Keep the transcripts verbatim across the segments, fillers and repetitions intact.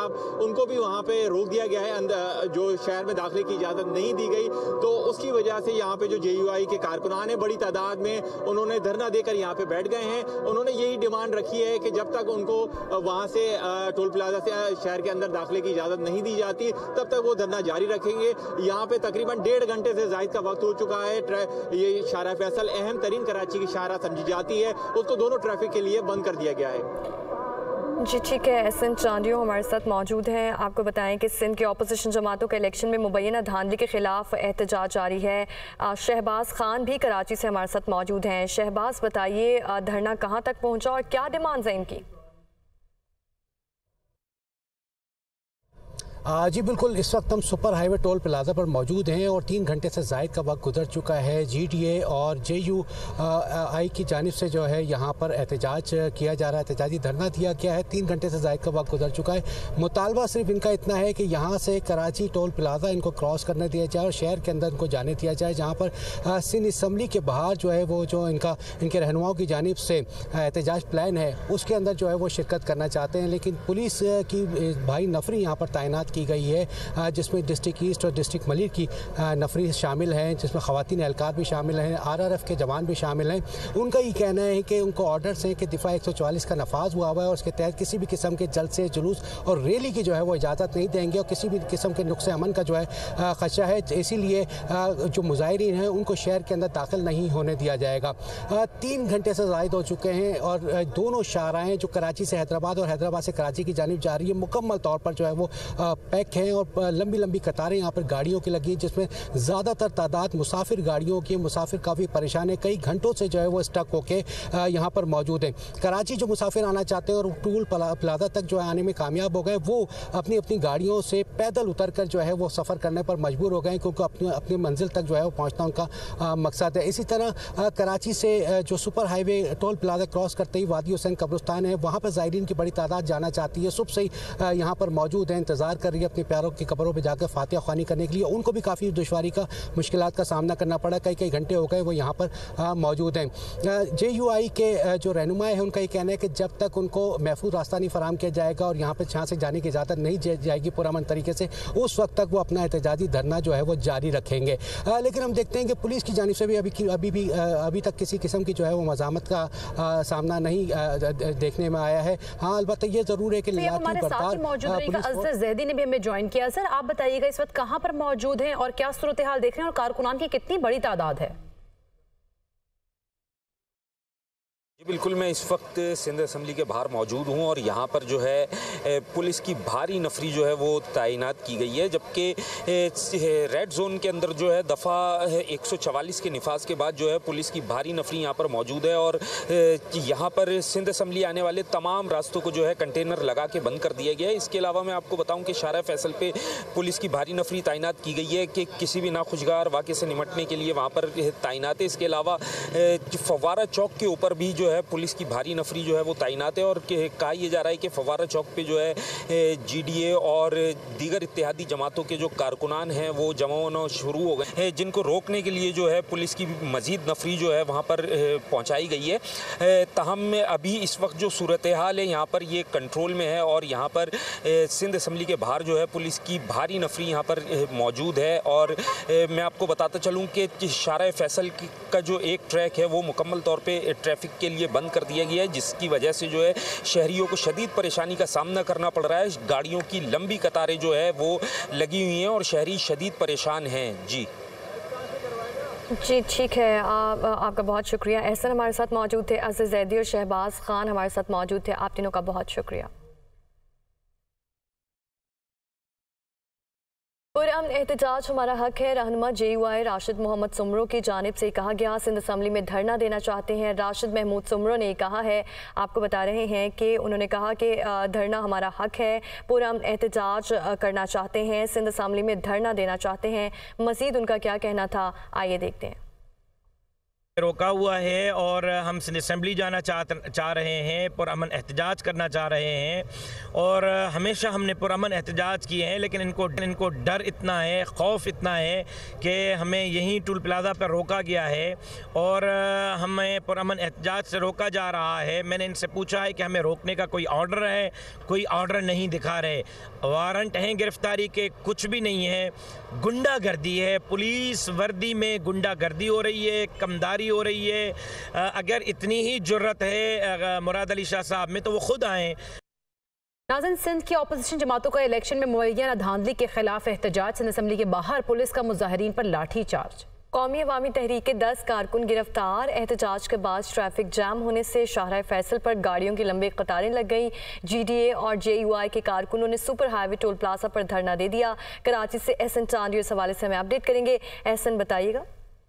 अब उनको भी वहाँ पे रोक दिया गया है, अंदर जो शहर में दाखिले की इजाज़त नहीं दी गई। तो उसकी वजह से यहाँ पे जो जे यू आई के कारकुनान हैं बड़ी तादाद में उन्होंने धरना देकर यहाँ पे बैठ गए हैं। उन्होंने यही डिमांड रखी है कि जब तक उनको वहाँ से टोल प्लाजा से शहर के अंदर दाखिले की इजाज़त नहीं दी जाती तब तक वो धरना जारी रखेंगे। यहाँ पे तकरीबन डेढ़ घंटे से ज़ायद का वक्त हो चुका है। ये शाहरा फैसल अहम तरीन कराची की शाहरा समझी जाती है, उसको दोनों ट्रैफिक के लिए बंद कर दिया गया है। जी ठीक है, एहसन चांदियो हमारे साथ मौजूद हैं। आपको बताएं कि सिंध के अपोजिशन जमातों के इलेक्शन में मुबैना धांधली के खिलाफ एहतजाज जारी है। शहबाज खान भी कराची से हमारे साथ मौजूद हैं। शहबाज, बताइए धरना कहां तक पहुंचा और क्या डिमांड्स हैं इनकी? जी बिल्कुल, इस वक्त हम सुपर हाईवे टोल प्लाजा पर मौजूद हैं और तीन घंटे से ज़ायद का वक्त गुजर चुका है। जी डी ए और जे यू आई की जानिब से जो है यहाँ पर एहतजाज किया जा रहा है, एहतजाजी धरना दिया गया है। तीन घंटे से ज़ायद का वक्त गुजर चुका है। मुतालबा सिर्फ इनका इतना है कि यहाँ से कराची टोल प्लाजा इनको क्रॉस करने दिया जाए और शहर के अंदर इनको जाने दिया जाए, जहाँ पर सिंध असम्बली के बाहर जो है वो जो इनका इनके रहनुमाओं की जानिब से एहतजाज प्लान है उसके अंदर जो है वो शिरकत करना चाहते हैं। लेकिन पुलिस की भारी नफरी यहाँ पर तैनात की गई है, जिसमें डिस्ट्रिक्ट ईस्ट और डिस्ट्रिक्ट मलिक की नफरी शामिल हैं, जिसमें ख़वातीन एहलकार भी शामिल हैं, आर आर एफ के जवान भी शामिल हैं। उनका ये कहना है कि उनको ऑर्डर्स हैं कि दिफा एक सौ चौवालीस का नफाज हुआ हुआ है और उसके तहत किसी भी किस्म के जलसे, जुलूस और रैली की जो है वो इजाज़त नहीं देंगे और किसी भी किस्म के नुक्स अमन का जो है खदशा है, इसीलिए जो मुजाहिरीन हैं उनको शहर के अंदर दाखिल नहीं होने दिया जाएगा। तीन घंटे से ज़ायद हो चुके हैं और दोनों शाहराएँ जो कराची से हैदराबाद और हैदराबाद से कराची की जानिब जा रही है मुकम्मल तौर पर जो है वो पैक हैं और लंबी लंबी कतारें यहाँ पर गाड़ियों की लगी, जिसमें ज़्यादातर तादाद मुसाफिर गाड़ियों की। मुसाफिर काफ़ी परेशान है, कई घंटों से जो है वो स्टक होके यहाँ पर मौजूद हैं। कराची जो मुसाफिर आना चाहते हैं और टोल प्लाजा तक जो है आने में कामयाब हो गए, वो अपनी अपनी गाड़ियों से पैदल उतर कर जो है वो सफ़र करने पर मजबूर हो गए, क्योंकि अपनी अपनी मंजिल तक जो है वो पहुँचना उनका मकसद है। इसी तरह कराची से जो super highway toll plaza cross करते ही वादी हुसैन कब्रिस्तान है, वहाँ पर ज़ायरीन की बड़ी तादाद जाना चाहती है। सुबह से ही यहाँ पर मौजूद है, इंतज़ार कर रही है अपने प्यारों की कब्रों पे जाकर फातिहा ख्वानी करने के लिए। उनको भी काफ़ी दुश्वारी का मुश्किलात का सामना करना पड़ा, कई कई घंटे हो गए वो यहाँ पर मौजूद हैं। जे यू आई के जो रहनुमा है उनका ये कहना है कि जब तक उनको महफूज रास्ता नहीं फराम किया जाएगा और यहाँ पर जहाँ से जाने की इजाज़त नहीं जाएगी पुरअमन तरीके से, उस वक्त तक वो अपना एहतजाजी धरना जो है वो जारी रखेंगे। आ, लेकिन हम देखते हैं कि पुलिस की जानिब से भी अभी अभी भी अभी तक किसी किस्म की जो है वो मज़ामत का आ, सामना नहीं आ, देखने में आया है। हाँ, अलबत्ता ये ज़रूर है कि ज़ैदी ने भी हमें ज्वाइन किया। सर, आप बताइएगा इस वक्त कहां पर मौजूद हैं और क्या सूरत हाल देख रहे हैं और कारकुनान की कितनी बड़ी तादाद है? बिल्कुल, मैं इस वक्त सिंध असम्बली के बाहर मौजूद हूं और यहां पर जो है पुलिस की भारी नफरी जो है वो तैनात की गई है, जबकि रेड जोन के अंदर जो है दफ़ा एक सौ चवालीस के निफाज के बाद जो है पुलिस की भारी नफरी यहां पर मौजूद है और यहां पर सिंध असम्बली आने वाले तमाम रास्तों को जो है कंटेनर लगा के बंद कर दिया गया है। इसके अलावा मैं आपको बताऊं कि शाहरा फैसल पे पुलिस की भारी नफरी तैनात की गई है कि किसी भी नाखुशगार वाक़े से निमटने के लिए वहाँ पर तैनात है। इसके अलावा फव्वारा चौक के ऊपर भी जो है पुलिस की भारी नफरी जो है वो तैनात है और कहा यह जा रहा है कि फव्वारा चौक पे जो है जी डी ए और दीगर इत्तेहादी जमातों के जो कारकुनान हैं वो जमा होना शुरू हो गए हैं, जिनको रोकने के लिए जो है पुलिस की मजीद नफरी जो है वहाँ पर पहुँचाई गई है। तहम अभी इस वक्त जो सूरत हाल है यहाँ पर ये कंट्रोल में है और यहाँ पर सिंध असम्बली के बाहर जो है पुलिस की भारी नफरी यहाँ पर मौजूद है। और मैं आपको बताता चलूँ कि शाहरा फैसल का जो एक ट्रैक है वो मुकम्मल तौर पर ट्रैफिक के लिए बंद कर दिया गया है, जिसकी वजह से जो है शहरियों को शदीद परेशानी का सामना करना पड़ रहा है। गाड़ियों की लंबी कतारें जो है वो लगी हुई हैं और शहरी शदीद परेशान हैं। जी जी ठीक है, आ, आपका बहुत शुक्रिया। एहसन हमारे साथ मौजूद थे, अज़ीज़ ज़ैदी और शहबाज खान हमारे साथ मौजूद थे। आप तीनों का बहुत शुक्रिया। पुरअमन एहतजाज हमारा हक है, रहनुमा J U I Rashid Mohammad Soomro की जानिब से कहा गया। सिंध असम्बली में धरना देना चाहते हैं। राशिद महमूद सुमरो ने कहा है, आपको बता रहे हैं कि उन्होंने कहा कि धरना हमारा हक है, पुरअमन एहतजाज करना चाहते हैं, सिंध असम्बली में धरना देना चाहते हैं। मज़ीद उनका क्या कहना था, आइए देखते हैं। रोका हुआ है और हम सिंध असेंबली जाना चाह चाह रहे हैं, पुरअमन एहतजाज करना चाह रहे हैं और हमेशा हमने पुरअमन एहतजाज किए हैं, लेकिन इनको इनको डर इतना है, खौफ इतना है कि हमें यहीं टोल प्लाज़ा पर रोका गया है और हमें पुरअमन एहतजाज से रोका जा रहा है। मैंने इनसे पूछा है कि हमें रोकने का कोई ऑर्डर है, कोई ऑर्डर नहीं दिखा रहे, वारंट हैं गिरफ्तारी के, कुछ भी नहीं है, गुंडागर्दी है, पुलिस वर्दी में गुंडागर्दी हो रही है, कमदारी हो रही है। अगर इतनी ही जुर्रत है मुराद अली शाह साहब में तो वो खुद आएँ। नाज़रीन, सिंध की अपोजिशन जमातों का इलेक्शन में मुबैना धांधली के खिलाफ एहतजाज। सिंध असम्बली के बाहर पुलिस का मुजाहिरीन पर लाठी चार्ज। कौमी अवामी तहरीक के दस कारकुन गिरफ्तार। एहतजाज के बाद ट्रैफिक जाम होने से शाहराह फैसल पर गाड़ियों की लंबी कतारें लग गई। जी डी ए और जे यू आई के कारकुनों ने सुपर हाईवे टोल प्लाजा पर धरना दे दिया। कराची से एहसन चांदी इस हवाले से हमें अपडेट करेंगे। एहसन, बताइएगा।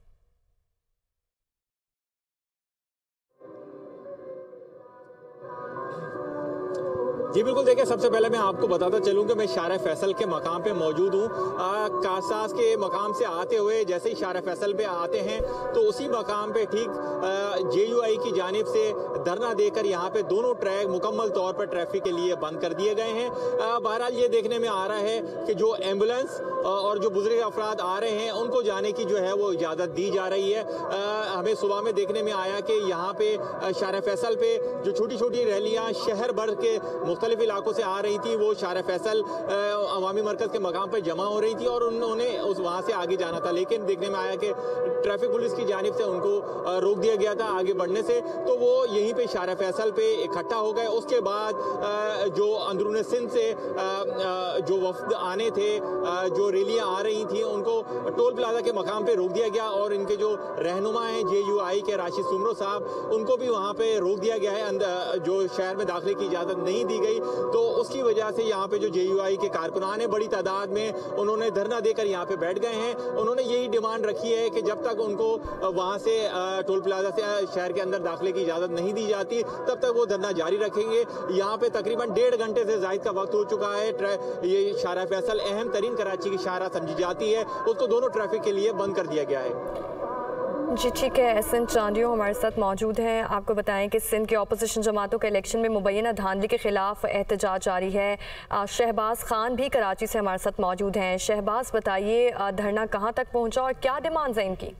जी बिल्कुल, देखिए सबसे पहले मैं आपको बताता चलूं कि मैं शाहराह फैसल के मकाम पे मौजूद हूँ। कासास के मकाम से आते हुए जैसे ही शाहराह फैसल पे आते हैं तो उसी मकाम पे ठीक जे यू आई की जानिब से धरना देकर यहाँ पे दोनों ट्रैक मुकम्मल तौर पर ट्रैफिक के लिए बंद कर दिए गए हैं। बहरहाल ये देखने में आ रहा है कि जो एम्बुलेंस और जो बुजुर्ग अफराद आ रहे हैं उनको जाने की जो है वो इजाज़त दी जा रही है। हमें सुबह में देखने में आया कि यहाँ पे शाहराह फैसल पे जो छोटी छोटी रैलियाँ शहर भर के मुख्तलिफ इलाकों से आ रही थी वो शाहराह फैसल अवामी मरकज़ के मकाम पर जमा हो रही थी और उन्होंने उस वहाँ से आगे जाना था, लेकिन देखने में आया कि ट्रैफिक पुलिस की जानिब से उनको रोक दिया गया था आगे बढ़ने से, तो वो यहीं पे शाहराह फैसल पे इकट्ठा हो गए। उसके बाद जो अंदरून सिंध से जो वफ्द आने थे, जो रैलियाँ आ रही थी, उनको टोल प्लाजा के मकाम पे रोक दिया गया और इनके जो रहनुमा हैं जे यू आई के राशिद सुमरो साहब, उनको भी वहाँ पे रोक दिया गया है। अंदर जो शहर में दाखिले की इजाज़त नहीं दी गई, तो उसकी वजह से यहाँ पे जो जे यू आई के कारकुनान हैं बड़ी तादाद में उन्होंने धरना देकर यहाँ पे बैठ गए हैं। उन्होंने यही डिमांड रखी है कि जब तक उनको वहाँ से टोल प्लाजा से शहर के अंदर दाखिले की इजाज़त नहीं दी जाती तब तक वो धरना जारी रखेंगे। यहाँ पे तकरीबन डेढ़ घंटे से ज़ायद का वक्त हो चुका है। ये शाहराह फैसल अहम तरीन कराची की शाहराह समझी जाती है, उसको दोनों ट्रैफिक के लिए बंद कर दिया गया है। जी ठीक है, एहसन चांदियो हमारे साथ मौजूद हैं। आपको बताएं कि सिंध के अपोजिशन जमातों के इलेक्शन में मुबैना धांधली के खिलाफ एहतजाज जारी है। शहबाज खान भी कराची से हमारे साथ मौजूद हैं। शहबाज, बताइए धरना कहां तक पहुंचा और क्या डिमांड्स हैं इनकी?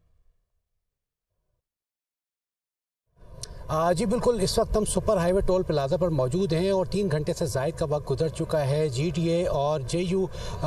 जी बिल्कुल, इस वक्त हम सुपर हाईवे टोल प्लाजा पर मौजूद हैं और तीन घंटे से ज़ायद का वक्त गुजर चुका है। जी डी ए और जे यू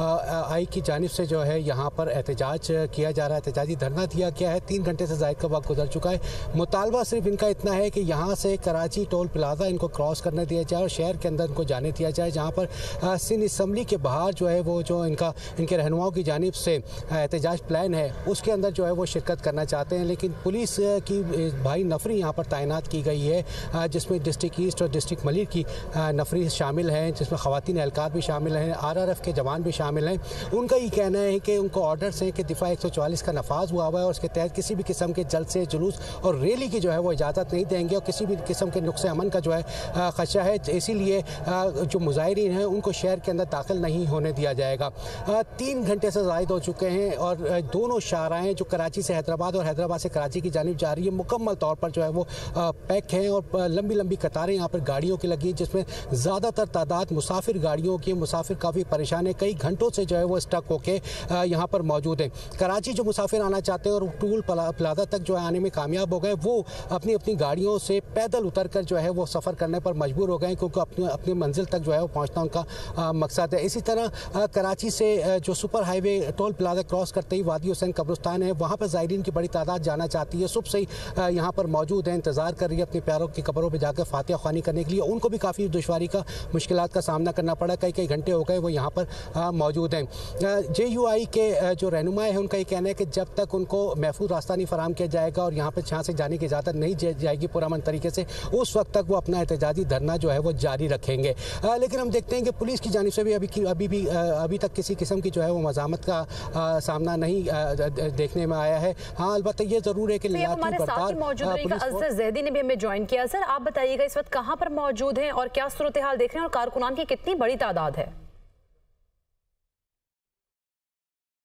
आई की जानिब से जो है यहाँ पर एहतजाज किया जा रहा है, एहतजाजी धरना दिया गया है। तीन घंटे से ज़ायद का वक्त गुजर चुका है। मुतालबा सिर्फ इनका इतना है कि यहाँ से कराची टोल प्लाजा इनको क्रॉस करने दिया जाए और शहर के अंदर इनको जाने दिया जाए, जहाँ पर सिंध असम्बली के बाहर जो है वो जो इनका इनके रहनुमाओं की जानिब से एहतजाज प्लान है उसके अंदर जो है वो शिरकत करना चाहते हैं, लेकिन पुलिस की भारी नफरी यहाँ पर तैनात की गई है, जिसमें डिस्ट्रिक्ट ईस्ट और डिस्ट्रिक्ट मलिर की नफरी शामिल हैं, जिसमें ख़वातीन एहलकार भी शामिल हैं, आर आर एफ के जवान भी शामिल हैं। उनका ये कहना है कि उनको ऑर्डर्स हैं कि दिफा एक सौ चौवालीस का नफाज हुआ हुआ है और उसके तहत किसी भी किस्म के जलसे, जुलूस और रैली की जो है वो इजाज़त नहीं देंगे और किसी भी किस्म के नुक्स अमन का जो है खदशा है, इसीलिए जो मुजाहिरीन हैं उनको शहर के अंदर दाखिल नहीं होने दिया जाएगा। तीन घंटे से ज़ायद हो चुके हैं और दोनों शाहराहें जो कराची से हैदराबाद और हैदराबाद से कराची की जानिब जा रही है मुकम्मल तौर पर जो है वो पैक हैं और लंबी लंबी कतारें यहाँ पर गाड़ियों की लगी, जिसमें ज़्यादातर तादाद मुसाफिर गाड़ियों की। मुसाफिर काफ़ी परेशान है, कई घंटों से जो है वो स्टक होके यहाँ पर मौजूद हैं। कराची जो मुसाफिर आना चाहते हैं और टोल प्लाजा तक जो है आने में कामयाब हो गए, वो अपनी अपनी गाड़ियों से पैदल उतर कर जो है वो सफ़र करने पर मजबूर हो गए, क्योंकि अपनी अपनी मंजिल तक जो है वो पहुँचना उनका मकसद है। इसी तरह कराची से जो super highway toll plaza cross करते ही वादी हुसैन कब्रिस्तान है, वहाँ पर ज़ायरीन की बड़ी तादाद जाना चाहती है, सुबह से ही यहाँ पर मौजूद है, इंतज़ार कर रही है अपने प्यारों की कब्रों पे जाकर फातिहा ख्वानी करने के लिए। उनको भी काफ़ी दुश्वारी का मुश्किलात का सामना करना पड़ा, कई कई घंटे हो गए वो यहाँ पर मौजूद हैं। जे यू आई के जो रहनुमा है उनका ये कहना है कि जब तक उनको महफूज रास्ता नहीं फराम किया जाएगा और यहाँ पर यहाँ से जाने की इजाज़त नहीं जाएगी पुरअमन तरीके से, उस वक्त तक वो अपना एहतजाजी धरना जो है वो जारी रखेंगे। आ, लेकिन हम देखते हैं कि पुलिस की जानिब से भी अभी अभी भी अभी तक किसी किस्म की जो है वो मज़ामत का आ, सामना नहीं आ, देखने में आया है। हाँ, अलबत्ता ये ज़रूर है कि हमारे साथ मौजूद रहेगा अज़र ज़ैदी ने भी हमें ज्वाइन किया। सर, आप बताइएगा इस वक्त कहां पर मौजूद हैं और क्या सूरत हाल देख रहे हैं और कारकुनान की कितनी बड़ी तादाद है?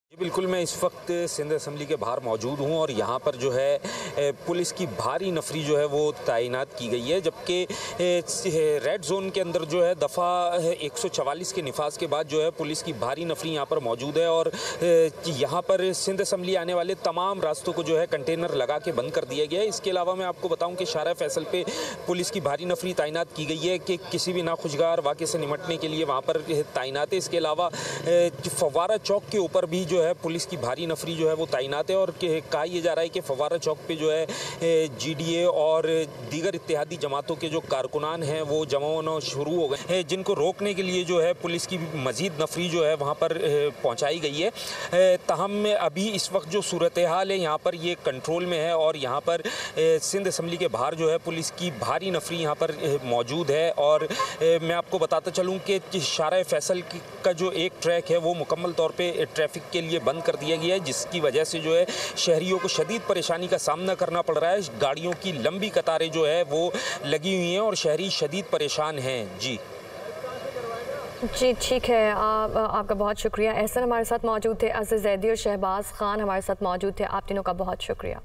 जी बिल्कुल, मैं इस वक्त सिंध असम्बली के बाहर मौजूद हूं और यहां पर जो है पुलिस की भारी नफरी जो है वो तैनात की गई है, जबकि रेड जोन के अंदर जो है दफ़ा एक सौ चवालीस के निफाज के बाद जो है पुलिस की भारी नफरी यहां पर मौजूद है और यहां पर सिंध असम्बली आने वाले तमाम रास्तों को जो है कंटेनर लगा के बंद कर दिया गया है। इसके अलावा मैं आपको बताऊं कि शाहराह फैसल पे पुलिस की भारी नफरी तैनात की गई है कि किसी भी नाखुशगार वाक़े से निमटने के लिए वहाँ पर तैनात है। इसके अलावा फव्वारा चौक के ऊपर भी जो है पुलिस की भारी नफरी जो है वो तैनात है और कहा यह जा रहा है कि फव्वारा चौक पे जो है जीडीए और दीगर इत्तेहादी जमातों के जो कारकुनान हैं वो जमा होना शुरू हो गए हैं, जिनको रोकने के लिए जो है पुलिस की मजीद नफरी जो है वहाँ पर पहुँचाई गई है। तहम अभी इस वक्त जो सूरत हाल है यहाँ पर ये कंट्रोल में है और यहाँ पर सिंध असम्बली के बाहर जो है पुलिस की भारी नफरी यहाँ पर मौजूद है। और मैं आपको बताता चलूँ कि शाहराह फैसल का जो एक ट्रैक है वो मुकम्मल तौर पर ट्रैफिक के लिए बंद कर दिया गया है, जिसकी वजह से जो है शहरियों को शदीद परेशानी का सामना करना पड़ रहा है। गाड़ियों की लंबी कतारें जो है वो लगी हुई हैं और शहरी शदीद परेशान हैं। जी जी ठीक है, आप, आपका बहुत शुक्रिया। एहसन हमारे साथ मौजूद थे, अज़ीज़ ज़ैदी और शहबाज खान हमारे साथ मौजूद थे। आप तीनों का बहुत शुक्रिया।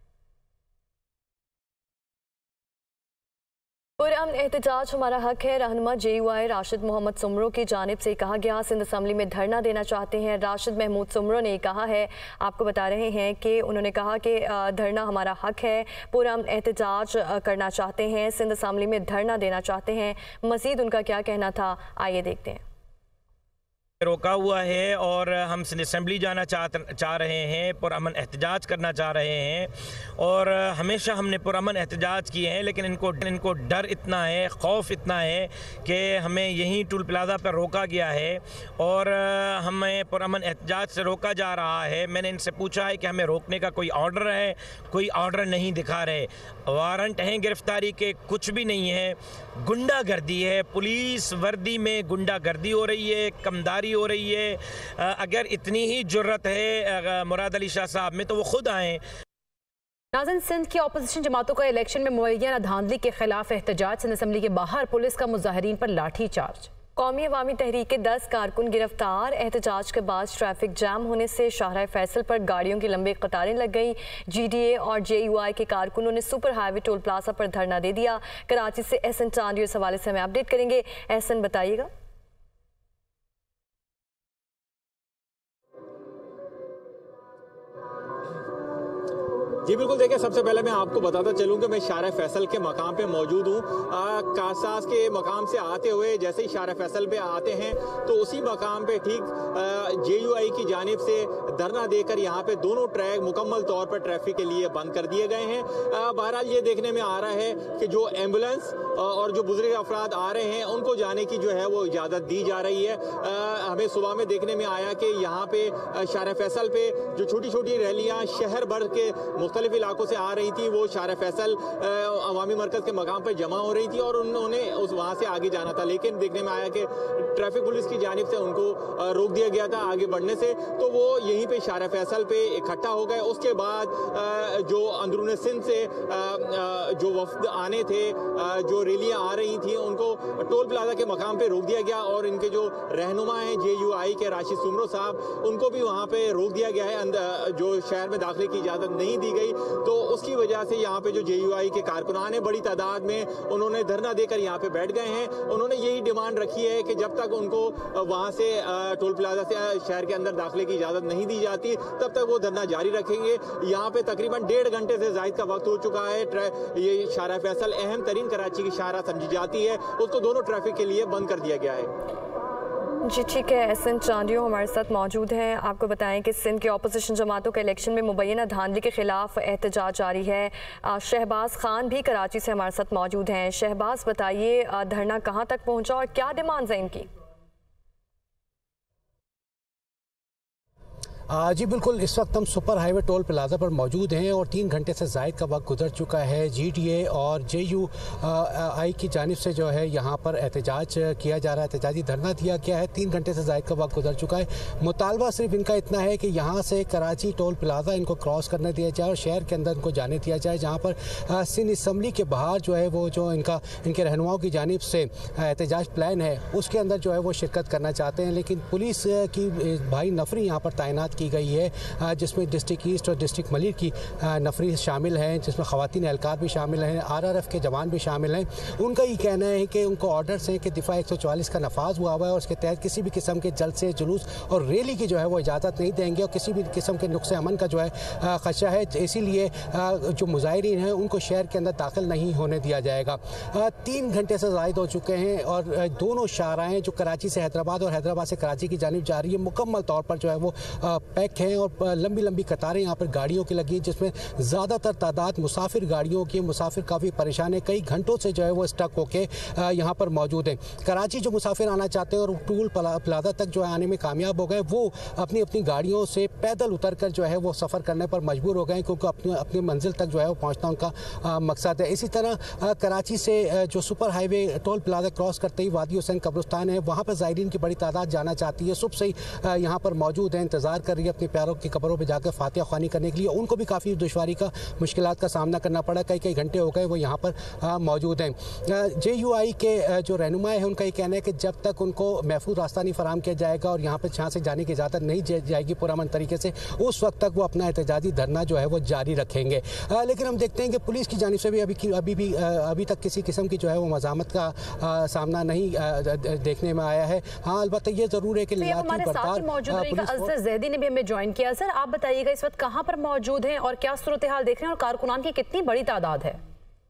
पुरअमन एहतजाज हमारा हक है। रहनुमा J U I Rashid Mohammad Soomro की जानिब से कहा गया सिंध असम्बली में धरना देना चाहते हैं। राशिद महमूद सुमरो ने कहा है, आपको बता रहे हैं कि उन्होंने कहा कि धरना हमारा हक है, पुरअमन एहतजाज करना चाहते हैं, सिंध असम्बली में धरना देना चाहते हैं। मज़ीद उनका क्या कहना था, आइए देखते हैं। रोका हुआ है और हम सिंध असम्बली जाना चाह चाह रहे हैं, पुरअमन एहतजाज करना चाह रहे हैं और हमेशा हमने पुरअमन एहतजाज किए हैं, लेकिन इनको इनको डर इतना है, खौफ इतना है कि हमें यहीं टोल प्लाज़ा पर रोका गया है और हमें पुरअमन एहतजाज से रोका जा रहा है। मैंने इनसे पूछा है कि हमें रोकने का कोई ऑर्डर है, कोई ऑर्डर नहीं दिखा रहे, वारंट हैं गिरफ्तारी के, कुछ भी नहीं है। गुंडागर्दी है, पुलिस वर्दी में गुंडागर्दी हो रही है, कमदारी हो रही है। अगर इतनी ही जुर्रत है मुराद अली शाह साहब में तो वो खुद आए। नाज़रीन, सिंध की अपोजिशन जमातों का इलेक्शन में मुबैना धांधली के खिलाफ एहतजाज। सिंध असम्बली के बाहर पुलिस का मुजाहिरीन पर लाठी चार्ज। कौमी अवामी तहरीक के दस कारकुन गिरफ्तार। एहतजाज के बाद ट्रैफिक जाम होने से शाहराह फैसल पर गाड़ियों की लंबी कतारें लग गई। जी डी ए और जे यू आई के कारकुनों ने सुपर हाईवे टोल प्लाजा पर धरना दे दिया। कराची से एहसन चांदी इस हवाले से हमें अपडेट करेंगे। एहसन, बताइएगा। जी बिल्कुल, देखिए सबसे पहले मैं आपको बताता चलूं कि मैं शाहराह फैसल के मकाम पे मौजूद हूँ। कासास के मकाम से आते हुए जैसे ही शाहराह फैसल पे आते हैं तो उसी मकाम पे ठीक जे यू आई की जानिब से धरना देकर यहाँ पे दोनों ट्रैक मुकम्मल तौर पर ट्रैफिक के लिए बंद कर दिए गए हैं। बहरहाल ये देखने में आ रहा है कि जो एम्बुलेंस और जो बुजुर्ग अफराद आ रहे हैं उनको जाने की जो है वो इजाज़त दी जा रही है। हमें सुबह में देखने में आया कि यहाँ पे शाहराह फैसल पे जो छोटी छोटी रैलियाँ शहर भर के मुख्तलिफ इलाकों से आ रही थी वो शाहराह फैसल अवामी मरकज़ के मकाम पर जमा हो रही थी और उन्होंने उस वहाँ से आगे जाना था, लेकिन देखने में आया कि ट्रैफिक पुलिस की जानिब से उनको रोक दिया गया था आगे बढ़ने से, तो वो यहीं पे शाहराह फैसल पे इकट्ठा हो गए। उसके बाद जो अंदरून सिंध से जो वफ्द आने थे, जो रैलियाँ आ रही थी, उनको टोल प्लाजा के मकाम पे रोक दिया गया और इनके जो रहनुमा हैं जे यू आई के राशिद सुमरो साहब, उनको भी वहाँ पे रोक दिया गया है। अंदर जो शहर में दाखिले की इजाज़त नहीं दी गई, तो उसकी वजह से यहाँ पे जो जे यू आई के कारकुनान हैं बड़ी तादाद में उन्होंने धरना देकर यहाँ पे बैठ गए हैं। उन्होंने यही डिमांड रखी है कि जब तक उनको वहाँ से टोल प्लाजा से शहर के अंदर दाखिले की इजाज़त नहीं दी जाती तब तक वो धरना जारी रखेंगे। यहाँ पे तकरीबन डेढ़ घंटे से ज़ायद का वक्त हो चुका है। ये शाहराह फैसल अहम तरीन कराची की शाहराह समझी जाती है, उसको दोनों ट्रैफिक के लिए बंद कर दिया गया है। जी ठीक है, एहसन चांदियो हमारे साथ मौजूद हैं। आपको बताएं कि सिंध के अपोजिशन जमातों के इलेक्शन में मुबैना धांधली के खिलाफ एहतजाज जारी है। शहबाज खान भी कराची से हमारे साथ मौजूद हैं। शहबाज, बताइए धरना कहां तक पहुंचा और क्या डिमांड्स हैं इनकी? जी बिल्कुल, इस वक्त हम सुपर हाईवे टोल प्लाजा पर मौजूद हैं और तीन घंटे से ज़ायद का वक्त गुजर चुका है। जी डी ए और जे यू आई की जानिब से जो है यहाँ पर एहतजाज किया जा रहा है, एहतजाजी धरना दिया गया है। तीन घंटे से ज़ायद का वक्त गुजर चुका है। मुतालबा सिर्फ इनका इतना है कि यहाँ से कराची टोल प्लाजा इनको क्रॉस करने दिया जाए और शहर के अंदर इनको जाने दिया जाए, जहाँ पर सिंध असम्बली के बाहर जो है वो जो इनका इनके रहनुमाओं की जानिब से एहतजाज प्लान है उसके अंदर जो है वो शिरकत करना चाहते हैं, लेकिन पुलिस की भारी नफरी यहाँ पर तैनात की गई है, जिसमें डिस्ट्रिक्ट ईस्ट और डिस्ट्रिक्ट मलिर की नफरी शामिल हैं, जिसमें ख़वातीन एहलकार भी शामिल हैं, आर आर एफ के जवान भी शामिल हैं। उनका ये कहना है कि उनको ऑर्डर्स हैं कि दिफा एक सौ चौवालीस का नफाज हुआ हुआ है और उसके तहत किसी भी किस्म के जलसे, जुलूस और रैली की जो है वो इजाज़त नहीं देंगे और किसी भी किस्म के नुक्स अमन का जो है खदशा है, इसीलिए जो मुजाहिरीन हैं उनको शहर के अंदर दाखिल नहीं होने दिया जाएगा। तीन घंटे से ज़ायद हो चुके हैं और दोनों शाहराहें जो कराची से हैदराबाद और हैदराबाद से कराची की जानिब जा रही है मुकम्मल तौर पर जो है वो पैक हैं और लंबी लंबी कतारें यहाँ पर गाड़ियों की लगी, जिसमें ज़्यादातर तादाद मुसाफिर गाड़ियों की। मुसाफिर काफ़ी परेशान है, कई घंटों से जो है वो स्टक होके यहाँ पर मौजूद हैं। कराची जो मुसाफिर आना चाहते हैं और टूल प्लाजा तक जो है आने में कामयाब हो गए, वो अपनी अपनी गाड़ियों से पैदल उतर कर जो है वो सफ़र करने पर मजबूर हो गए, क्योंकि अपनी अपनी मंजिल तक जो है वो पहुँचना उनका आ, मकसद है। इसी तरह कराची से जो super highway toll plaza cross करते ही वादी हुसैन कब्रिस्तान है, वहाँ पर ज़ायरीन की बड़ी तादाद जाना चाहती है, सुबह से ही यहाँ पर मौजूद है, इंतज़ार कर रही है अपने प्यारों की कब्रों पर जाकर फातिहा ख्वानी करने के लिए। उनको भी काफ़ी दुश्वारी का, मुश्किलात का सामना करना पड़ा, कई कई घंटे हो गए वो यहाँ पर मौजूद हैं। जे यू आई के जो रहनुमा है उनका ये कहना है कि जब तक उनको महफूज रास्ता नहीं फराम किया जाएगा और यहाँ पर यहाँ से जाने की इजाज़त नहीं जाएगी पुरअमन तरीके से, उस वक्त तक वो अपना एहतजाजी धरना जो है वो जारी रखेंगे। आ, लेकिन हम देखते हैं कि पुलिस की जानिब से भी अभी अभी भी अभी तक किसी किस्म की जो है वो मज़ामत का आ, सामना नहीं आ, देखने में आया है। हाँ, अलबत्ता ये ज़रूर है कि हमारे साथ मौजूद रहेगा अज़हर ज़ैदी ने भी हमें ज्वाइन किया। सर, आप बताइएगा इस वक्त कहाँ पर मौजूद हैं और क्या सूरत हाल देख रहे हैं और कारकुनान की कितनी बड़ी तादाद है?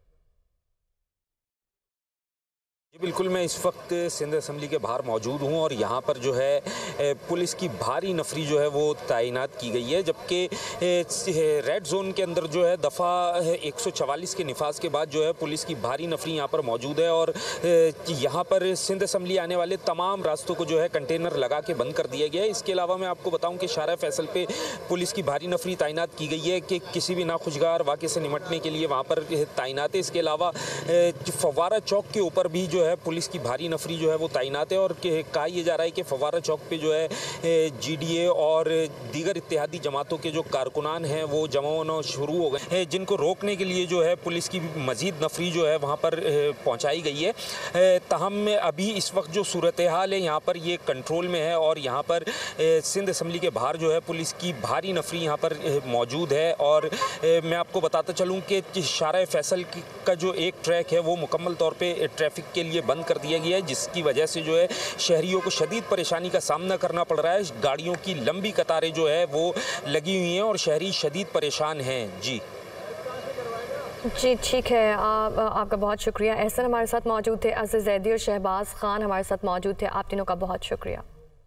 जी बिल्कुल, मैं इस वक्त सिंध असम्बली के बाहर मौजूद हूं और यहां पर जो है पुलिस की भारी नफरी जो है वो तैनात की गई है, जबकि रेड जोन के अंदर जो है दफ़ा एक सौ चवालीस के निफाज के बाद जो है पुलिस की भारी नफरी यहां पर मौजूद है और यहां पर सिंध असम्बली आने वाले तमाम रास्तों को जो है कंटेनर लगा के बंद कर दिया गया है। इसके अलावा मैं आपको बताऊं कि शाहराह फैसल पे पुलिस की भारी नफरी तैनात की गई है कि किसी भी नाखुशगार वाक़े से निमटने के लिए वहाँ पर तैनात है। इसके अलावा फव्वारा चौक के ऊपर भी जो है पुलिस की भारी नफरी जो है वो तैनात है और कहा यह जा रहा है कि फव्वारा चौक पे जो है जी डी ए और दीगर इत्तेहादी जमातों के जो कारकुनान हैं वो जमा होना शुरू हो गए हैं, जिनको रोकने के लिए जो है पुलिस की मजीद नफरी जो है वहाँ पर पहुँचाई गई है। तहम अभी इस वक्त जो सूरत हाल है यहाँ पर ये कंट्रोल में है और यहाँ पर सिंध असम्बली के बाहर जो है पुलिस की भारी नफरी यहाँ पर मौजूद है। और मैं आपको बताता चलूँ कि शाहराह फैसल का जो एक ट्रैक है वो मुकम्मल तौर पर ट्रैफिक के लिए बंद कर दिया गया है, जिसकी वजह से जो है शहरियों को शदीद परेशानी का सामना करना पड़ रहा है। गाड़ियों की लंबी कतारें जो है वो लगी हुई हैं और शहरी शदीद परेशान हैं। जी जी ठीक है, आप, आपका बहुत शुक्रिया। एहसन हमारे साथ मौजूद थे, अज़हर ज़ैदी और शहबाज खान हमारे साथ मौजूद थे। आप तीनों का बहुत शुक्रिया।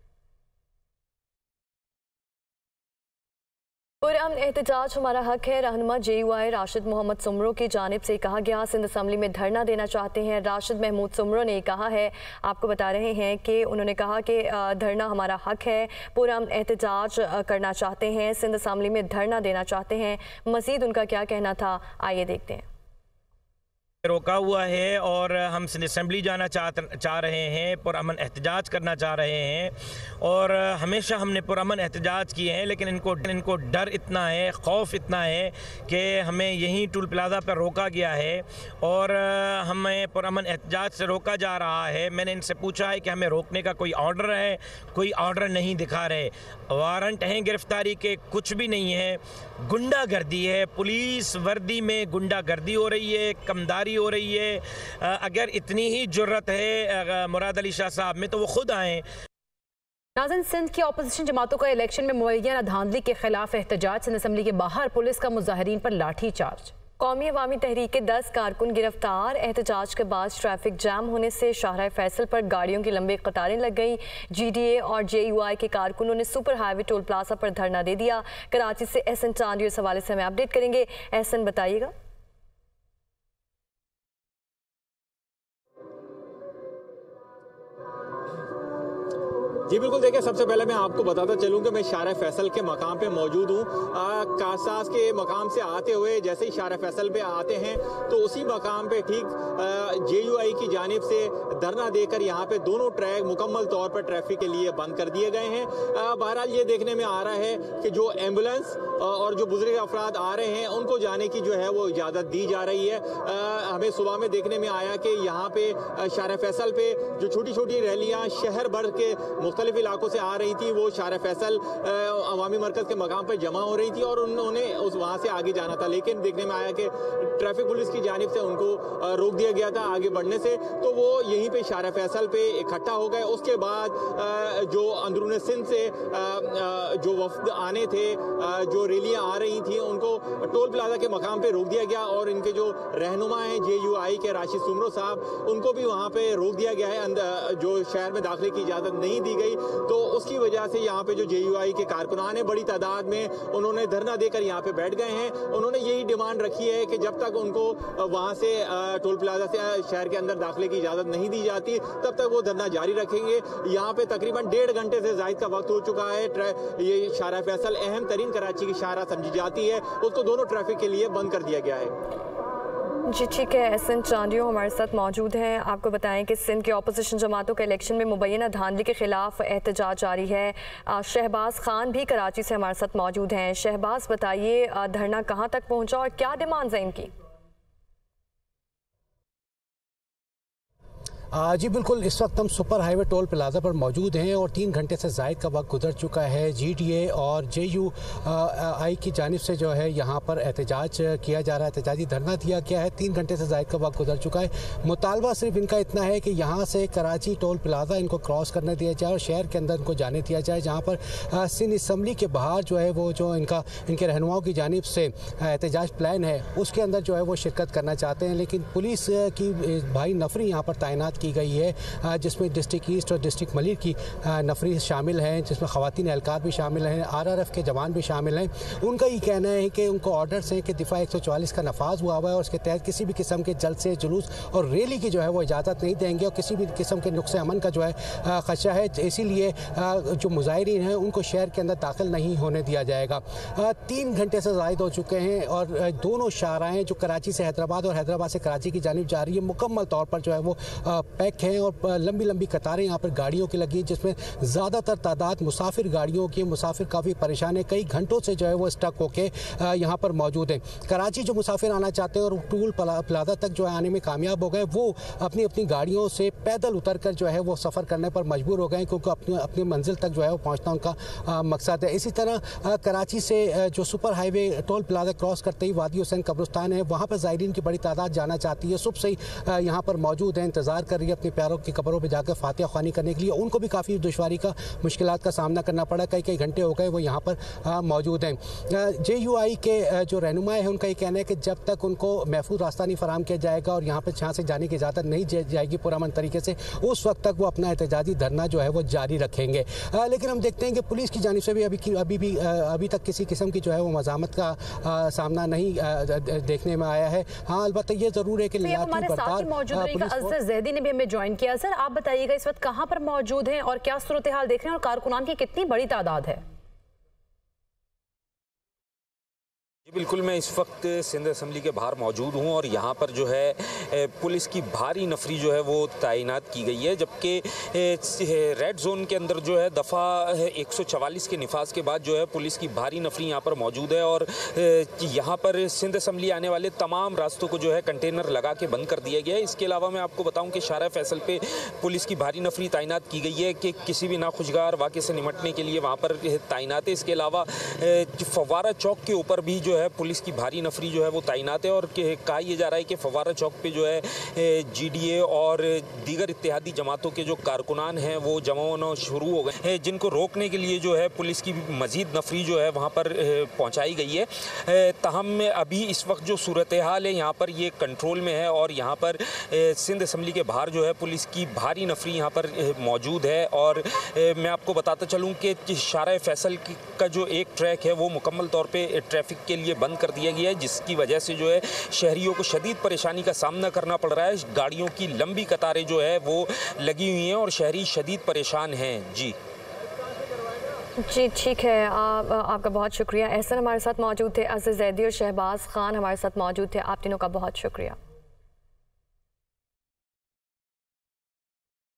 पुरअमन एहतजाज हमारा हक है, रहनुमा J U I Rashid Mohammad Soomro की जानिब से कहा गया। सिंध असम्बली में धरना देना चाहते हैं। राशिद महमूद सुमरो ने कहा है, आपको बता रहे हैं कि उन्होंने कहा कि धरना हमारा हक है, पुरअमन एहतजाज करना चाहते हैं, सिंध असम्बली में धरना देना चाहते हैं। मज़ीद उनका क्या कहना था, आइए देखते हैं। रोका हुआ है और हम सिंध असम्बली जाना चाह चाह रहे हैं, पुरअमन एहतजाज करना चाह रहे हैं और हमेशा हमने पुरअमन एहतजाज किए हैं, लेकिन इनको इनको डर इतना है, खौफ इतना है कि हमें यहीं टूल प्लाजा पर रोका गया है और हमें पुरअमन एहतजाज से रोका जा रहा है। मैंने इनसे पूछा है कि हमें रोकने का कोई ऑर्डर है, कोई ऑर्डर नहीं दिखा रहे, वारंट हैं गिरफ्तारी के, कुछ भी नहीं है। गुंडागर्दी है, पुलिस वर्दी में गुंडागर्दी हो रही है, कमदारी हो रही है। अगर इतनी ही जुर्रत है मुराद अली शाह साहब में तो वो खुद आए। नाज़रीन, सिंध की अपोजिशन जमातों का इलेक्शन में मुअय्यना धांधली के खिलाफ एहतजाज। सिंध असम्बली के बाहर पुलिस का मुजाहिरीन पर लाठी चार्ज। कौमी अवामी तहरीक के दस कारकुन गिरफ्तार। एहतजाज के बाद ट्रैफिक जाम होने से शाहराह फैसल पर गाड़ियों की लंबी कतारें लग गई। जी डी ए और जे यू आई के कारकुनों ने सुपर हाईवे टोल प्लाजा पर धरना दे दिया। कराची से एहसन चांदी इस हवाले से हमें अपडेट करेंगे। एहसन, बताइएगा। जी बिल्कुल, देखिए सबसे पहले मैं आपको बताता चलूं कि मैं शाहराह फैसल के मकाम पे मौजूद हूँ। कासास के मकाम से आते हुए जैसे ही शाहराह फैसल पे आते हैं तो उसी मकाम पे ठीक जे यू आई की जानिब से धरना देकर यहाँ पे दोनों ट्रैक मुकम्मल तौर पर ट्रैफिक के लिए बंद कर दिए गए हैं। बहरहाल ये देखने में आ रहा है कि जो एम्बुलेंस और जो बुजुर्ग अफराद आ रहे हैं उनको जाने की जो है वो इजाज़त दी जा रही है। हमें सुबह में देखने में आया कि यहाँ पे शाहराह फैसल पे जो छोटी छोटी रैलियाँ शहर भर के मुख्तलिफ इलाकों से आ रही थी, वो शारा फैसल अवामी मरकज़ के मकाम पर जमा हो रही थी और उन्होंने उस वहाँ से आगे जाना था, लेकिन देखने में आया कि ट्रैफिक पुलिस की जानिब से उनको रोक दिया गया था आगे बढ़ने से, तो वो यहीं पे शारा फैसल पे इकट्ठा हो गए। उसके बाद जो अंदरून सिंध से जो वफ्द आने थे, जो रैलियाँ आ रही थी, उनको टोल प्लाजा के मकाम पे रोक दिया गया और इनके जो रहनुमा हैं जे यू आई के राशिद सुमरो साहब, उनको भी वहाँ पे रोक दिया गया है, अंदर जो शहर में दाखिले की इजाज़त नहीं दी गई। तो उसकी वजह से यहाँ पे जो जे यू आई के कारकुनान हैं बड़ी तादाद में उन्होंने धरना देकर यहाँ पे बैठ गए हैं। उन्होंने यही डिमांड रखी है कि जब तक उनको वहाँ से टोल प्लाजा से शहर के अंदर दाखिले की इजाज़त नहीं दी जाती तब तक वो धरना जारी रखेंगे। यहाँ पे तकरीबन डेढ़ घंटे से ज़ायद का वक्त हो चुका है। ये शारा फैसल अहम तरीन कराची की शाहराह समझी जाती है, उसको दोनों ट्रैफिक के लिए बंद कर दिया गया है। जी ठीक है, एहसन चांदियो हमारे साथ मौजूद हैं। आपको बताएं कि सिंध के अपोजिशन जमातों के इलेक्शन में मुबैना धांधली के खिलाफ एहतजाज जारी है। शहबाज खान भी कराची से हमारे साथ मौजूद हैं। शहबाज, बताइए धरना कहां तक पहुंचा और क्या डिमांड्स हैं इनकी? जी बिल्कुल, इस वक्त हम सुपर हाईवे टोल प्लाजा पर मौजूद हैं और तीन घंटे से ज़ायद का वक्त गुजर चुका है। जी टी ए और जे यू आई की जानिब से जो है यहाँ पर एहतजाज किया जा रहा है, एहतजाजी धरना दिया गया है। तीन घंटे से ज़ायद का वक्त गुजर चुका है। मुतालबा सिर्फ इनका इतना है कि यहाँ से कराची टोल प्लाजा इनको क्रॉस करने दिया जाए और शहर के अंदर इनको जाने दिया जाए, जहाँ पर सिंध असम्बली के बाहर जो है वो जो इनका इनके रहनुमाओं की जानिब से एहतजाज प्लान है उसके अंदर जो है वो शिरकत करना चाहते हैं। लेकिन पुलिस की भारी नफरी यहाँ पर तैनात की गई है, जिसमें डिस्ट्रिक्ट ईस्ट और डिस्ट्रिक्ट मलिर की नफरी शामिल हैं, जिसमें ख़वातीन एहलकार भी शामिल हैं, आर आर एफ के जवान भी शामिल हैं। उनका ये कहना है कि उनको ऑर्डर्स हैं कि दिफा एक सौ चौवालीस का नफाज हुआ हुआ है और उसके तहत किसी भी किस्म के जलसे, जुलूस और रैली की जो है वो इजाज़त नहीं देंगे और किसी भी किस्म के नुक्स अमन का जो है ख़दशा है, इसीलिए जो मुजाहिरीन हैं उनको शहर के अंदर दाखिल नहीं होने दिया जाएगा। तीन घंटे से ज़ायद हो चुके हैं और दोनों शाहराहें जो कराची से हैदराबाद और हैदराबाद से कराची की जानिब जा रही है मुकम्मल तौर पर जो है वो पैक हैं और लंबी लंबी कतारें यहाँ पर गाड़ियों की लगी, जिसमें ज़्यादातर तादाद मुसाफिर गाड़ियों की। मुसाफिर काफ़ी परेशान है, कई घंटों से जो है वो स्टक होके यहाँ पर मौजूद हैं। कराची जो मुसाफिर आना चाहते हैं और टोल प्लाजा तक जो है आने में कामयाब हो गए, वो अपनी अपनी गाड़ियों से पैदल उतर कर जो है वो सफ़र करने पर मजबूर हो गए, क्योंकि अपनी अपनी मंजिल तक जो है वो पहुँचना उनका मकसद है। इसी तरह कराची से जो super highway toll plaza cross करते ही वादी हुसैन कब्रिस्तान है, वहाँ पर ज़ायरीन की बड़ी तादाद जाना चाहती है। सुबह से ही यहाँ पर मौजूद है, इंतज़ार कर रही है अपने प्यारों की कब्रों पे जाकर फातिहा ख्वानी करने के लिए। उनको भी काफ़ी दुश्वारी का, मुश्किलात का सामना करना पड़ा, कई कई घंटे हो गए वो यहाँ पर मौजूद हैं। जे यू आई के जो रहनुमा है उनका ये कहना है कि जब तक उनको महफूज रास्ता नहीं फराम किया जाएगा और यहाँ पर जहाँ से जाने की इजाज़त नहीं जाएगी पुरअमन तरीके से, उस वक्त तक वो अपना एहतजाजी धरना जो है वो जारी रखेंगे। लेकिन हम देखते हैं कि पुलिस की जानिब से भी अभी अभी भी अभी तक किसी किस्म की जो है वो मज़ामत का सामना नहीं देखने में आया है। हाँ, अलबत्ता ये ज़रूर है कि हमारे साथ ही मौजूद रहेगा अज़र ज़ैदी ने भी हमें ज्वाइन किया। सर, आप बताइएगा इस वक्त कहां पर मौजूद हैं और क्या सूरत हाल देख रहे हैं और कारकुनान की कितनी बड़ी तादाद है? बिल्कुल, मैं इस वक्त सिंध असम्बली के बाहर मौजूद हूं और यहां पर जो है पुलिस की भारी नफरी जो है वो तैनात की गई है, जबकि रेड जोन के अंदर जो है दफ़ा एक सौ चवालीस के निफाज के बाद जो है पुलिस की भारी नफरी यहां पर मौजूद है और यहां पर सिंध असम्बली आने वाले तमाम रास्तों को जो है कंटेनर लगा के बंद कर दिया गया है। इसके अलावा मैं आपको बताऊं कि शारा फैसल पे पुलिस की भारी नफरी तैनात की गई है कि किसी भी नाखुशगार वाक़े से निमटने के लिए वहाँ पर तैनात है। इसके अलावा फव्वारा चौक के ऊपर भी जो है पुलिस की भारी नफरी जो है वो तैनात है और कहा यह जा रहा है कि फव्वारा चौक पे जो है जी डी ए और दीगर इत्तेहादी जमातों के जो कारकुनान हैं वो जमा होना शुरू हो गए हैं, जिनको रोकने के लिए जो है पुलिस की मजीद नफरी जो है वहाँ पर पहुँचाई गई है। तहम अभी इस वक्त जो सूरत हाल है यहाँ पर ये कंट्रोल में है और यहाँ पर सिंध असम्बली के बाहर जो है पुलिस की भारी नफरी यहाँ पर मौजूद है। और मैं आपको बताता चलूँ कि शारा फैसल का जो एक ट्रैक है वो मुकम्मल तौर पर ट्रैफिक के लिए बंद कर दिया गया है, जिसकी वजह से जो है शहरियों को शदीद परेशानी का सामना करना पड़ रहा है। गाड़ियों की लंबी कतारें जो है वो लगी हुई हैं और शहरी शदीद परेशान हैं। जी जी ठीक है, आप, आपका बहुत शुक्रिया। एहसन हमारे साथ मौजूद थे, अज़र ज़ैदी और शहबाज खान हमारे साथ मौजूद थे। आप तीनों का बहुत शुक्रिया।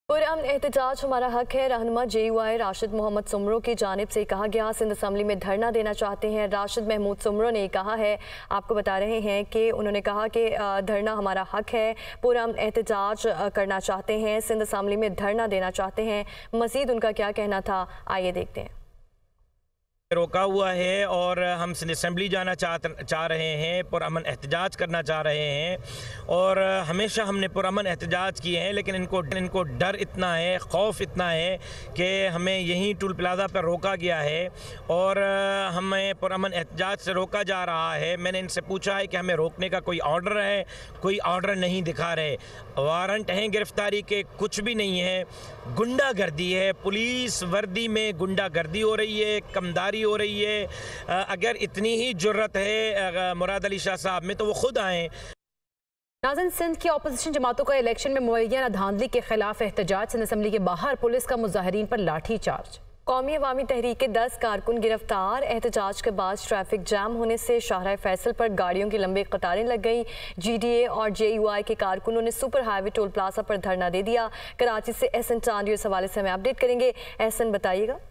पुरअमन एहतजाज हमारा हक है। रहनुमा J U I Rashid Mohammad Soomro की जानिब से कहा गया सिंध असम्बली में धरना देना चाहते हैं। राशिद महमूद सुमरो ने कहा है, आपको बता रहे हैं कि उन्होंने कहा कि धरना हमारा हक है, पुरअमन एहतजाज करना चाहते हैं, सिंध असम्बली में धरना देना चाहते हैं। मजीद उनका क्या कहना था, आइए देखते हैं। रोका हुआ है और हम सिंध असम्बली जाना चाह चाह रहे हैं, पुरअमन एहतजाज करना चाह रहे हैं और हमेशा हमने पुरअमन एहतजाज किए हैं, लेकिन इनको इनको डर इतना है, खौफ इतना है कि हमें यहीं टोल प्लाज़ा पर रोका गया है और हमें पुरअमन एहतजाज से रोका जा रहा है। मैंने इनसे पूछा है कि हमें रोकने का कोई ऑर्डर है, कोई ऑर्डर नहीं दिखा रहे, वारंट हैं गिरफ्तारी के, कुछ भी नहीं है। गुंडागर्दी है, पुलिस वर्दी में गुंडागर्दी हो रही है, कमदारी हो रही है। अगर इतनी ही जुर्रत है मुराद अली शाह साहब में तो वो खुद आए। नाज़रीन, सिंध की अपोजिशन जमातों का इलेक्शन में मुहैया धांधली के खिलाफ एहतजाज। सिंध असम्बली के बाहर पुलिस का मुजाहिरीन पर लाठी चार्ज। कौमी अवामी तहरीक के दस कारकुन गिरफ्तार। एहतजाज के बाद ट्रैफिक जाम होने से शाहराह फैसल पर गाड़ियों की लंबी कतारें लग गई। जी डी ए और जे यू आई के कारकुनों ने सुपर हाईवे टोल प्लाजा पर धरना दे दिया। कराची से एहसन चांदी इस हवाले से हमें अपडेट करेंगे। एहसन, बताइएगा।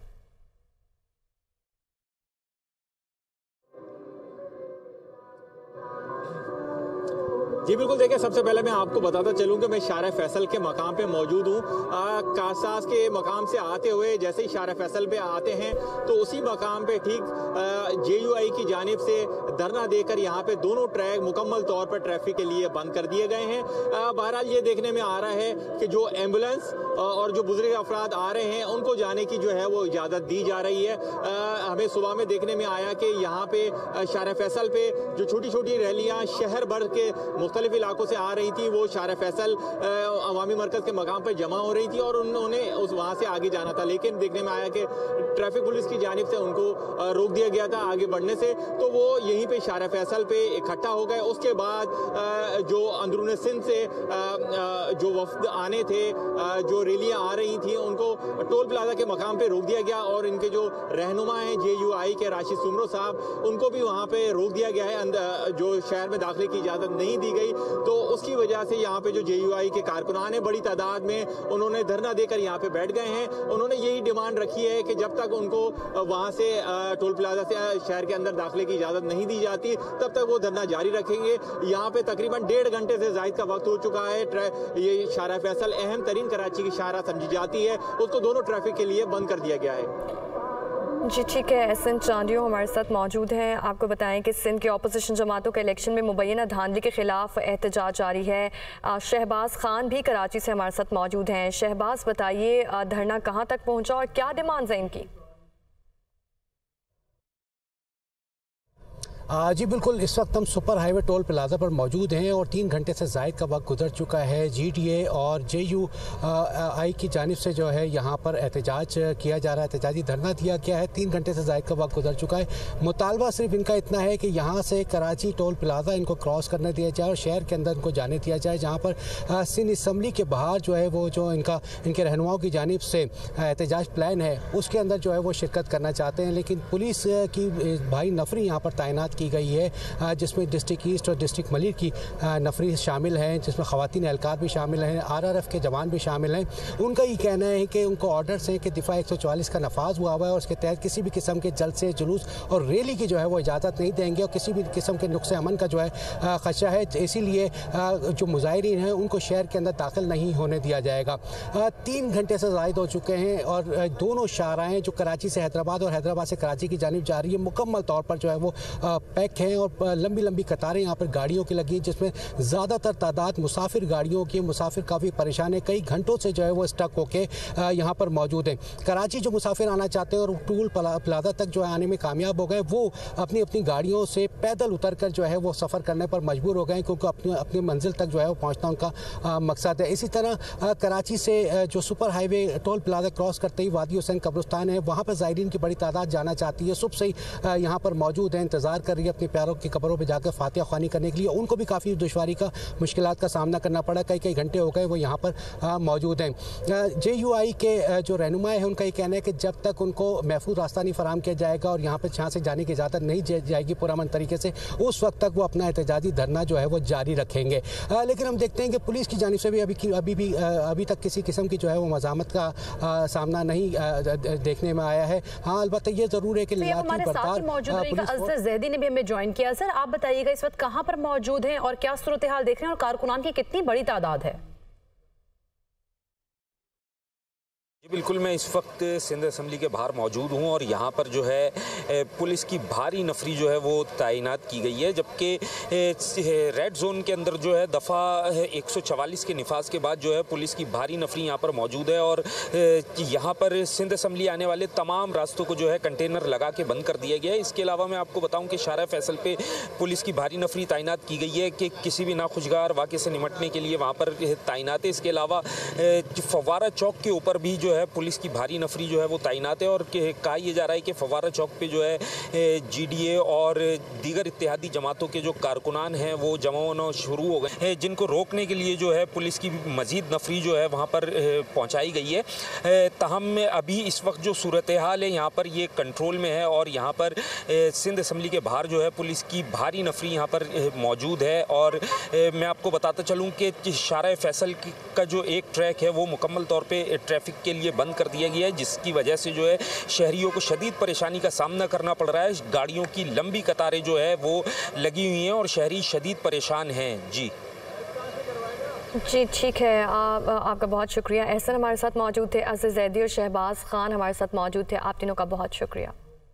जी बिल्कुल, देखिए सबसे पहले मैं आपको बताता चलूं कि मैं शाहराह फैसल के मकाम पे मौजूद हूँ। कासास के मकाम से आते हुए जैसे ही शाहराह फैसल पे आते हैं तो उसी मकाम पे ठीक जे यू आई की जानिब से धरना देकर यहाँ पे दोनों ट्रैक मुकम्मल तौर पर ट्रैफिक के लिए बंद कर दिए गए हैं। बहरहाल ये देखने में आ रहा है कि जो एम्बुलेंस और जो बुजुर्ग अफराद आ रहे हैं उनको जाने की जो है वो इजाज़त दी जा रही है। हमें सुबह में देखने में आया कि यहाँ पे शाहराह फैसल पे जो छोटी छोटी रैलियाँ शहर भर के मुख्तलिफ इलाकों से आ रही थी वो शाहराह फैसल अवामी मरकज़ के मकाम पर जमा हो रही थी और उन्होंने उस वहाँ से आगे जाना था, लेकिन देखने में आया कि ट्रैफिक पुलिस की जानिब से उनको रोक दिया गया था आगे बढ़ने से, तो वो यहीं पे शाहराह फैसल पे इकट्ठा हो गए। उसके बाद जो अंदरून सिंध से जो वफ्द आने थे, जो रैलियाँ आ रही थी, उनको टोल प्लाजा के मकाम पे रोक दिया गया और इनके जो रहनुमा हैं जे यू आई के राशिद सुमरो साहब, उनको भी वहाँ पे रोक दिया गया है। अंदर जो शहर में दाखिले की इजाज़त नहीं दी गई, तो उसकी वजह से यहाँ पे जो जे यू आई के कारकुनान हैं बड़ी तादाद में उन्होंने धरना देकर यहाँ पे बैठ गए हैं। उन्होंने यही डिमांड रखी है कि जब तक उनको वहाँ से टोल प्लाजा से शहर के अंदर दाखिले की इजाज़त नहीं दी जाती तब तक वो धरना जारी रखेंगे। यहाँ पे तकरीबन डेढ़ घंटे से ज़ायद का वक्त हो चुका है। ये शाहराह फैसल अहम तरीन कराची की शाहराह समझी जाती है, उसको दोनों ट्रैफिक के लिए बंद कर दिया गया है। जी ठीक है, एहसन चांदियो हमारे साथ मौजूद हैं। आपको बताएं कि सिंध के अपोजिशन जमातों के इलेक्शन में मुबैना धांधली के खिलाफ एहतजाज जारी है। शहबाज खान भी कराची से हमारे साथ मौजूद हैं। शहबाज, बताइए धरना कहां तक पहुंचा और क्या डिमांड्स हैं इनकी? जी बिल्कुल, इस वक्त हम सुपर हाईवे टोल प्लाजा पर मौजूद हैं और तीन घंटे से ज़ायद का वक्त गुजर चुका है। जी डी ए और जे यू आई की जानिब से जो है यहाँ पर एहतजाज किया जा रहा है, एहतजाजी धरना दिया गया है। तीन घंटे से ज़ायद का वक्त गुजर चुका है। मुतालबा सिर्फ इनका इतना है कि यहाँ से कराची टोल प्लाजा इनको क्रॉस करने दिया जाए और शहर के अंदर इनको जाने दिया जाए, जहाँ पर सिंध असम्बली के बाहर जो है वो जो इनका इनके रहनुमाओं की जानिब से एहतजाज प्लान है उसके अंदर जो है वो शिरकत करना चाहते हैं। लेकिन पुलिस की भारी नफरी यहाँ पर तैनात की गई है, जिसमें डिस्ट्रिक्ट ईस्ट और डिस्ट्रिक्ट मलिक की नफरी शामिल हैं, जिसमें ख़वातीन एहलकार भी शामिल हैं, आर आर एफ के जवान भी शामिल हैं। उनका ये कहना है कि उनको ऑर्डर्स हैं कि दिफा एक सौ चौवालीस का नफाज हुआ हुआ है और उसके तहत किसी भी किस्म के जलसे, जुलूस और रैली की जो है वो इजाज़त नहीं देंगे और किसी भी किस्म के नुक्स अमन का जो है ख़दशा है, इसीलिए जो मुजाहिरीन हैं उनको शहर के अंदर दाखिल नहीं होने दिया जाएगा। तीन घंटे से ज़ायद हो चुके हैं और दोनों शाहराहें जो कराची से हैदराबाद और हैदराबाद से कराची की जानिब जा रही है मुकम्मल तौर पर जो है वो पैक हैं और लंबी लंबी कतारें यहाँ पर गाड़ियों की लगी, जिसमें ज़्यादातर तादाद मुसाफिर गाड़ियों की। मुसाफिर काफ़ी परेशान है, कई घंटों से जो है वो स्टक होके यहाँ पर मौजूद हैं। कराची जो मुसाफिर आना चाहते हैं और टोल प्लाजा तक जो है आने में कामयाब हो गए, वो अपनी अपनी गाड़ियों से पैदल उतर कर जो है वो सफ़र करने पर मजबूर हो गए, क्योंकि अपनी अपनी मंजिल तक जो है वो पहुँचना उनका मकसद है। इसी तरह कराची से जो super highway toll plaza cross करते ही वादी हुसैन कब्रिस्तान है, वहाँ पर ज़ायरीन की बड़ी तादाद जाना चाहती है। सुबह से ही यहाँ पर मौजूद है, इंतज़ार कर रही है अपने प्यारों की कब्रों पर जाकर फातिहा ख्वानी करने के लिए। उनको भी काफ़ी दुश्वारी का मुश्किलात का सामना करना पड़ा। कई कई घंटे हो गए वो यहाँ पर मौजूद हैं। जे यू आई के जो रहनुमा है उनका ये कहना है कि जब तक उनको महफूज रास्ता नहीं फराम किया जाएगा और यहाँ पर यहाँ से जाने की इजाज़त नहीं जाएगी पुरअमन तरीके से, उस वक्त तक वो अपना एहतजाजी धरना जो है वो जारी रखेंगे। आ, लेकिन हम देखते हैं कि पुलिस की जानिब से भी अभी अभी भी अभी तक किसी किस्म की जो है वो मज़ामत का आ, सामना नहीं आ, देखने में आया है। हाँ, अलबत्ता ये ज़रूर है कि हमारे साथ ही मौजूद रहेगा असगर ज़ैदी ने भी हमें ज्वाइन किया। सर, आप बताइएगा इस वक्त कहाँ पर मौजूद हैं और क्या सूरत हाल देख रहे हैं और कारकुनान की कितनी बड़ी तादाद है? जी बिल्कुल, मैं इस वक्त सिंध असम्बली के बाहर मौजूद हूं और यहां पर जो है पुलिस की भारी नफरी जो है वो तैनात की गई है, जबकि रेड जोन के अंदर जो है दफ़ा एक सौ चवालीस के निफाज के बाद जो है पुलिस की भारी नफरी यहां पर मौजूद है और यहां पर सिंध असम्बली आने वाले तमाम रास्तों को जो है कंटेनर लगा के बंद कर दिया गया है। इसके अलावा मैं आपको बताऊं कि शाहराह फैसल पे पुलिस की भारी नफरी तैनात की गई है कि किसी भी नाखुशगार वाक़े से निमटने के लिए वहाँ पर तैनात है। इसके अलावा फव्वारा चौक के ऊपर भी जो है पुलिस की भारी नफरी जो है वो तैनात है और कहा यह जा रहा है कि फव्वारा चौक पे जो है जी डी ए और दीगर इत्तेहादी जमातों के जो कारकुनान हैं वो जमा होना शुरू हो गए हैं, जिनको रोकने के लिए जो है पुलिस की मजीद नफरी जो है वहाँ पर पहुँचाई गई है। तहम अभी इस वक्त जो सूरत हाल है यहाँ पर ये कंट्रोल में है और यहाँ पर सिंध असम्बली के बाहर जो है पुलिस की भारी नफरी यहाँ पर मौजूद है। और मैं आपको बताता चलूँ कि शाहराह फैसल का जो एक ट्रैक है वो मुकम्मल तौर पर ट्रैफिक के लिए बंद कर दिया गया है, जिसकी वजह से जो है शहरियों को शदीद परेशानी का सामना करना पड़ रहा है। गाड़ियों की लंबी कतारें जो है वो लगी हुई हैं और शहरी शदीद परेशान हैं। जी जी ठीक है, आप, आपका बहुत शुक्रिया। एहसन हमारे साथ मौजूद थे, अज़ीज़ ज़ैदी और शहबाज खान हमारे साथ मौजूद थे। आप तीनों का बहुत शुक्रिया।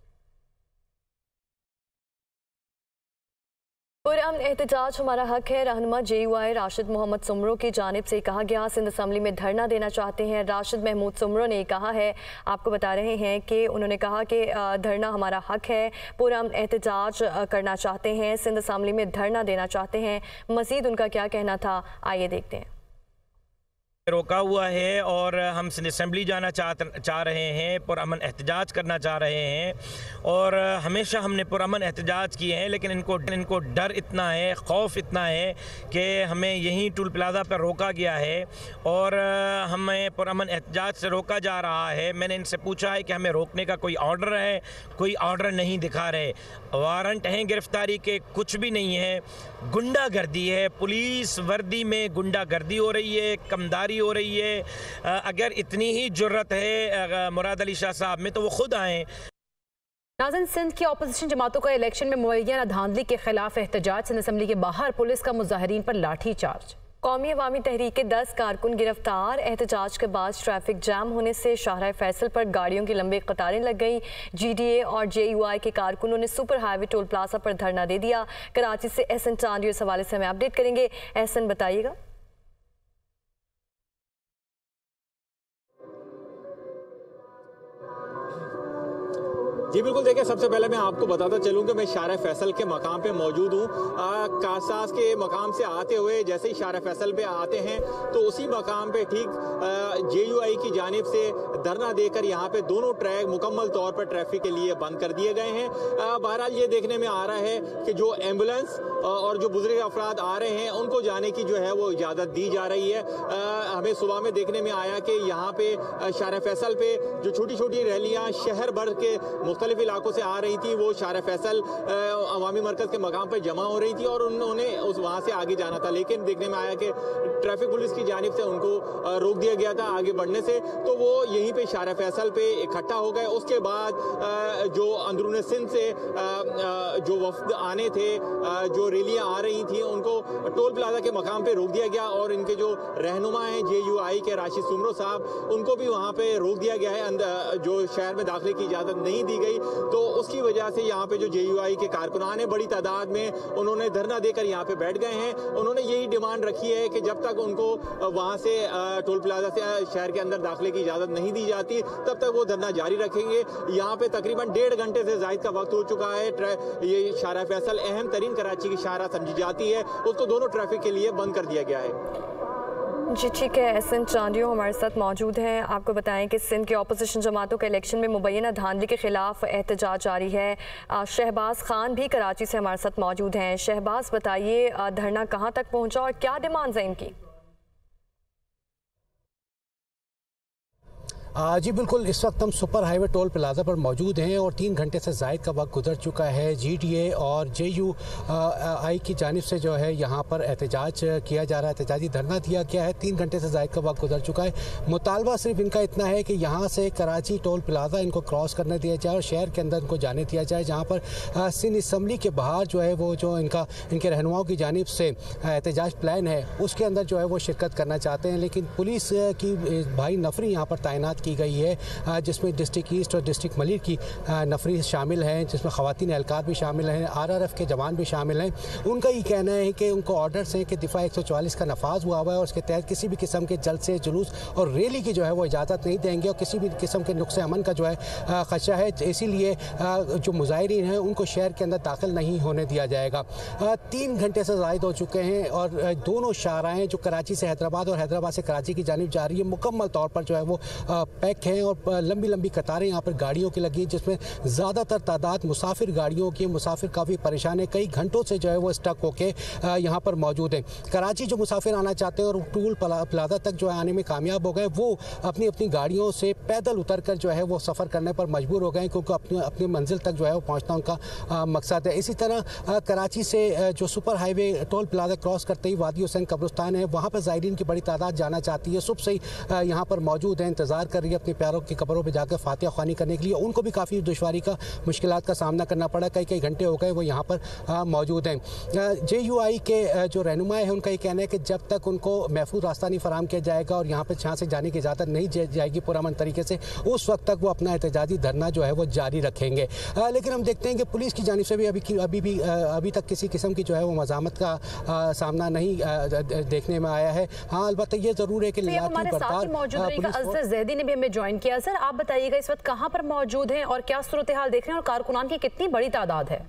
पुरअमन एहतजाज हमारा हक है। रहनुमा J U I Rashid Mohammad Soomro की जानिब से कहा गया सिंध असम्बली में धरना देना चाहते हैं। राशिद महमूद सुमरो ने कहा है, आपको बता रहे हैं कि उन्होंने कहा कि धरना हमारा हक है, पुरअमन एहतजाज करना चाहते हैं, सिंध असम्बली में धरना देना चाहते हैं। मज़ीद उनका क्या कहना था, आइए देखते हैं। रोका हुआ है और हम सिंध असम्बली जाना चाह चाह रहे हैं, पुरअमन एहतजाज करना चाह रहे हैं और हमेशा हमने पुरअमन एहतजाज किए हैं, लेकिन इनको इनको डर इतना है, खौफ इतना है कि हमें यहीं टोल प्लाज़ा पर रोका गया है और हमें पुरअमन एहतजाज से रोका जा रहा है। मैंने इनसे पूछा है कि हमें रोकने का कोई ऑर्डर है, कोई ऑर्डर नहीं दिखा रहे, वारंट हैं गिरफ्तारी के, कुछ भी नहीं है। गुंडागर्दी है, पुलिस वर्दी में गुंडागर्दी हो रही है, कमदारी हो रही है। अगर इतनी ही जुर्रत है मुराद अली शाह साहब में तो वो खुद आए। नाज़रीन, सिंध की अपोजिशन जमातों का इलेक्शन में मुअय्यना धांधली के खिलाफ एहतजाज। सिंध असम्बली के बाहर पुलिस का मुजाहिरीन पर लाठी चार्ज। कौमी अवामी तहरीक के दस कारकुन गिरफ्तार। एहतजाज के बाद ट्रैफिक जाम होने से शाहराह फैसल पर गाड़ियों की लंबी कतारें लग गई। जी डी ए और जे यू आई के कारकुनों ने सुपर हाईवे टोल प्लाजा पर धरना दे दिया। कराची से एहसन चांदी इस हवाले से हमें अपडेट करेंगे। एहसन, बताइएगा। जी बिल्कुल, देखिए सबसे पहले मैं आपको बताता चलूं कि मैं शाहराह फैसल के मकाम पे मौजूद हूँ। कासास के मकाम से आते हुए जैसे ही शाहराह फैसल पे आते हैं तो उसी मकाम पे ठीक जे यू आई की जानिब से धरना देकर यहाँ पे दोनों ट्रैक मुकम्मल तौर पर ट्रैफिक के लिए बंद कर दिए गए हैं। बहरहाल ये देखने में आ रहा है कि जो एम्बुलेंस और जो बुजुर्ग अफराद आ रहे हैं उनको जाने की जो है वो इजाज़त दी जा रही है। हमें सुबह में देखने में आया कि यहाँ पे शाहराह फैसल पे जो छोटी छोटी रैलियाँ शहर भर के मुख्तलिफ इलाकों से आ रही थी वो शाहराह फैसल अवामी मरकज़ के मकाम पर जमा हो रही थी और उन्होंने उस वहाँ से आगे जाना था, लेकिन देखने में आया कि ट्रैफिक पुलिस की जानिब से उनको रोक दिया गया था आगे बढ़ने से, तो वो यहीं पे शाहराह फैसल पे इकट्ठा हो गए। उसके बाद जो अंदरून सिंध से जो वफ्द आने थे, जो रैलियाँ आ रही थी, उनको टोल प्लाजा के मकाम पे रोक दिया गया और इनके जो रहनुमा हैं जे यू आई के राशिद सुमरो साहब, उनको भी वहाँ पे रोक दिया गया है। अंदर जो शहर में दाखिले की इजाज़त नहीं दी गई, तो उसकी वजह से यहाँ पे जो जे यू आई के कारकुनान हैं बड़ी तादाद में उन्होंने धरना देकर यहाँ पे बैठ गए हैं। उन्होंने यही डिमांड रखी है कि जब तक उनको वहाँ से टोल प्लाजा से शहर के अंदर दाखिले की इजाज़त नहीं दी जाती तब तक वो धरना जारी रखेंगे। यहाँ पे तकरीबन डेढ़ घंटे से ज़ायद का वक्त हो चुका है। ये शाहराह फैसल अहम तरीन कराची की शाहराह समझी जाती है, उसको दोनों ट्रैफिक के लिए बंद कर दिया गया है। जी ठीक है, एस एन चांदियो हमारे साथ मौजूद हैं। आपको बताएं कि सिंध के अपोजिशन जमातों के इलेक्शन में मुबैना धांधली के खिलाफ एहतजाज जारी है। शहबाज खान भी कराची से हमारे साथ मौजूद हैं। शहबाज, बताइए धरना कहां तक पहुंचा और क्या डिमांड्स हैं इनकी? जी बिल्कुल, इस वक्त हम सुपर हाईवे टोल प्लाजा पर मौजूद हैं और तीन घंटे से ज़ायद का वक्त गुजर चुका है। जीटीए और जेयू आई की जानिब से जो है यहाँ पर एहतजाज किया जा रहा है, एहतजाजी धरना दिया गया है। तीन घंटे से ज़ायद का वक्त गुजर चुका है। मुतालबा सिर्फ इनका इतना है कि यहाँ से कराची टोल प्लाजा इनको क्रॉस करने दिया जाए और शहर के अंदर इनको जाने दिया जाए, जहाँ पर सिंध असम्बली के बाहर जो है वो जो इनका इनके रहनुमाओं की जानिब से एहतजाज प्लान है उसके अंदर जो है वो शिरकत करना चाहते हैं। लेकिन पुलिस की भारी नफरी यहाँ पर तैनात की गई है, जिसमें डिस्ट्रिक्ट ईस्ट और डिस्ट्रिक्ट मलिर की नफरी शामिल हैं, जिसमें ख़वातीन एहलकार भी शामिल हैं, आरआरएफ के जवान भी शामिल हैं। उनका ये कहना है कि उनको ऑर्डर्स हैं कि दिफा एक सौ चौवालीस का नफाज हुआ हुआ है और उसके तहत किसी भी किस्म के जलसे, जुलूस और रैली की जो है वो इजाज़त नहीं देंगे और किसी भी किस्म के नुक्स अमन का जो है खदशा है, इसीलिए जो मुजाहिरीन हैं उनको शहर के अंदर दाखिल नहीं होने दिया जाएगा। तीन घंटे से ज़ायद हो चुके हैं और दोनों शाहराएँ जो कराची से हैदराबाद और हैदराबाद से कराची की जानिब जा रही है मुकम्मल तौर पर जो है वो पैक हैं और लंबी लंबी कतारें यहाँ पर गाड़ियों की लगी, जिसमें ज़्यादातर तादाद मुसाफिर गाड़ियों की। मुसाफिर काफ़ी परेशान है, कई घंटों से जो है वो स्टक होके यहाँ पर मौजूद हैं। कराची जो मुसाफिर आना चाहते हैं और टूल प्लाजा तक जो है आने में कामयाब हो गए, वो अपनी अपनी गाड़ियों से पैदल उतर कर जो है वो सफ़र करने पर मजबूर हो गए, क्योंकि अपनी अपनी मंजिल तक जो है वो पहुँचना उनका मकसद है। इसी तरह कराची से जो super highway toll plaza cross करते ही वादी हुसैन कब्रिस्तान है, वहाँ पर ज़ायरीन की बड़ी तादाद जाना चाहती है। सुबह से ही यहाँ पर मौजूद है, इंतज़ार कर रही है अपने प्यारों की कब्रों पे जाकर फातिहा ख्वानी करने के लिए। उनको भी काफ़ी दुश्वारी का, मुश्किलात का सामना करना पड़ा, कई कई घंटे हो गए वो यहाँ पर आ, मौजूद हैं। जे यू आई के जो रहनुमा है उनका ये कहना है कि जब तक उनको महफूज रास्ता नहीं फराम किया जाएगा और यहाँ पर यहाँ से जाने की इजाज़त नहीं जाएगी पुरअमन तरीके से, उस वक्त तक वो अपना एहतजाजी धरना जो है वो जारी रखेंगे। आ, लेकिन हम देखते हैं कि पुलिस की जानिब से भी अभी अभी भी अभी तक किसी किस्म की जो है वो मज़ामत का आ, सामना नहीं आ, देखने में आया है। हाँ, अलबत्ता ये ज़रूर है कि जैदी ने भी हमें ज्वाइन किया। सर, आप बताइएगा इस वक्त कहां पर मौजूद हैं और क्या सूरत हाल देख रहे हैं और कारकुनान की कितनी बड़ी तादाद है?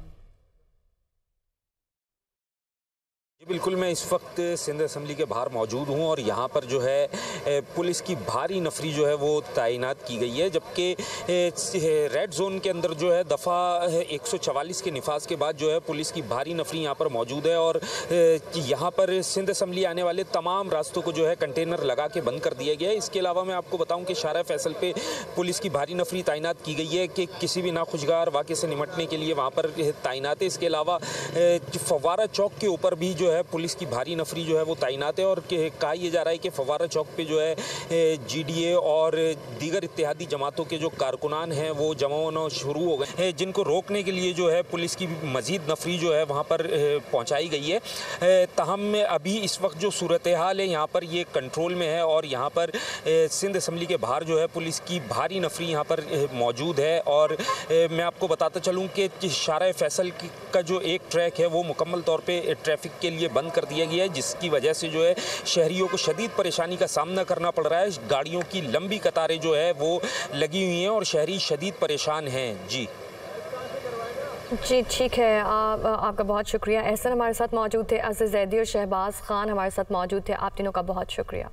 बिल्कुल, मैं इस वक्त सिंध असम्बली के बाहर मौजूद हूं और यहां पर जो है पुलिस की भारी नफरी जो है वो तैनात की गई है, जबकि रेड जोन के अंदर जो है दफ़ा एक सौ चवालीस के निफाज के बाद जो है पुलिस की भारी नफरी यहां पर मौजूद है और यहां पर सिंध असम्बली आने वाले तमाम रास्तों को जो है कंटेनर लगा के बंद कर दिया गया है। इसके अलावा मैं आपको बताऊं कि शारा फैसल पे पुलिस की भारी नफरी तैनात की गई है कि किसी भी नाखुशगार वाक़े से निमटने के लिए वहाँ पर तैनात है। इसके अलावा फव्वारा चौक के ऊपर भी जो है पुलिस की भारी नफरी जो है वो तैनात है और कहा यह जा रहा है कि फव्वारा चौक पे जो है जीडीए और दीगर इत्तेहादी जमातों के जो कारकुनान हैं वो जमा होना शुरू हो गए हैं, जिनको रोकने के लिए जो है पुलिस की मजीद नफरी जो है वहाँ पर पहुँचाई गई है। तहम अभी इस वक्त जो सूरत हाल है यहाँ पर ये कंट्रोल में है और यहाँ पर सिंध असम्बली के बाहर जो है पुलिस की भारी नफरी यहाँ पर मौजूद है। और मैं आपको बताता चलूँ कि शारा फैसल का जो एक ट्रैक है वो मुकम्मल तौर पर ट्रैफिक के लिए बंद कर दिया गया है, जिसकी वजह से जो है शहरियों को शदीद परेशानी का सामना करना पड़ रहा है। गाड़ियों की लंबी कतारें जो है वो लगी हुई हैं और शहरी शदीद परेशान हैं। जी जी ठीक है, आप, आपका बहुत शुक्रिया। एहसन हमारे साथ मौजूद थे, अज़ीज़ जैदी और शहबाज खान हमारे साथ मौजूद थे। आप तीनों का बहुत शुक्रिया।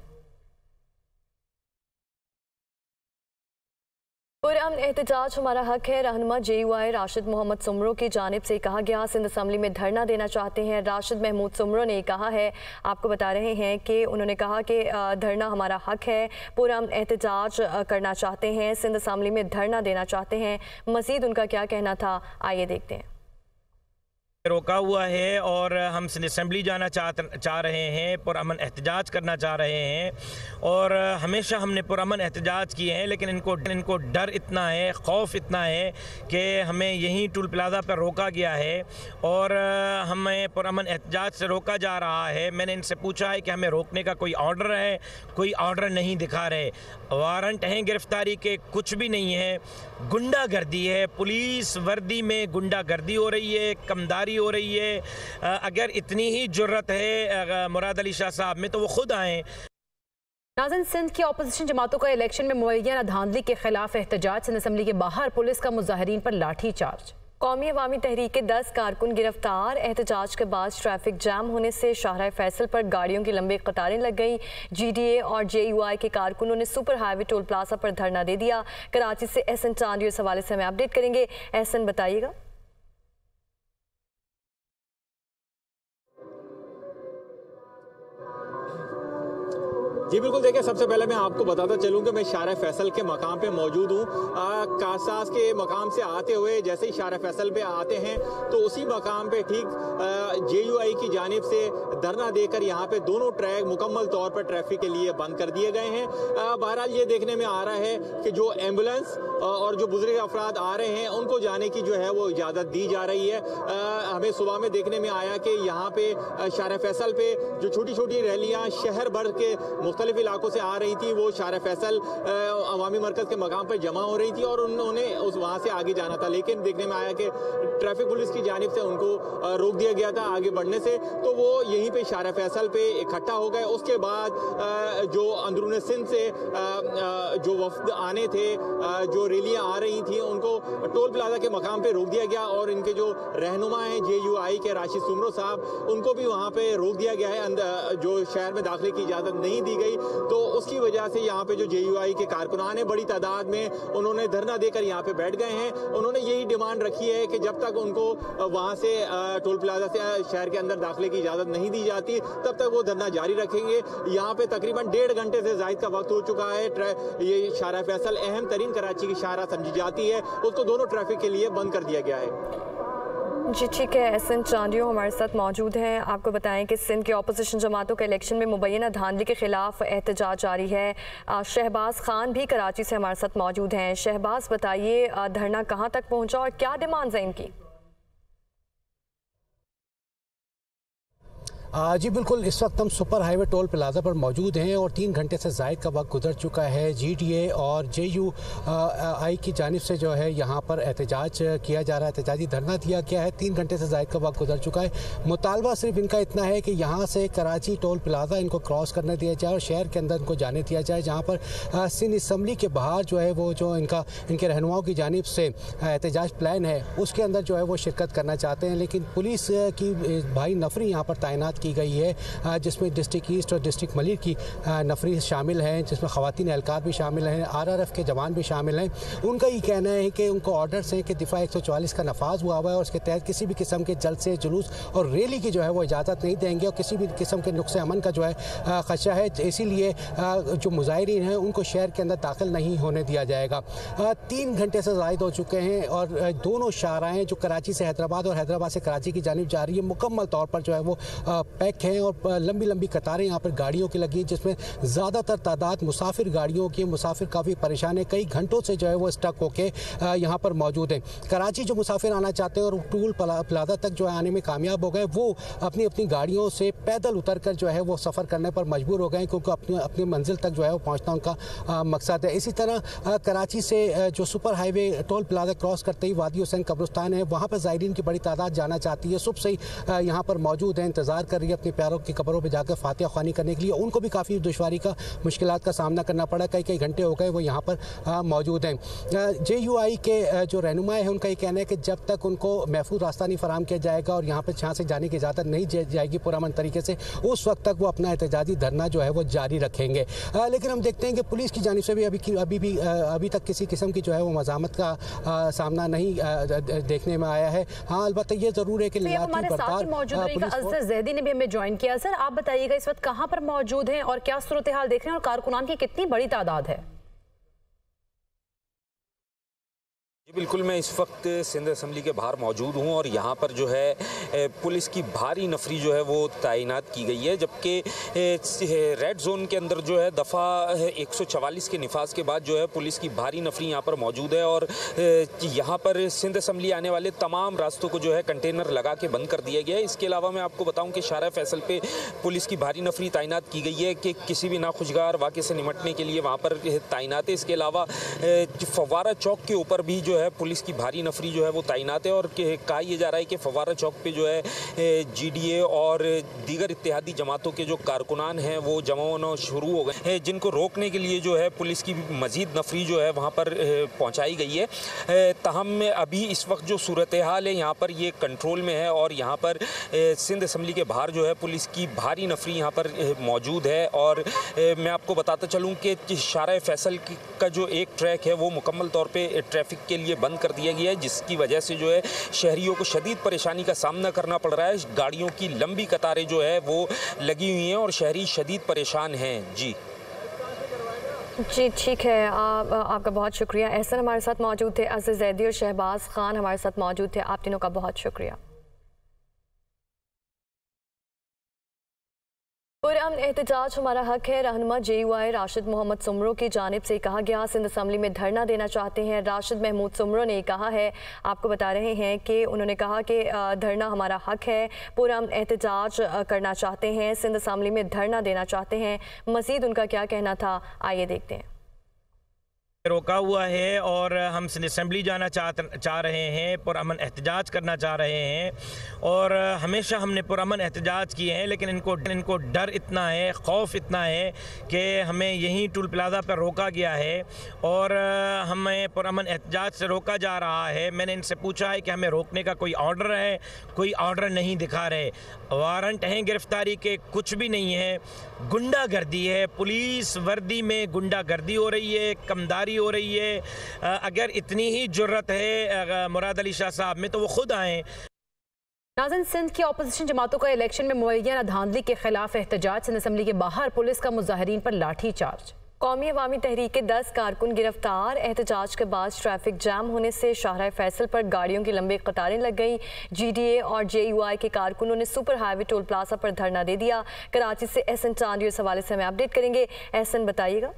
पुरअमन एहतजाज हमारा हक है। रहनुमा J U I Rashid Mohammad Soomro की जानिब से कहा गया सिंध असम्बली में धरना देना चाहते हैं। राशिद महमूद सुमरो ने कहा है, आपको बता रहे हैं कि उन्होंने कहा कि धरना हमारा हक है, पुरअमन एहतजाज करना चाहते हैं, सिंध असम्बली में धरना देना चाहते हैं। मज़ीद उनका क्या कहना था, आइए देखते हैं। रोका हुआ है और हम सिंध असम्बली जाना चाह चाह रहे हैं, पुरअमन एहतजाज करना चाह रहे हैं और हमेशा हमने पुरअमन एहतजाज किए हैं, लेकिन इनको इनको डर इतना है, खौफ इतना है कि हमें यहीं टूल प्लाजा पर रोका गया है और हमें पुरअमन एहतजाज से रोका जा रहा है। मैंने इनसे पूछा है कि हमें रोकने का कोई ऑर्डर है, कोई ऑर्डर नहीं दिखा रहे, वारंट हैं गिरफ्तारी के, कुछ भी नहीं है। गुंडागर्दी है, पुलिस वर्दी में गुंडागर्दी हो रही है, कमदारी हो रही है। अगर इतनी ही जुर्रत है मुराद अली शाह साहब में तो वो खुद आए। नाज़रीन, सिंध की अपोजिशन जमातों का इलेक्शन में मुबैना धांधली के खिलाफ एहतजाज। सिंध असम्बली के बाहर पुलिस का मुजाहिरीन पर लाठी चार्ज। कौमी अवामी तहरीक के दस कारकुन गिरफ्तार। एहतजाज के बाद ट्रैफिक जाम होने से शाहराह फैसल पर गाड़ियों की लंबी कतारें लग गई। जीडीए और जेयूआई के कारकुनों ने सुपर हाईवे टोल प्लाजा पर धरना दे दिया। कराची से एहसन चांदी इस हवाले से हमें अपडेट करेंगे। एहसन, बताइएगा। जी बिल्कुल, देखिए सबसे पहले मैं आपको बताता चलूं कि मैं शाहराह फैसल के मकाम पे मौजूद हूँ। कासास के मकाम से आते हुए जैसे ही शाहराह फैसल पे आते हैं तो उसी मकाम पे ठीक जेयूआई की जानिब से धरना देकर यहाँ पे दोनों ट्रैक मुकम्मल तौर पर ट्रैफिक के लिए बंद कर दिए गए हैं। बहरहाल ये देखने में आ रहा है कि जो एम्बुलेंस और जो बुजुर्ग अफराद आ रहे हैं उनको जाने की जो है वो इजाज़त दी जा रही है। हमें सुबह में देखने में आया कि यहाँ पे शाहराह फैसल पे जो छोटी छोटी रैलियाँ शहर भर के मुख्तलिफ इलाकों से आ रही थी वो शाहराह फैसल अवामी मरकज़ के मकाम पर जमा हो रही थी और उन्होंने उस वहाँ से आगे जाना था, लेकिन देखने में आया कि ट्रैफिक पुलिस की जानिब से उनको रोक दिया गया था आगे बढ़ने से, तो वो यहीं पे शाहराह फैसल पे इकट्ठा हो गए। उसके बाद जो अंदरून सिंध से जो वफ्द आने थे, जो रैलियाँ आ रही थी, उनको टोल प्लाजा के मकाम पे रोक दिया गया और इनके जो रहनुमा हैं जेयूआई के राशिद सुमरो साहब, उनको भी वहाँ पे रोक दिया गया है। अंदर जो शहर में दाखिले की इजाज़त नहीं दी गई, तो उसकी वजह से यहाँ पे जो जेयूआई के कारकुनान हैं बड़ी तादाद में उन्होंने धरना देकर यहाँ पे बैठ गए हैं। उन्होंने यही डिमांड रखी है कि जब तक उनको वहाँ से टोल प्लाजा से शहर के अंदर दाखिले की इजाज़त नहीं दी जाती तब तक वो धरना जारी रखेंगे। यहाँ पे तकरीबन डेढ़ घंटे से ज़ायद का वक्त हो चुका है। ये शाहराह फैसल अहम तरीन कराची की शाहराह समझी जाती है, उसको दोनों ट्रैफिक के लिए बंद कर दिया गया है। जी ठीक है, एहसन चांदियो हमारे साथ मौजूद हैं। आपको बताएं कि सिंध के अपोजिशन जमातों के इलेक्शन में मुबैना धांधली के खिलाफ एहतजाज जारी है। शहबाज खान भी कराची से हमारे साथ मौजूद हैं। शहबाज, बताइए धरना कहां तक पहुंचा और क्या डिमांड्स हैं इनकी? जी बिल्कुल, इस वक्त हम सुपर हाईवे टोल प्लाजा पर मौजूद हैं और तीन घंटे से ज़ायद का वक्त गुजर चुका है। जीडीए और जेयू आई की जानिब से जो है यहाँ पर एहतजाज किया जा रहा है, एहतजाजी धरना दिया गया है। तीन घंटे से ज़ायद का वक्त गुजर चुका है। मुतालबा सिर्फ इनका इतना है कि यहाँ से कराची टोल प्लाजा इनको क्रॉस करने दिया जाए और शहर के अंदर इनको जाने दिया जाए, जहाँ पर सिंध असम्बली के बाहर जो है वो जो इनका इनके रहनुमाओं की जानिब से एहतजाज प्लान है उसके अंदर जो है वो शिरकत करना चाहते हैं। लेकिन पुलिस की भारी नफरी यहाँ पर तैनात की गई है, जिसमें डिस्ट्रिक्ट ईस्ट और डिस्ट्रिक्ट मलिक की नफरी शामिल हैं, जिसमें ख़वातीन एहलकार भी शामिल हैं, आरआरएफ के जवान भी शामिल हैं। उनका ये कहना है कि उनको ऑर्डर्स हैं कि दिफा एक सौ चौवालीस का नफाज हुआ हुआ है और उसके तहत किसी भी किस्म के जलसे, जुलूस और रैली की जो है वो इजाज़त नहीं देंगे और किसी भी किस्म के नुक्स अमन का जो है ख़दशा है, इसीलिए जो मुजाहिरीन हैं उनको शहर के अंदर दाखिल नहीं होने दिया जाएगा। तीन घंटे से ज़ायद हो चुके हैं और दोनों शाहराहें जो कराची से हैदराबाद और हैदराबाद से कराची की जानिब जा रही है मुकम्मल तौर पर जो है वो पैक हैं और लंबी लंबी कतारें यहाँ पर गाड़ियों की लगी, जिसमें ज़्यादातर तादाद मुसाफिर गाड़ियों की। मुसाफिर काफ़ी परेशान है, कई घंटों से जो है वो स्टक होके यहाँ पर मौजूद हैं। कराची जो मुसाफिर आना चाहते हैं और टूल प्लाजा तक जो है आने में कामयाब हो गए, वो अपनी अपनी गाड़ियों से पैदल उतर कर जो है वो सफ़र करने पर मजबूर हो गए, क्योंकि अपनी अपनी मंजिल तक जो है वो पहुँचना उनका मकसद है। इसी तरह कराची से जो super highway toll plaza cross करते ही वादी हुसैन कब्रिस्तान है, वहाँ पर ज़ायरीन की बड़ी तादाद जाना चाहती है। सुबह से ही यहाँ पर मौजूद है, इंतज़ार कर रही है अपने प्यारों की कब्रों पे जाकर फातिहा ख्वानी करने के लिए। उनको भी काफ़ी दुश्वारी का मुश्किलात का सामना करना पड़ा, कई कई घंटे हो गए वो यहाँ पर मौजूद हैं। जे यू आई के जो रहनुमा है उनका ये कहना है कि जब तक उनको महफूज रास्ता नहीं फराम किया जाएगा और यहाँ पर यहाँ से जाने की इजाज़त नहीं जाएगी पुरअमन तरीके से, उस वक्त तक वो अपना एहतजाजी धरना जो है वो जारी रखेंगे। आ, लेकिन हम देखते हैं कि पुलिस की जानिब से भी अभी अभी भी अभी तक किसी किस्म की जो है वो मज़ामत का आ, सामना नहीं आ, देखने में आया है। हाँ, अलबत्ता ये ज़रूर है कि हमारे साथ ही मौजूद रहेगा अज़हर ज़ैदी ने भी हमें ज्वाइन किया। सर, आप बताइएगा इस वक्त कहां पर मौजूद हैं और क्या सूरत हाल देख रहे हैं और कारकुनान की कितनी बड़ी तादाद है? बिल्कुल, मैं इस वक्त सिंध असम्बली के बाहर मौजूद हूँ और यहाँ पर जो है पुलिस की भारी नफरी जो है वो तैनात की गई है, जबकि रेड जोन के अंदर जो है दफ़ा एक सौ चवालीस के निफाज के बाद जो है पुलिस की भारी नफरी यहाँ पर मौजूद है और यहाँ पर सिंध असम्बली आने वाले तमाम रास्तों को जो है कंटेनर लगा के बंद कर दिया गया है। इसके अलावा मैं आपको बताऊँ कि शाहराह फैसल पे पुलिस की भारी नफरी तैनात की गई है कि किसी भी नाखुशगवार वाक़े से निमटने के लिए वहाँ पर तैनात है। इसके अलावा फव्वारा चौक के ऊपर भी जो है पुलिस की भारी नफरी जो है वो तैनात है और कहा यह जा रहा है कि फवारा चौक पे जो है जीडीए और दीगर इत्तेहादी जमातों के जो कारकुनान हैं वो जमा होना शुरू हो गए हैं, जिनको रोकने के लिए जो है पुलिस की मजीद नफरी जो है वहाँ पर पहुँचाई गई है। ताहम अभी इस वक्त जो सूरत हाल है यहाँ पर ये कंट्रोल में है और यहाँ पर सिंध असम्बली के बाहर जो है पुलिस की भारी नफरी यहाँ पर मौजूद है। और मैं आपको बताता चलूँ कि शारा फैसल का जो एक ट्रैक है वो मुकम्मल तौर पे ट्रैफिक के लिए बंद कर दिया गया है, जिसकी वजह से जो है शहरियों को शदीद परेशानी का सामना करना पड़ रहा है। गाड़ियों की लंबी कतारें जो है वो लगी हुई हैं और शहरी शदीद परेशान हैं। जी जी ठीक है, आप, आपका बहुत शुक्रिया। एहसन हमारे साथ मौजूद थे, अज़ीज़ ज़ैदी और शहबाज खान हमारे साथ मौजूद थे। आप तीनों का बहुत शुक्रिया। पुरअमन एहतजाज हमारा हक है। रहनुमा J U I Rashid Mohammad Soomro की जानिब से कहा गया सिंध असम्बली में धरना देना चाहते हैं। राशिद महमूद सुमरो ने कहा है, आपको बता रहे हैं कि उन्होंने कहा कि धरना हमारा हक है, पुरअमन एहतजाज करना चाहते हैं, सिंध असम्बली में धरना देना चाहते हैं। मज़ीद उनका क्या कहना था, आइए देखते हैं। रोका हुआ है और हम सिंध असम्बली जाना चाह चाह रहे हैं, पुरअमन एहतजाज करना चाह रहे हैं और हमेशा हमने पुरअमन एहतजाज किए हैं, लेकिन इनको इनको डर इतना है, खौफ इतना है कि हमें यहीं टोल प्लाज़ा पर रोका गया है और हमें पुरअमन एहतजाज से रोका जा रहा है। मैंने इनसे पूछा है कि हमें रोकने का कोई ऑर्डर है, कोई ऑर्डर नहीं दिखा रहे, वारंट हैं गिरफ्तारी के, कुछ भी नहीं है। गुंडागर्दी है, पुलिस वर्दी में गुंडागर्दी हो रही है, कमदारी हो रही है। अगर इतनी ही जुर्रत है मुराद अली शाह साहब में तो वो खुद आए। नाज़रीन, सिंध की अपोजिशन जमातों का इलेक्शन में मुहैया धांधली के खिलाफ एहतजाज। सिंध असम्बली के बाहर पुलिस का मुजाहिरीन पर लाठी चार्ज। कौमी अवामी तहरीक के दस कारकुन गिरफ्तार। एहतजाज के बाद ट्रैफिक जाम होने से शाहराह फैसल पर गाड़ियों की लंबी कतारें लग गई। जी डी ए और जे यू आई के कारकुनों ने सुपर हाईवे टोल प्लाजा पर धरना दे दिया। कराची से एहसन चांदी इस हवाले से हमें अपडेट करेंगे। एहसन, बताइएगा।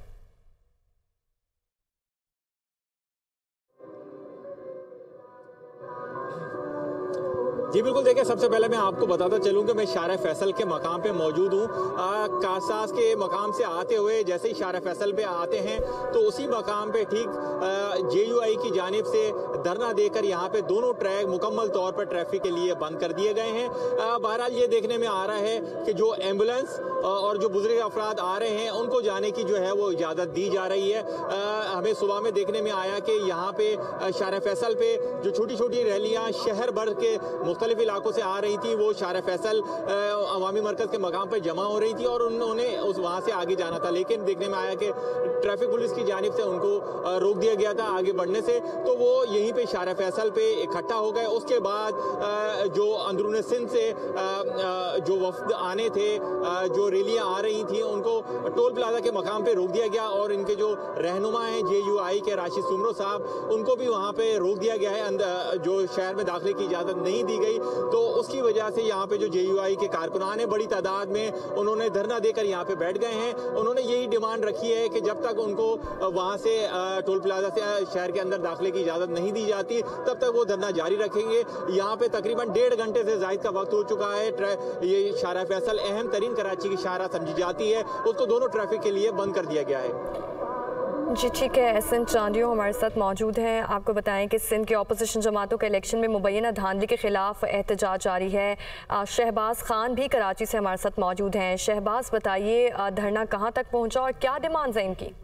जी बिल्कुल, देखिए सबसे पहले मैं आपको बताता चलूं कि मैं शारा फैसल के मकाम पे मौजूद हूँ। कासास के मकाम से आते हुए जैसे ही शारा फैसल पे आते हैं तो उसी मकाम पे ठीक जे यू आई की जानिब से धरना देकर यहाँ पे दोनों ट्रैक मुकम्मल तौर पर ट्रैफिक के लिए बंद कर दिए गए हैं। बहरहाल ये देखने में आ रहा है कि जो एम्बुलेंस और जो बुजुर्ग अफराद आ रहे हैं उनको जाने की जो है वो इजाज़त दी जा रही है। हमें सुबह में देखने में आया कि यहाँ पे शारा फैसल पे जो छोटी छोटी रैलियाँ शहर भर के मुख्तलिफ इलाकों से आ रही थी वो शारा फैसल अवामी मरकज़ के मकाम पर जमा हो रही थी और उन्होंने उस वहाँ से आगे जाना था, लेकिन देखने में आया कि ट्रैफिक पुलिस की जानिब से उनको रोक दिया गया था आगे बढ़ने से, तो वो यहीं पे शारा फैसल पे इकट्ठा हो गए। उसके बाद जो अंदरून सिंध से जो वफ्द आने थे, जो रैलियाँ आ रही थी, उनको टोल प्लाजा के मकाम पे रोक दिया गया और इनके जो रहनुमा हैं जे यू आई के राशिद सुमरो साहब, उनको भी वहाँ पे रोक दिया गया है। अंदर जो शहर में दाखिले की इजाज़त नहीं दी गई, तो उसकी वजह से यहाँ पे जो जे यू आई के कारकुनान हैं बड़ी तादाद में उन्होंने धरना देकर यहाँ पे बैठ गए हैं। उन्होंने यही डिमांड रखी है कि जब तक उनको वहाँ से टोल प्लाजा से शहर के अंदर दाखिले की इजाज़त नहीं दी जाती तब तक वो धरना जारी रखेंगे। यहाँ पे तकरीबन डेढ़ घंटे से ज़ायद का वक्त हो चुका है। ये शारा फैसल अहम तरीन कराची की शाहरा समझी जाती है, उसको दोनों ट्रैफिक के लिए बंद कर दिया गया है। जी ठीक है, एहसन चांदियो हमारे साथ मौजूद हैं। आपको बताएं कि सिंध के अपोजिशन जमातों के इलेक्शन में मुबैना धांधली के खिलाफ एहतजाज जारी है। शहबाज खान भी कराची से हमारे साथ मौजूद हैं। शहबाज, बताइए धरना कहां तक पहुंचा और क्या डिमांड्स हैं इनकी?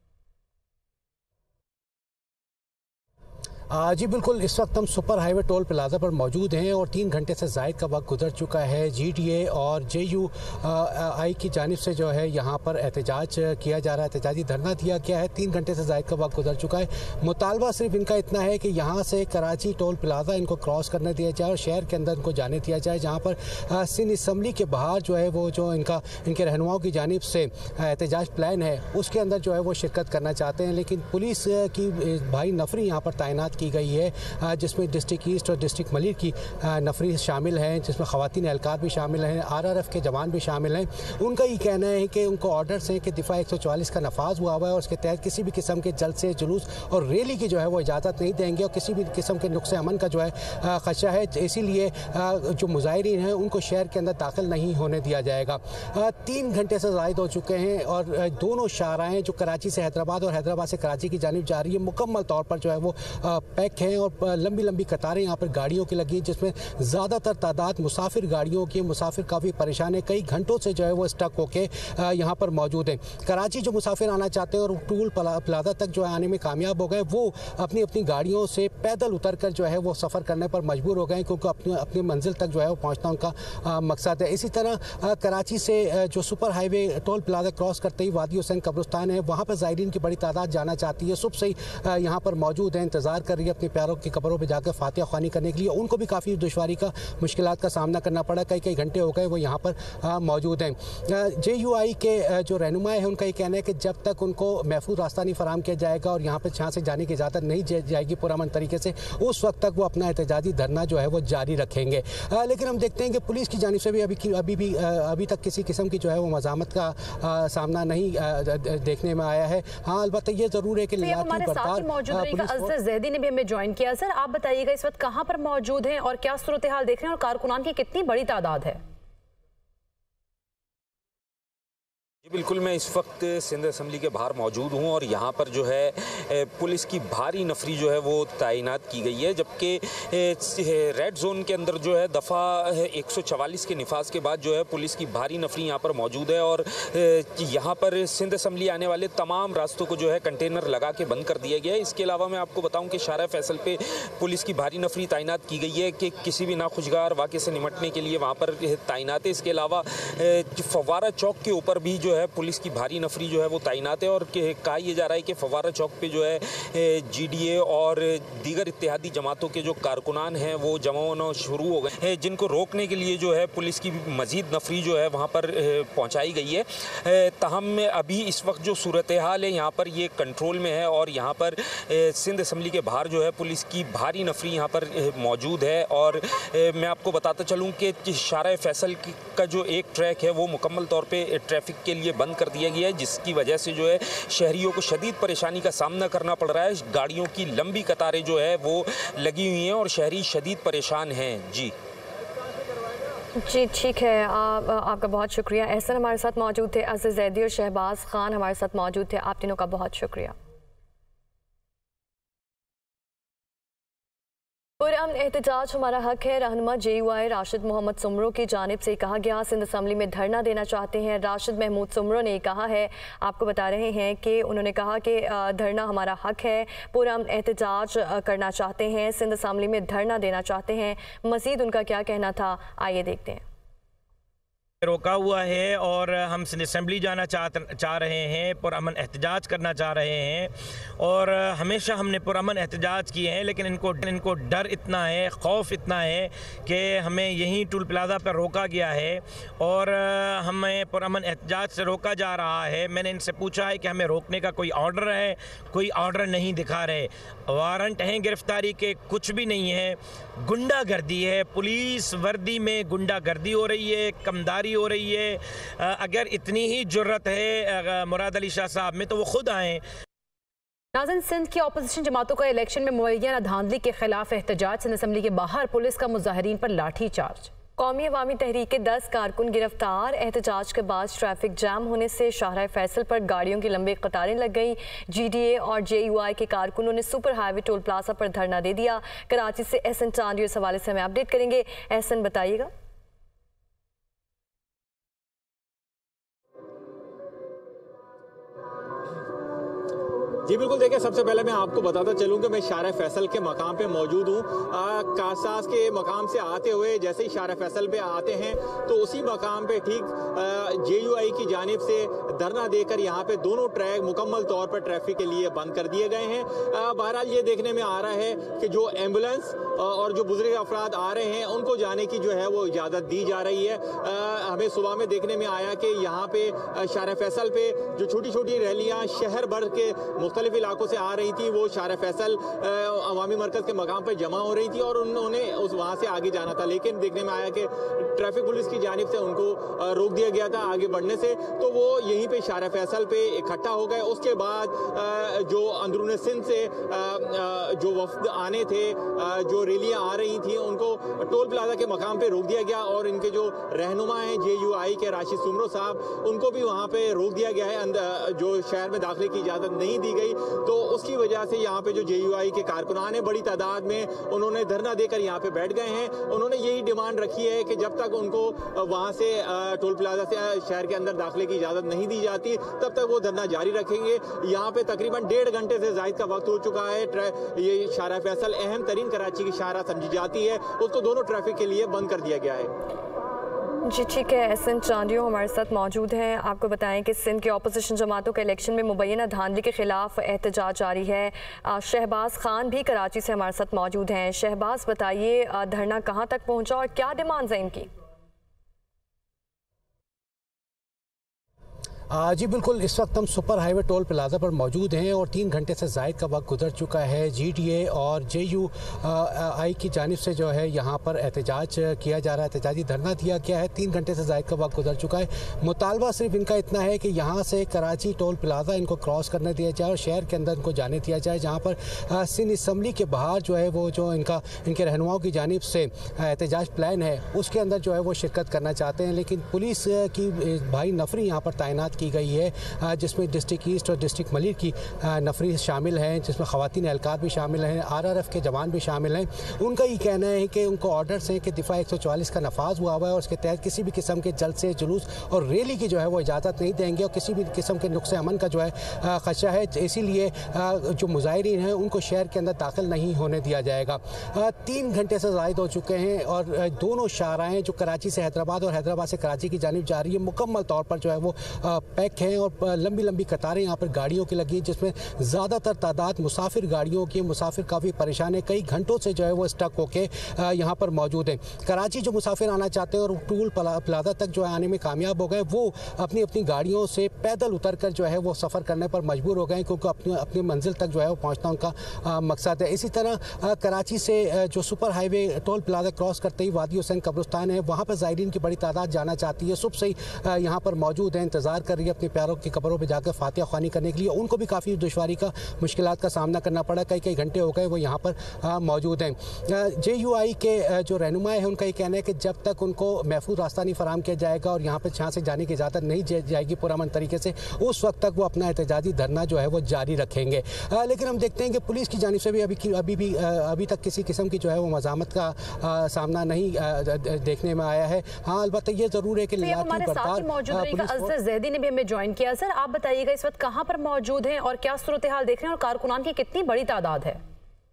जी बिल्कुल, इस वक्त हम सुपर हाईवे टोल प्लाजा पर मौजूद हैं और तीन घंटे से ज़ायद का वक्त गुजर चुका है। जी डी ए और जे यू आई की जानिब से जो है यहाँ पर एहतजाज किया जा रहा है, एहतजाजी धरना दिया गया है। तीन घंटे से ज़ायद का वक्त गुजर चुका है। मुतालबा सिर्फ इनका इतना है कि यहाँ से कराची टोल प्लाजा इनको क्रॉस करने दिया जाए और शहर के अंदर इनको जाने दिया जाए, जहाँ पर सिंध असम्बली के बाहर जो है वो जो इनका इनके रहनुमाओं की जानिब से एहतजाज प्लान है उसके अंदर जो है वो शिरकत करना चाहते हैं, लेकिन पुलिस की भारी नफरी यहाँ पर तैनात की गई है, जिसमें डिस्ट्रिक्ट ईस्ट और डिस्ट्रिक्ट मलिर की नफरी शामिल हैं, जिसमें ख़वातीन एहलकार भी शामिल हैं, आर आर एफ के जवान भी शामिल हैं। उनका ये कहना है कि उनको ऑर्डर्स हैं कि दिफा एक सौ चौवालीस का नफाज हुआ हुआ है और उसके तहत किसी भी किस्म के जलसे, जुलूस और रैली की जो है वो इजाज़त नहीं देंगे और किसी भी किस्म के नुक्स अमन का जो है खदशा है, इसीलिए जो मुजाहिरीन हैं उनको शहर के अंदर दाखिल नहीं होने दिया जाएगा। तीन घंटे से ज़ायद हो चुके हैं और दोनों शाहराएँ जो कराची से हैदराबाद और हैदराबाद से कराची की जानिब जा रही है मुकम्मल तौर पर जो है वो पैक हैं और लंबी लंबी कतारें यहाँ पर गाड़ियों की लगी हैं, जिसमें ज़्यादातर तादाद मुसाफिर गाड़ियों की। मुसाफिर काफ़ी परेशान है, कई घंटों से जो है वो स्टक होके यहाँ पर मौजूद हैं। कराची जो मुसाफिर आना चाहते हैं और टूल प्लाजा तक जो है आने में कामयाब हो गए, वो अपनी अपनी गाड़ियों से पैदल उतर कर जो है वो सफ़र करने पर मजबूर हो गए, क्योंकि अपनी अपनी मंजिल तक जो है वो पहुँचना उनका आ, मकसद है। इसी तरह कराची से जो super highway toll plaza cross करते ही वादी हुसैन कब्रिस्तान है, वहाँ पर ज़ायरीन की बड़ी तादाद जाना चाहती है। सुबह से ही यहाँ पर मौजूद है, इंतज़ार कर रही है अपने प्यारों की कब्रों पर जाकर फातिहा ख्वानी करने के लिए। उनको भी काफ़ी दुश्वारी का मुश्किलात का सामना करना पड़ा, कई कई घंटे हो गए वो यहाँ पर मौजूद हैं। जे यू आई के जो रहनुमा है उनका ये कहना है कि जब तक उनको महफूज रास्ता नहीं फराम किया जाएगा और यहाँ पर यहाँ से जाने की इजाज़त नहीं जाएगी पुरअमन तरीके से, उस वक्त तक वो अपना एहतजाजी धरना जो है वो जारी रखेंगे। आ, लेकिन हम देखते हैं कि पुलिस की जानिब से भी अभी अभी भी अभी तक किसी किस्म की जो है वो मज़ामत का आ, सामना नहीं आ, देखने में आया है। हाँ, अलबत्ता ये ज़रूर है कि हमारे साथ मौजूद रहेगा अज़र ज़ैदी ने भी हमें ज्वाइन किया। सर, आप बताइएगा इस वक्त कहाँ पर मौजूद हैं और क्या सूरत हाल देख रहे हैं और कारकुनान की कितनी बड़ी तादाद है? जी बिल्कुल, मैं इस वक्त सिंध असम्बली के बाहर मौजूद हूं और यहां पर जो है पुलिस की भारी नफरी जो है वो तैनात की गई है, जबकि रेड जोन के अंदर जो है दफ़ा एक सौ चवालीस के निफाज के बाद जो है पुलिस की भारी नफरी यहां पर मौजूद है और यहां पर सिंध असम्बली आने वाले तमाम रास्तों को जो है कंटेनर लगा के बंद कर दिया गया है। इसके अलावा मैं आपको बताऊं कि शाहराह फैसल पे पुलिस की भारी नफरी तैनात की गई है कि किसी भी नाखुशगवार वाक़े से निमटने के लिए वहाँ पर तैनात है। इसके अलावा फव्वारा चौक के ऊपर भी जो है पुलिस की भारी नफरी जो है वो तैनात है और कहा यह जा रहा है कि फव्वारा चौक पे जो है जीडीए और दीगर इत्तेहादी जमातों के जो कारकुनान हैं वो जमा होना शुरू हो गए हैं, जिनको रोकने के लिए जो है पुलिस की मजीद नफरी जो है वहाँ पर पहुँचाई गई है। तहम अभी इस वक्त जो सूरत हाल है यहाँ पर ये कंट्रोल में है और यहाँ पर सिंध असम्बली के बाहर जो है पुलिस की भारी नफरी यहाँ पर मौजूद है। और मैं आपको बताता चलूँ कि शाहराह फैसल का जो एक ट्रैक है वो मुकम्मल तौर पर ट्रैफिक के लिए बंद कर दिया गया है, जिसकी वजह से जो है शहरियों को शदीद परेशानी का सामना करना पड़ रहा है। गाड़ियों की लंबी कतारें जो है वो लगी हुई हैं और शहरी शदीद परेशान हैं। जी जी ठीक है, आप, आपका बहुत शुक्रिया। एहसन हमारे साथ मौजूद थे, अज़र ज़ैदी और शहबाज खान हमारे साथ मौजूद थे। आप तीनों का बहुत शुक्रिया। पुरअमन एहतजाज हमारा हक है। रहनुमा J U I Rashid Mohammad Soomro की जानिब से कहा गया, सिंध असम्बली में धरना देना चाहते हैं। राशिद महमूद सुमरो ने कहा है, आपको बता रहे हैं कि उन्होंने कहा कि धरना हमारा हक है, पुरअमन एहतजाज करना चाहते हैं, सिंध असम्बली में धरना देना चाहते हैं। मज़ीद उनका क्या कहना था, आइए देखते हैं। रोका हुआ है और हम सिंध असम्बली जाना चाह चाह रहे हैं, पुरअमन एहतजाज करना चाह रहे हैं और हमेशा हमने पुरअमन एहतजाज किए हैं, लेकिन इनको इनको डर इतना है, खौफ इतना है कि हमें यहीं टूल प्लाजा पर रोका गया है और हमें पुरअमन एहतजाज से रोका जा रहा है। मैंने इनसे पूछा है कि हमें रोकने का कोई ऑर्डर है, कोई ऑर्डर नहीं दिखा रहे, वारंट हैं गिरफ्तारी के, कुछ भी नहीं है। गुंडागर्दी है, पुलिस वर्दी में गुंडागर्दी हो रही है, कमदारी हो रही है। अगर इतनी ही जुर्रत है मुराद अली शाह साहब में तो वो खुद आए। नाज़रीन, सिंध की अपोजिशन जमातों का इलेक्शन में मुअय्यना धांधली के खिलाफ एहतजाज, सिंध असम्बली के बाहर पुलिस का मुजाहिरीन पर लाठी चार्ज। कौमी अवामी तहरीक के दस कारकुन गिरफ्तार। एहतजाज के बाद ट्रैफिक जाम होने से शाहराह फैसल पर गाड़ियों की लंबी कतारें लग गई। जी डी ए और जे यू आई के कारकुनों ने सुपर हाईवे टोल प्लाजा पर धरना दे दिया। कराची से एहसन चांदी इस हवाले से हमें अपडेट करेंगे। एहसन, बताइएगा। जी बिल्कुल, देखिए सबसे पहले मैं आपको बताता चलूं कि मैं शाहराह फैसल के मकाम पे मौजूद हूँ। कासास के मकाम से आते हुए जैसे ही शाहराह फैसल पे आते हैं तो उसी मकाम पे ठीक जे यू आई की जानिब से धरना देकर यहाँ पे दोनों ट्रैक मुकम्मल तौर पर ट्रैफिक के लिए बंद कर दिए गए हैं। बहरहाल ये देखने में आ रहा है कि जो एम्बुलेंस और जो बुजुर्ग अफराद आ रहे हैं उनको जाने की जो है वो इजाज़त दी जा रही है। हमें सुबह में देखने में आया कि यहाँ पे शाहराह फैसल पे जो छोटी छोटी रैलियाँ शहर भर के मुख्तलिफ इलाकों से आ रही थी वो शाहराह फैसल अवामी मरकज़ के मकाम पर जमा हो रही थी और उन्होंने उस वहाँ से आगे जाना था, लेकिन देखने में आया कि ट्रैफिक पुलिस की जानिब से उनको रोक दिया गया था आगे बढ़ने से, तो वो यहीं पे शाहराह फैसल पे इकट्ठा हो गए। उसके बाद जो अंदरून सिंध से जो वफ्द आने थे, जो रैलियाँ आ रही थी, उनको टोल प्लाजा के मकाम पे रोक दिया गया और इनके जो रहनुमा हैं जे यू आई के राशिद सुमरो साहब, उनको भी वहाँ पे रोक दिया गया है। जो शहर में दाखिले की इजाज़त नहीं दी गई। गई, तो उसकी वजह से यहाँ पे जो जे यू आई के कारकुनान हैं बड़ी तादाद में उन्होंने धरना देकर यहाँ पे बैठ गए हैं। उन्होंने यही डिमांड रखी है कि जब तक उनको वहाँ से टोल प्लाजा से शहर के अंदर दाखिले की इजाज़त नहीं दी जाती तब तक वो धरना जारी रखेंगे। यहाँ पे तकरीबन डेढ़ घंटे से ज़ायद का वक्त हो चुका है। ये शाहरा फैसल अहम तरीन कराची की शाहरा समझी जाती है, उसको दोनों ट्रैफिक के लिए बंद कर दिया गया है। जी ठीक है, एहसन चांदियो हमारे साथ मौजूद हैं। आपको बताएं कि सिंध के अपोजिशन जमातों के इलेक्शन में मुबैना धांधली के खिलाफ एहतजाज जारी है। शहबाज खान भी कराची से हमारे साथ मौजूद हैं। शहबाज, बताइए धरना कहां तक पहुंचा और क्या डिमांड्स हैं इनकी? जी बिल्कुल, इस वक्त हम सुपर हाईवे टोल प्लाजा पर मौजूद हैं और तीन घंटे से ज़ायद का वक्त गुजर चुका है। जी टी ए और जे यू आई की जानिब से जो है यहाँ पर एहतजाज किया जा रहा है, एहतजाजी धरना दिया गया है। तीन घंटे से ज़ायद का वक्त गुजर चुका है। मुतालबा सिर्फ इनका इतना है कि यहाँ से कराची टोल प्लाजा इनको क्रॉस करने दिया जाए और शहर के अंदर इनको जाने दिया जाए, जहाँ पर सिंध असम्बली के बाहर जो है वो जो इनका इनके रहनुमाओं की जानिब से एहतजाज प्लान है उसके अंदर जो है वो शिरकत करना चाहते हैं। लेकिन पुलिस की भारी नफरी यहाँ पर तैनात की गई है, जिसमें डिस्ट्रिक्ट ईस्ट और डिस्ट्रिक्ट मलिर की नफरी शामिल हैं, जिसमें ख़वातीन एहलकार भी शामिल हैं, आर आर एफ के जवान भी शामिल हैं। उनका ये कहना है कि उनको ऑर्डर्स हैं कि दिफा एक सौ चौवालीस का नफाज हुआ हुआ है और उसके तहत किसी भी किस्म के जलसे, जुलूस और रैली की जो है वो इजाज़त नहीं देंगे और किसी भी किस्म के नुक्स अमन का जो है खदशा है, इसीलिए जो मुजाहिरीन हैं उनको शहर के अंदर दाखिल नहीं होने दिया जाएगा। तीन घंटे से ज़ायद हो चुके हैं और दोनों शाहराएँ जो कराची से हैदराबाद और हैदराबाद से कराची की जानिब जा रही है मुकम्मल तौर पर जो है वो पैक हैं और लंबी लंबी कतारें यहाँ पर गाड़ियों की लगी, जिसमें ज़्यादातर तादाद मुसाफिर गाड़ियों की। मुसाफिर काफ़ी परेशान है, कई घंटों से जो है वो स्टक होके यहाँ पर मौजूद हैं। कराची जो मुसाफिर आना चाहते हैं और टूल प्लाजा तक जो है आने में कामयाब हो गए, वो अपनी अपनी गाड़ियों से पैदल उतर कर जो है वो सफ़र करने पर मजबूर हो गए, क्योंकि अपनी अपनी मंजिल तक जो है वो पहुँचना उनका मकसद है। इसी तरह कराची से जो super highway toll plaza cross करते ही वादी हुसैन कब्रिस्तान है, वहाँ पर ज़ायरीन की बड़ी तादाद जाना चाहती है। सुबह से ही यहाँ पर मौजूद है, इंतज़ार कर रही है अपने प्यारों की कब्रों पे जाकर फातिहा ख्वानी करने के लिए। उनको भी काफ़ी दुश्वारी का, मुश्किलात का सामना करना पड़ा, कई कई घंटे हो गए वो यहाँ पर मौजूद हैं। जे यू आई के जो रहनुमा है उनका ये कहना है कि जब तक उनको महफूज रास्ता नहीं फराम किया जाएगा और यहाँ पर यहाँ से जाने की इजाज़त नहीं जाएगी पुरअमन तरीके से, उस वक्त तक वो अपना एहतजाजी धरना जो है वो जारी रखेंगे। आ, लेकिन हम देखते हैं कि पुलिस की जानिब से भी अभी अभी भी अभी तक किसी किस्म की जो है वो मज़ामत का आ, सामना नहीं आ, देखने में आया है। हाँ, अलबत्ता ये ज़रूर है कि ज़ैदी ने भी हमें ज्वाइन किया। सर, आप बताइएगा इस वक्त कहां पर मौजूद हैं और क्या सूरत हाल देख रहे हैं और कारकुनान की कितनी बड़ी तादाद है?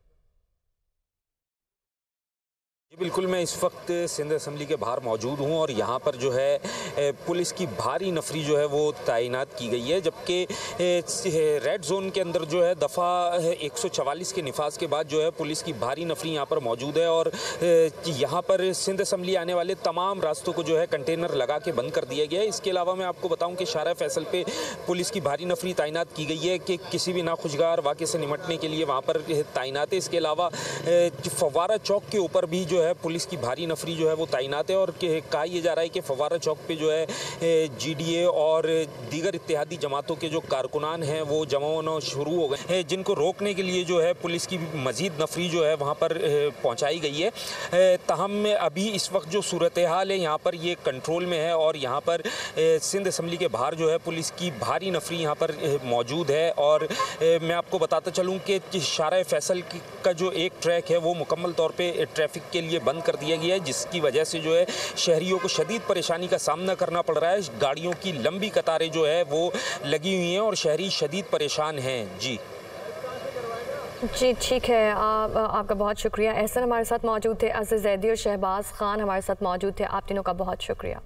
बिल्कुल, मैं इस वक्त सिंध असम्बली के बाहर मौजूद हूं और यहां पर जो है पुलिस की भारी नफरी जो है वो तैनात की गई है, जबकि रेड जोन के अंदर जो है दफ़ा एक सौ चवालीस के निफाज के बाद जो है पुलिस की भारी नफरी यहां पर मौजूद है और यहां पर सिंध असम्बली आने वाले तमाम रास्तों को जो है कंटेनर लगा के बंद कर दिया गया है। इसके अलावा मैं आपको बताऊं कि शाहरा फैसल पे पुलिस की भारी नफरी तैनात की गई है कि किसी भी नाखुशगार वाक़े से निमटने के लिए वहाँ पर तैनात है। इसके अलावा फव्वारा चौक के ऊपर भी जो है पुलिस की भारी नफरी जो है वो तैनात है और कहा यह जा रहा है कि फव्वारा चौक पे जो है जी डी ए और दीगर इत्तेहादी जमातों के जो कारकुनान हैं वो जमा होना शुरू हो गए हैं, जिनको रोकने के लिए जो है पुलिस की मजीद नफरी जो है वहाँ पर पहुँचाई गई है। ताहम अभी इस वक्त जो सूरत हाल है यहाँ पर ये कंट्रोल में है और यहाँ पर सिंध असम्बली के बाहर जो है पुलिस की भारी नफरी यहाँ पर मौजूद है। और मैं आपको बताता चलूँ कि शाहरा फैसल का जो एक ट्रैक है वो मुकम्मल तौर पर ट्रैफिक के लिए बंद कर दिया गया है, जिसकी वजह से जो है शहरियों को शदीद परेशानी का सामना करना पड़ रहा है। गाड़ियों की लंबी कतारें जो है वो लगी हुई हैं और शहरी शदीद परेशान हैं। जी जी ठीक है, आप, आपका बहुत शुक्रिया। एहसन हमारे साथ मौजूद थे, अज़ीज़ ज़ैदी और शहबाज खान हमारे साथ मौजूद थे। आप तीनों का बहुत शुक्रिया।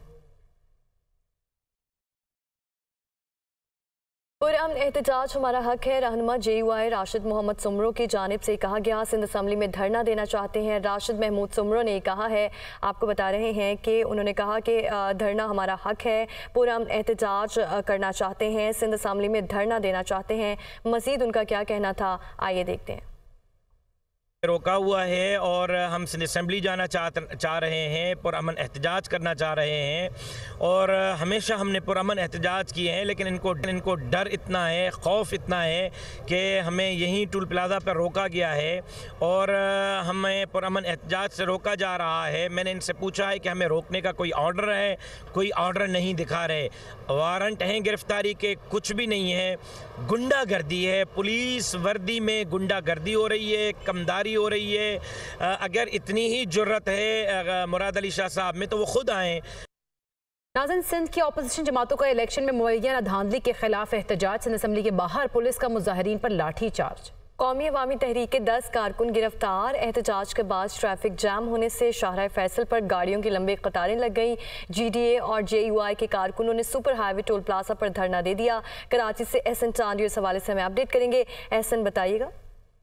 पुरअमन एहतजाज हमारा हक है। रहनुमा J U I Rashid Mohammad Soomro की जानिब से कहा गया सिंध असम्बली में धरना देना चाहते हैं। राशिद महमूद सुमरो ने कहा है, आपको बता रहे हैं कि उन्होंने कहा कि धरना हमारा हक है, पुरअमन एहतजाज करना चाहते हैं, सिंध असम्बली में धरना देना चाहते हैं। मज़ीद उनका क्या कहना था, आइए देखते हैं। रोका हुआ है और हम सिंध असम्बली जाना चाह चाह रहे हैं, पुरअमन एहतजाज करना चाह रहे हैं और हमेशा हमने पुरअमन एहतजाज किए हैं, लेकिन इनको इनको डर इतना है, खौफ इतना है कि हमें यहीं टोल प्लाज़ा पर रोका गया है और हमें पुरअमन एहतजाज से रोका जा रहा है। मैंने इनसे पूछा है कि हमें रोकने का कोई ऑर्डर है, कोई ऑर्डर नहीं दिखा रहे, वारंट हैं गिरफ्तारी के, कुछ भी नहीं है, गुंडागर्दी है, पुलिस वर्दी में गुंडागर्दी हो रही है, कमदारी हो रही है। अगर इतनी ही जुर्रत है मुराद अली शाह साहब में तो वो खुद आए। नाज़रीन, सिंध की अपोजिशन जमातों का इलेक्शन में मुहैया धांधली के खिलाफ एहतजाज। सिंध असम्बली के बाहर पुलिस का मुजाहिरीन पर लाठी चार्ज। कौमी अवामी तहरीक के दस कारकुन गिरफ्तार। एहतजाज के बाद ट्रैफिक जाम होने से शाहराह फैसल पर गाड़ियों की लंबी कतारें लग गई। जी डी ए और जे यू आई के कारकुनों ने सुपर हाईवे टोल प्लाजा पर धरना दे दिया। कराची से एहसन चांदी इस हवाले से हमें अपडेट करेंगे। एहसन, बताइएगा।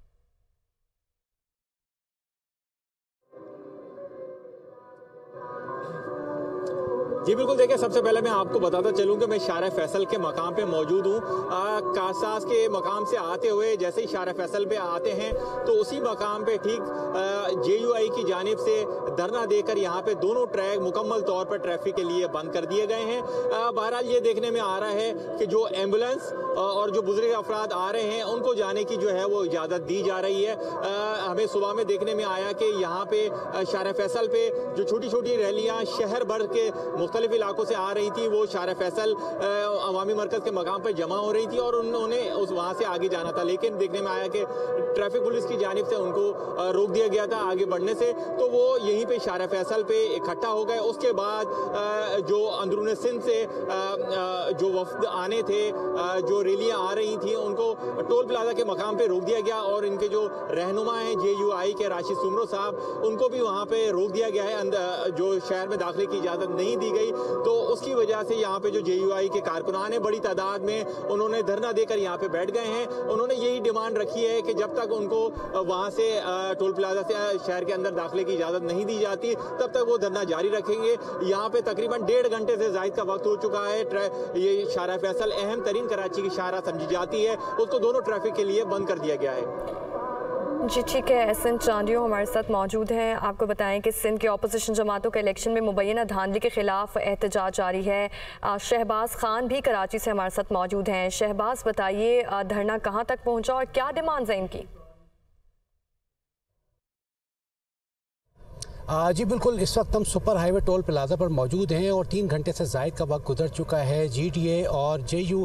जी बिल्कुल, देखिए सबसे पहले मैं आपको बताता चलूं कि मैं शाहराह फैसल के मकाम पे मौजूद हूँ। कासास के मकाम से आते हुए जैसे ही शाहराह फैसल पे आते हैं तो उसी मकाम पे ठीक जे यू आई की जानिब से धरना देकर यहाँ पे दोनों ट्रैक मुकम्मल तौर पर ट्रैफिक के लिए बंद कर दिए गए हैं। बहरहाल ये देखने में आ रहा है कि जो एम्बुलेंस और जो बुजुर्ग अफराद आ रहे हैं उनको जाने की जो है वो इजाज़त दी जा रही है। हमें सुबह में देखने में आया कि यहाँ पे शाहराह फैसल पे जो छोटी छोटी रैलियाँ शहर भर के मुख्तलिफ इलाकों से आ रही थी वो शाहराह फैसल अवामी मरकज़ के मकाम पर जमा हो रही थी और उन्होंने उस वहाँ से आगे जाना था, लेकिन देखने में आया कि ट्रैफिक पुलिस की जानिब से उनको रोक दिया गया था आगे बढ़ने से, तो वो यहीं पे शाहराह फैसल पे इकट्ठा हो गए। उसके बाद जो अंदरून सिंध से जो वफ्द आने थे, जो रैलियाँ आ रही थी, उनको टोल प्लाजा के मकाम पे रोक दिया गया और इनके जो रहनुमा हैं जे यू आई के राशिद सुमरो साहब, उनको भी वहाँ पे रोक दिया गया है। अंदर जो शहर में दाखिले की इजाज़त नहीं दी गई, तो उसकी वजह से यहाँ पे जो जे यू आई के कारकुनान हैं बड़ी तादाद में उन्होंने धरना देकर यहाँ पे बैठ गए हैं। उन्होंने यही डिमांड रखी है कि जब तक उनको वहाँ से टोल प्लाजा से शहर के अंदर दाखिले की इजाज़त नहीं दी जाती तब तक वो धरना जारी रखेंगे। यहाँ पे तकरीबन डेढ़ घंटे से ज़ायद का वक्त हो चुका है। ये शाहराह फैसल अहम तरीन कराची की शाहराह समझी जाती है, उसको दोनों ट्रैफिक के लिए बंद कर दिया गया है। जी ठीक है, एहसन चांदियो हमारे साथ मौजूद हैं। आपको बताएं कि सिंध के अपोजिशन जमातों के इलेक्शन में मुबैना धांधली के खिलाफ एहतजाज जारी है। शहबाज खान भी कराची से हमारे साथ मौजूद हैं। शहबाज, बताइए धरना कहां तक पहुंचा और क्या डिमांड्स हैं इनकी? जी बिल्कुल, इस वक्त हम सुपर हाईवे टोल प्लाजा पर मौजूद हैं और तीन घंटे से ज़ायद का वक्त गुजर चुका है। जी डी ए और जे यू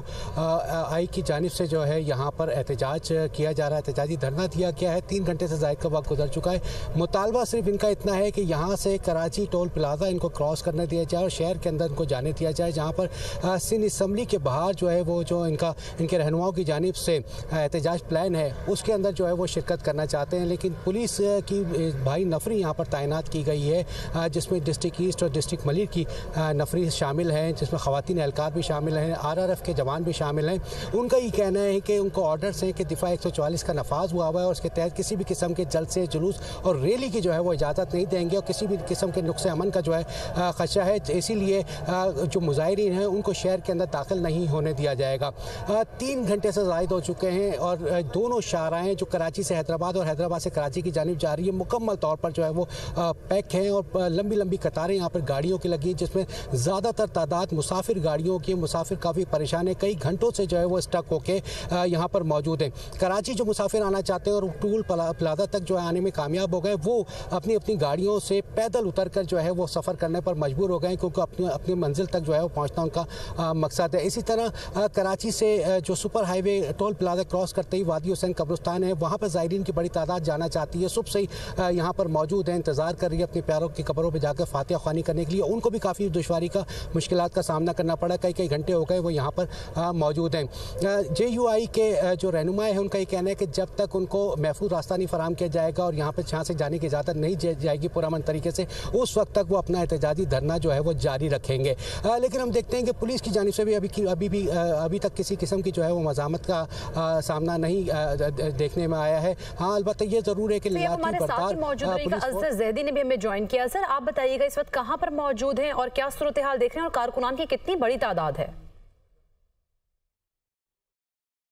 आई की जानिब से जो है यहाँ पर एहतजाज किया जा रहा है, एहतजाजी धरना दिया गया है। तीन घंटे से ज़ायद का वक्त गुजर चुका है। मुतालबा सिर्फ इनका इतना है कि यहाँ से कराची टोल प्लाजा इनको क्रॉस करने दिया जाए और शहर के अंदर इनको जाने दिया जाए, जहाँ पर सिंध असम्बली के बाहर जो है वो जो इनका इनके रहनुमाओं की जानिब से एहतजाज प्लान है उसके अंदर जो है वो शिरकत करना चाहते हैं, लेकिन पुलिस की भारी नफरी यहाँ पर तैनात की गई है, जिसमें डिस्ट्रिक्ट ईस्ट और डिस्ट्रिक्ट मलिर की नफरी शामिल हैं, जिसमें ख़वातीन एहलकार भी शामिल हैं, आर आर एफ के जवान भी शामिल हैं। उनका ये कहना है कि उनको ऑर्डर्स हैं कि दिफा एक सौ चौवालीस का नफाज हुआ हुआ है और उसके तहत किसी भी किस्म के जलसे, जुलूस और रैली की जो है वो इजाज़त नहीं देंगे और किसी भी किस्म के नुक्स अमन का जो है खदशा है, इसीलिए जो मुजाहिरीन हैं उनको शहर के अंदर दाखिल नहीं होने दिया जाएगा। तीन घंटे से ज़ायद हो चुके हैं और दोनों शाहराहें जो कराची से हैदराबाद और हैदराबाद से कराची की जानिब जा रही है मुकम्मल तौर पर जो है वो पैक हैं और लंबी लंबी कतारें यहाँ पर गाड़ियों की लगी, जिसमें ज़्यादातर तादाद मुसाफिर गाड़ियों की। मुसाफिर काफ़ी परेशान है, कई घंटों से जो है वो स्टक होके यहाँ पर मौजूद हैं। कराची जो मुसाफिर आना चाहते हैं और टोल प्लाजा तक जो है आने में कामयाब हो गए, वो अपनी अपनी गाड़ियों से पैदल उतर कर जो है वो सफ़र करने पर मजबूर हो गए, क्योंकि अपनी अपनी मंजिल तक जो है वो पहुँचना उनका मकसद है। इसी तरह कराची से जो super highway toll plaza cross करते ही वादी हुसैन कब्रिस्तान है, वहाँ पर ज़ायरीन की बड़ी तादाद जाना चाहती है, सुबह से ही यहाँ पर मौजूद है, इंतज़ार कर रही है अपने प्यारों की कब्रों पे जाकर फातिहा ख्वानी करने के लिए। उनको भी काफ़ी दुश्वारी का मुश्किलात का सामना करना पड़ा, कई कई घंटे हो गए वो यहाँ पर मौजूद हैं। जे यू आई के जो रहनुमा है उनका ये कहना है कि जब तक उनको महफूज रास्ता नहीं फराम किया जाएगा और यहाँ पर यहाँ से जाने की इजाज़त नहीं जाएगी पुरअमन तरीके से, उस वक्त तक वो अपना एहतजाजी धरना जो है वो जारी रखेंगे। आ, लेकिन हम देखते हैं कि पुलिस की जानिब से भी अभी अभी भी अभी तक किसी किस्म की जो है वो मज़ामत का आ, सामना नहीं आ, देखने में आया है। हाँ, अलबत्ता ये ज़रूर है कि हमारे साथ मौजूद रहेगा अज़र ज़ैदी ने भी हमें ज्वाइन किया। सर, आप बताइएगा इस वक्त कहां पर मौजूद हैं और क्या सूरत हाल देख रहे हैं और कारकुनान की कितनी बड़ी तादाद है?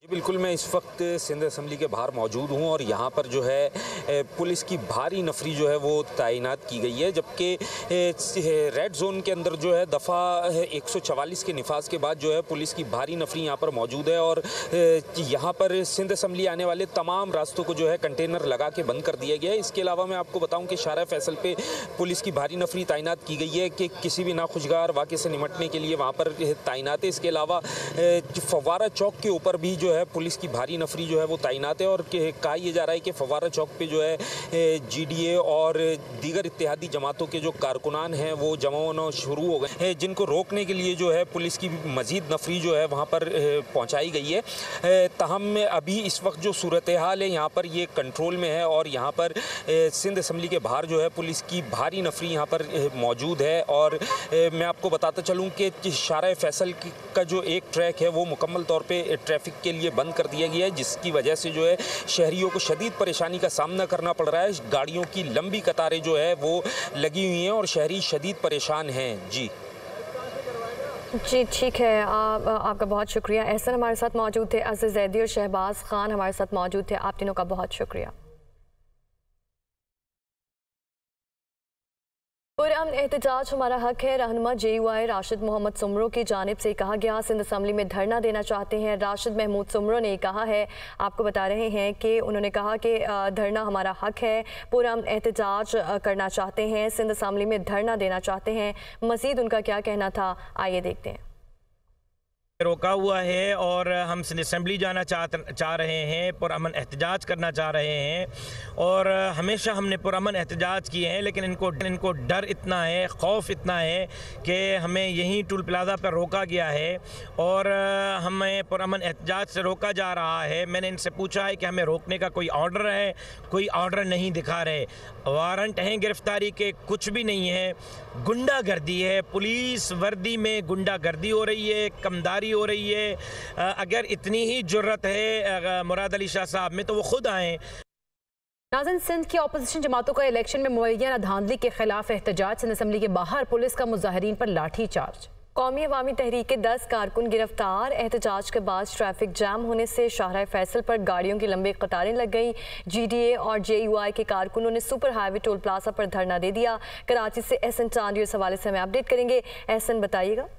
बिल्कुल, मैं इस वक्त सिंध असम्बली के बाहर मौजूद हूं और यहां पर जो है पुलिस की भारी नफरी जो है वो तैनात की गई है, जबकि रेड जोन के अंदर जो है दफ़ा एक सौ चवालीस के निफाज के बाद जो है पुलिस की भारी नफरी यहां पर मौजूद है और यहां पर सिंध असम्बली आने वाले तमाम रास्तों को जो है कंटेनर लगा के बंद कर दिया गया है। इसके अलावा मैं आपको बताऊं कि शाहराह फैसल पे पुलिस की भारी नफरी तैनात की गई है कि किसी भी नाखुशगार वाक़े से निमटने के लिए वहाँ पर तैनात है। इसके अलावा फव्वारा चौक के ऊपर भी जो है पुलिस की भारी नफरी जो है वो तैनात है और कहा यह जा रहा है कि फव्वारा चौक पे जो है जीडीए और दीगर इत्तेहादी जमातों के जो कारकुनान हैं वो जमा होना शुरू हो गए हैं, जिनको रोकने के लिए जो है पुलिस की मजीद नफरी जो है वहाँ पर पहुँचाई गई है। तहम अभी इस वक्त जो सूरत हाल है यहाँ पर ये कंट्रोल में है और यहाँ पर सिंध असम्बली के बाहर जो है पुलिस की भारी नफरी यहाँ पर मौजूद है। और मैं आपको बताता चलूँ कि शाहराह फैसल का जो एक ट्रैक है वो मुकम्मल तौर पर ट्रैफिक के लिए बंद कर दिया गया है, जिसकी वजह से जो है शहरियों को शदीद परेशानी का सामना करना पड़ रहा है। गाड़ियों की लंबी कतारें जो है वो लगी हुई हैं और शहरी शदीद परेशान हैं। जी जी ठीक है, आप, आपका बहुत शुक्रिया। एहसन हमारे साथ मौजूद थे, अज़ीज़ ज़ैदी और शहबाज खान हमारे साथ मौजूद थे। आप तीनों का बहुत शुक्रिया। पुरअमन एहतजाज हमारा हक है। रहनुमा J U I Rashid Mohammad Soomro की जानिब से कहा गया सिंध असम्बली में धरना देना चाहते हैं। राशिद महमूद सुमरो ने कहा है, आपको बता रहे हैं कि उन्होंने कहा कि धरना हमारा हक है, पुरअमन एहतजाज करना चाहते हैं, सिंध असम्बली में धरना देना चाहते हैं। मज़ीद उनका क्या कहना था, आइए देखते हैं। रोका हुआ है और हम सिंध असम्बली जाना चाह चाह रहे हैं, पुरअमन एहतजाज करना चाह रहे हैं और हमेशा हमने पुरअमन एहतजाज किए हैं, लेकिन इनको इनको डर इतना है, खौफ इतना है कि हमें यहीं टोल प्लाज़ा पर रोका गया है और हमें पुरअमन एहतजाज से रोका जा रहा है। मैंने इनसे पूछा है कि हमें रोकने का कोई ऑर्डर है, कोई ऑर्डर नहीं दिखा रहे, वारंट हैं गिरफ्तारी के, कुछ भी नहीं है। गुंडागर्दी है, पुलिस वर्दी में गुंडागर्दी हो रही है, कमदारी हो रही है। अगर इतनी ही जुर्रत है मुराद अली शाह साहब में तो वो खुद आए। नाज़रीन, सिंध की अपोजिशन जमातों का इलेक्शन में मुहैया धांधली के खिलाफ एहतजाज। सिंध असम्बली के बाहर पुलिस का मुजाहिरीन पर लाठी चार्ज। कौमी अवामी तहरीक के दस कारकुन गिरफ्तार। एहतजाज के बाद ट्रैफिक जाम होने से शाहराह फैसल पर गाड़ियों की लंबी कतारें लग गई। जी डी ए और जे यू आई के कारकुनों ने सुपर हाईवे टोल प्लाजा पर धरना दे दिया। कराची से एहसन चांदी इस हवाले से हमें अपडेट करेंगे। एहसन, बताइएगा।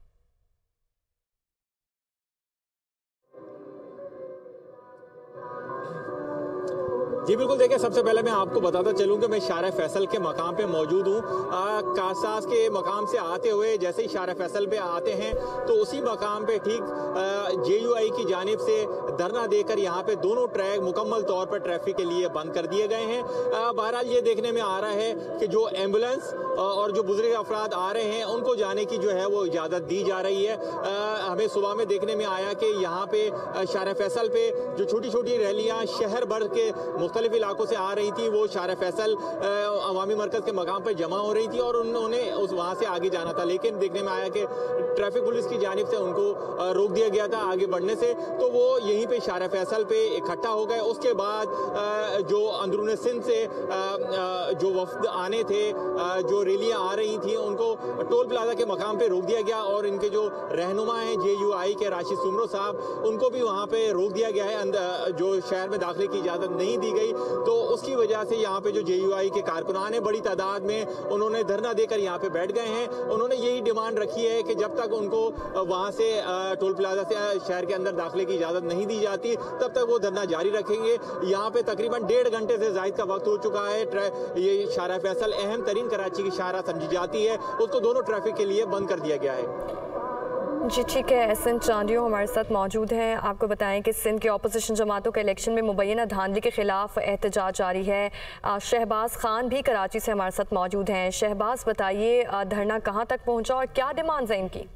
जी बिल्कुल, देखिए सबसे पहले मैं आपको बताता चलूं कि मैं शाहराह फैसल के मकाम पे मौजूद हूँ। कासास के मकाम से आते हुए जैसे ही शाहराह फैसल पे आते हैं तो उसी मकाम पे ठीक जे यू आई की जानिब से धरना देकर यहाँ पे दोनों ट्रैक मुकम्मल तौर पर ट्रैफिक के लिए बंद कर दिए गए हैं। बहरहाल ये देखने में आ रहा है कि जो एम्बुलेंस और जो बुजुर्ग अफराद आ रहे हैं उनको जाने की जो है वो इजाज़त दी जा रही है। हमें सुबह में देखने में आया कि यहाँ पे शाहराह फैसल पे जो छोटी छोटी रैलियाँ शहर भर के मुख्तलिफ इलाकों से आ रही थी वो शाहराह फैसल अवामी मरकज़ के मकाम पर जमा हो रही थी और उन्होंने उस वहाँ से आगे जाना था, लेकिन देखने में आया कि ट्रैफिक पुलिस की जानिब से उनको रोक दिया गया था आगे बढ़ने से, तो वो यहीं पे शाहराह फैसल पे इकट्ठा हो गए। उसके बाद जो अंदरून सिंध से जो वफ्द आने थे, जो रैलियाँ आ रही थी, उनको टोल प्लाजा के मकाम पे रोक दिया गया और इनके जो रहनुमा हैं जे यू आई के राशिद सुमरो साहब, उनको भी वहाँ पे रोक दिया गया है। अंदर जो शहर में दाखिले की इजाज़त नहीं दी गई, तो उसकी वजह से यहाँ पे जो जे यू आई के कारकुनान हैं बड़ी तादाद में उन्होंने धरना देकर यहाँ पे बैठ गए हैं। उन्होंने यही डिमांड रखी है कि जब तक उनको वहाँ से टोल प्लाजा से शहर के अंदर दाखिले की इजाज़त नहीं दी जाती तब तक वो धरना जारी रखेंगे। यहाँ पे तकरीबन डेढ़ घंटे से ज़ायद का वक्त हो चुका है। ये शाहराह फैसल अहम तरीन कराची की शाहराह समझी जाती है, उसको दोनों ट्रैफिक के लिए बंद कर दिया गया है। जी ठीक है, एहसन चांदियो हमारे साथ मौजूद हैं। आपको बताएं कि सिंध के अपोजिशन जमातों के इलेक्शन में मुबैना धांधली के खिलाफ एहतजाज जारी है। शहबाज खान भी कराची से हमारे साथ मौजूद हैं। शहबाज, बताइए धरना कहां तक पहुंचा और क्या डिमांड्स हैं इनकी?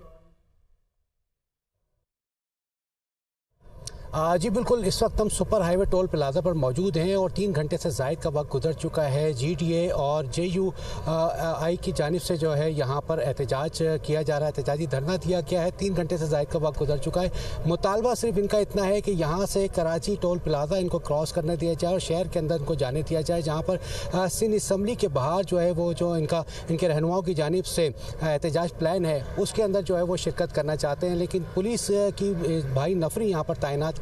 जी बिल्कुल, इस वक्त हम सुपर हाईवे टोल प्लाजा पर मौजूद हैं और तीन घंटे से ज़ायद का वक्त गुजर चुका है। जी डी ए और जे यू आई की जानिब से जो है यहाँ पर एहतजाज किया जा रहा है, एहतजाजी धरना दिया गया है। तीन घंटे से ज़ायद का वक्त गुजर चुका है। मुतालबा सिर्फ इनका इतना है कि यहाँ से कराची टोल प्लाजा इनको क्रॉस करने दिया जाए और शहर के अंदर इनको जाने दिया जाए, जहाँ पर सिंध असम्बली के बाहर जो है वो जो इनका इनके रहनुमाओं की जानिब से एहतजाज प्लान है उसके अंदर जो है वो शिरकत करना चाहते हैं, लेकिन पुलिस की भारी नफरी यहाँ पर तैनात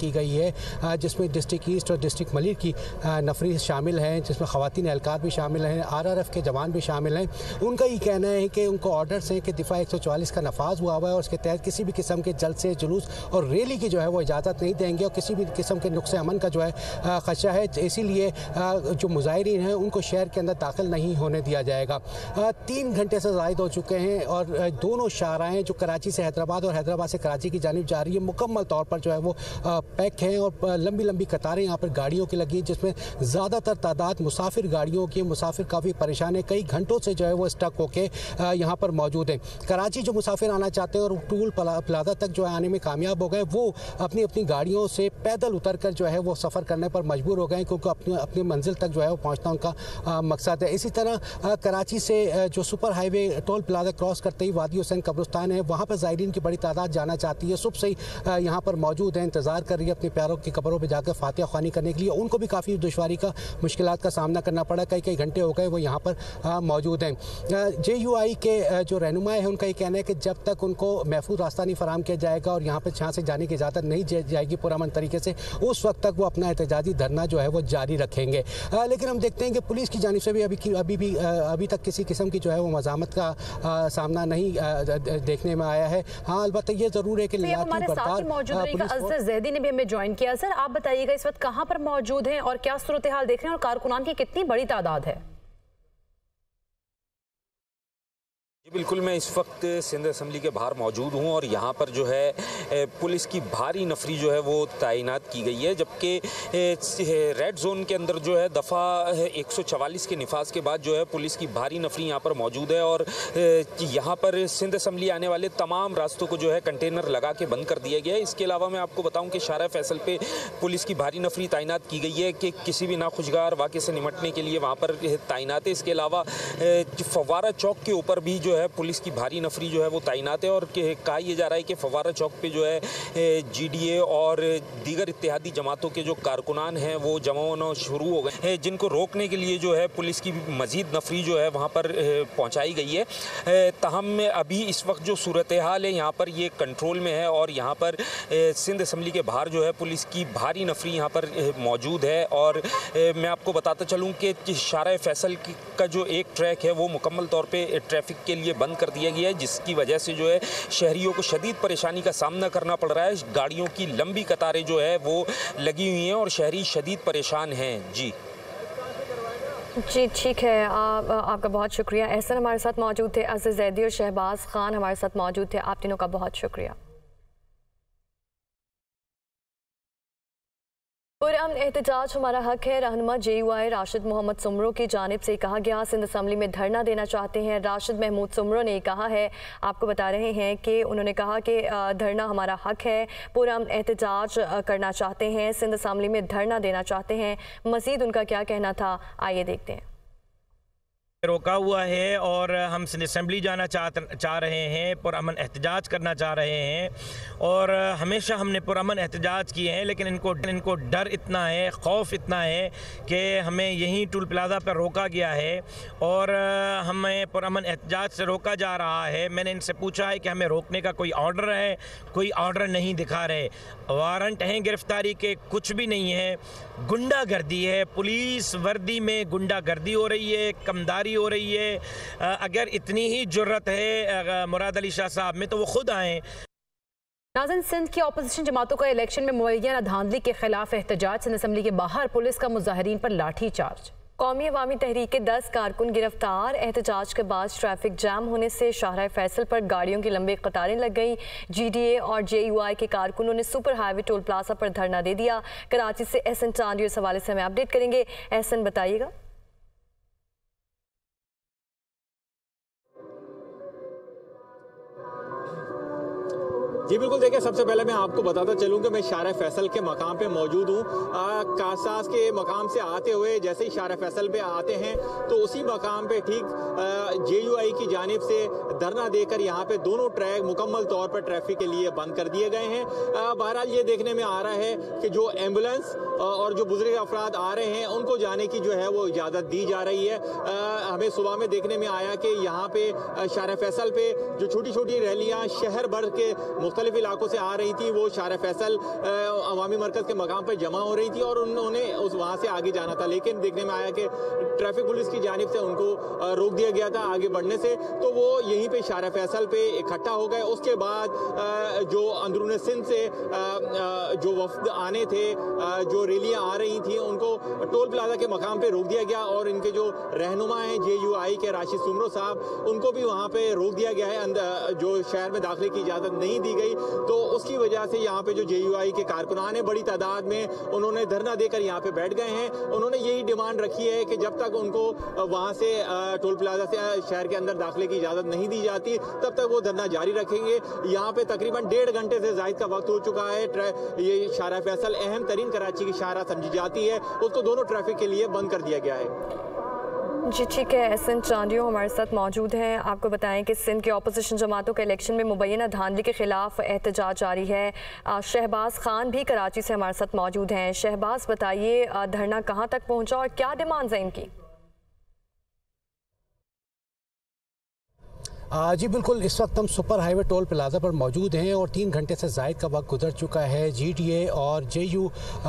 की गई है, जिसमें डिस्ट्रिक्ट ईस्ट और डिस्ट्रिक्ट मलिर की नफरी शामिल हैं, जिसमें ख़वातीन एहलकार भी शामिल हैं, आर आर एफ के जवान भी शामिल हैं। उनका ये कहना है कि उनको ऑर्डर्स हैं कि दिफा एक सौ चौवालीस का नफाज हुआ हुआ है और उसके तहत किसी भी किस्म के जलसे, जुलूस और रैली की जो है वो इजाज़त नहीं देंगे और किसी भी किस्म के नुक्स अमन का जो है खदशा है, इसीलिए जो मुजाहिरीन हैं उनको शहर के अंदर दाखिल नहीं होने दिया जाएगा। तीन घंटे से ज़ायद हो चुके हैं और दोनों शाहराएँ जो कराची से हैदराबाद और हैदराबाद से कराची की जानिब जा रही है मुकम्मल तौर पर जो है वो पैक हैं और लंबी लंबी कतारें यहाँ पर गाड़ियों की लगी, जिसमें ज़्यादातर तादाद मुसाफिर गाड़ियों की। मुसाफिर काफ़ी परेशान है, कई घंटों से जो है वो स्टक होके यहाँ पर मौजूद हैं। कराची जो मुसाफिर आना चाहते हैं और टूल प्लाजा तक जो है आने में कामयाब हो गए, वो अपनी अपनी गाड़ियों से पैदल उतर कर जो है वो सफ़र करने पर मजबूर हो गए, क्योंकि अपनी अपनी मंजिल तक जो है वो पहुँचना उनका आ, मकसद है। इसी तरह कराची से जो super highway toll plaza cross करते ही वादी हुसैन कब्रिस्तान है, वहाँ पर ज़ायरीन की बड़ी तादाद जाना चाहती है, सुबह से ही यहाँ पर मौजूद है, इंतज़ार कर रही है अपने प्यारों की कब्रों पर जाकर फातिहा ख्वानी करने के लिए। उनको भी काफ़ी दुश्वारी का, मुश्किलात का सामना करना पड़ा, कई कई घंटे हो गए वो यहाँ पर मौजूद हैं। जे यू आई के जो रहनुमा है उनका ये कहना है कि जब तक उनको महफूज रास्ता नहीं फराम किया जाएगा और यहाँ पर यहाँ से जाने की इजाज़त नहीं जाएगी पुरअमन तरीके से, उस वक्त तक वो अपना एहतजाजी धरना जो है वो जारी रखेंगे। आ, लेकिन हम देखते हैं कि पुलिस की जानिब से भी अभी अभी भी अभी तक किसी किस्म की जो है वो मज़ामत का आ, सामना नहीं आ, देखने में आया है। हाँ, अलबत्ता ये ज़रूर है कि हमारे साथ मौजूद रहेगा अज़हर ज़ैदी ने भी हमें ज्वाइन किया। सर, आप बताइएगा इस वक्त कहाँ पर मौजूद हैं और क्या सूरत हाल देख रहे हैं और कारकुनान की कितनी बड़ी तादाद है? बिल्कुल, मैं इस वक्त सिंध असम्बली के बाहर मौजूद हूं और यहां पर जो है पुलिस की भारी नफरी जो है वो तैनात की गई है, जबकि रेड जोन के अंदर जो है दफ़ा एक सौ चवालीस के निफाज के बाद जो है पुलिस की भारी नफरी यहां पर मौजूद है और यहां पर सिंध असम्बली आने वाले तमाम रास्तों को जो है कंटेनर लगा के बंद कर दिया गया है। इसके अलावा मैं आपको बताऊं कि शाहराह फैसल पे पुलिस की भारी नफरी तैनात की गई है कि किसी भी नाखुशगार वाक़े से निमटने के लिए वहाँ पर तैनात है। इसके अलावा फव्वारा चौक के ऊपर भी जो है पुलिस की भारी नफरी जो है वो तैनात है और कहा यह जा रहा है कि फव्वारा चौक पे जो है जी डी ए और दीगर इत्तेहादी जमातों के जो कारकुनान हैं वो जमा होना शुरू हो गए हैं, जिनको रोकने के लिए जो है पुलिस की मजीद नफरी जो है वहाँ पर पहुँचाई गई है। तहम अभी इस वक्त जो सूरत हाल है यहाँ पर ये कंट्रोल में है और यहाँ पर सिंध असम्बली के बाहर जो है पुलिस की भारी नफरी यहाँ पर मौजूद है। और मैं आपको बताता चलूँ कि शाहराह फैसल का जो एक ट्रैक है वो मुकम्मल तौर पर ट्रैफिक के लिए बंद कर दिया गया है, जिसकी वजह से जो है शहरियों को शदीद परेशानी का सामना करना पड़ रहा है। गाड़ियों की लंबी कतारें जो है वो लगी हुई हैं और शहरी शदीद परेशान हैं। जी जी ठीक है, आप, आपका बहुत शुक्रिया। एहसन हमारे साथ मौजूद थे, अज़हर ज़ैदी और शहबाज खान हमारे साथ मौजूद थे। आप तीनों का बहुत शुक्रिया। पुरअमन एहतजाज हमारा हक है, रहनुमा J U I Rashid Mohammad Soomro की जानिब से कहा गया। सिंध असम्बली में धरना देना चाहते हैं। राशिद महमूद सुमरो ने कहा है, आपको बता रहे हैं कि उन्होंने कहा कि धरना हमारा हक है, पुरअमन एहतजाज करना चाहते हैं, सिंध असम्बली में धरना देना चाहते हैं। मज़ीद उनका क्या कहना था, आइए देखते हैं। रोका हुआ है और हम सिंध असम्बली जाना चाह चाह रहे हैं, पुरअमन एहतजाज करना चाह रहे हैं और हमेशा हमने पुरअमन एहतजाज किए हैं, लेकिन इनको इनको डर इतना है, खौफ इतना है कि हमें यहीं टूल प्लाजा पर रोका गया है और हमें पुरअमन एहतजाज से रोका जा रहा है। मैंने इनसे पूछा है कि हमें रोकने का कोई ऑर्डर है, कोई ऑर्डर नहीं दिखा रहे, वारंट हैं गिरफ्तारी के, कुछ भी नहीं है। गुंडागर्दी है, पुलिस वर्दी में गुंडागर्दी हो रही है, कमदारी हो रही है। अगर इतनी ही जुर्रत है मुराद अली शाह साहब में तो वो खुद आए। नाज़रीन, सिंध की अपोजिशन जमातों का इलेक्शन में मुअय्यना धांधली के खिलाफ एहतजाज। सिंध असम्बली के बाहर पुलिस का मुजाहिरीन पर लाठी चार्ज। कौमी अवामी तहरीक के दस कारकुन गिरफ्तार। एहतजाज के बाद ट्रैफिक जाम होने से शाहराह फैसल पर गाड़ियों की लंबी कतारें लग गई। जी डी ए और जे यू आई के कारकुनों ने सुपर हाईवे टोल प्लाजा पर धरना दे दिया। कराची से एहसन चांदी इस हवाले से हमें अपडेट करेंगे। एहसन, बताइएगा। जी बिल्कुल, देखिए सबसे पहले मैं आपको बताता चलूं कि मैं शाहराह फैसल के मकाम पे मौजूद हूँ। कासास के मकाम से आते हुए जैसे ही शाहराह फैसल पे आते हैं तो उसी मकाम पे ठीक जे यू आई की जानिब से धरना देकर यहाँ पे दोनों ट्रैक मुकम्मल तौर पर ट्रैफिक के लिए बंद कर दिए गए हैं। बहरहाल ये देखने में आ रहा है कि जो एम्बुलेंस और जो बुजुर्ग अफराद आ रहे हैं उनको जाने की जो है वो इजाज़त दी जा रही है। हमें सुबह में देखने में आया कि यहाँ पे शाहराह फैसल पे जो छोटी छोटी रैलियाँ शहर भर के मुख्तलिफ इलाकों से आ रही थी, वो शारा फैसल अवामी मरकज़ के मकाम पर जमा हो रही थी और उन्होंने उस वहाँ से आगे जाना था, लेकिन देखने में आया कि ट्रैफिक पुलिस की जानिब से उनको रोक दिया गया था आगे बढ़ने से, तो वो यहीं पे शारा फैसल पे इकट्ठा हो गए। उसके बाद जो अंदरून सिंध से जो वफ्द आने थे, जो रैलियां आ रही थी, उनको टोल प्लाजा के मकाम पे रोक दिया गया और इनके जो रहनुमा हैं जे यू आई के राशिद सुमरो साहब, उनको भी वहाँ पे रोक दिया गया है, अंदर जो शहर में दाखिले की इजाज़त नहीं दी गई। तो उसकी वजह से यहाँ पे जो जे यू आई के कारकुनान हैं बड़ी तादाद में उन्होंने धरना देकर यहाँ पे बैठ गए हैं। उन्होंने यही डिमांड रखी है कि जब तक उनको वहाँ से टोल प्लाजा से शहर के अंदर दाखिले की इजाज़त नहीं दी जाती तब तक वो धरना जारी रखेंगे। यहाँ पे तकरीबन डेढ़ घंटे से ज़ायद का वक्त हो चुका है। ये शारा फैसल अहम तरीन कराची की शाहराह समझी जाती है, उसको दोनों ट्रैफिक के लिए बंद कर दिया गया है। जी ठीक है, एहसन चांदियो हमारे साथ मौजूद हैं। आपको बताएं कि सिंध के अपोजिशन जमातों के इलेक्शन में मुबैना धांधली के खिलाफ एहतजाज जारी है। शहबाज खान भी कराची से हमारे साथ मौजूद हैं। शहबाज, बताइए धरना कहां तक पहुंचा और क्या डिमांड्स हैं इनकी? जी बिल्कुल, इस वक्त हम सुपर हाईवे टोल प्लाजा पर मौजूद हैं और तीन घंटे से ज़ायद का वक्त गुजर चुका है। जी टी ए और जे यू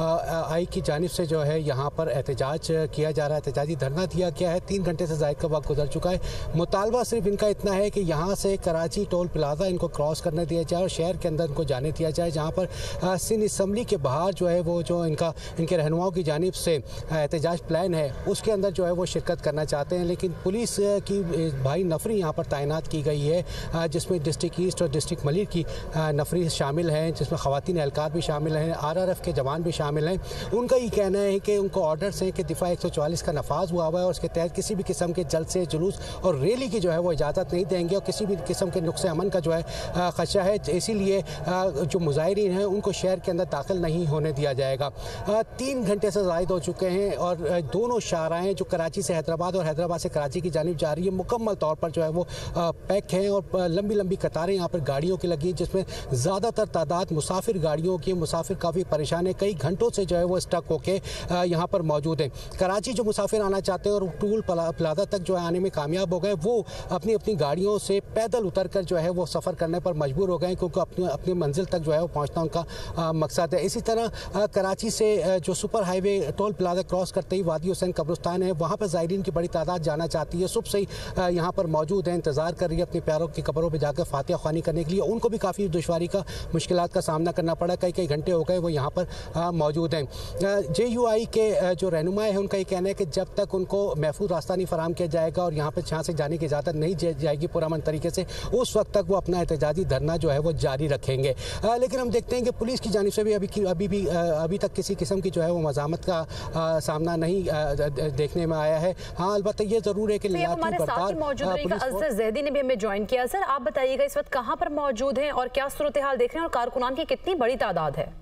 आई की जानिब से जो है यहाँ पर एहतजाज किया जा रहा है, एहतजाजी धरना दिया गया है। तीन घंटे से ज़ायद का वक्त गुजर चुका है। मुतालबा सिर्फ इनका इतना है कि यहाँ से कराची टोल प्लाजा इनको क्रॉस करने दिया जाए और शहर के अंदर इनको जाने दिया जाए, जहाँ पर सिंध असम्बली के बाहर जो है वो जो इनका इनके रहनुमाओं की जानिब से एहतजाज प्लान है उसके अंदर जो है वो शिरकत करना चाहते हैं। लेकिन पुलिस की भारी नफरी यहाँ पर तैनात की गई है, जिसमें डिस्ट्रिक्ट ईस्ट और डिस्ट्रिक्ट मलिर की नफरी शामिल हैं, जिसमें ख़वातीन एहलकार भी शामिल हैं, आर आर एफ के जवान भी शामिल हैं। उनका ये कहना है कि उनको ऑर्डर्स हैं कि दिफा एक सौ चौवालीस का नफाज हुआ हुआ है और उसके तहत किसी भी किस्म के जलसे, जुलूस और रैली की जो है वो इजाज़त नहीं देंगे और किसी भी किस्म के नुक्स अमन का जो है ख़दशा है, इसीलिए जो मुजाहिरीन हैं उनको शहर के अंदर दाखिल नहीं होने दिया जाएगा। तीन घंटे से ज़ायद हो चुके हैं और दोनों शाहराहें जो कराची से हैदराबाद और हैदराबाद से कराची की जानिब जा रही है मुकम्मल तौर पर जो है वो पैक हैं और लंबी लंबी कतारें यहाँ पर गाड़ियों की लगी, जिसमें ज़्यादातर तादाद मुसाफिर गाड़ियों की। मुसाफिर काफ़ी परेशान है, कई घंटों से जो है वो स्टक होके यहाँ पर मौजूद हैं। कराची जो मुसाफिर आना चाहते हैं और टूल प्लाजा तक जो है आने में कामयाब हो गए, वो अपनी अपनी गाड़ियों से पैदल उतर कर जो है वो सफ़र करने पर मजबूर हो गए, क्योंकि अपनी अपनी मंजिल तक जो है वो पहुँचना उनका मकसद है। इसी तरह कराची से जो super highway toll plaza cross करते ही वादी हुसैन कब्रिस्तान है, वहाँ पर ज़ायरीन की बड़ी तादाद जाना चाहती है। सुबह से ही यहाँ पर मौजूद है, इंतज़ार कर रही है अपने प्यारों की कब्रों पे जाकर फातिहा ख्वानी करने के लिए। उनको भी काफ़ी दुश्वारी का, मुश्किलात का सामना करना पड़ा, कई कई घंटे हो गए वो यहाँ पर मौजूद हैं। जे यू आई के जो रहनुमा है उनका ये कहना है कि जब तक उनको महफूज रास्ता नहीं फराम किया जाएगा और यहाँ पर जहाँ से जाने की इजाज़त नहीं जाएगी पुरअमन तरीके से, उस वक्त तक वो अपना एहतजाजी धरना जो है वो जारी रखेंगे। लेकिन हम देखते हैं कि पुलिस की जानिब से भी अभी अभी भी अभी तक किसी किस्म की जो है वो मज़ामत का सामना नहीं देखने में आया है। हाँ, अलबत्ता ये ज़रूर है कि हमारे साथ मौजूद रहेगा अज़हर ज़ैदी ने भी हमें ज्वाइन किया। सर, आप बताइएगा इस वक्त कहां पर मौजूद हैं और क्या सूरत हाल देख रहे हैं और कारकुनान की कितनी बड़ी तादाद है?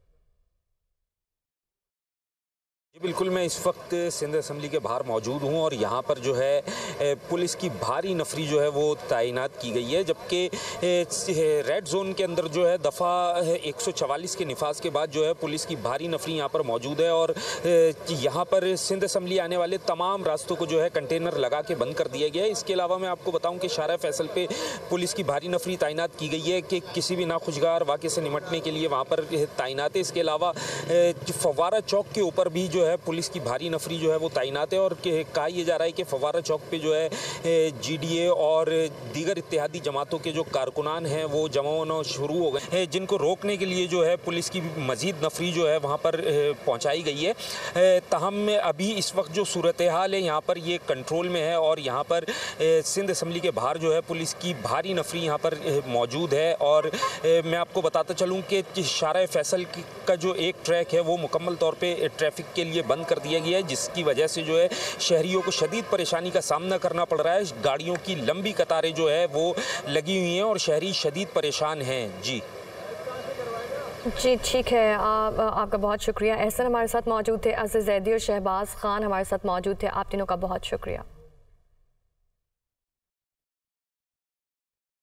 बिल्कुल, मैं इस वक्त सिंध असम्बली के बाहर मौजूद हूं और यहां पर जो है पुलिस की भारी नफरी जो है वो तैनात की गई है, जबकि रेड जोन के अंदर जो है दफ़ा एक सौ चवालीस के निफाज के बाद जो है पुलिस की भारी नफरी यहां पर मौजूद है और यहां पर सिंध असम्बली आने वाले तमाम रास्तों को जो है कंटेनर लगा के बंद कर दिया गया है। इसके अलावा मैं आपको बताऊं कि शारा फैसल पे पुलिस की भारी नफरी तैनात की गई है कि किसी भी नाखुशगार वाक़े से निमटने के लिए वहाँ पर तैनात है। इसके अलावा फव्वारा चौक के ऊपर भी जो है पुलिस की भारी नफरी जो है वो तैनात है और कहा यह जा रहा है कि फव्वारा चौक पे जो है जी डी ए और दीगर इत्तेहादी जमातों के जो कारकुनान हैं वो जमा होना शुरू हो गए हैं, जिनको रोकने के लिए जो है पुलिस की मजीद नफरी जो है वहाँ पर पहुँचाई गई है। तहम अभी इस वक्त जो सूरत हाल है यहाँ पर ये कंट्रोल में है और यहाँ पर सिंध असम्बली के बाहर जो है पुलिस की भारी नफरी यहाँ पर मौजूद है। और मैं आपको बताता चलूँ कि शारा फैसल का जो एक ट्रैक है वो मुकम्मल तौर पर ट्रैफिक के लिए बंद कर दिया गया है, जिसकी वजह से जो है शहरियों को शदीद परेशानी का सामना करना पड़ रहा है। गाड़ियों की लंबी कतारें जो है वो लगी हुई हैं और शहरी शदीद परेशान हैं। जी जी ठीक है, आप, आपका बहुत शुक्रिया। एहसन हमारे साथ मौजूद थे, अज़हर ज़ैदी और शहबाज खान हमारे साथ मौजूद थे। आप तीनों का बहुत शुक्रिया।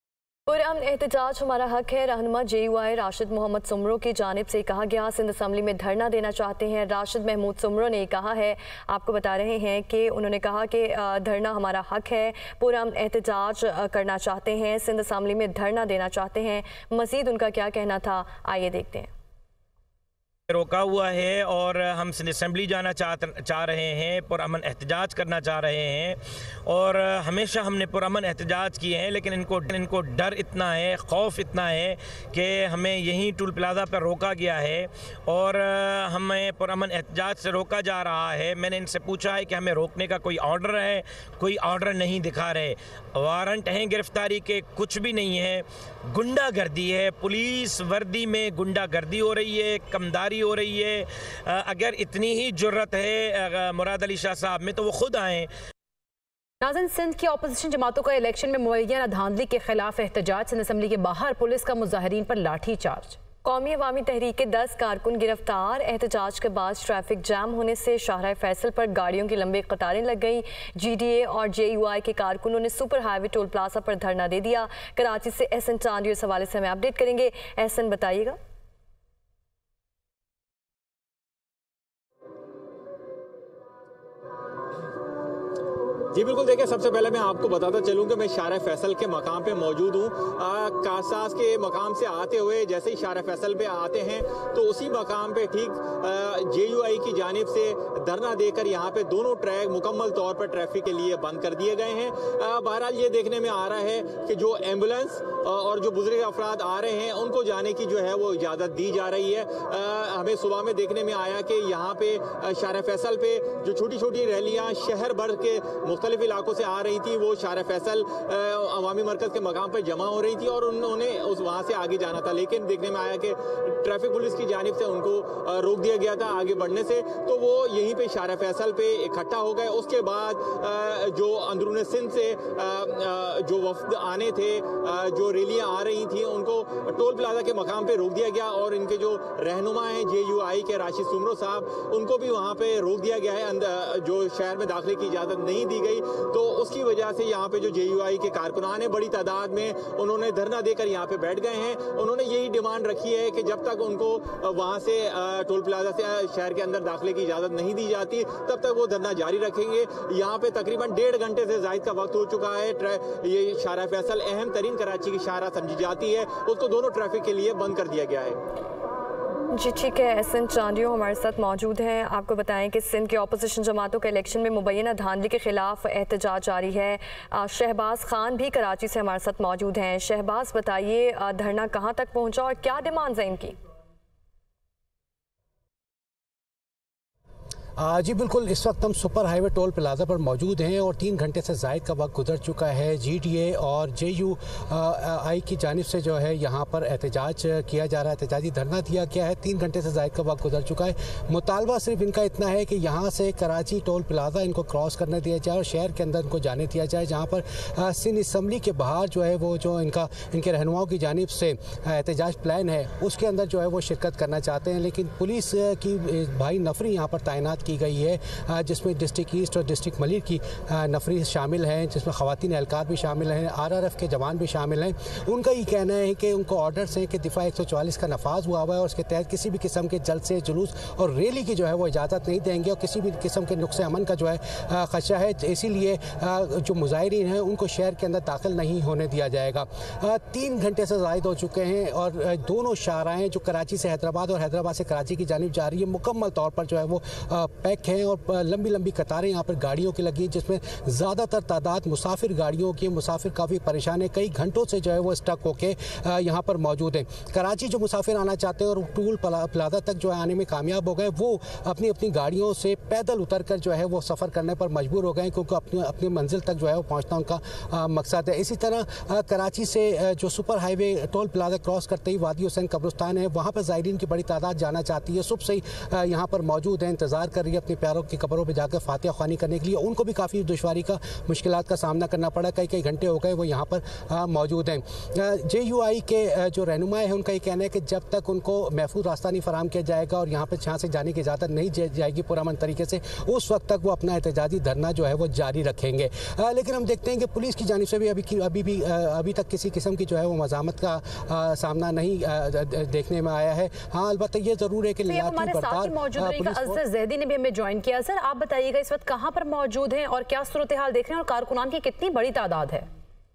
पुरअमन एहतजाज हमारा हक है। रहनुमा J U I Rashid Mohammad Soomro की जानिब से कहा गया सिंध असम्बली में धरना देना चाहते हैं। राशिद महमूद सुमरो ने कहा है, आपको बता रहे हैं कि उन्होंने कहा कि धरना हमारा हक है, पुरअमन एहतजाज करना चाहते हैं, सिंध असम्बली में धरना देना चाहते हैं। मजीद उनका क्या कहना था, आइए देखते हैं। रोका हुआ है और हम सिंध असम्बली जाना चाह चाह रहे हैं, पुरअमन एहतजाज करना चाह रहे हैं और हमेशा हमने पुरअमन एहतजाज किए हैं, लेकिन इनको इनको डर इतना है, खौफ इतना है कि हमें यहीं टोल प्लाज़ा पर रोका गया है और हमें पुरअमन एहतजाज से रोका जा रहा है। मैंने इनसे पूछा है कि हमें रोकने का कोई ऑर्डर है, कोई ऑर्डर नहीं दिखा रहे, वारंट हैं गिरफ्तारी के, कुछ भी नहीं है। गुंडागर्दी है, पुलिस वर्दी में गुंडागर्दी हो रही है, कमदारी हो रही है। अगर इतनी ही जुर्रत है मुराद अली शाह साहब में तो वो खुद आए। नाज़रीन, सिंध की अपोजिशन जमातों का इलेक्शन में मुअय्यना धांधली के खिलाफ एहतजाज। सिंध असम्बली के बाहर पुलिस का मुजाहिरीन पर लाठी चार्ज। कौमी अवामी तहरीक के दस कारकुन गिरफ्तार। एहतजाज के बाद ट्रैफिक जाम होने से शाहराह फैसल पर गाड़ियों की लंबी कतारें लग गई। जी डी ए और जे यू आई के कारकुनों ने सुपर हाईवे टोल प्लाजा पर धरना दे दिया। कराची से एहसन चांदी इस हवाले से हमें अपडेट करेंगे। एहसन, बताइएगा। जी बिल्कुल, देखिए सबसे पहले मैं आपको बताता चलूं कि मैं शाहराह फैसल के मकाम पे मौजूद हूँ। कासास के मकाम से आते हुए जैसे ही शाहराह फैसल पे आते हैं तो उसी मकाम पे ठीक जे यू आई की जानिब से धरना देकर यहाँ पे दोनों ट्रैक मुकम्मल तौर पर ट्रैफिक के लिए बंद कर दिए गए हैं। बहरहाल ये देखने में आ रहा है कि जो एम्बुलेंस और जो बुजुर्ग अफराद आ रहे हैं उनको जाने की जो है वो इजाज़त दी जा रही है। हमें सुबह में देखने में आया कि यहाँ पे शाहराह फैसल पे जो छोटी छोटी रैलियाँ शहर भर के मुख्तलिफ इलाकों से आ रही थी वो शाहराह फैसल अवामी मरकज़ के मकाम पर जमा हो रही थी और उन्होंने उस वहाँ से आगे जाना था, लेकिन देखने में आया कि ट्रैफिक पुलिस की जानिब से उनको रोक दिया गया था आगे बढ़ने से, तो वो यहीं पे शाहराह फैसल पे इकट्ठा हो गए। उसके बाद जो अंदरून सिंध से जो वफ्द आने थे, जो रैलियाँ आ रही थी, उनको टोल प्लाजा के मकाम पे रोक दिया गया और इनके जो रहनुमा हैं जे यू आई के राशिद सुमरो साहब, उनको भी वहाँ पे रोक दिया गया है। अंदर जो शहर में दाखिले की इजाज़त नहीं दी गई, तो उसकी वजह से यहाँ पे जो जे यू आई के कारकुनान हैं बड़ी तादाद में उन्होंने धरना देकर यहाँ पे बैठ गए हैं। उन्होंने यही डिमांड रखी है कि जब तक उनको वहाँ से टोल प्लाजा से शहर के अंदर दाखिले की इजाज़त नहीं दी जाती तब तक वो धरना जारी रखेंगे। यहाँ पे तकरीबन डेढ़ घंटे से ज़ायद का वक्त हो चुका है। ये शाहराह फैसल अहम तरीन कराची की शाहराह समझी जाती है, उसको दोनों ट्रैफिक के लिए बंद कर दिया गया है। जी ठीक है, एहसन चांदियो हमारे साथ मौजूद हैं। आपको बताएं कि सिंध के अपोजिशन जमातों के इलेक्शन में मुबैना धांधली के खिलाफ एहतजाज जारी है। शहबाज खान भी कराची से हमारे साथ मौजूद हैं। शहबाज, बताइए धरना कहां तक पहुंचा और क्या डिमांड्स हैं इनकी? जी बिल्कुल, इस वक्त हम सुपर हाईवे टोल प्लाजा पर मौजूद हैं और तीन घंटे से ज़ायद का वक्त गुजर चुका है। जी डी ए और जे यू आई की जानिब से जो है यहाँ पर एहतजाज किया जा रहा है, एहतजाजी धरना दिया गया है। तीन घंटे से ज़ायद का वक्त गुजर चुका है। मुतालबा सिर्फ इनका इतना है कि यहाँ से कराची टोल प्लाजा इनको क्रॉस करने दिया जाए और शहर के अंदर इनको जाने दिया जाए, जहाँ पर सिंध असम्बली के बाहर जो है वो जो इनका इनके रहनुमाओं की जानिब से एहतजाज प्लान है उसके अंदर जो है वो शिरकत करना चाहते हैं। लेकिन पुलिस की भारी नफरी यहाँ पर तैनात की गई है, जिसमें डिस्ट्रिक्ट ईस्ट और डिस्ट्रिक्ट मलिर की नफरी शामिल हैं, जिसमें ख़वातीन एहलकार भी शामिल हैं, आर आर एफ के जवान भी शामिल हैं। उनका ये कहना है कि उनको ऑर्डर्स हैं कि दिफा एक सौ चौवालीस का नफाज हुआ हुआ है और उसके तहत किसी भी किस्म के जलसे, जुलूस और रैली की जो है वो इजाज़त नहीं देंगे और किसी भी किस्म के नुक्स अमन का जो है खदशा है, इसीलिए जो मुजाहिरीन हैं उनको शहर के अंदर दाखिल नहीं होने दिया जाएगा। तीन घंटे से ज़ायद हो चुके हैं और दोनों शाहराहें जो कराची से हैदराबाद और हैदराबाद से कराची की जानिब जा रही है मुकम्मल तौर पर जो है वो पैक हैं और लंबी लंबी कतारें यहाँ पर गाड़ियों की लगी, जिसमें ज़्यादातर तादाद मुसाफिर गाड़ियों की। मुसाफिर काफ़ी परेशान है, कई घंटों से जो है वो स्टक होके यहाँ पर मौजूद हैं। कराची जो मुसाफिर आना चाहते हैं और टोल प्लाजा तक जो है आने में कामयाब हो गए, वो अपनी अपनी गाड़ियों से पैदल उतर कर जो है वो सफ़र करने पर मजबूर हो गए, क्योंकि अपनी अपनी मंजिल तक जो है वो पहुँचना उनका मकसद है। इसी तरह कराची से जो super highway toll plaza cross करते ही वादी हुसैन कब्रिस्तान है, वहाँ पर ज़ायरीन की बड़ी तादाद जाना चाहती है। सुबह से ही यहाँ पर मौजूद है, इंतज़ार कर रही है अपने प्यारों की कब्रों पर जाकर फातिहा ख्वानी करने के लिए, उनको भी काफ़ी दुश्वारी का मुश्किलात का सामना करना पड़ा। कई कई घंटे हो गए वो यहाँ पर मौजूद हैं। जे यू आई के जो रहनुमा है उनका ये कहना है कि जब तक उनको महफूज रास्ता नहीं फराम किया जाएगा और यहाँ पर यहाँ से जाने की इजाज़त नहीं जाएगी पुरअमन तरीके से, उस वक्त तक वो अपना एहतजाजी धरना जो है वो जारी रखेंगे। आ, लेकिन हम देखते हैं कि पुलिस की जानिब से भी अभी अभी भी अभी तक किसी किस्म की जो है वो मज़ामत का आ, सामना नहीं आ, देखने में आया है। हाँ, अलबत्ता ये ज़रूर है कि हमारे साथ ही मौजूद रहेगा अजहर ज़ैदी ने भी हमें ज्वाइन किया। सर, आप बताइएगा इस वक्त कहाँ पर मौजूद हैं और क्या सूरत हाल देख रहे हैं और कारकुनान की कितनी बड़ी तादाद है?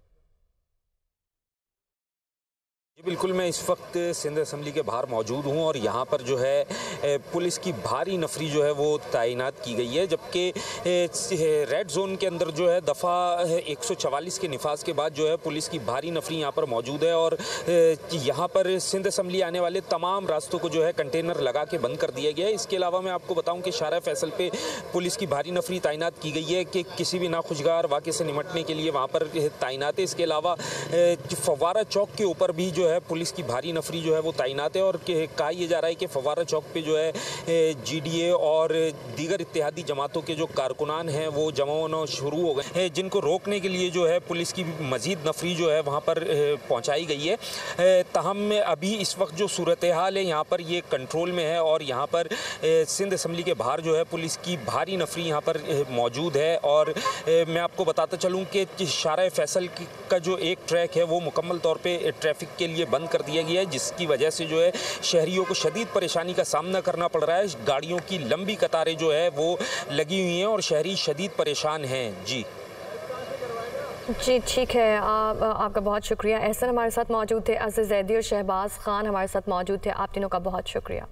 बिल्कुल, मैं इस वक्त सिंध असम्बली के बाहर मौजूद हूं और यहां पर जो है पुलिस की भारी नफरी जो है वो तैनात की गई है, जबकि रेड जोन के अंदर जो है दफ़ा एक सौ चवालीस के निफाज के बाद जो है पुलिस की भारी नफरी यहां पर मौजूद है और यहां पर सिंध असम्बली आने वाले तमाम रास्तों को जो है कंटेनर लगा के बंद कर दिया गया है। इसके अलावा मैं आपको बताऊं कि शाहराह फैसल पे पुलिस की भारी नफरी तैनात की गई है कि किसी भी नाखुशगार वाक़े से निमटने के लिए वहाँ पर तैनात है। इसके अलावा फव्वारा चौक के ऊपर भी जो है पुलिस की भारी नफरी जो है वो तैनात है और कहा यह जा रहा है कि फव्वारा चौक पे जो है जी डी ए और दीगर इत्तेहादी जमातों के जो कारकुनान हैं वो जमा होना शुरू हो गए हैं, जिनको रोकने के लिए जो है पुलिस की मजीद नफरी जो है वहाँ पर पहुँचाई गई है। तहम अभी इस वक्त जो सूरत हाल है यहाँ पर ये कंट्रोल में है और यहाँ पर सिंध असम्बली के बाहर जो है पुलिस की भारी नफरी यहाँ पर मौजूद है। और मैं आपको बताता चलूँ कि शाहराह फैसल का जो एक ट्रैक है वो मुकम्मल तौर पर ट्रैफिक के लिए बंद कर दिया गया है, जिसकी वजह से जो है शहरियों को शदीद परेशानी का सामना करना पड़ रहा है। गाड़ियों की लंबी कतारें जो है वो लगी हुई हैं और शहरी शदीद परेशान हैं। जी जी ठीक है, आप, आपका बहुत शुक्रिया। एहसन हमारे साथ मौजूद थे, अज़ीज़ ज़ैदी और शहबाज खान हमारे साथ मौजूद थे। आप तीनों का बहुत शुक्रिया।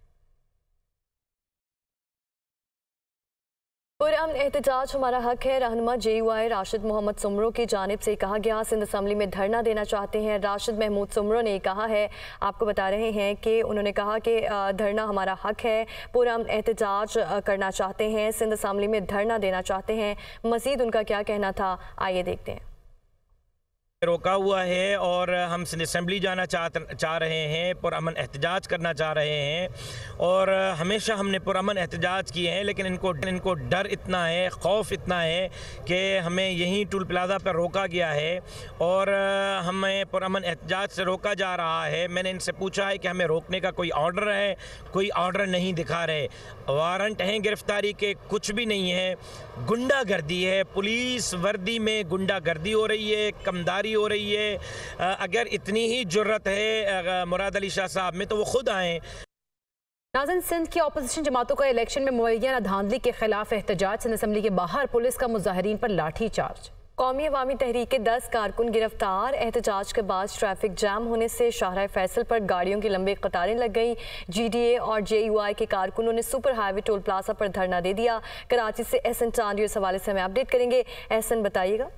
पुरअमन एहतजाज हमारा हक है। रहनुमा J U I Rashid Mohammad Soomro की जानिब से कहा गया सिंध असम्बली में धरना देना चाहते हैं। राशिद महमूद सुमरो ने कहा है, आपको बता रहे हैं कि उन्होंने कहा कि धरना हमारा हक है, पुरअमन एहतजाज करना चाहते हैं, सिंध असम्बली में धरना देना चाहते हैं। मज़ीद उनका क्या कहना था, आइए देखते हैं। रोका हुआ है और हम सिंध असम्बली जाना चाह चाह रहे हैं, पुरअमन एहतजाज करना चाह रहे हैं और हमेशा हमने पुरअमन एहतजाज किए हैं, लेकिन इनको इनको डर इतना है, खौफ इतना है कि हमें यहीं टोल प्लाज़ा पर रोका गया है और हमें पुरअमन एहतजाज से रोका जा रहा है। मैंने इनसे पूछा है कि हमें रोकने का कोई ऑर्डर है, कोई ऑर्डर नहीं दिखा रहे, वारंट हैं गिरफ्तारी के, कुछ भी नहीं है। गुंडागर्दी है, पुलिस वर्दी में गुंडागर्दी हो रही है, कमदारी हो रही है। अगर इतनी ही जुर्रत है मुराद अली शाह साहब में तो वो खुद आए। नाज़रीन, सिंध की अपोजिशन जमातों का इलेक्शन में मुअय्यना धांधली के खिलाफ एहतजाज। सिंध असम्बली के बाहर पुलिस का मुजाहिरीन पर लाठी चार्ज। कौमी अवामी तहरीक के दस कारकुन गिरफ्तार। एहतजाज के बाद ट्रैफिक जाम होने से शाहराह फैसल पर गाड़ियों की लंबी कतारें लग गई। जी डी ए और जे यू आई के कारकुनों ने सुपर हाईवे टोल प्लाजा पर धरना दे दिया। कराची से एहसन चांदी इस हवाले से हमें अपडेट करेंगे। एहसन, बताइएगा।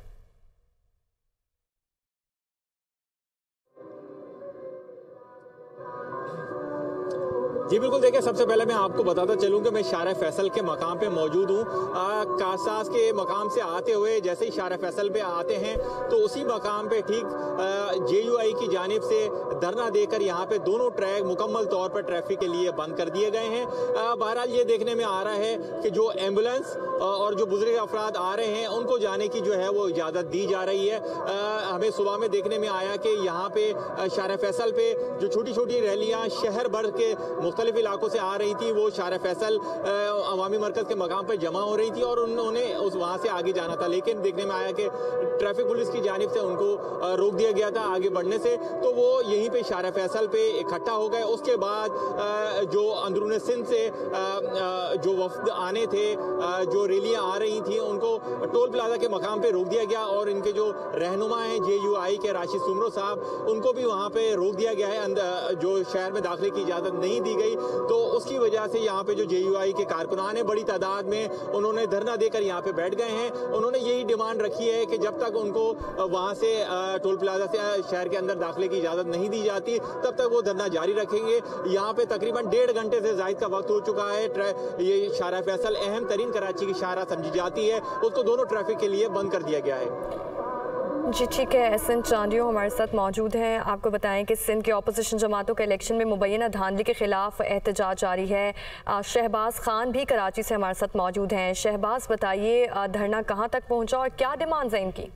जी बिल्कुल, देखिए सबसे पहले मैं आपको बताता चलूं कि मैं शाहराह फैसल के मकाम पे मौजूद हूँ। कासास के मकाम से आते हुए जैसे ही शाहराह फैसल पे आते हैं तो उसी मकाम पे ठीक जे यू आई की जानिब से धरना देकर यहाँ पे दोनों ट्रैक मुकम्मल तौर पर ट्रैफिक के लिए बंद कर दिए गए हैं। बहरहाल ये देखने में आ रहा है कि जो एम्बुलेंस और जो बुजुर्ग अफराद आ रहे हैं उनको जाने की जो है वो इजाज़त दी जा रही है। हमें सुबह में देखने में आया कि यहाँ पे शाहराह फैसल पे जो छोटी छोटी रैलियाँ शहर भर के मुख्तलिफ इलाकों से आ रही थी वो शाहराह फैसल अवामी मरकज़ के मकाम पर जमा हो रही थी और उन्होंने उस वहाँ से आगे जाना था, लेकिन देखने में आया कि ट्रैफिक पुलिस की जानिब से उनको रोक दिया गया था आगे बढ़ने से, तो वो यहीं पे शाहराह फैसल पे इकट्ठा हो गए। उसके बाद जो अंदरून सिंध से जो वफ्द आने थे, जो रैलियाँ आ रही थी, उनको टोल प्लाजा के मकाम पे रोक दिया गया और इनके जो रहनुमा हैं जे यू आई के राशिद सुमरो साहब, उनको भी वहाँ पे रोक दिया गया है। अंदर जो शहर में दाखिले की इजाज़त नहीं दी गई, तो उसकी वजह से यहाँ पे जो जे यू आई के कारकुनान हैं बड़ी तादाद में उन्होंने धरना देकर यहाँ पे बैठ गए हैं। उन्होंने यही डिमांड रखी है कि जब तक उनको वहाँ से टोल प्लाजा से शहर के अंदर दाखिले की इजाज़त नहीं दी जाती तब तक वो धरना जारी रखेंगे। यहाँ पे तकरीबन डेढ़ घंटे से ज़ायद का वक्त हो चुका है। ये शाहराह फैसल अहम तरीन कराची की शाहराह समझी जाती है, उसको दोनों ट्रैफिक के लिए बंद कर दिया गया है। जी ठीक है, एस एन चांदियो हमारे साथ मौजूद हैं। आपको बताएं कि सिंध के अपोजिशन जमातों का इलेक्शन में मुबैना धांधली के खिलाफ एहतजाज जारी है। शहबाज खान भी कराची से हमारे साथ मौजूद हैं। शहबाज, बताइए धरना कहां तक पहुंचा और क्या डिमांड्स हैं इनकी?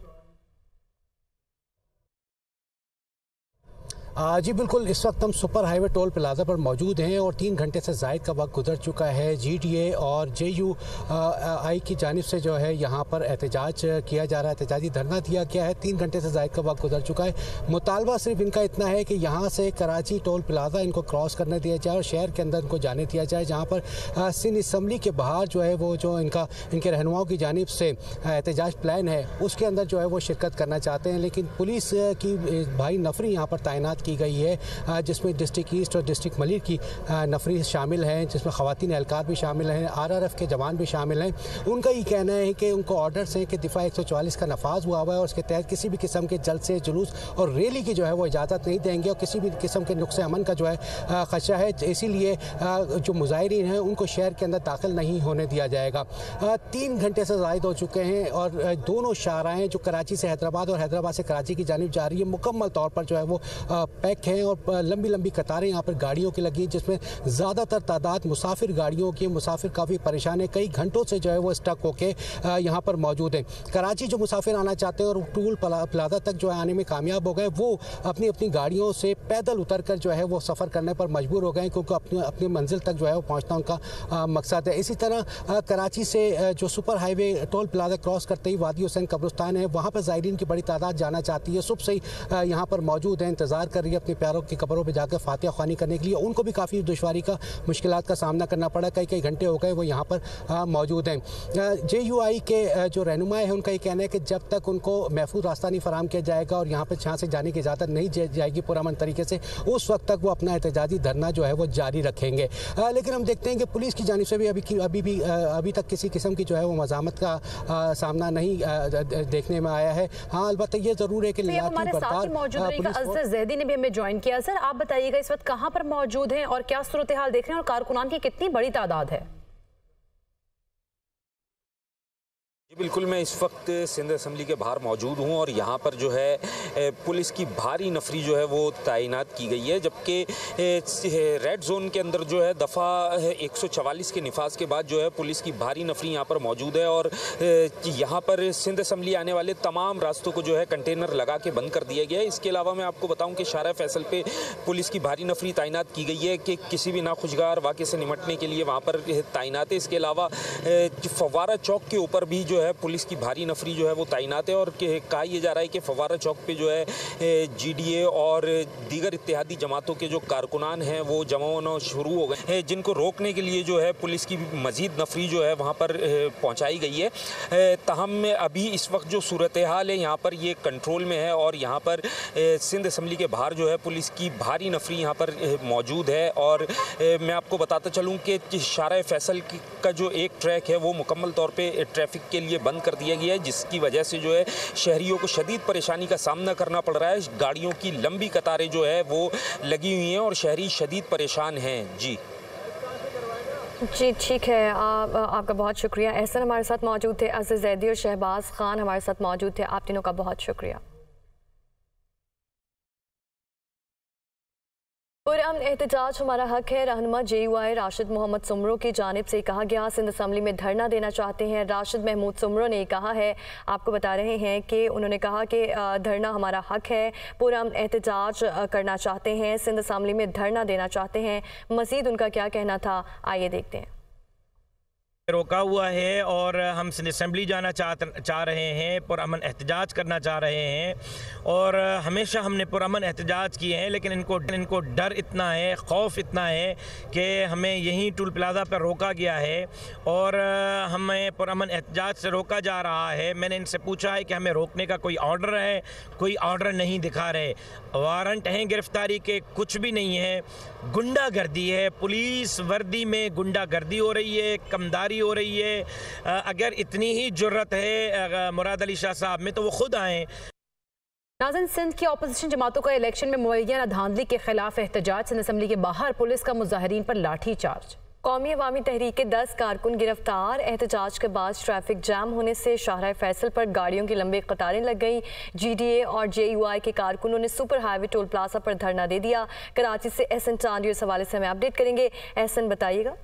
जी बिल्कुल, इस वक्त हम सुपर हाईवे टोल प्लाजा पर मौजूद हैं और तीन घंटे से ज़ायद का वक्त गुजर चुका है। जीटीए और जेयू आई की जानिब से जो है यहाँ पर एहतजाज किया जा रहा है, एहतजाजी धरना दिया गया है। तीन घंटे से ज़ायद का वक्त गुजर चुका है। मुतालबा सिर्फ इनका इतना है कि यहाँ से कराची टोल प्लाजा इनको क्रॉस करने दिया जाए और शहर के अंदर इनको जाने दिया जाए, जहाँ पर सिंध असम्बली के बाहर जो है वो जो इनका इनके रहनुमाओं की जानिब से एहतजाज प्लान है उसके अंदर जो है वो शिरकत करना चाहते हैं। लेकिन पुलिस की भारी नफरी यहाँ पर तैनात की गई है, जिसमें डिस्ट्रिक्ट ईस्ट और डिस्ट्रिक्ट मलिर की नफरी शामिल हैं, जिसमें ख़वातीन एहलकार भी शामिल हैं, आरआरएफ के जवान भी शामिल हैं। उनका ये कहना है कि उनको ऑर्डर्स हैं कि दिफा एक सौ चौवालीस का नफाज हुआ हुआ है और उसके तहत किसी भी किस्म के जलसे, जुलूस और रैली की जो है वो इजाज़त नहीं देंगे और किसी भी किस्म के नुक्स अमन का जो है खदशा है, इसीलिए जो मुजाहिरीन हैं उनको शहर के अंदर दाखिल नहीं होने दिया जाएगा। तीन घंटे से ज़ायद हो चुके हैं और दोनों शाहराएँ जो कराची से हैदराबाद और हैदराबाद से कराची की जानिब जा रही है मुकम्मल तौर पर जो है वो पैक हैं और लंबी लंबी कतारें यहाँ पर गाड़ियों की लगी, जिसमें ज़्यादातर तादाद मुसाफिर गाड़ियों की। मुसाफिर काफ़ी परेशान है, कई घंटों से जो है वो स्टक होके यहाँ पर मौजूद हैं। कराची जो मुसाफिर आना चाहते हैं और टूल प्लाजा तक जो है आने में कामयाब हो गए, वो अपनी अपनी गाड़ियों से पैदल उतर कर जो है वो सफ़र करने पर मजबूर हो गए, क्योंकि अपनी अपनी मंजिल तक जो है वो पहुँचना उनका मकसद है। इसी तरह कराची से जो super highway toll plaza cross करते ही वादी हुसैन कब्रिस्तान है, वहाँ पर ज़ायरीन की बड़ी तादाद जाना चाहती है। सुबह से ही यहाँ पर मौजूद है, इंतज़ार कर रही है अपने प्यारों की कब्रों पे जाकर फातिहा ख्वानी करने के लिए। उनको भी काफ़ी दुश्वारी का, मुश्किलात का सामना करना पड़ा, कई कई घंटे हो गए वो यहाँ पर मौजूद हैं। जे यू आई के जो रहनुमा है उनका ये कहना है कि जब तक उनको महफूज रास्ता नहीं फराम किया जाएगा और यहाँ पर यहाँ से जाने की इजाज़त नहीं जाएगी पुरअमन तरीके से, उस वक्त तक वो अपना एहतजाजी धरना जो है वो जारी रखेंगे। आ, लेकिन हम देखते हैं कि पुलिस की जानिब से भी अभी अभी भी अभी तक किसी किस्म की जो है वो मज़ामत का आ, सामना नहीं आ, देखने में आया है। हाँ, अलबत्ता ये ज़रूर है कि जैदी ने भी हमें ज्वाइन किया। सर, आप बताइएगा इस वक्त कहां पर मौजूद हैं और क्या सूरत हाल देख रहे हैं और कारकुनान की कितनी बड़ी तादाद है? जी बिल्कुल, मैं इस वक्त सिंध असम्बली के बाहर मौजूद हूं और यहां पर जो है पुलिस की भारी नफरी जो है वो तैनात की गई है, जबकि रेड जोन के अंदर जो है दफ़ा एक सौ चवालीस के निफाज के बाद जो है पुलिस की भारी नफरी यहां पर मौजूद है और यहां पर सिंध असम्बली आने वाले तमाम रास्तों को जो है कंटेनर लगा के बंद कर दिया गया है। इसके अलावा मैं आपको बताऊं कि शारा फैसल पे पुलिस की भारी नफरी तैनात की गई है कि किसी भी नाखुशगार वाक़े से निमटने के लिए वहाँ पर तैनात है। इसके अलावा फव्वारा चौक के ऊपर भी जो है पुलिस की भारी नफरी जो है वो तैनात है और कहा यह जा रहा है कि फव्वारा चौक पे जो है जीडीए और दीगर इत्तेहादी जमातों के जो कारकुनान हैं वो जमा होना शुरू हो गए हैं, जिनको रोकने के लिए जो है पुलिस की मजीद नफरी जो है वहाँ पर पहुँचाई गई है। ताहम अभी इस वक्त जो सूरत हाल है यहाँ पर ये कंट्रोल में है और यहाँ पर सिंध असम्बली के बाहर जो है पुलिस की भारी नफरी यहाँ पर मौजूद है। और मैं आपको बताता चलूँ कि शारा फैसल का जो एक ट्रैक है वो मुकम्मल तौर पर ट्रैफिक के लिए बंद कर दिया गया है, जिसकी वजह से जो है शहरियों को शदीद परेशानी का सामना करना पड़ रहा है। गाड़ियों की लंबी कतारें जो है वो लगी हुई हैं और शहरी शदीद परेशान हैं। जी जी ठीक है, आप, आपका बहुत शुक्रिया। एहसन हमारे साथ मौजूद थे, अज़ीज़ जैदी और शहबाज खान हमारे साथ मौजूद थे। आप तीनों का बहुत शुक्रिया। पुरअमन एहतजाज हमारा हक है। रहनुमा J U I Rashid Mohammad Soomro की जानिब से कहा गया सिंध असम्बली में धरना देना चाहते हैं। राशिद महमूद सुमरो ने कहा है, आपको बता रहे हैं कि उन्होंने कहा कि धरना हमारा हक है, पुरअमन एहतजाज करना चाहते हैं, सिंध असम्बली में धरना देना चाहते हैं। मज़ीद उनका क्या कहना था, आइए देखते हैं। रोका हुआ है और हम सिंध असम्बली जाना चाह चाह रहे हैं, पुरअमन एहतजाज करना चाह रहे हैं और हमेशा हमने पुरअमन एहतजाज किए हैं, लेकिन इनको इनको डर इतना है, खौफ इतना है कि हमें यहीं टोल प्लाजा पर रोका गया है और हमें पुरअमन एहतजाज से रोका जा रहा है। मैंने इनसे पूछा है कि हमें रोकने का कोई ऑर्डर है, कोई ऑर्डर नहीं दिखा रहे, वारंट हैं गिरफ्तारी के, कुछ भी नहीं है। गुंडागर्दी है, पुलिस वर्दी में गुंडागर्दी हो रही है, कमदारी हो रही है। अगर इतनी ही जुर्रत है मुराद अली शाह साहब में तो वो खुद आए। नाज़रीन, सिंध की अपोजिशन जमातों का इलेक्शन में मुबैना धांधली के खिलाफ एहतजाज। सिंध असम्बली के बाहर पुलिस का मुजाहिरीन पर लाठी चार्ज। कौमी अवामी तहरीक के दस कारकुन गिरफ्तार। एहतजाज के बाद ट्रैफिक जाम होने से शाहराह फैसल पर गाड़ियों की लंबी कतारें लग गई। जीडीए और जेयूआई के कारकुनों ने सुपर हाईवे टोल प्लाजा पर धरना दे दिया। कराची से एहसन चांदी इस हवाले से हमें अपडेट करेंगे। एहसन, बताइएगा।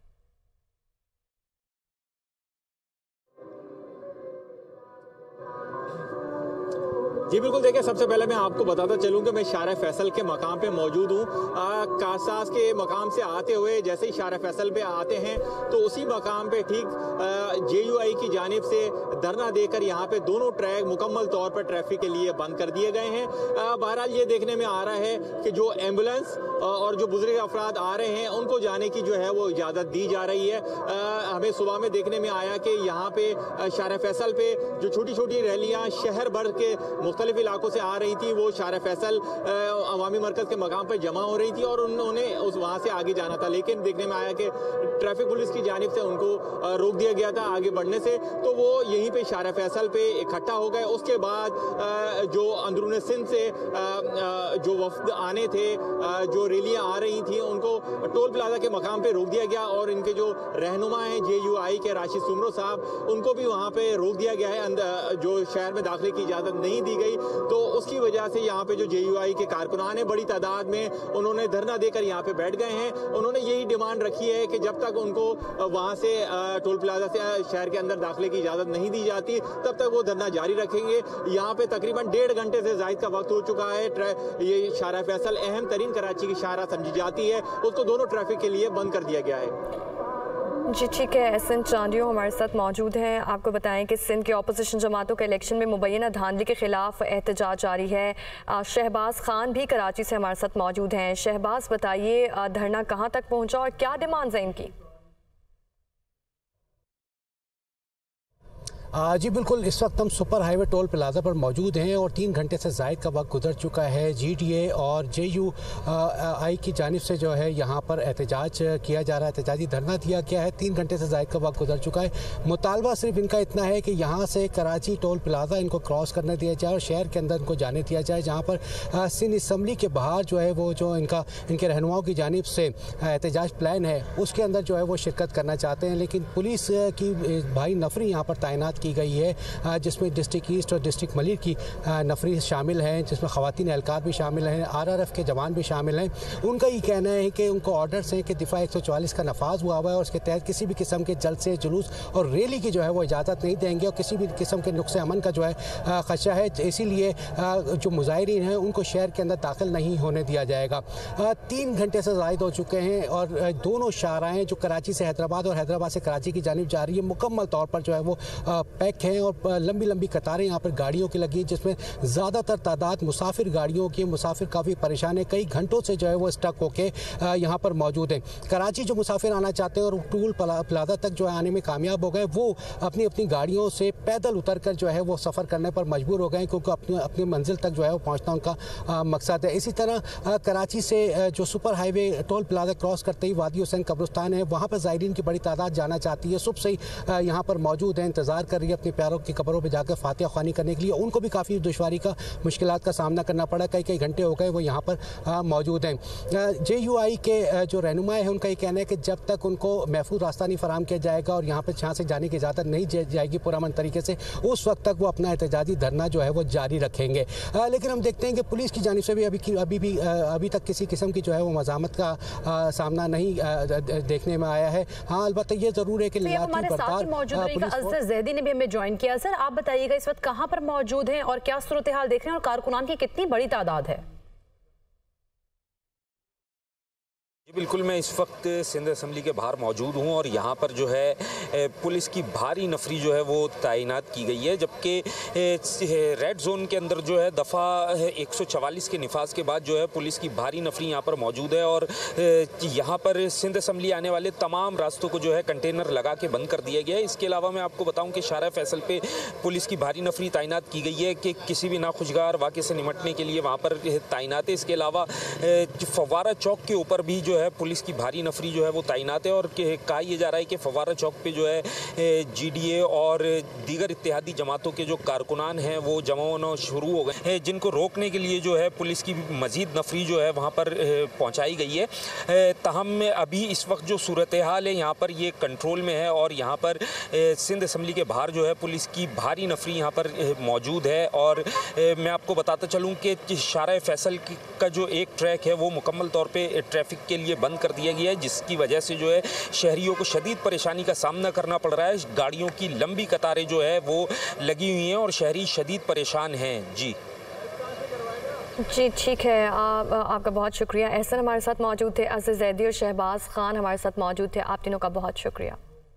जी बिल्कुल, देखिए सबसे पहले मैं आपको बताता चलूं कि मैं शाहराह फैसल के मकाम पे मौजूद हूँ। कासास के मकाम से आते हुए जैसे ही शाहराह फैसल पे आते हैं तो उसी मकाम पे ठीक जेयूआई की जानिब से धरना देकर यहाँ पे दोनों ट्रैक मुकम्मल तौर पर ट्रैफिक के लिए बंद कर दिए गए हैं। बहरहाल ये देखने में आ रहा है कि जो एम्बुलेंस और जो बुजुर्ग अफराद आ रहे हैं उनको जाने की जो है वो इजाज़त दी जा रही है। हमें सुबह में देखने में आया कि यहाँ पे शाहराह फैसल पे जो छोटी छोटी रैलियाँ शहर भर के मुख्तलिफ इलाकों से आ रही थी वो शाहराह फैसल अवामी मरकज़ के मकाम पर जमा हो रही थी और उन्होंने उस वहाँ से आगे जाना था, लेकिन देखने में आया कि ट्रैफिक पुलिस की जानिब से उनको रोक दिया गया था आगे बढ़ने से, तो वो यहीं पे शाहराह फैसल पे इकट्ठा हो गए। उसके बाद जो अंदरून सिंध से जो वफ्द आने थे, जो रैलियाँ आ रही थी, उनको टोल प्लाजा के मकाम पे रोक दिया गया और इनके जो रहनुमा हैं जेयूआई के राशिद सुमरो साहब, उनको भी वहाँ पे रोक दिया गया है। अंदर जो शहर में दाखिले की इजाज़त नहीं दी गई, तो उसकी वजह से यहाँ पे जो जेयूआई के कारकुनान हैं बड़ी तादाद में उन्होंने धरना देकर यहाँ पे बैठ गए हैं। उन्होंने यही डिमांड रखी है कि जब तक उनको वहाँ से टोल प्लाजा से शहर के अंदर दाखिले की इजाज़त नहीं दी जाती तब तक वो धरना जारी रखेंगे। यहाँ पे तकरीबन डेढ़ घंटे से ज़ायद का वक्त हो चुका है। ये शाहराह फैसल अहम तरीन कराची की शाहराह समझी जाती है, उसको दोनों ट्रैफिक के लिए बंद कर दिया गया है। जी ठीक है, एहसन चांदियो हमारे साथ मौजूद हैं। आपको बताएं कि सिंध के अपोजिशन जमातों के इलेक्शन में मुबैना धांधली के खिलाफ एहतजाज जारी है। शहबाज खान भी कराची से हमारे साथ मौजूद हैं। शहबाज, बताइए धरना कहां तक पहुंचा और क्या डिमांड्स हैं इनकी? जी बिल्कुल, इस वक्त हम सुपर हाईवे टोल प्लाजा पर मौजूद हैं और तीन घंटे से ज़ायद का वक्त गुजर चुका है। जीडीए और जेयू आई की जानिब से जो है यहाँ पर एहतजाज किया जा रहा है, एहतजाजी धरना दिया गया है। तीन घंटे से ज़ायद का वक्त गुजर चुका है। मुतालबा सिर्फ इनका इतना है कि यहाँ से कराची टोल प्लाजा इनको क्रॉस करने दिया जाए और शहर के अंदर इनको जाने दिया जाए, जहाँ पर सिंध असम्बली के बाहर जो है वो जो इनका इनके रहनुमाओं की जानिब से एहतजाज प्लान है उसके अंदर जो है वो शिरकत करना चाहते हैं। लेकिन पुलिस की भारी नफरी यहाँ पर तैनात की गई है, जिसमें डिस्ट्रिक्ट ईस्ट और डिस्ट्रिक्ट मलिर की नफरी शामिल हैं, जिसमें ख़वातीन एहलकार भी शामिल हैं, आरआरएफ के जवान भी शामिल हैं। उनका ये कहना है कि उनको ऑर्डर्स हैं कि दिफा एक सौ चौवालीस का नफाज हुआ हुआ है और उसके तहत किसी भी किस्म के जलसे, जुलूस और रैली की जो है वो इजाज़त नहीं देंगे और किसी भी किस्म के नुक्स अमन का जो है ख़दशा है, इसीलिए जो मुजाहिरीन हैं उनको शहर के अंदर दाखिल नहीं होने दिया जाएगा। तीन घंटे से ज़ायद हो चुके हैं और दोनों शाहराहें जो कराची से हैदराबाद और हैदराबाद से कराची की जानिब जा रही है मुकम्मल तौर पर जो है वो पैक हैं और लंबी लंबी कतारें यहाँ पर गाड़ियों की लगी, जिसमें ज़्यादातर तादाद मुसाफिर गाड़ियों की। मुसाफिर काफ़ी परेशान है, कई घंटों से जो है वो स्टक होके यहाँ पर मौजूद हैं। कराची जो मुसाफिर आना चाहते हैं और टोल प्लाजा तक जो है आने में कामयाब हो गए, वो अपनी अपनी गाड़ियों से पैदल उतर कर जो है वो सफ़र करने पर मजबूर हो गए, क्योंकि अपनी अपनी मंजिल तक जो है वो पहुँचना उनका मकसद है। इसी तरह कराची से जो super highway toll plaza cross करते ही वादी हुसैन कब्रिस्तान है, वहाँ पर ज़ायरीन की बड़ी तादाद जाना चाहती है। सुबह से ही यहाँ पर मौजूद है, इंतज़ार कर रही है अपने प्यारों की कब्रों पे जाकर फातिहा ख्वानी करने के लिए। उनको भी काफ़ी दुश्वारी का, मुश्किलात का सामना करना पड़ा, कई कई घंटे हो गए वो यहाँ पर मौजूद हैं। जे यू आई के जो रहनुमा है उनका ये कहना है कि जब तक उनको महफूज रास्ता नहीं फराम किया जाएगा और यहाँ पर यहाँ से जाने की इजाज़त नहीं जाएगी पुरअमन तरीके से, उस वक्त तक वो अपना एहतजाजी धरना जो है वो जारी रखेंगे। आ, लेकिन हम देखते हैं कि पुलिस की जानिब से भी अभी अभी भी अभी तक किसी किस्म की जो है वो मज़ामत का आ, सामना नहीं आ, देखने में आया है। हाँ, अलबत्ता ये ज़रूर है कि हमारे साथ ही मौजूद रहेगा अज़हर ज़ैदी ने भी हमें ज्वाइन किया। सर, आप बताइएगा इस वक्त कहां पर मौजूद हैं और क्या सूरत हाल देख रहे हैं और कारकुनान की कितनी बड़ी तादाद है? बिल्कुल, मैं इस वक्त सिंध असम्बली के बाहर मौजूद हूँ और यहाँ पर जो है पुलिस की भारी नफरी जो है वो तैनात की गई है, जबकि रेड जोन के अंदर जो है दफ़ा एक सौ चवालीस के निफाज के बाद जो है पुलिस की भारी नफरी यहाँ पर मौजूद है और यहाँ पर सिंध असम्बली आने वाले तमाम रास्तों को जो है कंटेनर लगा के बंद कर दिया गया है। इसके अलावा मैं आपको बताऊँ कि शाहराह फैसल पे पुलिस की भारी नफरी तैनात की गई है कि किसी भी नाखुशगवार वाक़े से निमटने के लिए वहाँ पर तैनात है। इसके अलावा फव्वारा चौक के ऊपर भी जो है पुलिस की भारी नफरी जो है वो तैनात है और कहा यह जा रहा है कि फवारा चौक पे जो है जीडीए और दीगर इत्तेहादी जमातों के जो कारकुनान हैं वो जमा होना शुरू हो गए हैं, जिनको रोकने के लिए जो है पुलिस की मजीद नफरी जो है वहाँ पर पहुँचाई गई है। ताहम अभी इस वक्त जो सूरत हाल है यहाँ पर ये कंट्रोल में है और यहाँ पर सिंध असम्बली के बाहर जो है पुलिस की भारी नफरी यहाँ पर मौजूद है। और मैं आपको बताता चलूँ कि शारा फैसल का जो एक ट्रैक है वो मुकम्मल तौर पे ट्रैफिक के लिए बंद कर दिया गया है, जिसकी वजह से जो है शहरियों को शदीद परेशानी का सामना करना पड़ रहा है। गाड़ियों की लंबी कतारें जो है वो लगी हुई हैं और शहरी शदीद परेशान हैं। जी जी ठीक है, आप, आपका बहुत शुक्रिया। एहसन हमारे साथ मौजूद थे, अज़ीज़ ज़ैदी और शहबाज खान हमारे साथ मौजूद थे। आप तीनों का बहुत शुक्रिया।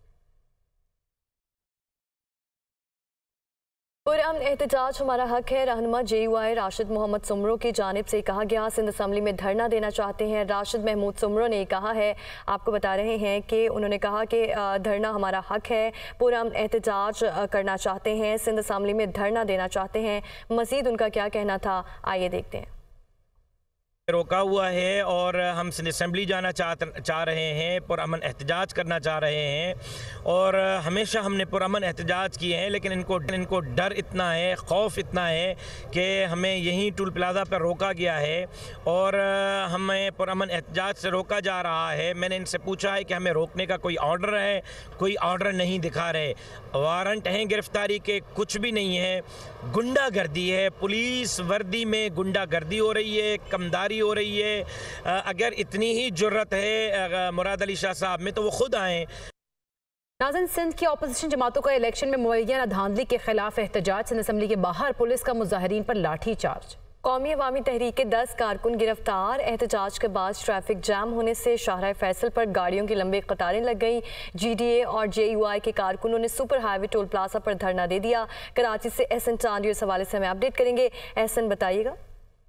पुरअमन एहतजाज हमारा हक है। रहनुमा J U I Rashid Mohammad Soomro की जानिब से कहा गया सिंध असम्बली में धरना देना चाहते हैं। राशिद महमूद सुमरो ने कहा है, आपको बता रहे हैं कि उन्होंने कहा कि धरना हमारा हक है, पुरअमन एहतजाज करना चाहते हैं, सिंध असम्बली में धरना देना चाहते हैं। मज़ीद उनका क्या कहना था, आइए देखते हैं। रोका हुआ है और हम सिंध असम्बली जाना चाह चाह रहे हैं, पुरअमन एहतजाज करना चाह रहे हैं और हमेशा हमने पुरअमन एहतजाज किए हैं, लेकिन इनको इनको डर इतना है, खौफ इतना है कि हमें यहीं टोल प्लाज़ा पर रोका गया है और हमें पुरअमन एहतजाज से रोका जा रहा है। मैंने इनसे पूछा है कि हमें रोकने का कोई ऑर्डर है, कोई ऑर्डर नहीं दिखा रहे, वारंट हैं गिरफ्तारी के, कुछ भी नहीं है। गुंडागर्दी है, पुलिस वर्दी में गुंडागर्दी हो रही है, कमदारी हो रही है। अगर इतनी ही जुर्रत है मुराद अली शाह साहब में तो वो खुद आए। नाज़रीन, सिंध की अपोजिशन जमातों का इलेक्शन में मुअय्यना धांधली के खिलाफ एहतजाज। सिंध असम्बली के बाहर पुलिस का मुजाहिरीन पर लाठी चार्ज। कौमी अवामी तहरीक के दस कारकुन गिरफ्तार। एहतजाज के बाद ट्रैफिक जाम होने से शाहराह फैसल पर गाड़ियों की लंबी कतारें लग गई। जी डी ए और जे यू आई के कारकुनों ने सुपर हाईवे टोल प्लाजा पर धरना दे दिया। कराची से एहसन चांदी इस हवाले से हमें अपडेट करेंगे। एहसन, बताइएगा।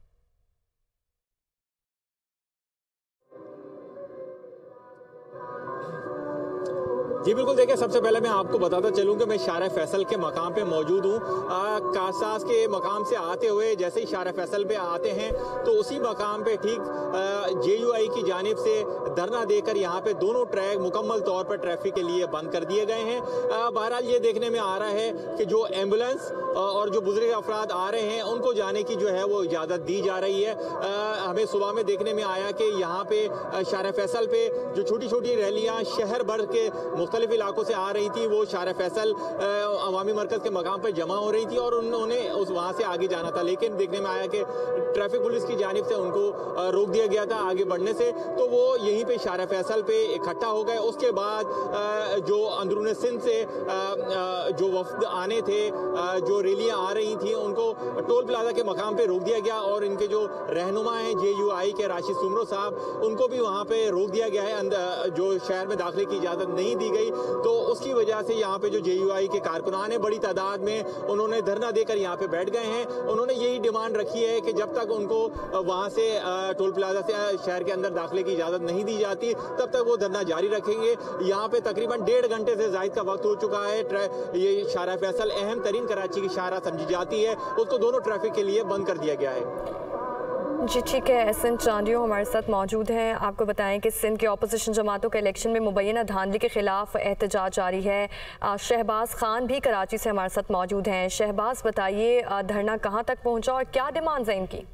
जी बिल्कुल, देखिए सबसे पहले मैं आपको बताता चलूं कि मैं शारा फैसल के मकाम पे मौजूद हूँ। कासास के मकाम से आते हुए जैसे ही शारा फैसल पे आते हैं तो उसी मकाम पे ठीक जे यू आई की जानिब से धरना देकर यहाँ पे दोनों ट्रैक मुकम्मल तौर पर ट्रैफिक के लिए बंद कर दिए गए हैं। बहरहाल ये देखने में आ रहा है कि जो एम्बुलेंस और जो बुजुर्ग अफराद आ रहे हैं उनको जाने की जो है वो इजाज़त दी जा रही है। हमें सुबह में देखने में आया कि यहाँ पे शारा फैसल पे जो छोटी छोटी रैलियाँ शहर भर के मुख्तलिफ इलाकों से आ रही थी वो शारा फैसल अवामी मरकज़ के मकाम पर जमा हो रही थी और उन्होंने उस वहाँ से आगे जाना था, लेकिन देखने में आया कि ट्रैफिक पुलिस की जानिब से उनको रोक दिया गया था आगे बढ़ने से, तो वो यहीं पे शारा फैसल पे इकट्ठा हो गए। उसके बाद जो अंदरून सिंध से जो वफ्द आने थे, जो रैलियाँ आ रही थी, उनको टोल प्लाजा के मकाम पे रोक दिया गया और इनके जो रहनुमा हैं जे यू आई के राशिद सुमरो साहब, उनको भी वहाँ पे रोक दिया गया है। अंदर जो शहर में दाखिले की इजाज़त नहीं दी गई, तो उसकी वजह से यहाँ पे जो जे यू आई के कारकुनान हैं बड़ी तादाद में उन्होंने धरना देकर यहाँ पे बैठ गए हैं। उन्होंने यही डिमांड रखी है कि जब तक उनको वहाँ से टोल प्लाजा से शहर के अंदर दाखिले की इजाज़त नहीं दी जाती तब तक वो धरना जारी रखेंगे। यहाँ पे तकरीबन डेढ़ घंटे से ज़ायद का वक्त हो चुका है। ये शारा फैसल अहम तरीन कराची की शाहरा समझी जाती है, उसको दोनों ट्रैफिक के लिए बंद कर दिया गया है। जी ठीक है, एहसन चांदियो हमारे साथ मौजूद हैं। आपको बताएं कि सिंध के अपोजिशन जमातों के इलेक्शन में मुबैना धांधली के खिलाफ एहतजाज जारी है। शहबाज खान भी कराची से हमारे साथ मौजूद हैं। शहबाज, बताइए धरना कहां तक पहुंचा और क्या डिमांड्स हैं इनकी?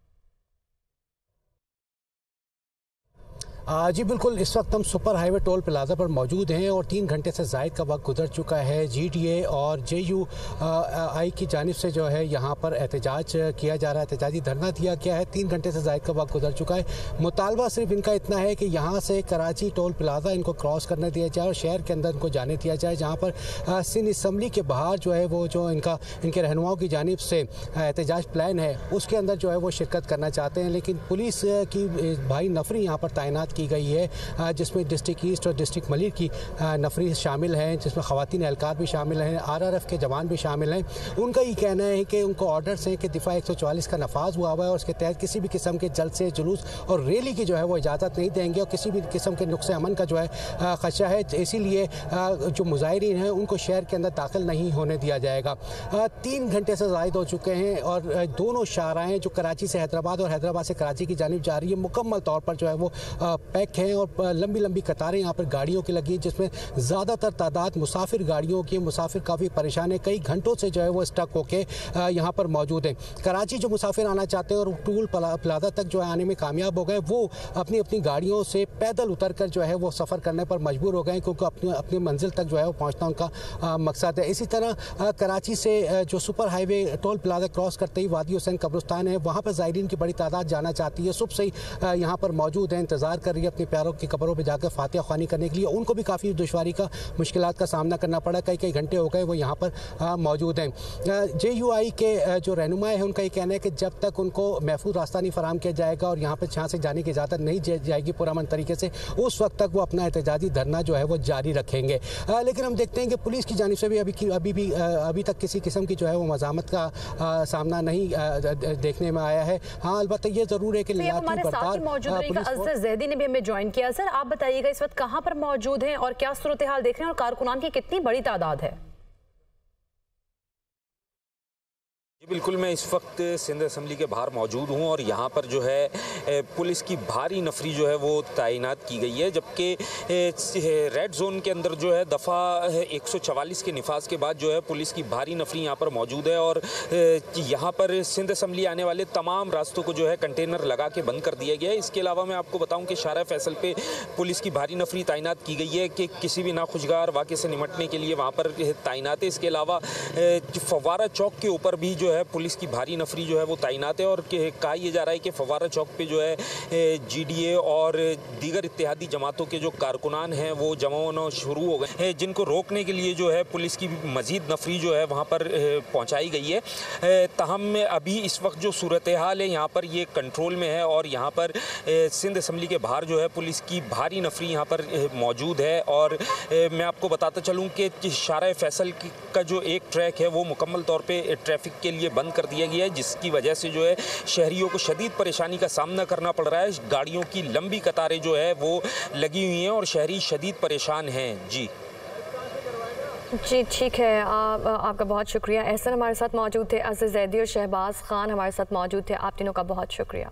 जी बिल्कुल, इस वक्त हम सुपर हाईवे टोल प्लाजा पर मौजूद हैं और तीन घंटे से ज़ायद का वक्त गुजर चुका है। जी डी ए और जे यू आई की जानिब से जो है यहाँ पर एहतजाज किया जा रहा है, एहतजाजी धरना दिया गया है। तीन घंटे से ज़ायद का वक्त गुजर चुका है। मुतालबा सिर्फ इनका इतना है कि यहाँ से कराची टोल प्लाजा इनको क्रॉस करने दिया जाए और शहर के अंदर इनको जाने दिया जाए, जहाँ पर सिंध असम्बली के बाहर जो है वो जो इनका इनके रहनुमाओं की जानिब से एहतजाज प्लान है उसके अंदर जो है वो शिरकत करना चाहते हैं। लेकिन पुलिस की भारी नफरी यहाँ पर तैनात की गई है, जिसमें डिस्ट्रिक्ट ईस्ट और डिस्ट्रिक्ट मलिर की नफरी शामिल हैं, जिसमें ख़वातीन एहलकार भी शामिल हैं, आर आर एफ के जवान भी शामिल हैं। उनका ये कहना है कि उनको ऑर्डर्स हैं कि दिफा एक सौ चौवालीस का नफाज हुआ हुआ है और उसके तहत किसी भी किस्म के जलसे, जुलूस और रैली की जो है वो इजाज़त नहीं देंगे और किसी भी किस्म के नुक्स अमन का जो है खदशा है, इसीलिए जो मुजाहिरीन हैं उनको शहर के अंदर दाखिल नहीं होने दिया जाएगा। तीन घंटे से ज़ायद हो चुके हैं और दोनों शाहराएँ जो कराची से हैदराबाद और हैदराबाद से कराची की जानिब जा रही है मुकम्मल तौर पर जो है वो पैक हैं और लंबी लंबी कतारें यहाँ पर गाड़ियों की लगी हैं, जिसमें ज़्यादातर तादाद मुसाफिर गाड़ियों की। मुसाफिर काफ़ी परेशान है, कई घंटों से जो है वो स्टक होके यहाँ पर मौजूद हैं। कराची जो मुसाफिर आना चाहते हैं और टूल प्लाजा तक जो है आने में कामयाब हो गए, वो अपनी अपनी गाड़ियों से पैदल उतर कर जो है वो सफ़र करने पर मजबूर हो गए, क्योंकि अपनी अपनी मंजिल तक जो है वो पहुँचना उनका आ, मकसद है। इसी तरह कराची से जो super highway toll plaza cross करते ही वादी हुसैन कब्रिस्तान है, वहाँ पर ज़ायरीन की बड़ी तादाद जाना चाहती है। सुबह से ही यहाँ पर मौजूद है, इंतज़ार कर रही है अपने प्यारों की कब्रों पर जाकर फातिहा ख्वानी करने के लिए। उनको भी काफ़ी दुश्वारी का मुश्किलात का सामना करना पड़ा, कई कई घंटे हो गए वो यहाँ पर मौजूद हैं। जे यू आई के जो रहनुमा है उनका ये कहना है कि जब तक उनको महफूज रास्ता नहीं फराम किया जाएगा और यहाँ पर यहाँ से जाने की इजाज़त नहीं जाएगी पुरअमन तरीके से, उस वक्त तक वो अपना एहतजाजी धरना जो है वो जारी रखेंगे। आ, लेकिन हम देखते हैं कि पुलिस की जानिब से भी अभी अभी भी अभी तक किसी किस्म की जो है वो मज़ामत का आ, सामना नहीं आ, देखने में आया है। हाँ, अलबत्ता ये ज़रूर है कि हमारे साथ मौजूद रहेगा अज़र ज़ैदी ने भी हमें ज्वाइन किया। सर, आप बताइएगा इस वक्त कहाँ पर मौजूद हैं और क्या सूरत हाल देख रहे हैं और कारकुनान की कितनी बड़ी तादाद है? बिल्कुल, मैं इस वक्त सिंध असम्बली के बाहर मौजूद हूं और यहां पर जो है पुलिस की भारी नफरी जो है वो तैनात की गई है, जबकि रेड जोन के अंदर जो है दफ़ा एक सौ चवालीस के निफाज के बाद जो है पुलिस की भारी नफरी यहां पर मौजूद है और यहां पर सिंध असम्बली आने वाले तमाम रास्तों को जो है कंटेनर लगा के बंद कर दिया गया है। इसके अलावा मैं आपको बताऊं कि शाहराह फैसल पे पुलिस की भारी नफरी तैनात की गई है कि किसी भी नाखुशगार वाक़े से निमटने के लिए वहाँ पर तैनात है। इसके अलावा फव्वारा चौक के ऊपर भी जो है पुलिस की भारी नफरी जो है वो तैनात है और कहा यह जा रहा है कि फव्वारा चौक पे जो है जीडीए और दीगर इत्तेहादी जमातों के जो कारकुनान हैं वो जमा होना शुरू हो गए हैं, जिनको रोकने के लिए जो है पुलिस की मजीद नफरी जो है वहाँ पर पहुँचाई गई है। तहम अभी इस वक्त जो सूरत हाल है यहाँ पर ये कंट्रोल में है और यहाँ पर सिंध असम्बली के बाहर जो है पुलिस की भारी नफरी यहाँ पर मौजूद है। और मैं आपको बताता चलूँ कि शाहराह फैसल का जो एक ट्रैक है वो मुकम्मल तौर पर ट्रैफिक के लिए बंद कर दिया गया है, जिसकी वजह से जो है शहरियों को शदीद परेशानी का सामना करना पड़ रहा है। गाड़ियों की लंबी कतारें जो है वो लगी हुई हैं और शहरी शदीद परेशान हैं। जी जी ठीक है, आप, आपका बहुत शुक्रिया। एहसन हमारे साथ मौजूद थे, अज़र ज़ैदी और शहबाज खान हमारे साथ मौजूद थे। आप तीनों का बहुत शुक्रिया।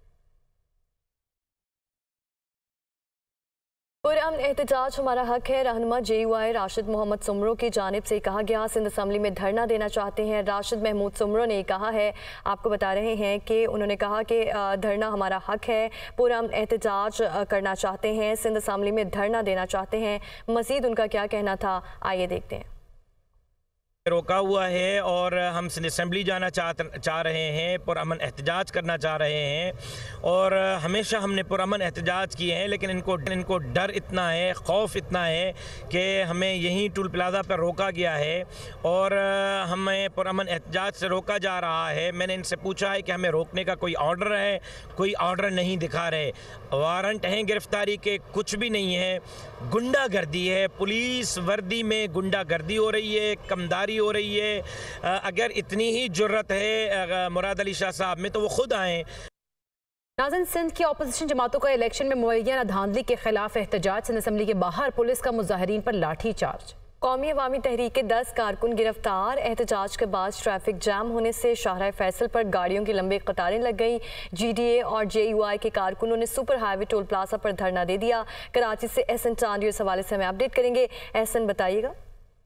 पुरअमन एहतजाज हमारा हक है। रहनुमा J U I Rashid Mohammad Soomro की जानिब से कहा गया, सिंध असम्बली में धरना देना चाहते हैं। राशिद महमूद सुमरो ने कहा है, आपको बता रहे हैं कि उन्होंने कहा कि धरना हमारा हक है, पुरअमन एहतजाज करना चाहते हैं, सिंध असम्बली में धरना देना चाहते हैं। मज़ीद उनका क्या कहना था, आइए देखते हैं। रोका हुआ है और हम सिंध असम्बली जाना चाह चाह रहे हैं, पुरअमन एहतजाज करना चाह रहे हैं और हमेशा हमने पुरअमन एहतजाज किए हैं, लेकिन इनको इनको डर इतना है, खौफ इतना है कि हमें यहीं टूल प्लाजा पर रोका गया है और हमें पुरअमन एहतजाज से रोका जा रहा है। मैंने इनसे पूछा है कि हमें रोकने का कोई ऑर्डर है, कोई ऑर्डर नहीं दिखा रहे, वारंट हैं गिरफ्तारी के, कुछ भी नहीं है। गुंडागर्दी है, पुलिस वर्दी में गुंडागर्दी हो रही है, कमदारी हो रही है। अगर इतनी ही जुर्रत है मुराद अली शाह साहब में तो वो खुद आए। नाज़रीन, सिंध की अपोजिशन जमातों का इलेक्शन में मुहैया धांधली के खिलाफ एहतजाज। सिंध असम्बली के बाहर पुलिस का मुजाहिरीन पर लाठी चार्ज। कौमी अवामी तहरीक के दस कारकुन गिरफ्तार। एहतजाज के बाद ट्रैफिक जाम होने से शाहराह फैसल पर गाड़ियों की लंबी कतारें लग गई। जी डी ए और जे यू आई के कारकुनों ने सुपर हाईवे टोल प्लाजा पर धरना दे दिया। कराची से एहसन चांदी इस हवाले से हमें अपडेट करेंगे। एहसन, बताइएगा।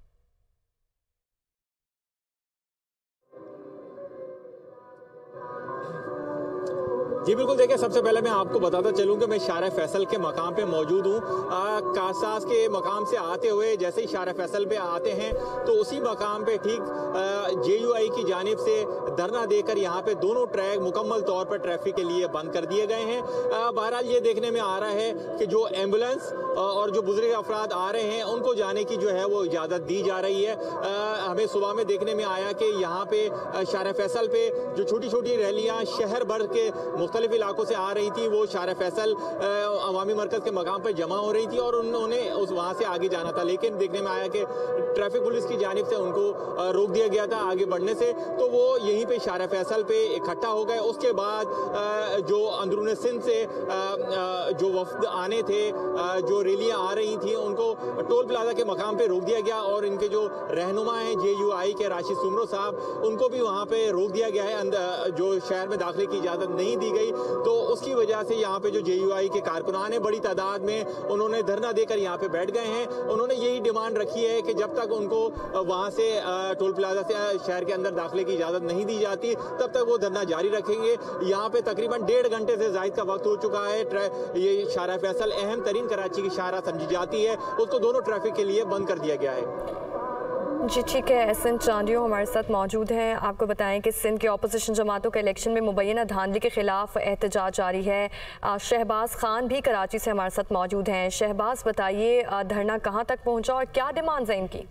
जी बिल्कुल, देखिए सबसे पहले मैं आपको बताता चलूं कि मैं शाहराह फैसल के मकाम पे मौजूद हूँ। कासास के मकाम से आते हुए जैसे ही शाहराह फैसल पे आते हैं तो उसी मकाम पे ठीक जे यू आई की जानिब से धरना देकर यहाँ पे दोनों ट्रैक मुकम्मल तौर पर ट्रैफिक के लिए बंद कर दिए गए हैं। बहरहाल ये देखने में आ रहा है कि जो एम्बुलेंस और जो बुजुर्ग अफराद आ रहे हैं उनको जाने की जो है वो इजाज़त दी जा रही है। हमें सुबह में देखने में आया कि यहाँ पे शाहराह फैसल पे जो छोटी छोटी रैलियाँ शहर भर के मुख्तलिफ इलाकों से आ रही थी वो शाहराह फैसल अवामी मरकज़ के मकाम पर जमा हो रही थी और उन्होंने उस वहाँ से आगे जाना था, लेकिन देखने में आया कि ट्रैफिक पुलिस की जानिब से उनको रोक दिया गया था आगे बढ़ने से, तो वो यहीं पे शाहराह फैसल पे इकट्ठा हो गए। उसके बाद जो अंदरून सिंध से जो वफ्द आने थे, जो रैलियाँ आ रही थी, उनको टोल प्लाजा के मकाम पे रोक दिया गया और इनके जो रहनुमा हैं जे यू आई के राशिद सुमरो साहब, उनको भी वहाँ पे रोक दिया गया है। जो शहर में दाखिले की इजाज़त नहीं दी गई। गई, तो उसकी वजह से यहाँ पे जो जे यू आई के कारकुनान हैं बड़ी तादाद में उन्होंने धरना देकर यहाँ पे बैठ गए हैं। उन्होंने यही डिमांड रखी है कि जब तक उनको वहाँ से टोल प्लाजा से शहर के अंदर दाखिले की इजाज़त नहीं दी जाती तब तक वो धरना जारी रखेंगे। यहाँ पे तकरीबन डेढ़ घंटे से ज़ायद का वक्त हो चुका है। ये शाहरा फैसल अहम तरीन कराची की शाहरा समझी जाती है, उसको दोनों ट्रैफिक के लिए बंद कर दिया गया है। जी ठीक है, एहसन चांदियो हमारे साथ मौजूद हैं। आपको बताएं कि सिंध के अपोजिशन जमातों के इलेक्शन में मुबैना धांधली के खिलाफ एहतजाज जारी है। शहबाज खान भी कराची से हमारे साथ मौजूद हैं। शहबाज, बताइए धरना कहां तक पहुंचा और क्या डिमांड्स हैं इनकी?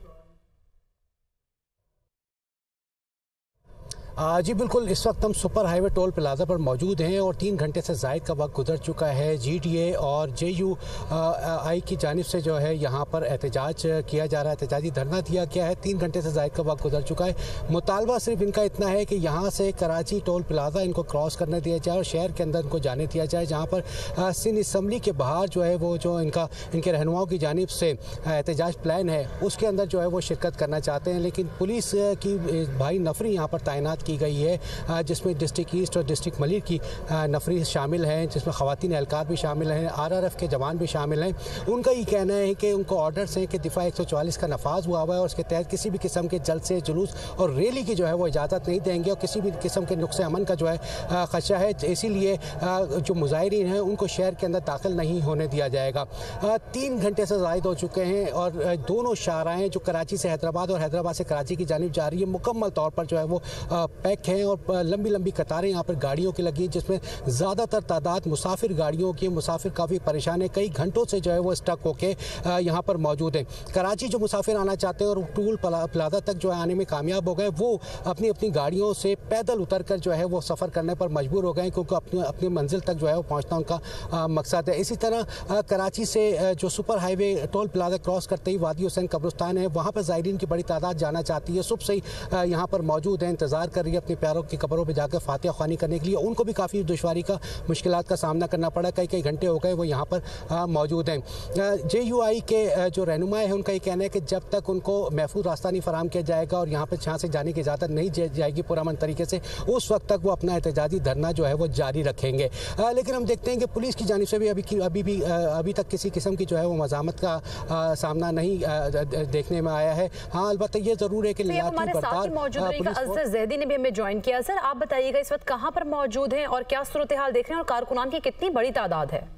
जी बिल्कुल, इस वक्त हम सुपर हाईवे टोल प्लाजा पर मौजूद हैं और तीन घंटे से ज़ायद का वक्त गुजर चुका है। जी टी ए और जे यू आई की जानिब से जो है यहाँ पर एहतजाज किया जा रहा है, एहतजाजी धरना दिया गया है। तीन घंटे से ज़ायद का वक्त गुजर चुका है। मुतालबा सिर्फ इनका इतना है कि यहाँ से कराची टोल प्लाजा इनको क्रॉस करने दिया जाए और शहर के अंदर इनको जाने दिया जाए, जहाँ पर सिंध असम्बली के बाहर जो है वो जो इनका इनके रहनुमाओं की जानिब से एहतजाज प्लान है उसके अंदर जो है वो शिरकत करना चाहते हैं। लेकिन पुलिस की भारी नफरी यहाँ पर तैनात की गई है, जिसमें डिस्ट्रिक्ट ईस्ट और डिस्ट्रिक्ट मलिर की नफरी शामिल हैं, जिसमें ख़वातीन एहलकार भी शामिल हैं, आर आर एफ के जवान भी शामिल हैं। उनका ये कहना है कि उनको ऑर्डर्स हैं कि दिफा एक सौ चौवालीस का नफाज हुआ हुआ है और उसके तहत किसी भी किस्म के जलसे, जुलूस और रैली की जो है वो इजाज़त नहीं देंगे और किसी भी किस्म के नुक्स अमन का जो है खदशा है, इसीलिए जो मुजाहिरीन हैं उनको शहर के अंदर दाखिल नहीं होने दिया जाएगा। तीन घंटे से ज़ायद हो चुके हैं और दोनों शाहराएँ जो कराची से हैदराबाद और हैदराबाद से कराची की जानिब जा रही है मुकम्मल तौर पर जो है वो पैक हैं और लंबी लंबी कतारें यहाँ पर गाड़ियों की लगी, जिसमें ज़्यादातर तादाद मुसाफिर गाड़ियों की। मुसाफिर काफ़ी परेशान है, कई घंटों से जो है वो स्टक होके यहाँ पर मौजूद हैं। कराची जो मुसाफिर आना चाहते हैं और टोल प्लाजा तक जो है आने में कामयाब हो गए, वो अपनी अपनी गाड़ियों से पैदल उतर कर जो है वो सफ़र करने पर मजबूर हो गए, क्योंकि अपनी अपनी मंजिल तक जो है वो पहुँचना उनका मकसद है। इसी तरह कराची से जो super highway toll plaza cross करते ही वादी हुसैन कब्रिस्तान है, वहाँ पर ज़ायरीन की बड़ी तादाद जाना चाहती है। सुबह से ही यहाँ पर मौजूद है, इंतज़ार कर रही है अपने प्यारों की कब्रों पे जाकर फातिहा ख्वानी करने के लिए। उनको भी काफ़ी दुश्वारी का, मुश्किलात का सामना करना पड़ा। कई कई घंटे हो गए वो यहाँ पर मौजूद हैं। जे यू आई के जो रहनुमा है उनका ये कहना है कि जब तक उनको महफूज रास्ता नहीं फराम किया जाएगा और यहाँ पर यहाँ से जाने की इजाज़त नहीं जाएगी पुरअमन तरीके से, उस वक्त तक वो अपना एहतजाजी धरना जो है वो जारी रखेंगे। आ, लेकिन हम देखते हैं कि पुलिस की जानिब से भी अभी अभी भी अभी तक किसी किस्म की जो है वो मज़ामत का आ, सामना नहीं आ, देखने में आया है। हाँ, अलबत्ता ये ज़रूर है कि हमारे साथ मौजूद रहेगा अज़हर ज़ैदी ने भी हमें ज्वाइन किया। सर, आप बताइएगा इस वक्त कहां पर मौजूद हैं और क्या सूरत हाल देख रहे हैं और कारकुनान की कितनी बड़ी तादाद है?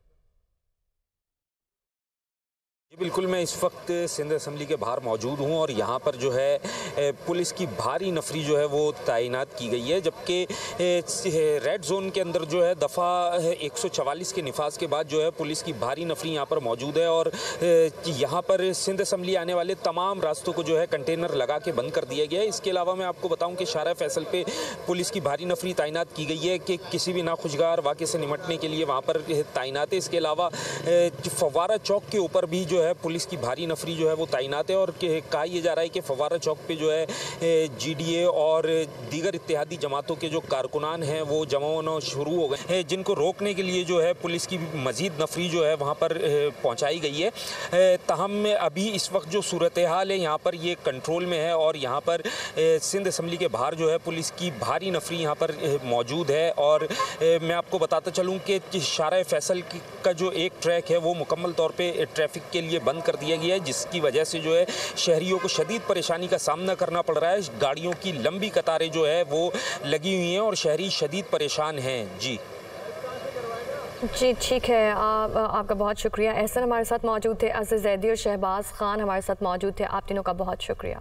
बिल्कुल, मैं इस वक्त सिंध असम्बली के बाहर मौजूद हूं और यहां पर जो है पुलिस की भारी नफरी जो है वो तैनात की गई है, जबकि रेड जोन के अंदर जो है दफ़ा एक सौ चवालीस के निफाज के बाद जो है पुलिस की भारी नफरी यहां पर मौजूद है और यहां पर सिंध असम्बली आने वाले तमाम रास्तों को जो है कंटेनर लगा के बंद कर दिया गया है। इसके अलावा मैं आपको बताऊं कि शाहरा फैसल पे पुलिस की भारी नफरी तैनात की गई है कि किसी भी नाखुशगार वाक़े से निमटने के लिए वहाँ पर तैनात है। इसके अलावा फव्वारा चौक के ऊपर भी जो है पुलिस की भारी नफरी जो है वो तैनात है और कहा यह जा रहा है कि फव्वारा चौक पे जो है जी डी ए और दीगर इत्तेहादी जमातों के जो कारकुनान हैं वो जमा होना शुरू हो गए हैं, जिनको रोकने के लिए जो है पुलिस की मजीद नफरी जो है वहाँ पर पहुँचाई गई है। तहम अभी इस वक्त जो सूरत हाल है यहाँ पर ये कंट्रोल में है और यहाँ पर सिंध असम्बली के बाहर जो है पुलिस की भारी नफरी यहाँ पर मौजूद है। और मैं आपको बताता चलूँ कि शाहरा फैसल का जो एक ट्रैक है वो मुकम्मल तौर पर ट्रैफिक के लिए बंद कर दिया गया है, जिसकी वजह से जो है शहरियों को शदीद परेशानी का सामना करना पड़ रहा है। गाड़ियों की लंबी कतारें जो है वो लगी हुई हैं और शहरी शदीद परेशान हैं। जी जी ठीक है, आप, आपका बहुत शुक्रिया। एहसन हमारे साथ मौजूद थे, अज़हर ज़ैदी और शहबाज खान हमारे साथ मौजूद थे। आप तीनों का बहुत शुक्रिया।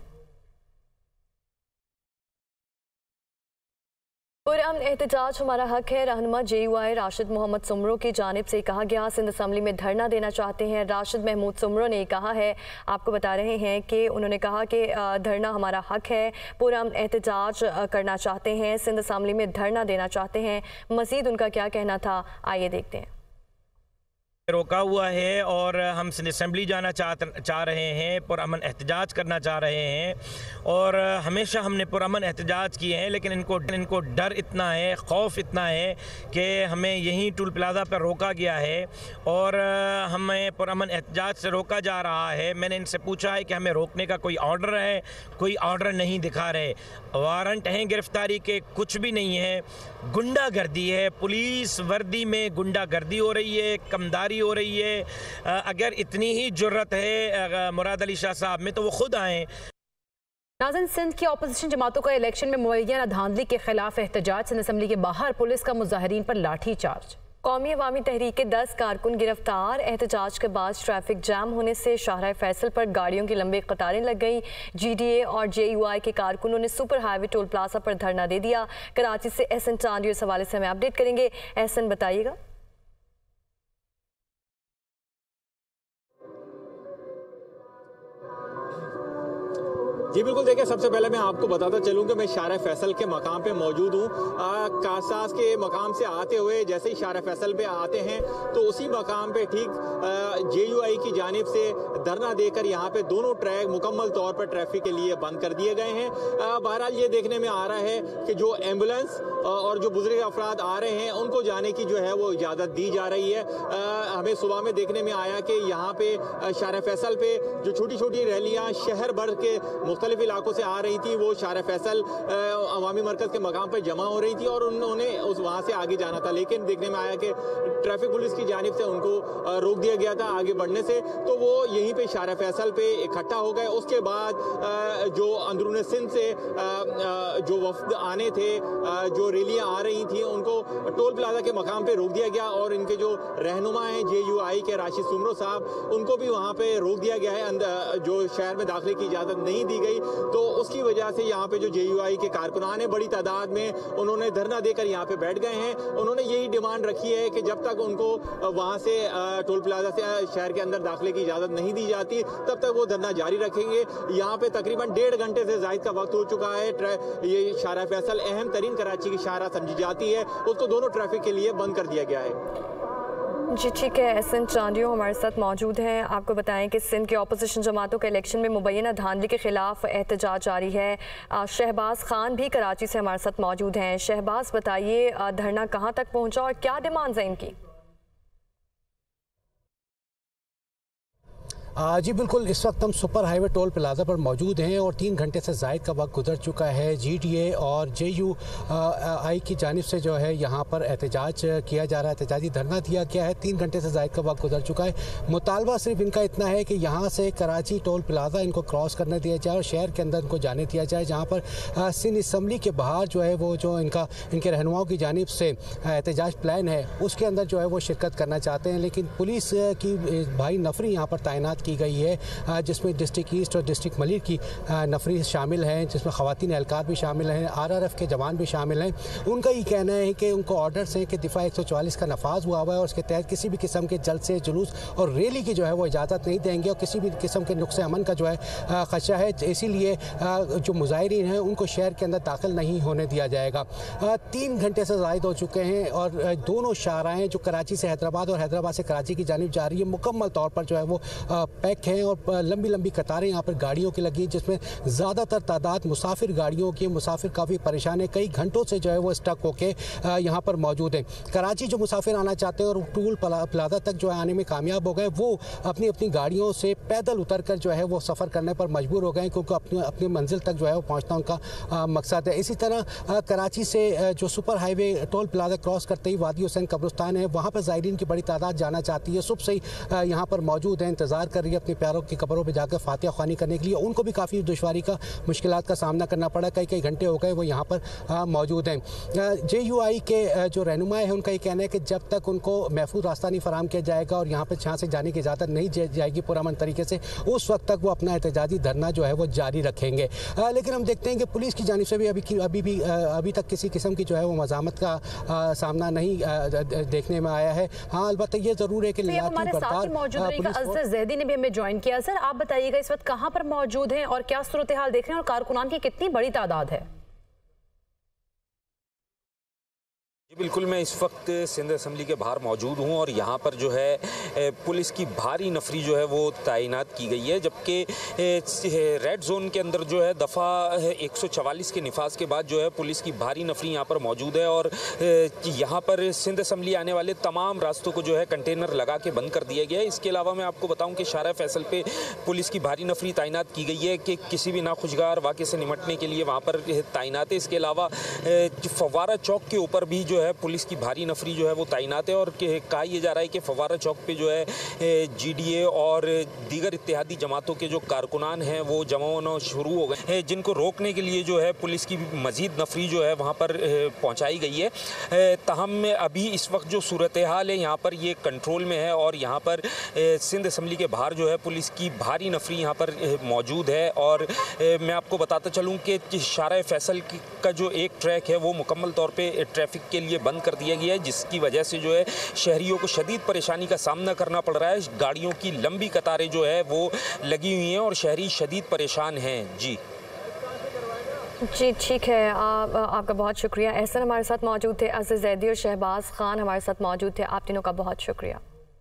पुरअमन एहतजाज हमारा हक है। रहनुमा J U I Rashid Mohammad Soomro की जानिब से कहा गया सिंध असम्बली में धरना देना चाहते हैं। राशिद महमूद सुमरो ने कहा है, आपको बता रहे हैं कि उन्होंने कहा कि धरना हमारा हक है, पुरअमन एहतजाज करना चाहते हैं, सिंध असम्बली में धरना देना चाहते हैं। मज़ीद उनका क्या कहना था, आइए देखते हैं। रोका हुआ है और हम सिंध असेंबली जाना चाह चाह रहे हैं, पुरअमन एहतजाज करना चाह रहे हैं और हमेशा हमने पुरअमन एहतजाज किए हैं, लेकिन इनको इनको डर इतना है, खौफ इतना है कि हमें यहीं टोल प्लाज़ा पर रोका गया है और हमें पुरअमन एहतजाज से रोका जा रहा है। मैंने इनसे पूछा है कि हमें रोकने का कोई ऑर्डर है, कोई ऑर्डर नहीं दिखा रहे, वारंट हैं गिरफ्तारी के, कुछ भी नहीं है, गुंडागर्दी है, पुलिस वर्दी में गुंडागर्दी हो रही है, कमदारी हो रही है। अगर इतनी ही जुर्रत है मुराद अली शाह साहब में तो वो खुद आएँ। नाज़रीन, सिंध की अपोजिशन जमातों का इलेक्शन में मुहैया धांधली के खिलाफ एहतजाज। सिंध असम्बली के बाहर पुलिस का मुजाहिरीन पर लाठी चार्ज। कौमी अवामी तहरीक के दस कारकुन गिरफ्तार। एहतजाज के बाद ट्रैफिक जाम होने से शाहराह फैसल पर गाड़ियों की लंबी कतारें लग गई। जी डी ए और जे यू आई के कारकुनों ने सुपर हाईवे टोल प्लाजा पर धरना दे दिया। कराची से एहसन चांदी इस हवाले से हमें अपडेट करेंगे। एहसन, बताइएगा। जी बिल्कुल, देखिए सबसे पहले मैं आपको बताता चलूं कि मैं शाहराह फैसल के मकाम पे मौजूद हूँ। कासास के मकाम से आते हुए जैसे ही शाहराह फैसल पे आते हैं तो उसी मकाम पे ठीक जे यू आई की जानिब से धरना देकर यहाँ पे दोनों ट्रैक मुकम्मल तौर पर ट्रैफिक के लिए बंद कर दिए गए हैं। बहरहाल ये देखने में आ रहा है कि जो एम्बुलेंस और जो बुजुर्ग अफराद आ रहे हैं उनको जाने की जो है वो इजाज़त दी जा रही है। हमें सुबह में देखने में आया कि यहाँ पे शाहराह फैसल पे जो छोटी छोटी रैलियाँ शहर भर के मुख्तलिफ इलाकों से आ रही थी वो शाहराह फैसल अवामी मरकज़ के मकाम पर जमा हो रही थी और उन्होंने उस वहाँ से आगे जाना था, लेकिन देखने में आया कि ट्रैफिक पुलिस की जानिब से उनको रोक दिया गया था आगे बढ़ने से, तो वो यहीं पे शाहराह फैसल पे इकट्ठा हो गए। उसके बाद जो अंदरून सिंध से जो वफ्द आने थे, जो रैलियाँ आ रही थी, उनको टोल प्लाजा के मकाम पे रोक दिया गया और इनके जो रहनुमा हैं जे यू आई के राशिद सुमरो साहब, उनको भी वहाँ पे रोक दिया गया है। अंदर जो शहर में दाखिले की इजाज़त नहीं दी गई, तो उसकी वजह से यहाँ पे जो जे यू आई के कारकुनान हैं बड़ी तादाद में उन्होंने धरना देकर यहाँ पे बैठ गए हैं। उन्होंने यही डिमांड रखी है कि जब तक उनको वहाँ से टोल प्लाजा से शहर के अंदर दाखिले की इजाज़त नहीं दी जाती तब तक वो धरना जारी रखेंगे। यहाँ पे तकरीबन डेढ़ घंटे से ज़ायद का वक्त हो चुका है। ये शाहराह फैसल अहम तरीन कराची की शाहराह समझी जाती है, उसको दोनों ट्रैफिक के लिए बंद कर दिया गया है। जी ठीक है, एहसन चांदियो हमारे साथ मौजूद हैं। आपको बताएं कि सिंध के अपोजिशन जमातों के इलेक्शन में मुबैना धांधली के खिलाफ एहतजाज जारी है। शहबाज खान भी कराची से हमारे साथ मौजूद हैं। शहबाज, बताइए धरना कहां तक पहुंचा और क्या डिमांड्स हैं इनकी? जी बिल्कुल, इस वक्त हम सुपर हाईवे टोल प्लाजा पर मौजूद हैं और तीन घंटे से ज़ायद का वक्त गुजर चुका है। जी डी ए और जे यू आई की जानिब से जो है यहाँ पर एहतजाज किया जा रहा है, एहतजाजी धरना दिया गया है। तीन घंटे से ज़ायद का वक्त गुजर चुका है। मुतालबा सिर्फ इनका इतना है कि यहाँ से कराची टोल प्लाजा इनको क्रॉस करने दिया जाए और शहर के अंदर इनको जाने दिया जाए, जहाँ पर सिंध असम्बली के बाहर जो है वो जो इनका इनके रहनुमाओं की जानिब से एहतजाज प्लान है उसके अंदर जो है वो शिरकत करना चाहते हैं। लेकिन पुलिस की भारी नफरी यहाँ पर तैनात की गई है, जिसमें डिस्ट्रिक्ट ईस्ट और डिस्ट्रिक्ट मलिर की नफरी शामिल हैं, जिसमें ख़वातीन एहलकार भी शामिल हैं, आर आर एफ के जवान भी शामिल हैं। उनका ये कहना है कि उनको ऑर्डर्स हैं कि दिफा एक सौ चौवालीस का नफाज हुआ हुआ है और उसके तहत किसी भी किस्म के जलसे, जुलूस और रैली की जो है वो इजाज़त नहीं देंगे और किसी भी किस्म के नुक्स अमन का जो है ख़दशा है, इसीलिए जो मुजाहिरीन हैं उनको शहर के अंदर दाखिल नहीं होने दिया जाएगा। तीन घंटे से ज़ायद हो चुके हैं और दोनों शाहराहें जो कराची से हैदराबाद और हैदराबाद से कराची की जानिब जा रही है मुकम्मल तौर पर जो है वो पैक हैं और लंबी लंबी कतारें यहाँ पर गाड़ियों की लगी, जिसमें ज़्यादातर तादाद मुसाफिर गाड़ियों की। मुसाफिर काफ़ी परेशान है, कई घंटों से जो है वो स्टक होके यहाँ पर मौजूद हैं। कराची जो मुसाफिर आना चाहते हैं और टोल प्लाजा तक जो है आने में कामयाब हो गए, वो अपनी अपनी गाड़ियों से पैदल उतर कर जो है वो सफ़र करने पर मजबूर हो गए, क्योंकि अपनी अपनी मंजिल तक जो है वो पहुँचना उनका मकसद है। इसी तरह कराची से जो super highway toll plaza cross करते ही वादी हुसैन कब्रिस्तान है, वहाँ पर ज़ायरीन की बड़ी तादाद जाना चाहती है। सुबह से ही यहाँ पर मौजूद है, इंतज़ार कर रही है अपने प्यारों की कब्रों पे जाकर फातिहा ख्वानी करने के लिए। उनको भी काफ़ी दुश्वारी का, मुश्किलात का सामना करना पड़ा, कई कई घंटे हो गए वो यहाँ पर आ, मौजूद हैं। जे यू आई के जो रहनुमा है उनका ये कहना है कि जब तक उनको महफूज रास्ता नहीं फराम किया जाएगा और यहाँ पर जहाँ से जाने की इजाज़त नहीं जाएगी पुरअमन तरीके से, उस वक्त तक वो अपना एहतजाजी धरना जो है वो जारी रखेंगे। आ, लेकिन हम देखते हैं कि पुलिस की जानिब से भी अभी अभी भी अभी तक किसी किस्म की जो है वो मज़ामत का आ, सामना नहीं आ, देखने में आया है। हाँ, अलबत्ता ये ज़रूर है कि ज़ैदी ने भी हमें ज्वाइन किया। सर, आप बताइएगा इस वक्त कहां पर मौजूद हैं और क्या सूरत हाल देख रहे हैं और कारकुनान की कितनी बड़ी तादाद है? जी बिल्कुल, मैं इस वक्त सिंध असम्बली के बाहर मौजूद हूं और यहां पर जो है पुलिस की भारी नफरी जो है वो तैनात की गई है, जबकि रेड जोन के अंदर जो है दफ़ा एक सौ चवालीस के निफाज के बाद जो है पुलिस की भारी नफरी यहां पर मौजूद है और यहां पर सिंध असम्बली आने वाले तमाम रास्तों को जो है कंटेनर लगा के बंद कर दिया गया है। इसके अलावा मैं आपको बताऊं कि शाहराह फैसल पे पुलिस की भारी नफरी तैनात की गई है कि किसी भी नाखुशगार वाक़े से निमटने के लिए वहाँ पर तैनात है। इसके अलावा फव्वारा चौक के ऊपर भी जो है पुलिस की भारी नफरी जो है वो तैनात है और कहा यह जा रहा है कि फव्वारा चौक पे जो है जीडीए और दीगर इत्तेहादी जमातों के जो कारकुनान हैं वो जमा होना शुरू हो गए हैं, जिनको रोकने के लिए जो है पुलिस की मजीद नफरी जो है वहाँ पर पहुँचाई गई है। तहम अभी इस वक्त जो सूरत हाल है यहाँ पर ये कंट्रोल में है और यहाँ पर सिंध असम्बली के बाहर जो है पुलिस की भारी नफरी यहाँ पर मौजूद है। और मैं आपको बताता चलूँ कि शाहराह फैसल का जो एक ट्रैक है वो मुकम्मल तौर पर ट्रैफिक के लिए बंद कर दिया गया है, जिसकी वजह से जो है शहरियों को शदीद परेशानी का सामना करना पड़ रहा है। गाड़ियों की लंबी कतारें जो है वो लगी हुई हैं और शहरी शदीद परेशान हैं। जी जी ठीक है, आप, आपका बहुत शुक्रिया। एहसन हमारे साथ मौजूद थे, अज़ीज़ ज़ैदी और शहबाज खान हमारे साथ मौजूद थे। आप तीनों का बहुत शुक्रिया।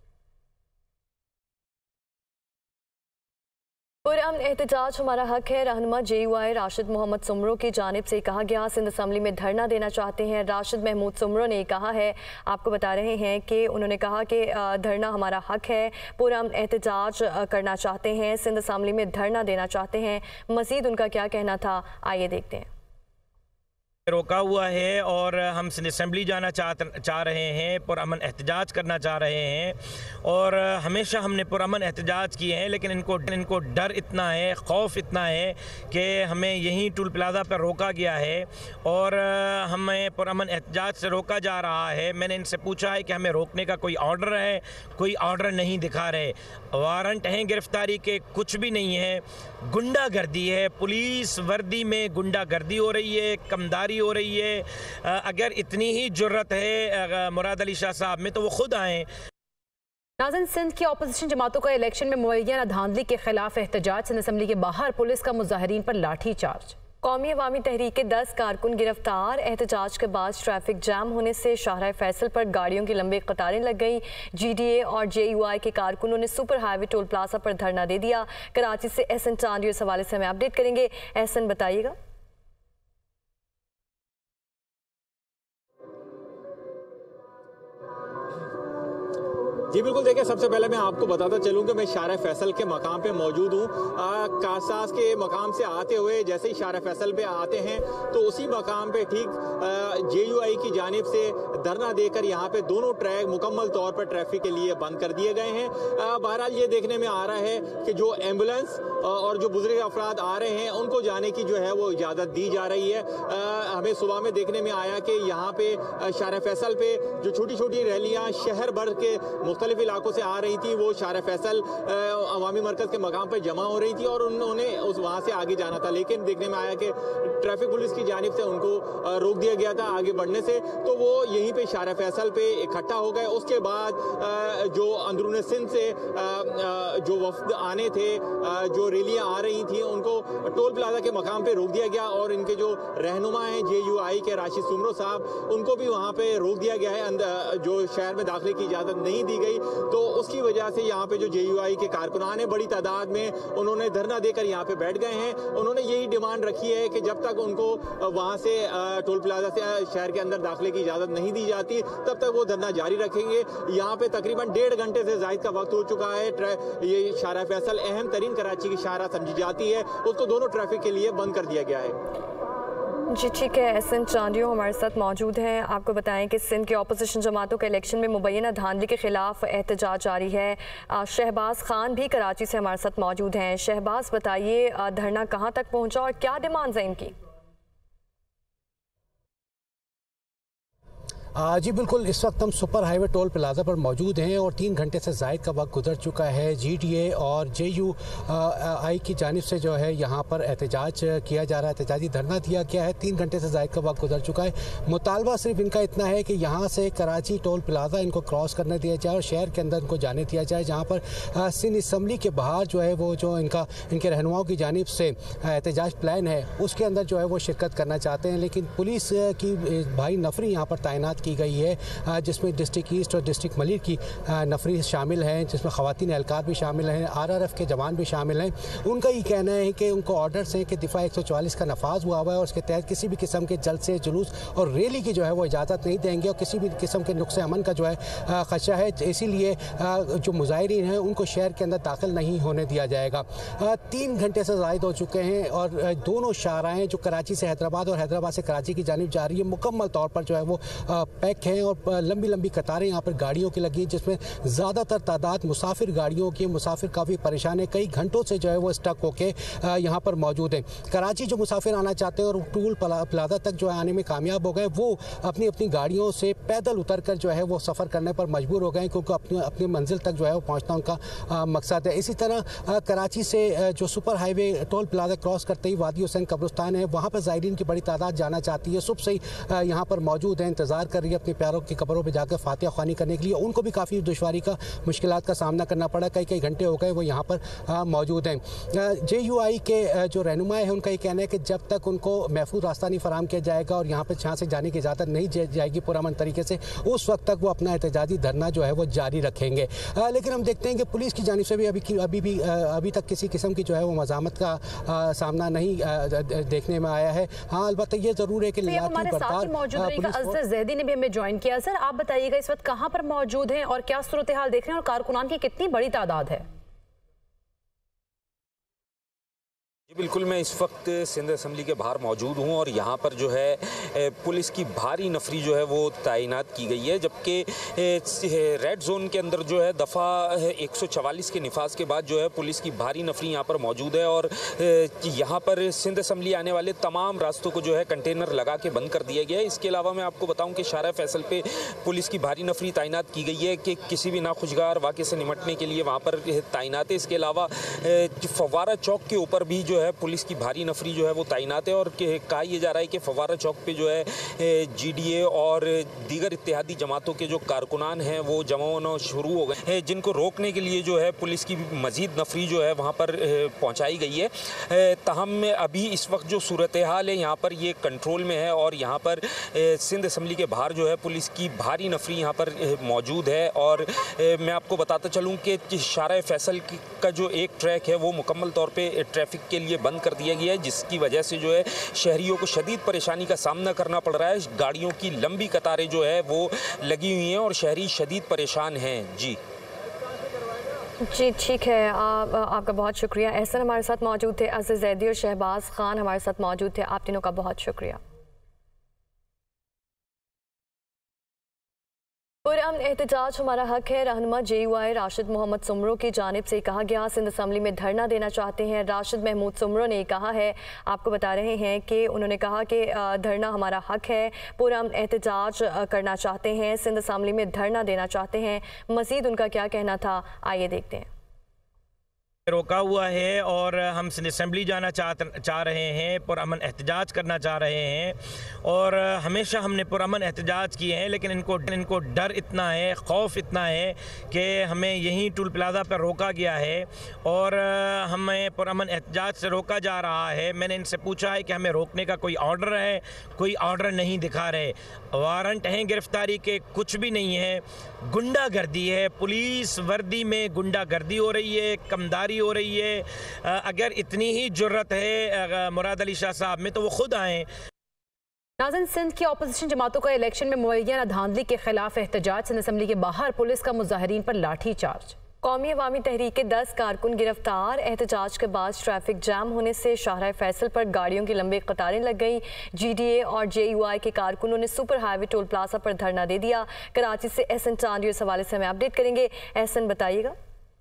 पुरअमन एहतजाज हमारा हक है। रहनुमा J U I Rashid Mohammad Soomro की जानिब से कहा गया सिंध असम्बली में धरना देना चाहते हैं। राशिद महमूद सुमरो ने कहा है, आपको बता रहे हैं कि उन्होंने कहा कि धरना हमारा हक है, पुरअमन एहतजाज करना चाहते हैं, सिंध असम्बली में धरना देना चाहते हैं। मज़ीद उनका क्या कहना था, आइए देखते हैं। रोका हुआ है और हम सिंध असम्बली जाना चाह चाह रहे हैं, पुरअमन एहतजाज करना चाह रहे हैं और हमेशा हमने पुरअमन एहतजाज किए हैं, लेकिन इनको इनको डर इतना है, खौफ इतना है कि हमें यहीं टोल प्लाज़ा पर रोका गया है और हमें पुरअमन एहतजाज से रोका जा रहा है। मैंने इनसे पूछा है कि हमें रोकने का कोई ऑर्डर है, कोई ऑर्डर नहीं दिखा रहे, वारंट हैं गिरफ्तारी के, कुछ भी नहीं है। गुंडागर्दी है, पुलिस वर्दी में गुंडागर्दी हो रही है, कमदारी हो रही है। अगर इतनी ही जुर्रत है मुराद अली शाह साहब में तो वो खुद आए। नाज़रीन, सिंध की अपोजिशन जमातों का इलेक्शन में मुअय्यना धांधली के खिलाफ एहतजाज। सिंध असम्बली के बाहर पुलिस का मुजाहिरीन पर लाठी चार्ज। कौमी अवामी तहरीक के दस कारकुन गिरफ्तार। एहतजाज के बाद ट्रैफिक जाम होने से शाहराह फैसल पर गाड़ियों की लंबी कतारें लग गई। जी डी ए और जे यू आई के कारकुनों ने सुपर हाईवे टोल प्लाजा पर धरना दे दिया। कराची से एहसन चांदी इस हवाले से हमें अपडेट करेंगे। एहसन, बताइएगा। जी बिल्कुल, देखिए सबसे पहले मैं आपको बताता चलूं कि मैं शाहराह फैसल के मकाम पे मौजूद हूँ। कासास के मकाम से आते हुए जैसे ही शाहराह फैसल पे आते हैं तो उसी मकाम पे ठीक जे यू आई की जानिब से धरना देकर यहाँ पे दोनों ट्रैक मुकम्मल तौर पर ट्रैफिक के लिए बंद कर दिए गए हैं। बहरहाल ये देखने में आ रहा है कि जो एम्बुलेंस और जो बुजुर्ग अफराद आ रहे हैं उनको जाने की जो है वो इजाज़त दी जा रही है। हमें सुबह में देखने में आया कि यहाँ पे शाहराह फैसल पे जो छोटी छोटी रैलियाँ शहर भर के मुख्तलिफ इलाकों से आ रही थी वो शाहराह फैसल अवामी मरकज़ के मकाम पर जमा हो रही थी और उन्होंने उस वहाँ से आगे जाना था, लेकिन देखने में आया कि ट्रैफिक पुलिस की जानिब से उनको रोक दिया गया था आगे बढ़ने से, तो वो यहीं पे शाहराह फैसल पे इकट्ठा हो गए। उसके बाद जो अंदरून सिंध से जो वफ्द आने थे, जो रैलियाँ आ रही थी, उनको टोल प्लाजा के मकाम पे रोक दिया गया और इनके जो रहनुमा हैं जे यू आई के राशिद सुमरो साहब, उनको भी वहाँ पे रोक दिया गया है। अंदर जो शहर में दाखिले की इजाज़त नहीं दी गई, तो उसकी वजह से यहाँ पे जो जे यू आई के कारकुनान हैं बड़ी तादाद में उन्होंने धरना देकर यहाँ पे बैठ गए हैं। उन्होंने यही डिमांड रखी है कि जब तक उनको वहाँ से टोल प्लाजा से शहर के अंदर दाखिले की इजाज़त नहीं दी जाती तब तक वो धरना जारी रखेंगे। यहाँ पे तकरीबन डेढ़ घंटे से ज़ायद का वक्त हो चुका है। ये शाहराह फैसल अहम तरीन कराची की शाहराह समझी जाती है, उसको दोनों ट्रैफिक के लिए बंद कर दिया गया है। जी ठीक है, एहसन चांदियो हमारे साथ मौजूद हैं। आपको बताएं कि सिंध के अपोजिशन जमातों के इलेक्शन में मुबैना धांधली के खिलाफ एहतजाज जारी है। शहबाज खान भी कराची से हमारे साथ मौजूद हैं। शहबाज, बताइए धरना कहां तक पहुंचा और क्या डिमांड्स हैं इनकी? जी बिल्कुल, इस वक्त हम सुपर हाईवे टोल प्लाजा पर मौजूद हैं और तीन घंटे से ज़ायद का वक्त गुजर चुका है। जी डी ए और जे यू आई की जानिब से जो है यहाँ पर एहतजाज किया जा रहा है, एहतजाजी धरना दिया गया है। तीन घंटे से ज़ायद का वक्त गुजर चुका है। मुतालबा सिर्फ इनका इतना है कि यहाँ से कराची टोल प्लाजा इनको क्रॉस करने दिया जाए और शहर के अंदर इनको जाने दिया जाए, जहाँ पर सिंध असम्बली के बाहर जो है वो जो इनका इनके रहनुमाओं की जानिब से एहतजाज प्लान है उसके अंदर जो है वो शिरकत करना चाहते हैं, लेकिन पुलिस की भारी नफरी यहाँ पर तैनात की गई है, जिसमें डिस्ट्रिक्ट ईस्ट और डिस्ट्रिक्ट मलिर की नफरी शामिल हैं, जिसमें ख़वातीन एहलकार भी शामिल हैं, आर आर एफ के जवान भी शामिल हैं। उनका ये कहना है कि उनको ऑर्डर्स हैं कि दिफा एक सौ चौवालीस का नफाज हुआ हुआ है और उसके तहत किसी भी किस्म के जलसे, जुलूस और रैली की जो है वो इजाज़त नहीं देंगे और किसी भी किस्म के नुक्स अमन का जो है खदशा है, इसीलिए जो मुजाहिरीन हैं उनको शहर के अंदर दाखिल नहीं होने दिया जाएगा। तीन घंटे से ज़ायद हो चुके हैं और दोनों शाहराहें जो कराची से हैदराबाद और हैदराबाद से कराची की जानिब जा रही है मुकम्मल तौर पर जो है वो पैक हैं और लंबी लंबी कतारें यहाँ पर गाड़ियों की लगी, जिसमें ज़्यादातर तादाद मुसाफिर गाड़ियों की। मुसाफिर काफ़ी परेशान है, कई घंटों से जो है वो स्टक होके यहाँ पर मौजूद हैं। कराची जो मुसाफिर आना चाहते हैं और टूल प्लाजा तक जो है आने में कामयाब हो गए, वो अपनी अपनी गाड़ियों से पैदल उतर कर जो है वो सफ़र करने पर मजबूर हो गए, क्योंकि अपनी अपनी मंजिल तक जो है वो पहुँचना उनका आ, मकसद है। इसी तरह कराची से जो super highway toll plaza cross करते ही वादी हुसैन कब्रिस्तान है, वहाँ पर ज़ायरीन की बड़ी तादाद जाना चाहती है, सुबह से ही यहाँ पर मौजूद है, इंतज़ार कर रही है अपने प्यारों की कब्रों पर जाकर फातिहा ख्वानी करने के लिए। उनको भी काफ़ी दुश्वारी का, मुश्किलात का सामना करना पड़ा, कई कई घंटे हो गए वो यहाँ पर मौजूद हैं। जे यू आई के जो रहनुमा है उनका ये कहना है कि जब तक उनको महफूज रास्ता नहीं फराम किया जाएगा और यहाँ पर यहाँ से जाने की इजाज़त नहीं जाएगी पुरअमन तरीके से, उस वक्त तक वो अपना एहतजाजी धरना जो है वो जारी रखेंगे। आ, लेकिन हम देखते हैं कि पुलिस की जानिब से भी अभी अभी भी अभी तक किसी किस्म की जो है वो मज़ामत का आ, सामना नहीं आ, देखने में आया है। हाँ, अलबत्ता ये ज़रूर है कि हमारे साथ मौजूद रहेगा अज़र ज़ैदी ने भी हमें ज्वाइन किया। सर, आप बताइएगा इस वक्त कहाँ पर मौजूद हैं और क्या सूरत हाल देख रहे हैं और कारकुनान की कितनी बड़ी तादाद है? बिल्कुल, मैं इस वक्त सिंध असम्बली के बाहर मौजूद हूं और यहां पर जो है पुलिस की भारी नफरी जो है वो तैनात की गई है, जबकि रेड जोन के अंदर जो है दफ़ा एक सौ चवालीस के निफाज के बाद जो है पुलिस की भारी नफरी यहां पर मौजूद है और यहां पर सिंध असम्बली आने वाले तमाम रास्तों को जो है कंटेनर लगा के बंद कर दिया गया है। इसके अलावा मैं आपको बताऊं कि शाहराह फैसल पे पुलिस की भारी नफरी तैनात की गई है कि किसी भी नाखुशगार वाक़े से निमटने के लिए वहाँ पर तैनात है। इसके अलावा फव्वारा चौक के ऊपर भी जो है पुलिस की भारी नफरी जो है वो तैनात है और कहा यह जा रहा है कि फव्वारा चौक पे जो है जी डी ए और दीगर इत्तेहादी जमातों के जो कारकुनान हैं वो जमा होना शुरू हो गए हैं, जिनको रोकने के लिए जो है पुलिस की मजीद नफरी जो है वहाँ पर पहुँचाई गई है। तहम अभी इस वक्त जो सूरत हाल है यहाँ पर ये कंट्रोल में है और यहाँ पर सिंध असम्बली के बाहर जो है पुलिस की भारी नफरी यहाँ पर मौजूद है। और मैं आपको बताता चलूँ कि शाहराह फैसल का जो एक ट्रैक है वो मुकम्मल तौर पर ट्रैफिक के लिए बंद कर दिया गया है, जिसकी वजह से जो है शहरियों को शदीद परेशानी का सामना करना पड़ रहा है। गाड़ियों की लंबी कतारें जो है वो लगी हुई हैं और शहरी शदीद परेशान हैं। जी जी ठीक है, आप, आपका बहुत शुक्रिया। एहसन हमारे साथ मौजूद थे, अज़र ज़ैदी और शहबाज खान हमारे साथ मौजूद थे। आप तीनों का बहुत शुक्रिया। पुरअमन एहतजाज हमारा हक है, रहनुमा J U I Rashid Mohammad Soomro की जानिब से कहा गया। सिंध असम्बली में धरना देना चाहते हैं। राशिद महमूद सुमरो ने कहा है, आपको बता रहे हैं कि उन्होंने कहा कि धरना हमारा हक है, पुरअमन एहतजाज करना चाहते हैं, सिंध असम्बली में धरना देना चाहते हैं। मज़ीद उनका क्या कहना था, आइए देखते हैं। रोका हुआ है और हम सिंध असम्बली जाना चाह चाह रहे हैं, पुरअमन एहतजाज करना चाह रहे हैं और हमेशा हमने पुरअमन एहतजाज किए हैं, लेकिन इनको इनको डर इतना है, खौफ इतना है कि हमें यहीं टूल प्लाजा पर रोका गया है और हमें पुरअमन एहतजाज से रोका जा रहा है। मैंने इनसे पूछा है कि हमें रोकने का कोई ऑर्डर है, कोई ऑर्डर नहीं दिखा रहे, वारंट हैं गिरफ्तारी के, कुछ भी नहीं है। गुंडागर्दी है, पुलिस वर्दी में गुंडागर्दी हो रही है, कमदारी हो रही है। अगर इतनी ही जुर्रत है मुराद अली शाह साहब में तो वो खुद आए। नाज़रीन, सिंध की अपोजिशन जमातों का इलेक्शन में मुअय्यना धांधली के खिलाफ एहतजाज। सिंध असम्बली के बाहर पुलिस का मुजाहिरीन पर लाठी चार्ज। कौमी अवामी तहरीक के दस कारकुन गिरफ्तार। एहतजाज के बाद ट्रैफिक जाम होने से शाहराह फैसल पर गाड़ियों की लंबी कतारें लग गई। जी डी ए और जे यू आई के कारकुनों ने सुपर हाईवे टोल प्लाजा पर धरना दे दिया। कराची से एहसन चांदी इस हवाले से हमें अपडेट करेंगे। एहसन, बताइएगा।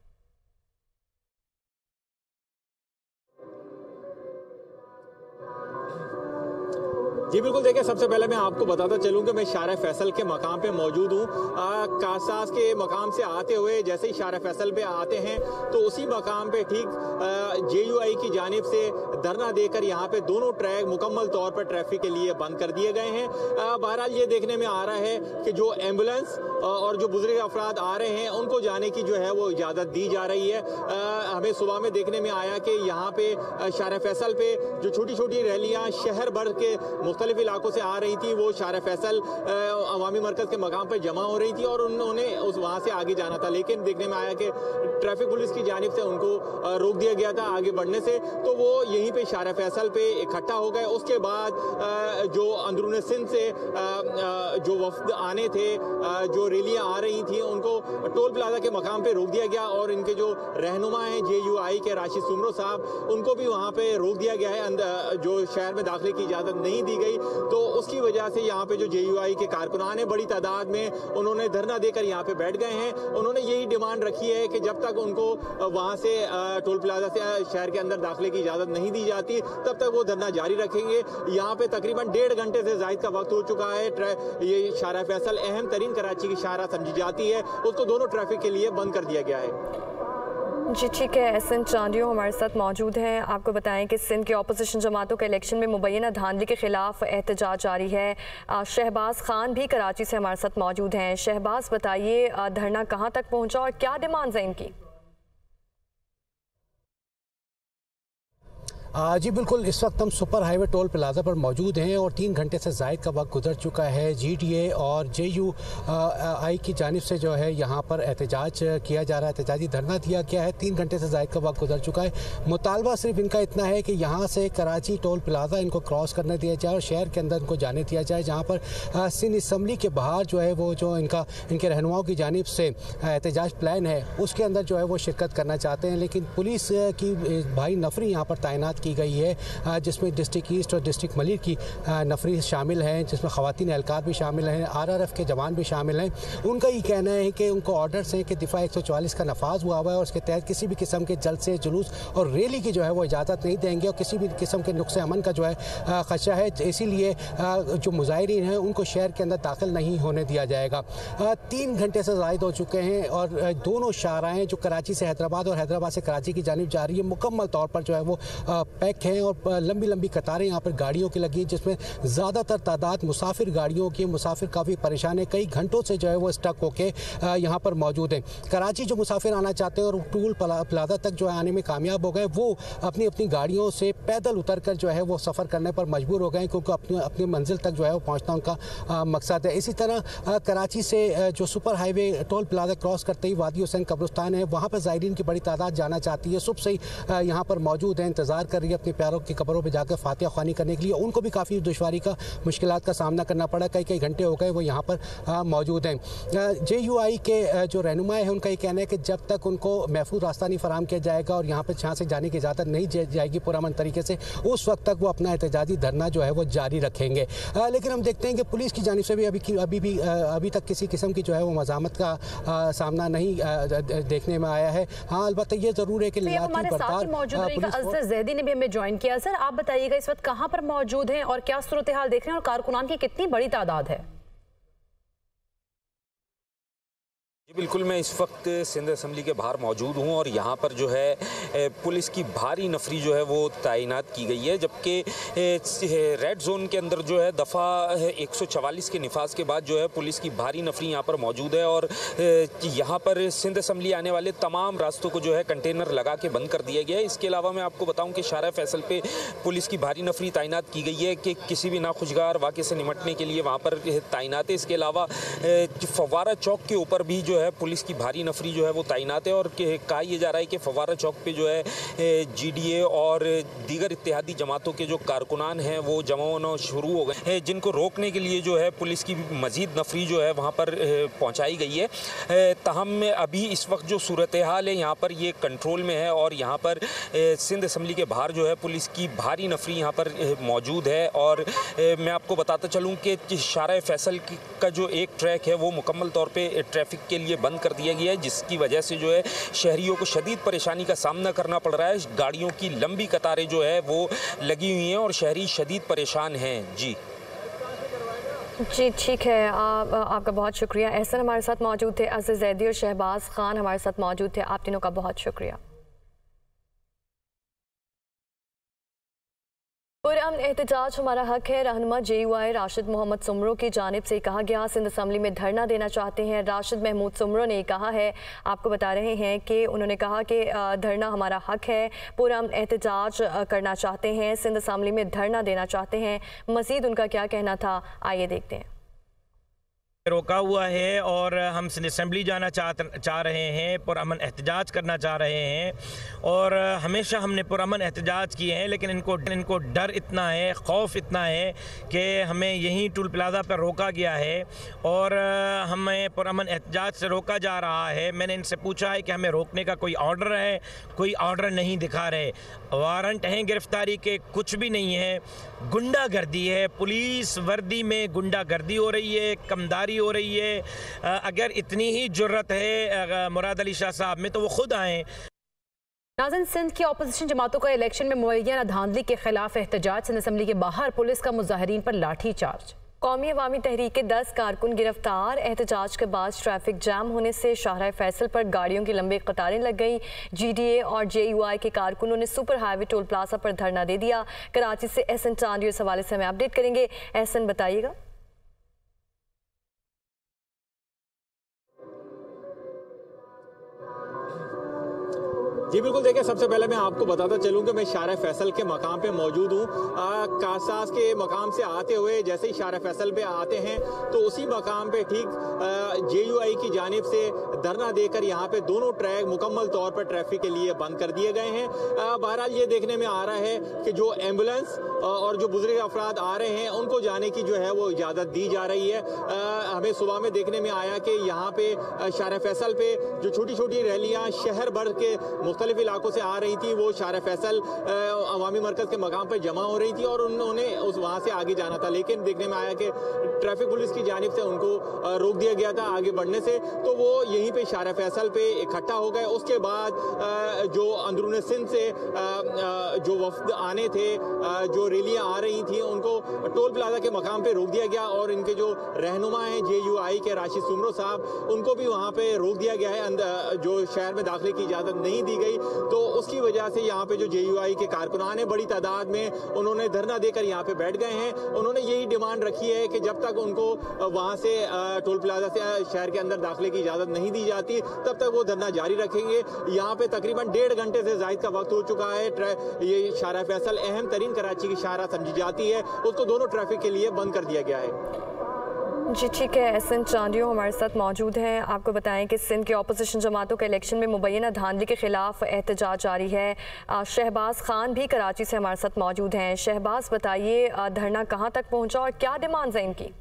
जी बिल्कुल, देखिए सबसे पहले मैं आपको बताता चलूं कि मैं शाहराह फैसल के मकाम पे मौजूद हूँ। कासास के मकाम से आते हुए जैसे ही शाहराह फैसल पे आते हैं तो उसी मकाम पे ठीक जे यू आई की जानिब से धरना देकर यहाँ पे दोनों ट्रैक मुकम्मल तौर पर ट्रैफिक के लिए बंद कर दिए गए हैं। बहरहाल ये देखने में आ रहा है कि जो एम्बुलेंस और जो बुजुर्ग अफराद आ रहे हैं उनको जाने की जो है वो इजाज़त दी जा रही है। हमें सुबह में देखने में आया कि यहाँ पे शाहराह फैसल पे जो छोटी छोटी रैलियाँ शहर भर के मुख्तलिफ इलाकों से आ रही थी वो शारा फैसल अवामी मरकज़ के मकाम पर जमा हो रही थी और उन्होंने उस वहाँ से आगे जाना था, लेकिन देखने में आया कि ट्रैफिक पुलिस की जानिब से उनको रोक दिया गया था आगे बढ़ने से, तो वो यहीं पे शारा फैसल पे इकट्ठा हो गए। उसके बाद जो अंदरून सिंध से जो वफ्द आने थे, जो रैलियां आ रही थी, उनको टोल प्लाजा के मकाम पे रोक दिया गया और इनके जो रहनुमा हैं जे यू आई के राशिद सुमरो साहब, उनको भी वहाँ पे रोक दिया गया है, अंदर जो शहर में दाखिले की इजाज़त नहीं दी गई। तो उसकी वजह से यहाँ पे जो जे यू आई के कारकुनान हैं बड़ी तादाद में उन्होंने धरना देकर यहाँ पे बैठ गए हैं। उन्होंने यही डिमांड रखी है कि जब तक उनको वहाँ से टोल प्लाजा से शहर के अंदर दाखिले की इजाज़त नहीं दी जाती तब तक वो धरना जारी रखेंगे। यहाँ पे तकरीबन डेढ़ घंटे से ज़ायद का वक्त हो चुका है। ये शारा फैसल अहम तरीन कराची की शाहराह समझी जाती है, उसको दोनों ट्रैफिक के लिए बंद कर दिया गया है। जी ठीक है, एहसन चांदियो हमारे साथ मौजूद हैं। आपको बताएं कि सिंध के अपोजिशन जमातों के इलेक्शन में मुबैना धांधली के खिलाफ एहतजाज जारी है। शहबाज खान भी कराची से हमारे साथ मौजूद हैं। शहबाज, बताइए धरना कहां तक पहुंचा और क्या डिमांड्स हैं इनकी? जी बिल्कुल, इस वक्त हम सुपर हाईवे टोल प्लाजा पर मौजूद हैं और तीन घंटे से ज़ायद का वक्त गुजर चुका है। जी टी ए और जे यू आई की जानिब से जो है यहाँ पर एहतजाज किया जा रहा है, एहतजाजी धरना दिया गया है। तीन घंटे से ज़ायद का वक्त गुजर चुका है। मुतालबा सिर्फ इनका इतना है कि यहाँ से कराची टोल प्लाजा इनको क्रॉस करने दिया जाए और शहर के अंदर इनको जाने दिया जाए, जहाँ पर सिंध असम्बली के बाहर जो है वो जो इनका इनके रहनुमाओं की जानिब से एहतजाज प्लान है उसके अंदर जो है वो शिरकत करना चाहते हैं। लेकिन पुलिस की भारी नफरी यहाँ पर तैनात की गई है, जिसमें डिस्ट्रिक्ट ईस्ट और डिस्ट्रिक्ट मलिर की नफरी शामिल हैं, जिसमें ख़वातीन एहलकार भी शामिल हैं, आर आर एफ के जवान भी शामिल हैं। उनका ये कहना है कि उनको ऑर्डर्स हैं कि दिफा एक सौ चौवालीस का नफाज हुआ हुआ है और उसके तहत किसी भी किस्म के जलसे, जुलूस और रैली की जो है वो इजाज़त नहीं देंगे और किसी भी किस्म के नुक्स अमन का जो है ख़दशा है, इसीलिए जो मुजाहिरीन हैं उनको शहर के अंदर दाखिल नहीं होने दिया जाएगा। तीन घंटे से ज़ायद हो चुके हैं और दोनों शाहराहें जो कराची से हैदराबाद और हैदराबाद से कराची की जानिब जा रही है मुकम्मल तौर पर जो है वो पैक हैं और लंबी लंबी कतारें यहाँ पर गाड़ियों की लगी, जिसमें ज़्यादातर तादाद मुसाफिर गाड़ियों की। मुसाफिर काफ़ी परेशान है, कई घंटों से जो है वो स्टक होके यहाँ पर मौजूद हैं। कराची जो मुसाफिर आना चाहते हैं और टोल प्लाजा तक जो है आने में कामयाब हो गए, वो अपनी अपनी गाड़ियों से पैदल उतर कर जो है वो सफ़र करने पर मजबूर हो गए, क्योंकि अपनी अपनी मंजिल तक जो है वो पहुँचना उनका मकसद है। इसी तरह कराची से जो super highway toll plaza cross करते ही वादी हुसैन कब्रिस्तान है, वहाँ पर ज़ायरीन की बड़ी तादाद जाना चाहती है। सुबह से ही यहाँ पर मौजूद है, इंतज़ार कर रही है अपने प्यारों की कब्रों पे जाकर फातिहा ख्वानी करने के लिए। उनको भी काफ़ी दुश्वारी का, मुश्किलात का सामना करना पड़ा, कई कई घंटे हो गए वो यहाँ पर मौजूद हैं। जे यू आई के जो रहनुमा हैं उनका ये कहना है कि जब तक उनको महफूज रास्ता नहीं फराम किया जाएगा और यहाँ पर जहाँ से जाने की इजाज़त नहीं जाएगी पुरअमन तरीके से, उस वक्त तक वो अपना एहतजाजी धरना जो है वो जारी रखेंगे। लेकिन हम देखते हैं कि पुलिस की जानिब से भी अभी अभी भी अभी तक किसी किस्म की जो है वो मज़ामत का सामना नहीं देखने में आया है। हाँ, अलबत्ता ये ज़रूर है कि अज़र ज़ैदी ने भी हमें ज्वाइन किया। सर, आप बताइएगा इस वक्त कहां पर मौजूद हैं और क्या सूरत हाल देख रहे हैं और कारकुनान की कितनी बड़ी तादाद है? बिल्कुल, मैं इस वक्त सिंध असम्बली के बाहर मौजूद हूं और यहां पर जो है पुलिस की भारी नफरी जो है वो तैनात की गई है, जबकि रेड जोन के अंदर जो है दफ़ा एक सौ चवालीस के निफाज के बाद जो है पुलिस की भारी नफरी यहां पर मौजूद है और यहां पर सिंध असम्बली आने वाले तमाम रास्तों को जो है कंटेनर लगा के बंद कर दिया गया है। इसके अलावा मैं आपको बताऊं कि शारा फैसल पे पुलिस की भारी नफरी तैनात की गई है कि किसी भी नाखुशगार वाक़े से निमटने के लिए वहाँ पर तैनात है। इसके अलावा फव्वारा चौक के ऊपर भी जो है पुलिस की भारी नफरी जो है वो तैनात है और कहा यह जा रहा है कि फव्वारा चौक पे जो है जी डी ए और दीगर इत्तेहादी जमातों के जो कारकुनान हैं वो जमा होना शुरू हो गए हैं, जिनको रोकने के लिए जो है पुलिस की मजीद नफरी जो है वहाँ पर पहुँचाई गई है। तहम अभी इस वक्त जो सूरत हाल है यहाँ पर ये कंट्रोल में है और यहाँ पर सिंध असम्बली के बाहर जो है पुलिस की भारी नफरी यहाँ पर मौजूद है। और मैं आपको बताता चलूँ कि शारा फैसल का जो एक ट्रैक है वो मुकम्मल तौर पर ट्रैफिक के लिए बंद कर दिया गया है, जिसकी वजह से जो है शहरियों को शदीद परेशानी का सामना करना पड़ रहा है। गाड़ियों की लंबी कतारें जो है वो लगी हुई हैं और शहरी शदीद परेशान हैं। जी जी ठीक है, आप, आपका बहुत शुक्रिया। एहसन हमारे साथ मौजूद थे, अज़र ज़ैदी और शहबाज खान हमारे साथ मौजूद थे। आप तीनों का बहुत शुक्रिया। पुरअमन एहतजाज हमारा हक है। रहनुमा J U I Rashid Mohammad Soomro की जानिब से कहा गया सिंध असम्बली में धरना देना चाहते हैं। राशिद महमूद सुमरो ने कहा है, आपको बता रहे हैं कि उन्होंने कहा कि धरना हमारा हक है, पुरअमन एहतजाज करना चाहते हैं, सिंध असम्बली में धरना देना चाहते हैं। मजीद उनका क्या कहना था, आइए देखते हैं। रोका हुआ है और हम सिंध असम्बली जाना चाह चाह रहे हैं, पुरअमन एहतजाज करना चाह रहे हैं और हमेशा हमने पुरअमन एहतजाज किए हैं, लेकिन इनको इनको डर इतना है, खौफ इतना है कि हमें यहीं टोल प्लाज़ा पर रोका गया है और हमें पुरअमन एहतजाज से रोका जा रहा है। मैंने इनसे पूछा है कि हमें रोकने का कोई ऑर्डर है, कोई ऑर्डर नहीं दिखा रहे, वारंट हैं गिरफ्तारी के, कुछ भी नहीं है। गुंडागर्दी है, पुलिस वर्दी में गुंडागर्दी हो रही है, कमदारी हो रही है। अगर इतनी ही जुर्रत है मुराद अली शाह साहब में तो वो खुद आए। नाज़रीन, सिंध की अपोजिशन जमातों का इलेक्शन में मुअय्यना धांधली के खिलाफ एहतजाज। सिंध असम्बली के बाहर पुलिस का मुजाहिरीन पर लाठी चार्ज। कौमी अवामी तहरीक के दस कारकुन गिरफ्तार। एहतजाज के बाद ट्रैफिक जाम होने से शाहराह फैसल पर गाड़ियों की लंबी कतारें लग गई। जी डी ए और जे यू आई के कारकुनों ने सुपर हाईवे टोल प्लाजा पर धरना दे दिया। कराची से एहसन चांदी इस हवाले से हमें अपडेट करेंगे। एहसन, बताइएगा। जी बिल्कुल, देखिए सबसे पहले मैं आपको बताता चलूं कि मैं शाहराह फैसल के मकाम पे मौजूद हूँ। कासास के मकाम से आते हुए जैसे ही शाहराह फैसल पे आते हैं तो उसी मकाम पे ठीक जे यू आई की जानिब से धरना देकर यहाँ पे दोनों ट्रैक मुकम्मल तौर पर ट्रैफिक के लिए बंद कर दिए गए हैं। बहरहाल ये देखने में आ रहा है कि जो एम्बुलेंस और जो बुजुर्ग अफराद आ रहे हैं उनको जाने की जो है वो इजाज़त दी जा रही है। हमें सुबह में देखने में आया कि यहाँ पे शाहराह फैसल पे जो छोटी छोटी रैलियाँ शहर भर के मुख्तलिफ इलाकों से आ रही थी वो शाहराह फैसल अवामी मरकज़ के मकाम पर जमा हो रही थी और उन्होंने उस वहाँ से आगे जाना था, लेकिन देखने में आया कि ट्रैफिक पुलिस की जानिब से उनको रोक दिया गया था आगे बढ़ने से, तो वो यहीं पे शाहराह फैसल पे इकट्ठा हो गए। उसके बाद जो अंदरून सिंध से जो वफ्द आने थे, जो रैलियाँ आ रही थी, उनको टोल प्लाजा के मकाम पे रोक दिया गया और इनके जो रहनुमा हैं जे यू आई के राशिद सुमरो साहब, उनको भी वहाँ पे रोक दिया गया है। अंदर जो शहर में दाखिले की इजाज़त नहीं दी गई, तो उसकी वजह से यहाँ पे जो जे यू आई के कारकुनान हैं बड़ी तादाद में उन्होंने धरना देकर यहाँ पे बैठ गए हैं। उन्होंने यही डिमांड रखी है कि जब तक उनको वहाँ से टोल प्लाजा से शहर के अंदर दाखिले की इजाज़त नहीं दी जाती तब तक वो धरना जारी रखेंगे। यहाँ पे तकरीबन डेढ़ घंटे से ज़ायद का वक्त हो चुका है। ये शाहराह फैसल अहम तरीन कराची की शाहराह समझी जाती है, उसको दोनों ट्रैफिक के लिए बंद कर दिया गया है। जी ठीक है, एहसन चांदियो हमारे साथ मौजूद हैं। आपको बताएं कि सिंध के अपोजिशन जमातों के इलेक्शन में मुबैना धांधली के खिलाफ एहतजाज जारी है। शहबाज खान भी कराची से हमारे साथ मौजूद हैं। शहबाज, बताइए धरना कहां तक पहुंचा और क्या डिमांड्स हैं इनकी?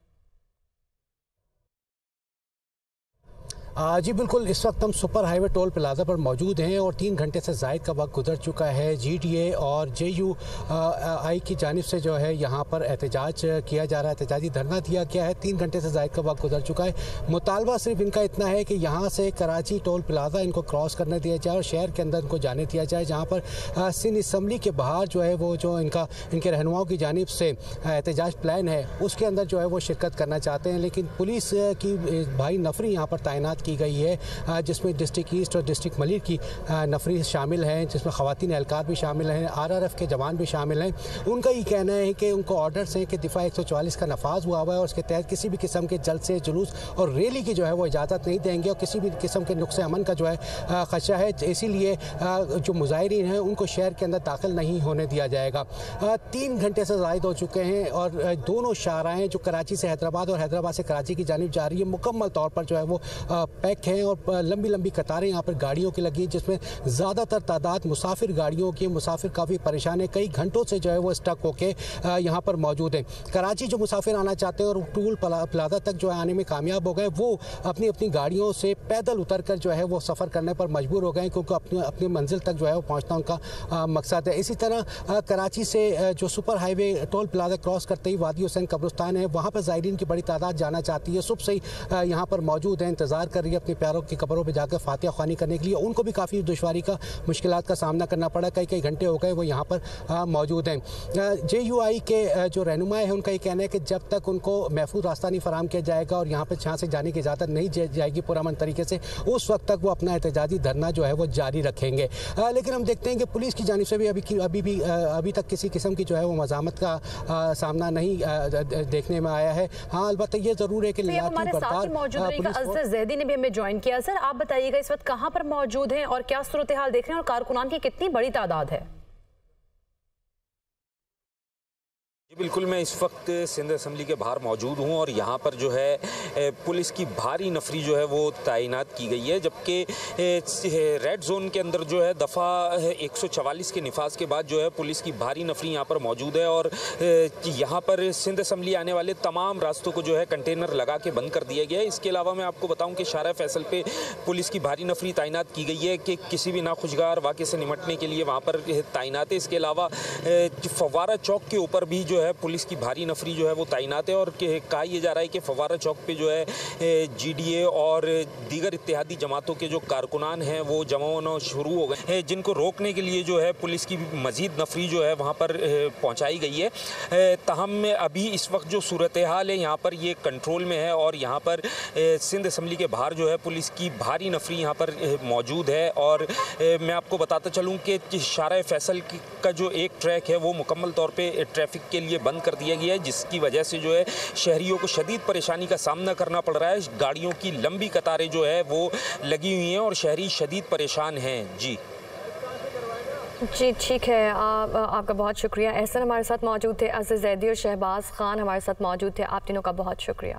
जी बिल्कुल, इस वक्त हम सुपर हाईवे टोल प्लाजा पर मौजूद हैं और तीन घंटे से ज़ायद का वक्त गुजर चुका है। जी डी ए और जे यू आई की जानिब से जो है यहाँ पर एहतजाज किया जा रहा है, एहतजाजी धरना दिया गया है। तीन घंटे से ज़ायद का वक्त गुजर चुका है। मुतालबा सिर्फ इनका इतना है कि यहाँ से कराची टोल प्लाजा इनको क्रॉस करने दिया जाए और शहर के अंदर इनको जाने दिया जाए, जहाँ पर सिंध असम्बली के बाहर जो है वो जो इनका इनके रहनुमाओं की जानिब से एहतजाज प्लान है उसके अंदर जो है वो शिरकत करना चाहते हैं। लेकिन पुलिस की भारी नफरी यहाँ पर तैनात की गई है, जिसमें डिस्ट्रिक्ट ईस्ट और डिस्ट्रिक्ट मलिर की नफरी शामिल हैं, जिसमें ख़वातीन एहलकार भी शामिल हैं, आर आर एफ के जवान भी शामिल हैं। उनका ये कहना है कि उनको ऑर्डर्स हैं कि दिफा एक सौ चौवालीस का नफाज हुआ हुआ है और उसके तहत किसी भी किस्म के जलसे, जुलूस और रैली की जो है वो इजाज़त नहीं देंगे और किसी भी किस्म के नुक्स अमन का जो है ख़दशा है, इसीलिए जो मुजाहिरीन हैं उनको शहर के अंदर दाखिल नहीं होने दिया जाएगा। तीन घंटे से ज़ायद हो चुके हैं और दोनों शाहराहें जो कराची से हैदराबाद और हैदराबाद से कराची की जानिब जा रही है मुकम्मल तौर पर जो है वो पैक हैं और लंबी लंबी कतारें यहाँ पर गाड़ियों की लगी, जिसमें ज़्यादातर तादाद मुसाफिर गाड़ियों की। मुसाफिर काफ़ी परेशान है, कई घंटों से जो है वो स्टक होके यहाँ पर मौजूद हैं। कराची जो मुसाफिर आना चाहते हैं और टोल प्लाजा तक जो है आने में कामयाब हो गए, वो अपनी अपनी गाड़ियों से पैदल उतर कर जो है वो सफ़र करने पर मजबूर हो गए, क्योंकि अपनी अपनी मंजिल तक जो है वो पहुँचना उनका मकसद है। इसी तरह कराची से जो super highway toll plaza cross करते ही वादी हुसैन कब्रिस्तान है, वहाँ पर ज़ायरीन की बड़ी तादाद जाना चाहती है। सुबह से ही यहाँ पर मौजूद है, इंतज़ार कर रही है अपने प्यारों की कब्रों पर जाकर फातिहा ख्वानी करने के लिए, उनको भी काफ़ी दुश्वारी का मुश्किलात का सामना करना पड़ा। कई कई घंटे हो गए वो यहाँ पर मौजूद हैं। जे यू आई के जो रहनुमा हैं उनका ये कहना है कि जब तक उनको महफूज रास्ता नहीं फराम किया जाएगा और यहाँ पर जहाँ से जाने की इजाज़त नहीं जाएगी पुरअमन तरीके से, उस वक्त तक वो अपना एहतजाजी धरना जो है वो जारी रखेंगे। आ, लेकिन हम देखते हैं कि पुलिस की जानिब से भी अभी अभी भी अभी तक किसी किस्म की जो है वो मज़ामत का आ, सामना नहीं आ, देखने में आया है। हाँ, अलबत्ता ये ज़रूर है कि हमारे साथ ही मौजूद रहेगा अजहर ज़ैदी ने भी हमें ज्वाइन किया। सर, आप बताइएगा इस वक्त कहाँ पर मौजूद हैं और क्या सूरत हाल देख रहे हैं और कारकुनान की कितनी बड़ी तादाद है? बिल्कुल, मैं इस वक्त सिंध असम्बली के बाहर मौजूद हूं और यहां पर जो है पुलिस की भारी नफरी जो है वो तैनात की गई है, जबकि रेड जोन के अंदर जो है दफ़ा एक सौ चवालीस के निफाज के बाद जो है पुलिस की भारी नफरी यहां पर मौजूद है और यहां पर सिंध असम्बली आने वाले तमाम रास्तों को जो है कंटेनर लगा के बंद कर दिया गया है। इसके अलावा मैं आपको बताऊं कि शाहराह फैसल पे पुलिस की भारी नफरी तैनात की गई है कि किसी भी नाखुशगार वाक़े से निमटने के लिए वहाँ पर तैनात है। इसके अलावा फव्वारा चौक के ऊपर भी जो है पुलिस की भारी नफरी जो है वो तैनात है और कहा यह जा रहा है कि फव्वारा चौक पे जो है जीडीए और दीगर इत्तेहादी जमातों के जो कारकुनान हैं वो जमा होना शुरू हो गए हैं, जिनको रोकने के लिए जो है पुलिस की मजीद नफरी जो है वहाँ पर पहुँचाई गई है। तहम अभी इस वक्त जो सूरत हाल है यहाँ पर ये कंट्रोल में है और यहाँ पर सिंध असम्बली के बाहर जो है पुलिस की भारी नफरी यहाँ पर मौजूद है। और मैं आपको बताता चलूँ कि शाहराह फैसल का जो एक ट्रैक है वो मुकम्मल तौर पर ट्रैफिक के लिए बंद कर दिया गया है, जिसकी वजह से जो है शहरियों को शदीद परेशानी का सामना करना पड़ रहा है। गाड़ियों की लंबी कतारें जो है वो लगी हुई हैं और शहरी शदीद परेशान हैं। जी जी ठीक है, आप, आपका बहुत शुक्रिया। एहसन हमारे साथ मौजूद थे, अज़ीज़ ज़ैदी और शहबाज खान हमारे साथ मौजूद थे। आप तीनों का बहुत शुक्रिया।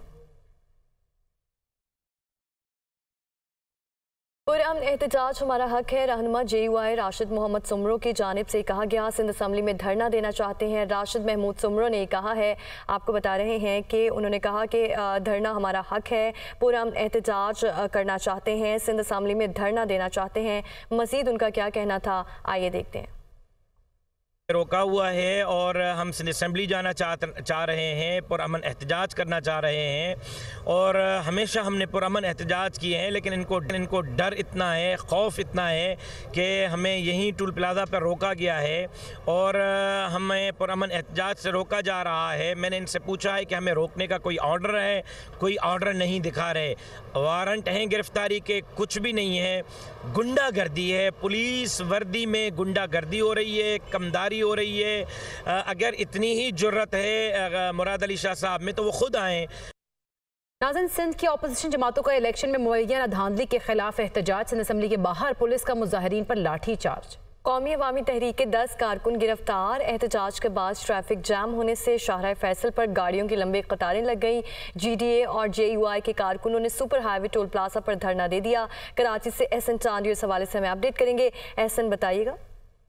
पुरअमन एहतजाज हमारा हक है। रहनुमा J U I Rashid Mohammad Soomro की जानिब से कहा गया सिंध असम्बली में धरना देना चाहते हैं। राशिद महमूद सुमरो ने कहा है, आपको बता रहे हैं कि उन्होंने कहा कि धरना हमारा हक है, पुरअमन एहतजाज करना चाहते हैं, सिंध असम्बली में धरना देना चाहते हैं। मज़ीद उनका क्या कहना था, आइए देखते हैं। रोका हुआ है और हम सिंध असम्बली जाना चाह चाह रहे हैं, पुरअमन एहतजाज करना चाह रहे हैं और हमेशा हमने पुरअमन एहतजाज किए हैं, लेकिन इनको इनको डर इतना है, खौफ इतना है कि हमें यहीं टोल प्लाज़ा पर रोका गया है और हमें पुरअमन एहतजाज से रोका जा रहा है। मैंने इनसे पूछा है कि हमें रोकने का कोई ऑर्डर है, कोई ऑर्डर नहीं दिखा रहे, वारंट हैं गिरफ्तारी के, कुछ भी नहीं है। गुंडागर्दी है, पुलिस वर्दी में गुंडागर्दी हो रही है, कमदारी हो रही है। अगर इतनी ही जुर्रत है मुराद अली शाह साहब में तो वो खुद आए। नाज़रीन, सिंध की अपोजिशन जमातों का इलेक्शन में मुहैया धांधली के खिलाफ एहतजाज। सिंध असम्बली के बाहर पुलिस का मुजाहिरीन पर लाठी चार्ज। कौमी अवामी तहरीक के दस कारकुन गिरफ्तार। एहतजाज के बाद ट्रैफिक जाम होने से शाहराह फैसल पर गाड़ियों की लंबी कतारें लग गई। जी डी ए और जे यू आई के कारकुनों ने सुपर हाईवे टोल प्लाजा पर धरना दे दिया। कराची से एहसन चांदी इस हवाले से हमें अपडेट करेंगे। एहसन, बताइएगा।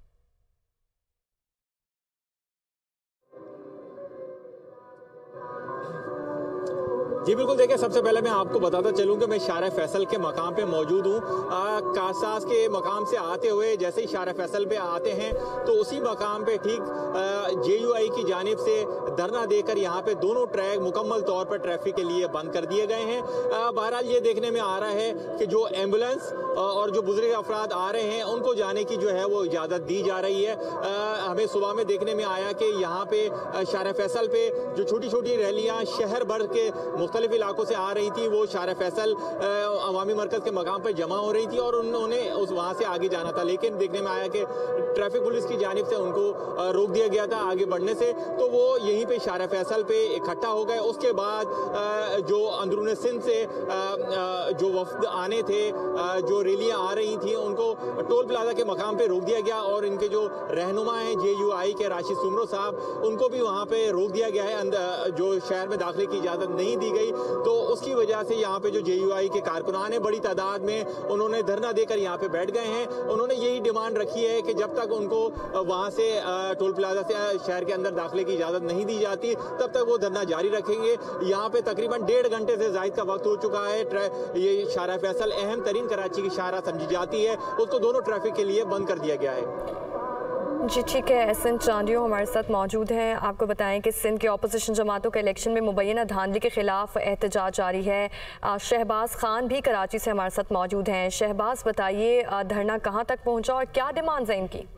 जी बिल्कुल, देखिए सबसे पहले मैं आपको बताता चलूं कि मैं शाहराह फैसल के मकाम पे मौजूद हूँ। कासास के मकाम से आते हुए जैसे ही शाहराह फैसल पे आते हैं तो उसी मकाम पे ठीक जे यू आई की जानिब से धरना देकर यहाँ पे दोनों ट्रैक मुकम्मल तौर पर ट्रैफिक के लिए बंद कर दिए गए हैं। बहरहाल ये देखने में आ रहा है कि जो एम्बुलेंस और जो बुजुर्ग अफराद आ रहे हैं उनको जाने की जो है वो इजाज़त दी जा रही है। हमें सुबह में देखने में आया कि यहाँ पे शाहराह फैसल पे जो छोटी छोटी रैलियाँ शहर भर के मुख्तलिफ इलाकों से आ रही थी वो शाहराह फैसल अवामी मरकज़ के मकाम पर जमा हो रही थी और उन्होंने उस वहाँ से आगे जाना था, लेकिन देखने में आया कि ट्रैफिक पुलिस की जानिब से उनको रोक दिया गया था आगे बढ़ने से, तो वो यहीं पे शाहराह फैसल पे इकट्ठा हो गए। उसके बाद जो अंदरून सिंध से जो वफ्द आने थे, जो रैलियाँ आ रही थी, उनको टोल प्लाजा के मकाम पे रोक दिया गया और इनके जो रहनुमा हैं जे यू आई के राशिद सुमरो साहब, उनको भी वहाँ पे रोक दिया गया है। अंदर जो शहर में दाखिले की इजाज़त नहीं दी गई, तो उसकी वजह से यहाँ पे जो जे यू आई के कारकुनान हैं बड़ी तादाद में उन्होंने धरना देकर यहाँ पे बैठ गए हैं। उन्होंने यही डिमांड रखी है कि जब तक उनको वहाँ से टोल प्लाजा से शहर के अंदर दाखिले की इजाज़त नहीं दी जाती तब तक वो धरना जारी रखेंगे। यहाँ पे तकरीबन डेढ़ घंटे से ज़ायद का वक्त हो चुका है। ये शाहराह फैसल अहम तरीन कराची की शाहराह समझी जाती है, उसको दोनों ट्रैफिक के लिए बंद कर दिया गया है। जी ठीक है, एस एन चांदियो हमारे साथ मौजूद हैं। आपको बताएं कि सिंध के अपोजिशन जमातों के इलेक्शन में मुबैना धांधली के खिलाफ एहतजाज जारी है। शहबाज खान भी कराची से हमारे साथ मौजूद हैं। शहबाज, बताइए धरना कहां तक पहुंचा और क्या डिमांड्स हैं इनकी?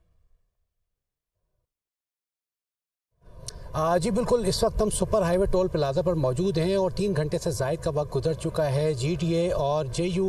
जी बिल्कुल, इस वक्त हम सुपर हाईवे टोल प्लाजा पर मौजूद हैं और तीन घंटे से ज़ायद का वक्त गुजर चुका है। जीटीए और जेयू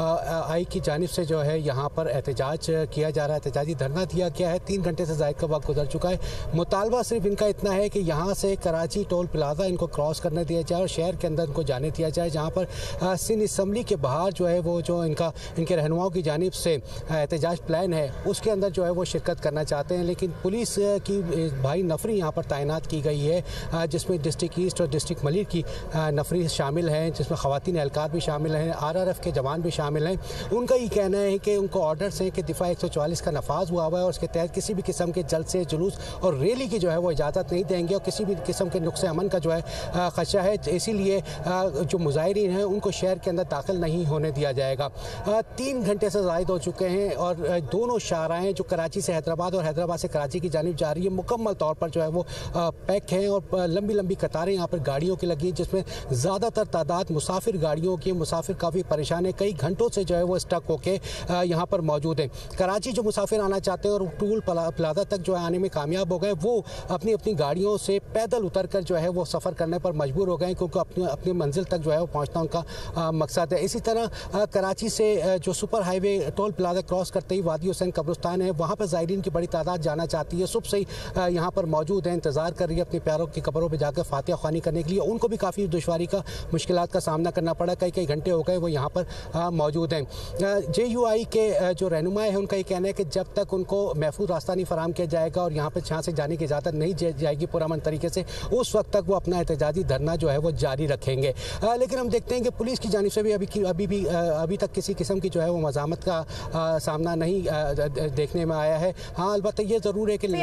आई की जानिब से जो है यहाँ पर एहतजाज किया जा रहा है, एहतजाजी धरना दिया गया है। तीन घंटे से ज़ायद का वक्त गुजर चुका है। मुतालबा सिर्फ इनका इतना है कि यहाँ से कराची टोल प्लाजा इनको क्रॉस करने दिया जाए और शहर के अंदर इनको जाने दिया जाए, जहाँ पर सिंध असम्बली के बाहर जो है वो जो इनका इनके रहनुमाओं की जानिब से एहतजाज प्लान है उसके अंदर जो है वो शिरकत करना चाहते हैं। लेकिन पुलिस की भारी नफरी यहाँ पर तैनात की गई है, जिसमें डिस्ट्रिक्ट ईस्ट और डिस्ट्रिक्ट मलिर की नफरी शामिल हैं, जिसमें ख़वातीन एहलकार भी शामिल हैं, आरआरएफ के जवान भी शामिल हैं। उनका ये कहना है कि उनको ऑर्डर्स हैं कि दिफा एक सौ चौवालीस का नफाज हुआ हुआ है और उसके तहत किसी भी किस्म के जलसे, जुलूस और रैली की जो है वो इजाज़त नहीं देंगे और किसी भी किस्म के नुक्स अमन का जो है खदशा है, इसीलिए जो मुजाहिरीन हैं उनको शहर के अंदर दाखिल नहीं होने दिया जाएगा। तीन घंटे से ज़ायद हो चुके हैं और दोनों शाहराएँ जो कराची से हैदराबाद और हैदराबाद से कराची की जानिब जा रही है मुकम्मल तौर पर जो है वो पैक हैं और लंबी लंबी कतारें यहाँ पर गाड़ियों की लगी हैं, जिसमें ज़्यादातर तादाद मुसाफिर गाड़ियों की। मुसाफिर काफ़ी परेशान है, कई घंटों से जो है वो स्टक होके यहाँ पर मौजूद हैं। कराची जो मुसाफिर आना चाहते हैं और टूल प्लाजा तक जो है आने में कामयाब हो गए, वो अपनी अपनी गाड़ियों से पैदल उतर कर जो है वो सफ़र करने पर मजबूर हो गए, क्योंकि अपनी अपनी मंजिल तक जो है वो पहुँचना उनका मकसद है। इसी तरह कराची से जो super highway toll plaza cross करते ही वादी हुसैन कब्रिस्तान है, वहाँ पर ज़ायरीन की बड़ी तादाद जाना चाहती है। सुबह से ही यहाँ पर मौजूद है, इंतज़ार कर रही है अपने प्यारों की कब्रों पे जाकर फातिहा ख्वानी करने के लिए। उनको भी काफ़ी दुश्वारी का मुश्किलात का सामना करना पड़ा, कई कई घंटे हो गए वो यहाँ पर मौजूद हैं। जे यू आई के जो रहनुमा है उनका ये कहना है कि जब तक उनको महफूज रास्ता नहीं फराम किया जाएगा और यहाँ पर यहाँ से जाने की इजाज़त नहीं जाएगी पुरअमन तरीके से, उस वक्त तक वो अपना एहतजाजी धरना जो है वो जारी रखेंगे। आ, लेकिन हम देखते हैं कि पुलिस की जानिब से भी अभी अभी भी अभी तक किसी किस्म की जो है वो मज़ामत का आ, सामना नहीं आ, देखने में आया है। हाँ, अलबत्ता ये ज़रूर है कि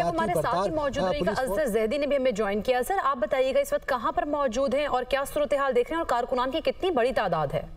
जैदी ने भी हमें ज्वाइन किया। सर, आप बताइएगा इस वक्त कहां पर मौजूद हैं और क्या सूरत हाल देख रहे हैं और कारकुनान की कितनी बड़ी तादाद है?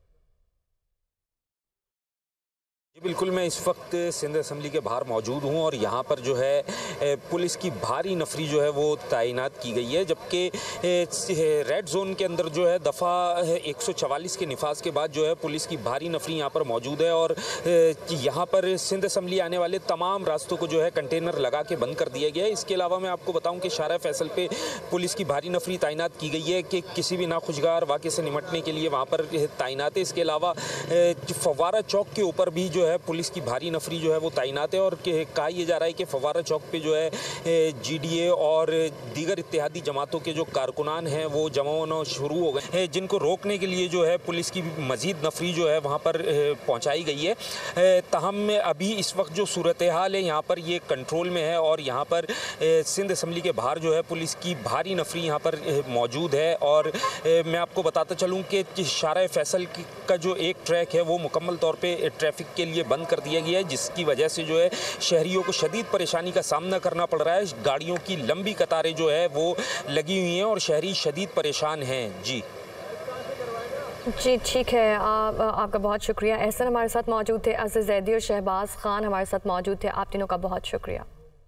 जी बिल्कुल, मैं इस वक्त सिंध असम्बली के बाहर मौजूद हूं और यहां पर जो है पुलिस की भारी नफरी जो है वो तैनात की गई है, जबकि रेड जोन के अंदर जो है दफ़ा एक सौ चवालीस के निफाज के बाद जो है पुलिस की भारी नफरी यहां पर मौजूद है और यहां पर सिंध असम्बली आने वाले तमाम रास्तों को जो है कंटेनर लगा के बंद कर दिया गया है। इसके अलावा मैं आपको बताऊं कि शारा फैसल पे पुलिस की भारी नफरी तैनात की गई है कि किसी भी नाखुशगार वाक़े से निमटने के लिए वहाँ पर तैनात है। इसके अलावा फव्वारा चौक के ऊपर भी जो है पुलिस की भारी नफरी जो है वो तैनात है और कहा यह जा रहा है कि फव्वारा चौक पे जो है जीडीए और दीगर इत्तेहादी जमातों के जो कारकुनान हैं वो जमा होना शुरू हो गए हैं, जिनको रोकने के लिए जो है पुलिस की मजीद नफरी जो है वहाँ पर पहुँचाई गई है। ताहम अभी इस वक्त जो सूरत हाल है यहाँ पर ये कंट्रोल में है और यहाँ पर सिंध असम्बली के बाहर जो है पुलिस की भारी नफरी यहाँ पर मौजूद है। और मैं आपको बताता चलूँ कि शारा फैसल का जो एक ट्रैक है वो मुकम्मल तौर पर ट्रैफिक के लिए बंद कर दिया गया है, जिसकी वजह से जो है शहरियों को शदीद परेशानी का सामना करना पड़ रहा है। गाड़ियों की लंबी कतारें जो है वो लगी हुई हैं और शहरी शदीद परेशान हैं। जी जी ठीक है, आप, आपका बहुत शुक्रिया। एहसन हमारे साथ मौजूद थे, अज़ीज़ जैदी और शहबाज खान हमारे साथ मौजूद थे। आप तीनों का बहुत शुक्रिया।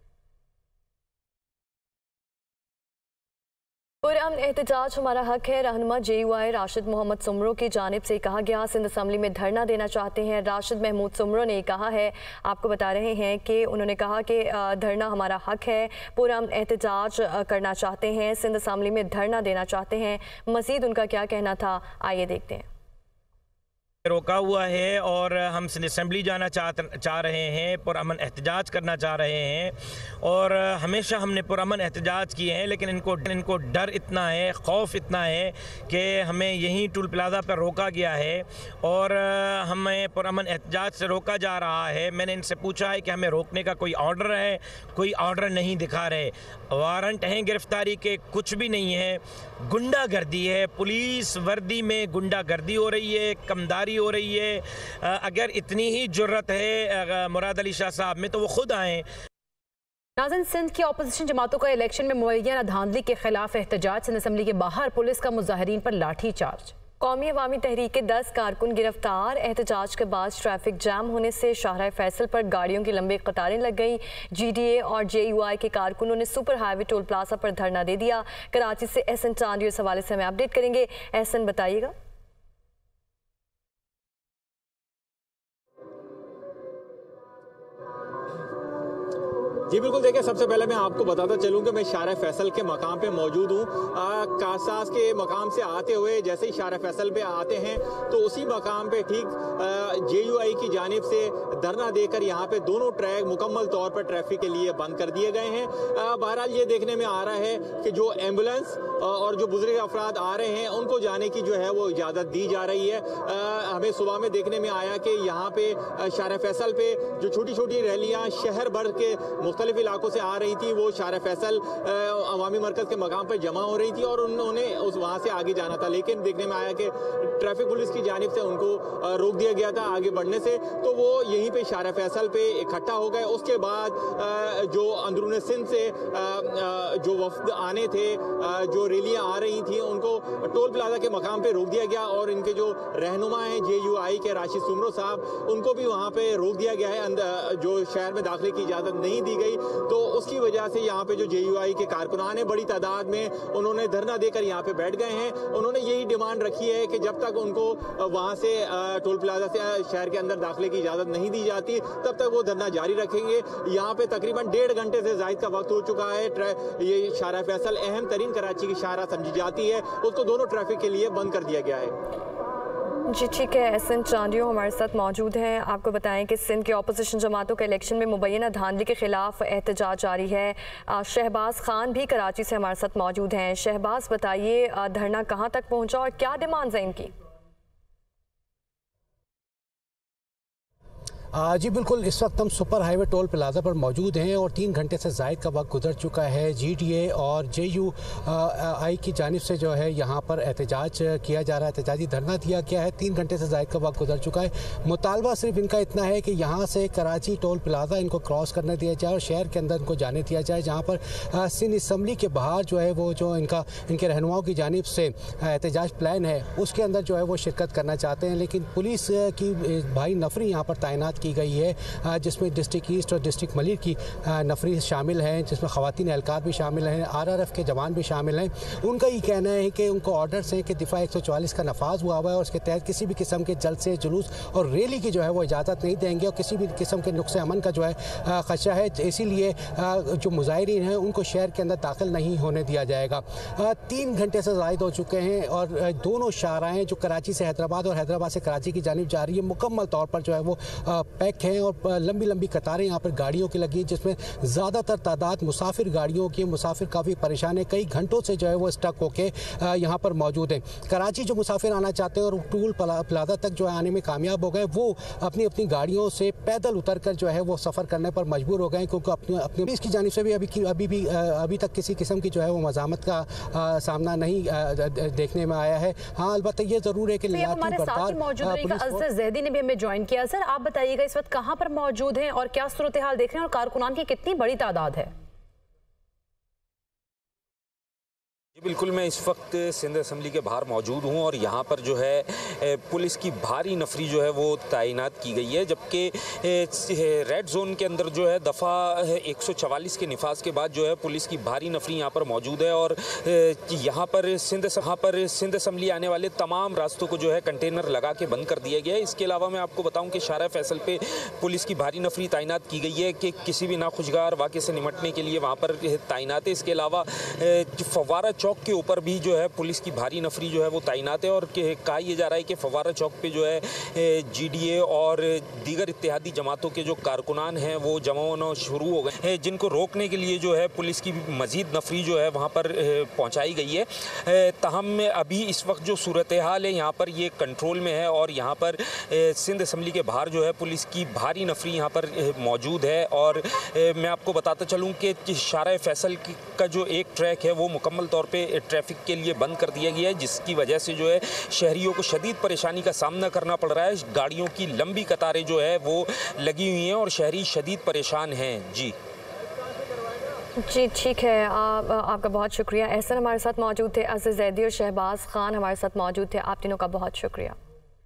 पुरअमन एहतजाज हमारा हक है। रहनुमा J U I Rashid Mohammad Soomro की जानिब से कहा गया सिंध असम्बली में धरना देना चाहते हैं। राशिद महमूद सुमरो ने कहा है, आपको बता रहे हैं कि उन्होंने कहा कि धरना हमारा हक है, पुरअमन एहतजाज करना चाहते हैं, सिंध असम्बली में धरना देना चाहते हैं। मज़ीद उनका क्या कहना था, आइए देखते हैं। रोका हुआ है और हम सिंध असम्बली जाना चाह चाह रहे हैं, पुरअमन एहतजाज करना चाह रहे हैं और हमेशा हमने पुरअमन एहतजाज किए हैं, लेकिन इनको इनको डर इतना है, खौफ इतना है कि हमें यहीं टोल प्लाजा पर रोका गया है और हमें पुरअमन एहतजाज से रोका जा रहा है। मैंने इनसे पूछा है कि हमें रोकने का कोई ऑर्डर है, कोई ऑर्डर नहीं दिखा रहे, वारंट हैं गिरफ्तारी के, कुछ भी नहीं है। गुंडागर्दी है, पुलिस वर्दी में गुंडागर्दी हो रही है, कमदारी हो रही है। अगर इतनी ही जुर्रत है मुराद अली शाह साहब में तो वो खुद आए। नाज़रीन, सिंध की अपोजिशन जमातों का इलेक्शन में मुबैना धांधली के खिलाफ एहतजाज। सिंध असम्बली के बाहर पुलिस का मुजाहिरीन पर लाठी चार्ज। कौमी अवामी तहरीक के दस कारकुन गिरफ्तार। एहतजाज के बाद ट्रैफिक जाम होने से शाहराह फैसल पर गाड़ियों की लंबी कतारें लग गई। जीडीए और जेयूआई के कारकुनों ने सुपर हाईवे टोल प्लाजा पर धरना दे दिया। कराची से एहसन चांदी इस हवाले से हमें अपडेट करेंगे। एहसन, बताइएगा। जी बिल्कुल, देखिए सबसे पहले मैं आपको बताता चलूं कि मैं शाहराह फैसल के मकाम पे मौजूद हूँ। कासास के मकाम से आते हुए जैसे ही शाहराह फैसल पे आते हैं तो उसी मकाम पे ठीक जेयूआई की जानिब से धरना देकर यहाँ पे दोनों ट्रैक मुकम्मल तौर पर ट्रैफिक के लिए बंद कर दिए गए हैं। बहरहाल ये देखने में आ रहा है कि जो एम्बुलेंस और जो बुजुर्ग अफराद आ रहे हैं उनको जाने की जो है वो इजाज़त दी जा रही है। हमें सुबह में देखने में आया कि यहाँ पे शाहराह फैसल पे जो छोटी छोटी रैलियाँ शहर भर के मुख्तलिफ इलाकों से आ रही थी वो शाहराह फैसल अवामी मरकज़ के मकाम पर जमा हो रही थी और उन्होंने उस वहाँ से आगे जाना था, लेकिन देखने में आया कि ट्रैफिक पुलिस की जानिब से उनको रोक दिया गया था आगे बढ़ने से, तो वो यहीं पे शाहराह फैसल पे इकट्ठा हो गए। उसके बाद जो अंदरून सिंध से जो वफ्द आने थे, जो रैलियाँ आ रही थी, उनको टोल प्लाजा के मकाम पे रोक दिया गया और इनके जो रहनुमा हैं जेयूआई के राशिद सुमरो साहब, उनको भी वहाँ पे रोक दिया गया है। अंदर जो शहर में दाखिले की इजाज़त नहीं दी गई, तो उसकी वजह से यहाँ पे जो जेयूआई के कारकुनान हैं बड़ी तादाद में उन्होंने धरना देकर यहाँ पे बैठ गए हैं। उन्होंने यही डिमांड रखी है कि जब तक उनको वहाँ से टोल प्लाजा से शहर के अंदर दाखिले की इजाज़त नहीं दी जाती तब तक वो धरना जारी रखेंगे। यहाँ पे तकरीबन डेढ़ घंटे से ज़ायद का वक्त हो चुका है। ये शाहराह फैसल अहम तरीन कराची की शाहराह समझी जाती है, उसको दोनों ट्रैफिक के लिए बंद कर दिया गया है। जी ठीक है, एहसन चांदियो हमारे साथ मौजूद हैं। आपको बताएं कि सिंध के अपोजिशन जमातों के इलेक्शन में मुबैना धांधली के खिलाफ एहतजाज जारी है। शहबाज खान भी कराची से हमारे साथ मौजूद हैं। शहबाज, बताइए धरना कहां तक पहुंचा और क्या डिमांड्स हैं इनकी? जी बिल्कुल, इस वक्त हम सुपर हाईवे टोल प्लाजा पर मौजूद हैं और तीन घंटे से ज़ायद का वक्त गुजर चुका है। जीडीए और जेयू आई की जानिब से जो है यहाँ पर एहतजाज किया जा रहा है, एहतजाजी धरना दिया गया है। तीन घंटे से ज़ायद का वक्त गुजर चुका है। मुतालबा सिर्फ इनका इतना है कि यहाँ से कराची टोल प्लाजा इनको क्रॉस करने दिया जाए और शहर के अंदर इनको जाने दिया जाए, जहाँ पर सिंध असम्बली के बाहर जो है वो जो इनका इनके रहनुमाओं की जानिब से एहतजाज प्लान है उसके अंदर जो है वो शिरकत करना चाहते हैं। लेकिन पुलिस की भारी नफरी यहाँ पर तैनात की गई है, जिसमें डिस्ट्रिक्ट ईस्ट और डिस्ट्रिक्ट मलिर की नफरी शामिल हैं, जिसमें ख़वातीन एहलकार भी शामिल हैं, आरआरएफ के जवान भी शामिल हैं। उनका ये कहना है कि उनको ऑर्डर्स हैं कि दिफा एक सौ चौवालीस का नफाज हुआ हुआ है और उसके तहत किसी भी किस्म के जलसे, जुलूस और रैली की जो है वो इजाज़त नहीं देंगे और किसी भी किस्म के नुक्स अमन का जो है खदशा है, इसीलिए जो मुजाहिरीन हैं उनको शहर के अंदर दाखिल नहीं होने दिया जाएगा। तीन घंटे से ज़ायद हो चुके हैं और दोनों शाहराहें जो कराची से हैदराबाद और हैदराबाद से कराची की जानिब जा रही है मुकम्मल तौर पर जो है वो पैक हैं और लंबी लंबी कतारें यहाँ पर गाड़ियों की लगी, जिसमें ज़्यादातर तादाद मुसाफिर गाड़ियों की। मुसाफिर काफ़ी परेशान है, कई घंटों से जो है वो स्टक होके यहाँ पर मौजूद हैं। कराची जो मुसाफिर आना चाहते हैं और टूल प्लाजा तक जो है आने में कामयाब हो गए, वो अपनी अपनी गाड़ियों से पैदल उतर कर जो है वो सफ़र करने पर मजबूर हो गए, क्योंकि अपनी अपनी इसकी जानिब से भी अभी अभी भी अभी तक किसी किस्म की जो है वो मज़ामत का आ, सामना नहीं आ, देखने में आया है। हाँ, अलबत्ता ये ज़रूर है कि ज़ैदी ने भी हमें ज्वाइन किया। सर, आप बताइएगा इस वक्त कहाँ पर मौजूद हैं और क्या सूरत हाल देख रहे हैं और कारकुनान की कितनी बड़ी तादाद है? बिल्कुल, मैं इस वक्त सिंध असम्बली के बाहर मौजूद हूं और यहां पर जो है पुलिस की भारी नफरी जो है वो तैनात की गई है, जबकि रेड जोन के अंदर जो है दफ़ा एक सौ चवालीस के निफाज के बाद जो है पुलिस की भारी नफरी यहां पर मौजूद है और यहां पर सिंध यहाँ पर सिंध असम्बली आने वाले तमाम रास्तों को जो है कंटेनर लगा के बंद कर दिया गया है। इसके अलावा मैं आपको बताऊँ कि शाहराह फैसल पे पुलिस की भारी नफरी तैनात की गई है कि किसी भी नाखुशगार वाक़े से निमटने के लिए वहाँ पर तैनात है। इसके अलावा फव्वारा चौक के ऊपर भी जो है पुलिस की भारी नफरी जो है वो तैनात है और कहा यह जा रहा है कि फव्वारा चौक पे जो है जीडीए और दीगर इत्तेहादी जमातों के जो कारकुनान हैं वो जमा होना शुरू हो गए हैं, जिनको रोकने के लिए जो है पुलिस की मजीद नफरी जो है वहाँ पर पहुँचाई गई है। ताहम अभी इस वक्त जो सूरत हाल है यहाँ पर ये कंट्रोल में है और यहाँ पर सिंध असम्बली के बाहर जो है पुलिस की भारी नफरी यहाँ पर मौजूद है। और मैं आपको बताता चलूँ कि शाहराह फैसल का जो एक ट्रैक है वो मुकम्मल तौर पे ट्रैफिक के लिए बंद कर दिया गया है, जिसकी वजह से जो है शहरियों को शदीद परेशानी का सामना करना पड़ रहा है। गाड़ियों की लंबी कतारें जो है वो लगी हुई हैं और शहरी शदीद परेशान हैं। जी जी ठीक है, आप, आपका बहुत शुक्रिया। एहसन हमारे साथ मौजूद थे, अज़ीज़ ज़ैदी और शहबाज खान हमारे साथ मौजूद थे। आप तीनों का बहुत शुक्रिया।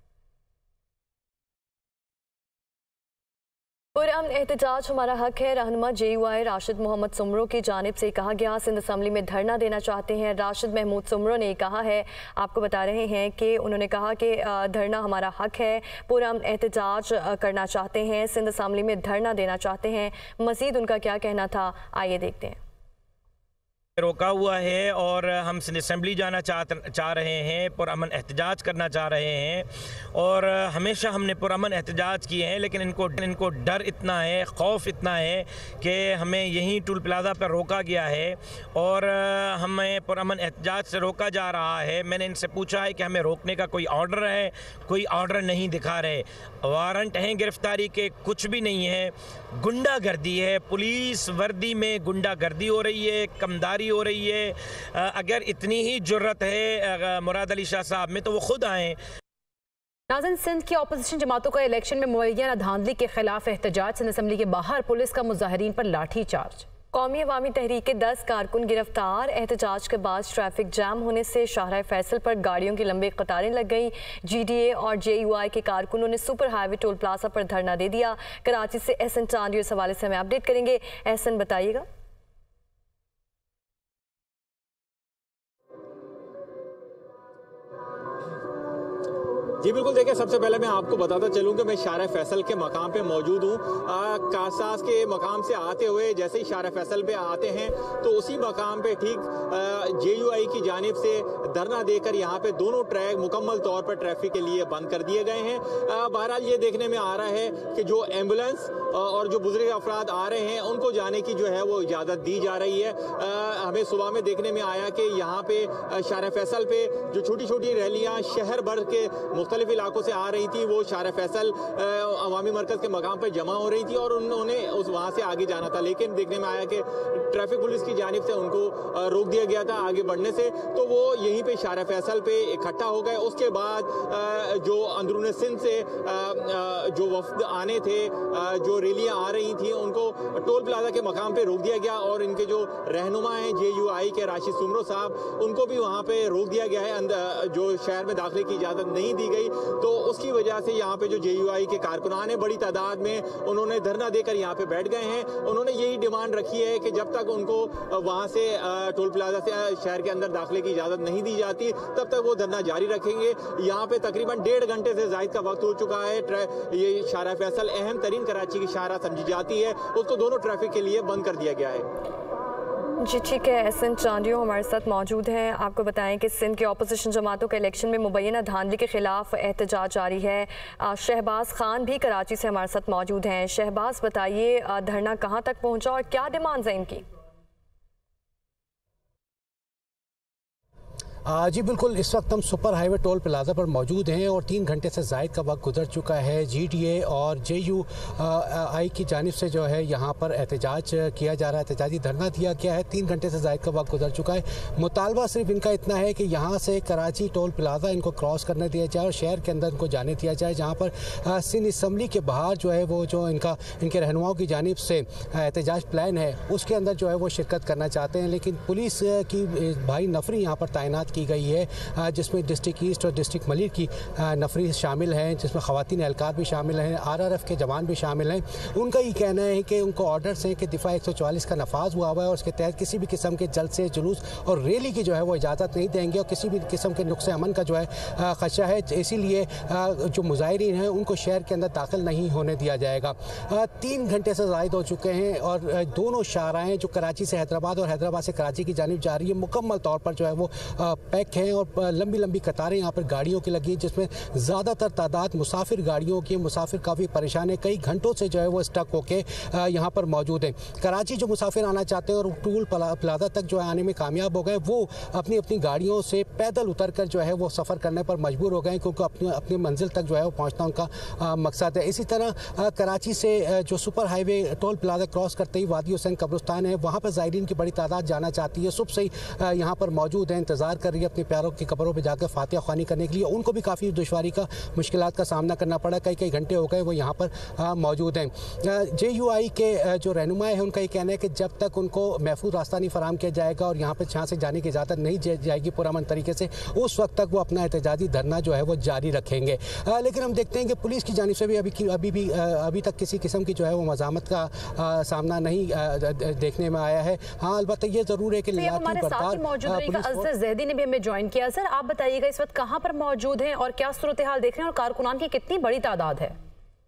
पुरअमन एहतजाज हमारा हक है। रहनुमा J U I Rashid Mohammad Soomro की जानिब से कहा गया सिंध असम्बली में धरना देना चाहते हैं। राशिद महमूद सुमरो ने कहा है, आपको बता रहे हैं कि उन्होंने कहा कि धरना हमारा हक है, पुरअमन एहतजाज करना चाहते हैं, सिंध असम्बली में धरना देना चाहते हैं। मज़ीद उनका क्या कहना था, आइए देखते हैं। रोका हुआ है और हम सिंध असम्बली जाना चाह चाह रहे हैं, पुरअमन एहतजाज करना चाह रहे हैं और हमेशा हमने पुरअमन एहतजाज किए हैं, लेकिन इनको इनको डर इतना है, खौफ इतना है कि हमें यहीं टोल प्लाज़ा पर रोका गया है और हमें पुरअमन एहतजाज से रोका जा रहा है। मैंने इनसे पूछा है कि हमें रोकने का कोई ऑर्डर है, कोई ऑर्डर नहीं दिखा रहे, वारंट हैं गिरफ्तारी के, कुछ भी नहीं है। गुंडागर्दी है, पुलिस वर्दी में गुंडागर्दी हो रही है, कमदारी हो रही है। अगर इतनी ही जुर्रत है मुराद अली शाह साहब में तो वो खुद आए। नाज़रीन, सिंध की अपोजिशन जमातों का इलेक्शन में मुहैया धांधली के खिलाफ एहतजाज। सिंध असम्बली के बाहर पुलिस का मुजाहिरीन पर लाठी चार्ज। कौमी अवामी तहरीक के दस कारकुन गिरफ्तार। एहतजाज के बाद ट्रैफिक जाम होने से शाहराह फैसल पर गाड़ियों की लंबी कतारें लग गई। जी डी ए और जे यू आई के कारकुनों ने सुपर हाईवे टोल प्लाजा पर धरना दे दिया। कराची से एहसन चांदी इस हवाले से हमें अपडेट करेंगे। एहसन, बताइएगा। जी बिल्कुल, देखिए सबसे पहले मैं आपको बताता चलूं कि मैं शाहराह फैसल के मकाम पे मौजूद हूँ। कासास के मकाम से आते हुए जैसे ही शाहराह फैसल पे आते हैं तो उसी मकाम पे ठीक जे यू आई की जानिब से धरना देकर यहाँ पे दोनों ट्रैक मुकम्मल तौर पर ट्रैफिक के लिए बंद कर दिए गए हैं। बहरहाल ये देखने में आ रहा है कि जो एम्बुलेंस और जो बुजुर्ग अफराद आ रहे हैं उनको जाने की जो है वो इजाज़त दी जा रही है। हमें सुबह में देखने में आया कि यहाँ पे शाहराह फैसल पे जो छोटी छोटी रैलियाँ शहर भर के मुख्तलिफ इलाकों से आ रही थी वो शाहराह फैसल अवामी मरकज़ के मकाम पर जमा हो रही थी और उन्होंने उस वहाँ से आगे जाना था, लेकिन देखने में आया कि ट्रैफिक पुलिस की जानिब से उनको रोक दिया गया था आगे बढ़ने से, तो वो यहीं पे शाहराह फैसल पे इकट्ठा हो गए। उसके बाद जो अंदरून सिंध से जो वफ्द आने थे, जो रैलियाँ आ रही थी, उनको टोल प्लाजा के मकाम पे रोक दिया गया और इनके जो रहनुमा हैं जे यू आई के राशिद सुमरो साहब, उनको भी वहाँ पे रोक दिया गया है। अंदर जो शहर में दाखिले की इजाज़त नहीं दी गई, तो उसकी वजह से यहाँ पे जो जे यू आई के कारकुनान हैं बड़ी तादाद में उन्होंने धरना देकर यहाँ पे बैठ गए हैं। उन्होंने यही डिमांड रखी है कि जब तक उनको वहाँ से टोल प्लाजा से शहर के अंदर दाखिले की इजाज़त नहीं दी जाती तब तक वो धरना जारी रखेंगे। यहाँ पे तकरीबन डेढ़ घंटे से ज़ायद का वक्त हो चुका है। ये शाहराह फैसल अहम तरीन कराची की शाहराह समझी जाती है, उसको दोनों ट्रैफिक के लिए बंद कर दिया गया है। जी ठीक है, एहसन चांदियो हमारे साथ मौजूद हैं। आपको बताएं कि सिंध के अपोजिशन जमातों के इलेक्शन में मुबैना धांधली के खिलाफ एहतजाज जारी है। शहबाज खान भी कराची से हमारे साथ मौजूद हैं। शहबाज, बताइए धरना कहां तक पहुंचा और क्या डिमांड्स हैं इनकी? जी बिल्कुल, इस वक्त हम सुपर हाईवे टोल प्लाजा पर मौजूद हैं और तीन घंटे से ज़ायद का वक्त गुजर चुका है। जी डी ए और जे यू आई की जानिब से जो है यहाँ पर एहतजाज किया जा रहा है, एहतजाजी धरना दिया गया है। तीन घंटे से ज़ायद का वक्त गुजर चुका है। मुतालबा सिर्फ इनका इतना है कि यहाँ से कराची टोल प्लाजा इनको क्रॉस करने दिया जाए और शहर के अंदर इनको जाने दिया जाए, जहाँ पर सिंध असम्बली के बाहर जो है वो जो इनका इनके रहनुमाओं की जानिब से एहतजाज प्लान है उसके अंदर जो है वो शिरकत करना चाहते हैं, लेकिन पुलिस की भारी नफरी यहाँ पर तैनात की गई है, जिसमें डिस्ट्रिक्ट ईस्ट और डिस्ट्रिक्ट मलिर की नफरी शामिल हैं, जिसमें ख़वातीन एहलकार भी शामिल हैं, आर आर एफ के जवान भी शामिल हैं। उनका ये कहना है कि उनको ऑर्डर्स हैं कि दिफा एक सौ चौवालीस का नफाज हुआ हुआ है और उसके तहत किसी भी किस्म के जलसे, जुलूस और रैली की जो है वो इजाज़त नहीं देंगे और किसी भी किस्म के नुक्स अमन का जो है खदशा है, इसीलिए जो मुजाहिरीन हैं उनको शहर के अंदर दाखिल नहीं होने दिया जाएगा। तीन घंटे से ज़ायद हो चुके हैं और दोनों शाहराहें जो कराची से हैदराबाद और हैदराबाद से कराची की जानिब जा रही है मुकम्मल तौर पर जो है वो पैक हैं और लंबी लंबी कतारें यहाँ पर गाड़ियों की लगी, जिसमें ज़्यादातर तादाद मुसाफिर गाड़ियों की। मुसाफिर काफ़ी परेशान है, कई घंटों से जो है वो स्टक होके यहाँ पर मौजूद हैं। कराची जो मुसाफिर आना चाहते हैं और टोल प्लाजा तक जो है आने में कामयाब हो गए, वो अपनी अपनी गाड़ियों से पैदल उतर कर जो है वो सफ़र करने पर मजबूर हो गए, क्योंकि अपनी अपनी मंजिल तक जो है वो पहुँचना उनका मकसद है। इसी तरह कराची से जो super highway toll plaza cross करते ही वादी हुसैन कब्रिस्तान है, वहाँ पर ज़ायरीन की बड़ी तादाद जाना चाहती है। सुबह से ही यहाँ पर मौजूद है, इंतज़ार कर रही है अपने प्यारों की कब्रों पर जाकर फातिहा ख्वानी करने के लिए, उनको भी काफ़ी दुश्वारी का मुश्किलात का सामना करना पड़ा। कई कई घंटे हो गए वो यहाँ पर मौजूद हैं। जे यू आई के जो रहनुमा है उनका ये कहना है कि जब तक उनको महफूज रास्ता नहीं फराम किया जाएगा और यहाँ पर यहाँ से जाने की इजाज़त नहीं जाएगी पुरअमन तरीके से, उस वक्त तक वो अपना एहतजाजी धरना जो है वो जारी रखेंगे। आ, लेकिन हम देखते हैं कि पुलिस की जानिब से भी अभी अभी भी अभी तक किसी किस्म की जो है वो मज़ामत का आ, सामना नहीं आ, देखने में आया है। हाँ, अलबत्ता ये ज़रूर है कि ज़ैदी ने भी हमें ज्वाइन किया। सर, आप बताइएगा इस वक्त कहाँ पर मौजूद हैं और क्या सूरत हाल देख रहे हैं और कारकुनान की कितनी बड़ी तादाद है?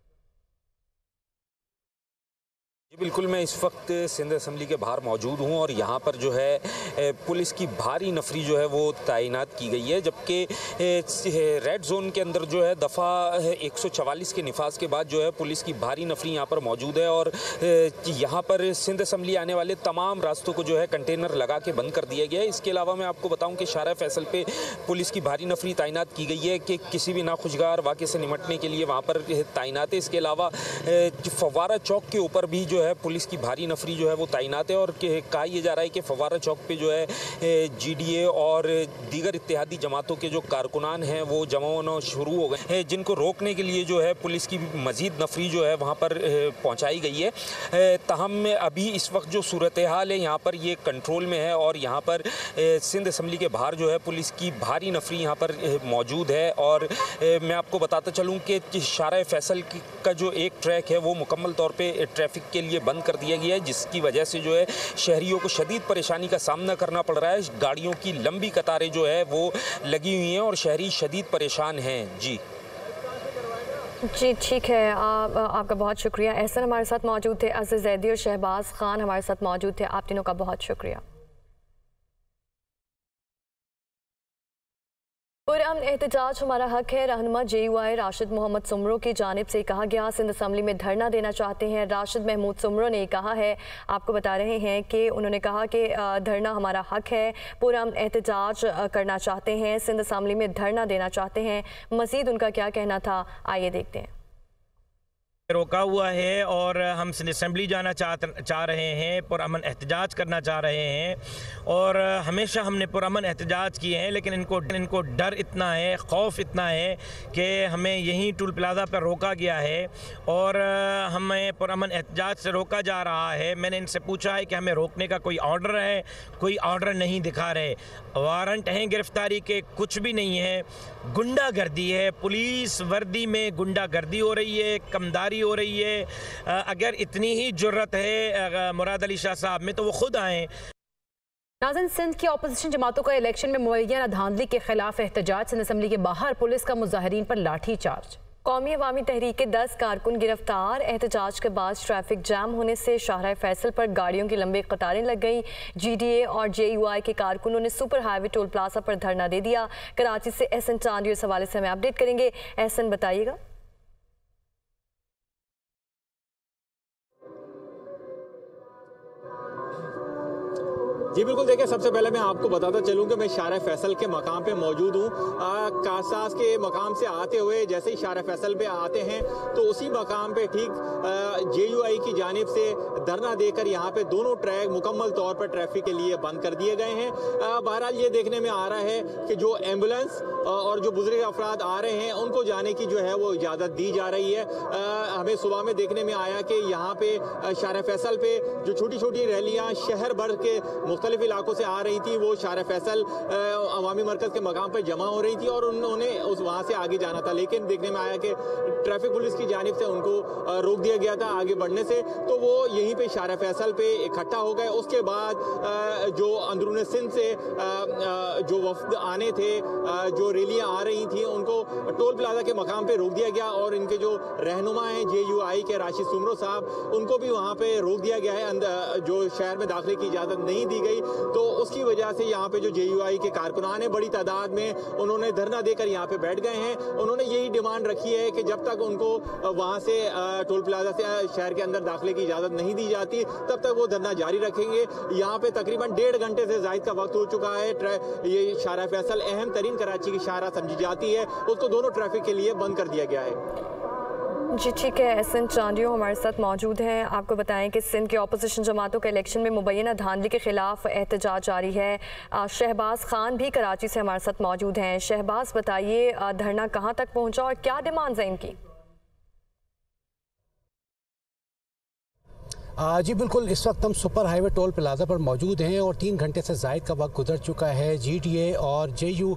बिल्कुल, मैं इस वक्त सिंध असम्बली के बाहर मौजूद हूं और यहां पर जो है पुलिस की भारी नफरी जो है वो तैनात की गई है, जबकि रेड जोन के अंदर जो है दफ़ा एक सौ चवालीस के निफाज के बाद जो है पुलिस की भारी नफरी यहां पर मौजूद है और यहां पर सिंध असम्बली आने वाले तमाम रास्तों को जो है कंटेनर लगा के बंद कर दिया गया है। इसके अलावा मैं आपको बताऊं कि शाहराह फैसल पे पुलिस की भारी नफरी तैनात की गई है कि किसी भी नाखुशगवार वाक़े से निमटने के लिए वहाँ पर तैनात है। इसके अलावा फव्वारा चौक के ऊपर भी जो है पुलिस की भारी नफरी जो है वो तैनात है और कहा यह जा रहा है कि फव्वारा चौक पे जो है जीडीए और दीगर इत्तेहादी जमातों के जो कारकुनान हैं वो जमा होना शुरू हो गए हैं, जिनको रोकने के लिए जो है पुलिस की मजीद नफरी जो है वहाँ पर पहुँचाई गई है। ताहम अभी इस वक्त जो सूरत हाल है यहाँ पर ये कंट्रोल में है और यहाँ पर सिंध असम्बली के बाहर जो है पुलिस की भारी नफरी यहाँ पर मौजूद है। और मैं आपको बताता चलूँ कि शाहराह फैसल का जो एक ट्रैक है वो मुकम्मल तौर पर ट्रैफिक के लिए बंद कर दिया गया है, जिसकी वजह से जो है शहरियों को शदीद परेशानी का सामना करना पड़ रहा है। गाड़ियों की लंबी कतारें जो है वो लगी हुई हैं और शहरी शदीद परेशान हैं। जी जी ठीक है, आप, आपका बहुत शुक्रिया। एहसन हमारे साथ मौजूद थे, अज़ीज़ ज़ैदी और शहबाज खान हमारे साथ मौजूद थे। आप तीनों का बहुत शुक्रिया। पुरअमन एहतजाज हमारा हक है। रहनुमा J U I Rashid Mohammad Soomro की जानिब से कहा गया सिंध असम्बली में धरना देना चाहते हैं। राशिद महमूद सुमरो ने कहा है, आपको बता रहे हैं कि उन्होंने कहा कि धरना हमारा हक है, पुरअमन एहतजाज करना चाहते हैं, सिंध असम्बली में धरना देना चाहते हैं। मज़ीद उनका क्या कहना था, आइए देखते हैं। रोका हुआ है और हम सिंध असम्बली जाना चाह चाह रहे हैं, पुरअमन एहतजाज करना चाह रहे हैं और हमेशा हमने पुरअमन एहतजाज किए हैं, लेकिन इनको इनको डर इतना है, खौफ इतना है कि हमें यहीं टोल प्लाज़ा पर रोका गया है और हमें पुरअमन एहतजाज से रोका जा रहा है। मैंने इनसे पूछा है कि हमें रोकने का कोई ऑर्डर है, कोई ऑर्डर नहीं दिखा रहे, वारंट हैं गिरफ्तारी के, कुछ भी नहीं है। गुंडागर्दी है, पुलिस वर्दी में गुंडागर्दी हो रही है, कमदारी हो रही है। अगर इतनी ही जुर्रत है मुराद अली शाह साहब में तो वो खुद आए। नाज़रीन, सिंध की अपोजिशन जमातों का इलेक्शन में मुहैया धांधली के खिलाफ एहतजाज। सिंध असम्बली के बाहर पुलिस का मुजाहिरीन पर लाठी चार्ज। कौमी अवामी तहरीक के दस कारकुन गिरफ्तार। एहतजाज के बाद ट्रैफिक जाम होने से शाहराह फैसल पर गाड़ियों की लंबी कतारें लग गई। जी डी ए और जे यू आई के कारकुनों ने सुपर हाईवे टोल प्लाजा पर धरना दे दिया। कराची से एहसन चांदी इस हवाले से हमें अपडेट करेंगे। एहसन, बताइएगा। जी बिल्कुल, देखिए सबसे पहले मैं आपको बताता चलूं कि मैं शाहराह फैसल के मकाम पे मौजूद हूँ। कासास के मकाम से आते हुए जैसे ही शाहराह फैसल पे आते हैं तो उसी मकाम पे ठीक जे यू आई की जानिब से धरना देकर यहाँ पे दोनों ट्रैक मुकम्मल तौर पर ट्रैफिक के लिए बंद कर दिए गए हैं। बहरहाल ये देखने में आ रहा है कि जो एम्बुलेंस और जो बुजुर्ग अफराद आ रहे हैं उनको जाने की जो है वो इजाज़त दी जा रही है। हमें सुबह में देखने में आया कि यहाँ पे शाहराह फैसल पे जो छोटी छोटी रैलियाँ शहर भर के मुख्तलिफ इलाकों से आ रही थी वो शाहराह फैसल अवामी मरकज़ के मकाम पर जमा हो रही थी और उन्होंने उस वहाँ से आगे जाना था, लेकिन देखने में आया कि ट्रैफिक पुलिस की जानिब से उनको रोक दिया गया था आगे बढ़ने से, तो वो यहीं पे शाहराह फैसल पे इकट्ठा हो गए। उसके बाद जो अंदरून सिंध से जो वफ्द आने थे, जो रैलियाँ आ रही थी, उनको टोल प्लाजा के मकाम पे रोक दिया गया और इनके जो रहनुमा हैं जे यू आई के राशिद सुमरो साहब, उनको भी वहाँ पे रोक दिया गया है। अंदर जो शहर में दाखिले की इजाज़त नहीं दी गई, तो उसकी वजह से यहाँ पे जो जे यू आई के कारकुनान हैं बड़ी तादाद में उन्होंने धरना देकर यहाँ पे बैठ गए हैं। उन्होंने यही डिमांड रखी है कि जब तक उनको वहाँ से टोल प्लाजा से शहर के अंदर दाखिले की इजाज़त नहीं दी जाती तब तक वो धरना जारी रखेंगे। यहाँ पे तकरीबन डेढ़ घंटे से ज़ायद का वक्त हो चुका है। ये शाहराह फैसल अहम तरीन कराची की शाहराह समझी जाती है, उसको दोनों ट्रैफिक के लिए बंद कर दिया गया है। जी ठीक है, एस एन चांडियो हमारे साथ मौजूद हैं। आपको बताएं कि सिंध के अपोजिशन जमातों के इलेक्शन में मुबैना धांधली के खिलाफ एहतजाज जारी है। शहबाज खान भी कराची से हमारे साथ मौजूद हैं। शहबाज, बताइए धरना कहां तक पहुंचा और क्या डिमांड्स हैं इनकी? जी बिल्कुल, इस वक्त हम सुपर हाईवे टोल प्लाजा पर मौजूद हैं और तीन घंटे से ज़ायद का वक्त गुजर चुका है। जीडीए और जेयू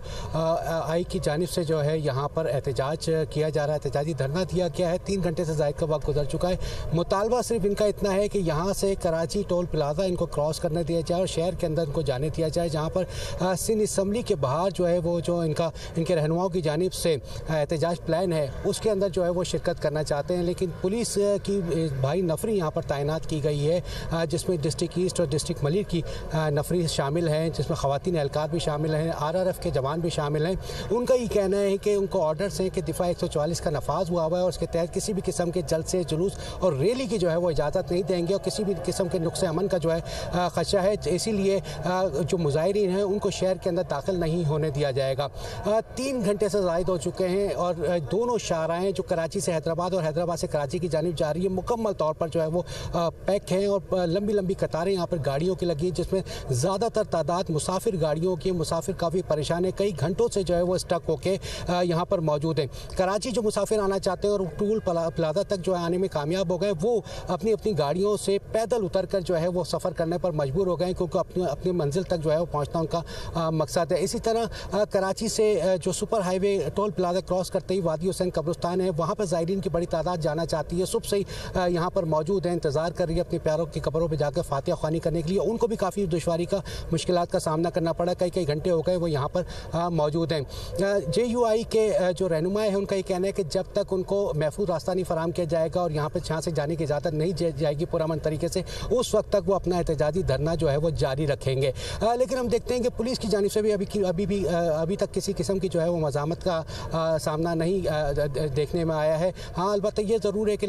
आई की जानिब से जो है यहाँ पर एहतजाज किया जा रहा है, एहतजाजी धरना दिया गया है। तीन घंटे से ज़ायद का वक्त गुजर चुका है। मुतालबा सिर्फ इनका इतना है कि यहाँ से कराची टोल प्लाजा इनको क्रॉस करने दिया जाए और शहर के अंदर इनको जाने दिया जाए, जहाँ पर सिंध असम्बली के बाहर जो है वो जो इनका इनके रहनुमाओं की जानिब से एहतजाज प्लान है उसके अंदर जो है वो शिरकत करना चाहते हैं। लेकिन पुलिस की भारी नफरी यहाँ पर तैनात की गई है, जिसमें डिस्ट्रिक्ट ईस्ट और डिस्ट्रिक्ट मलिर की नफरी शामिल हैं, जिसमें ख़वातीन एहलकार भी शामिल हैं, आरआरएफ के जवान भी शामिल हैं। उनका ये कहना है कि उनको ऑर्डर्स हैं कि दिफा एक सौ चौवालीस का नफाज हुआ हुआ है और उसके तहत किसी भी किस्म के जलसे, जुलूस और रैली की जो है वो इजाज़त नहीं देंगे और किसी भी किस्म के नुक्स अमन का जो है खदशा है, इसीलिए जो मुजाहिरीन हैं उनको शहर के अंदर दाखिल नहीं होने दिया जाएगा। तीन घंटे से ज़ायद हो चुके हैं और दोनों शाहराएँ जो कराची से हैदराबाद और हैदराबाद से कराची की जानिब जा रही है मुकम्मल तौर पर जो है वो पैक हैं और लंबी लंबी कतारें यहाँ पर गाड़ियों की लगी, जिसमें ज़्यादातर तादाद मुसाफिर गाड़ियों की। मुसाफिर काफ़ी परेशान है, कई घंटों से जो है वो स्टक होके यहाँ पर मौजूद हैं। कराची जो मुसाफिर आना चाहते हैं और टूल प्लाजा तक जो है आने में कामयाब हो गए, वो अपनी अपनी गाड़ियों से पैदल उतर कर जो है वो सफ़र करने पर मजबूर हो गए, क्योंकि अपनी अपनी मंजिल तक जो है वो पहुँचना उनका मकसद है। इसी तरह कराची से जो super highway toll plaza cross करते ही वादी हुसैन कब्रिस्तान है, वहाँ पर ज़ायरीन की बड़ी तादाद जाना चाहती है। सुबह से ही यहाँ पर मौजूद है, इंतज़ार कर रही है अपने प्यारों की कब्रों पे जाकर फातिहा ख्वानी करने के लिए। उनको भी काफ़ी दुश्वारी का, मुश्किलात का सामना करना पड़ा। कई कई घंटे हो गए वो यहाँ पर मौजूद हैं। जे यू आई के जो रहनुमा है उनका ये कहना है कि जब तक उनको महफूज रास्ता नहीं फराम किया जाएगा और यहाँ पर यहाँ से जाने की इजाज़त नहीं जाएगी पुरअमन तरीके से, उस वक्त तक वो अपना एहतजाजी धरना जो है वो जारी रखेंगे। लेकिन हम देखते हैं कि पुलिस की जानिब से भी अभी अभी भी अभी तक किसी किस्म की जो है वो मज़ामत का सामना नहीं देखने में आया है। हाँ, अलबत्ता ये ज़रूर है कि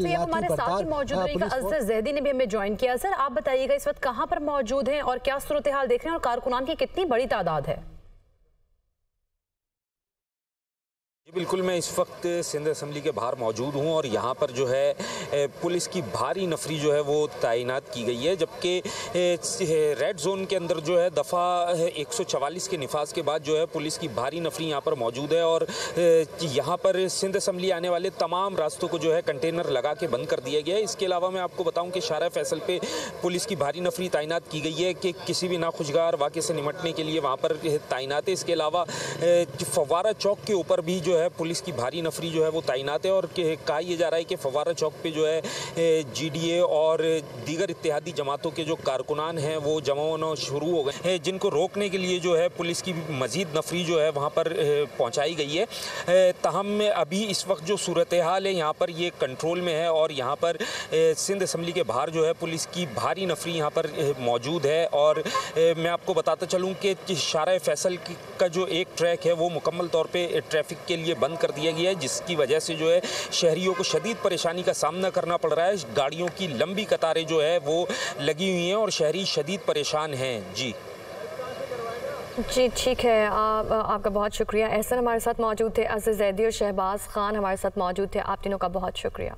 जैदी ने भी हमें ज्वाइन किया। सर, आप बताइएगा इस वक्त कहां पर मौजूद हैं और क्या सूरत हाल देख रहे हैं और कारकुनान की कितनी बड़ी तादाद है? बिल्कुल, मैं इस वक्त सिंध असम्बली के बाहर मौजूद हूं और यहां पर जो है पुलिस की भारी नफरी जो है वो तैनात की गई है, जबकि रेड जोन के अंदर जो है दफ़ा एक सौ चवालीस के निफाज के बाद जो है पुलिस की भारी नफरी यहां पर मौजूद है और यहां पर सिंध असम्बली आने वाले तमाम रास्तों को जो है कंटेनर लगा के बंद कर दिया गया है। इसके अलावा मैं आपको बताऊं कि शारा फैसल पे पुलिस की भारी नफरी तैनात की गई है कि किसी भी नाखुशगार वाक़े से निमटने के लिए वहाँ पर तैनात है। इसके अलावा फव्वारा चौक के ऊपर भी जो है पुलिस की भारी नफरी जो है वो तैनात है और कहा यह जा रहा है कि फव्वारा चौक पे जो है जीडीए और दीगर इत्तेहादी जमातों के जो कारकुनान हैं वो जमा होना शुरू हो गए हैं, जिनको रोकने के लिए जो है पुलिस की मजीद नफरी जो है वहाँ पर पहुँचाई गई है। ताहम अभी इस वक्त जो सूरत हाल है यहाँ पर ये कंट्रोल में है और यहाँ पर सिंध असम्बली के बाहर जो है पुलिस की भारी नफरी यहाँ पर मौजूद है। और मैं आपको बताता चलूँ कि शारा फैसल का जो एक ट्रैक है वो मुकम्मल तौर पर ट्रैफिक के लिए बंद कर दिया गया है, जिसकी वजह से जो है शहरियों को शदीद परेशानी का सामना करना पड़ रहा है। गाड़ियों की लंबी कतारें जो है वो लगी हुई हैं और शहरी शदीद परेशान हैं। जी जी ठीक है, आप, आपका बहुत शुक्रिया। एहसन हमारे साथ मौजूद थे, अज़ीज़ जैदी और शहबाज खान हमारे साथ मौजूद थे। आप तीनों का बहुत शुक्रिया।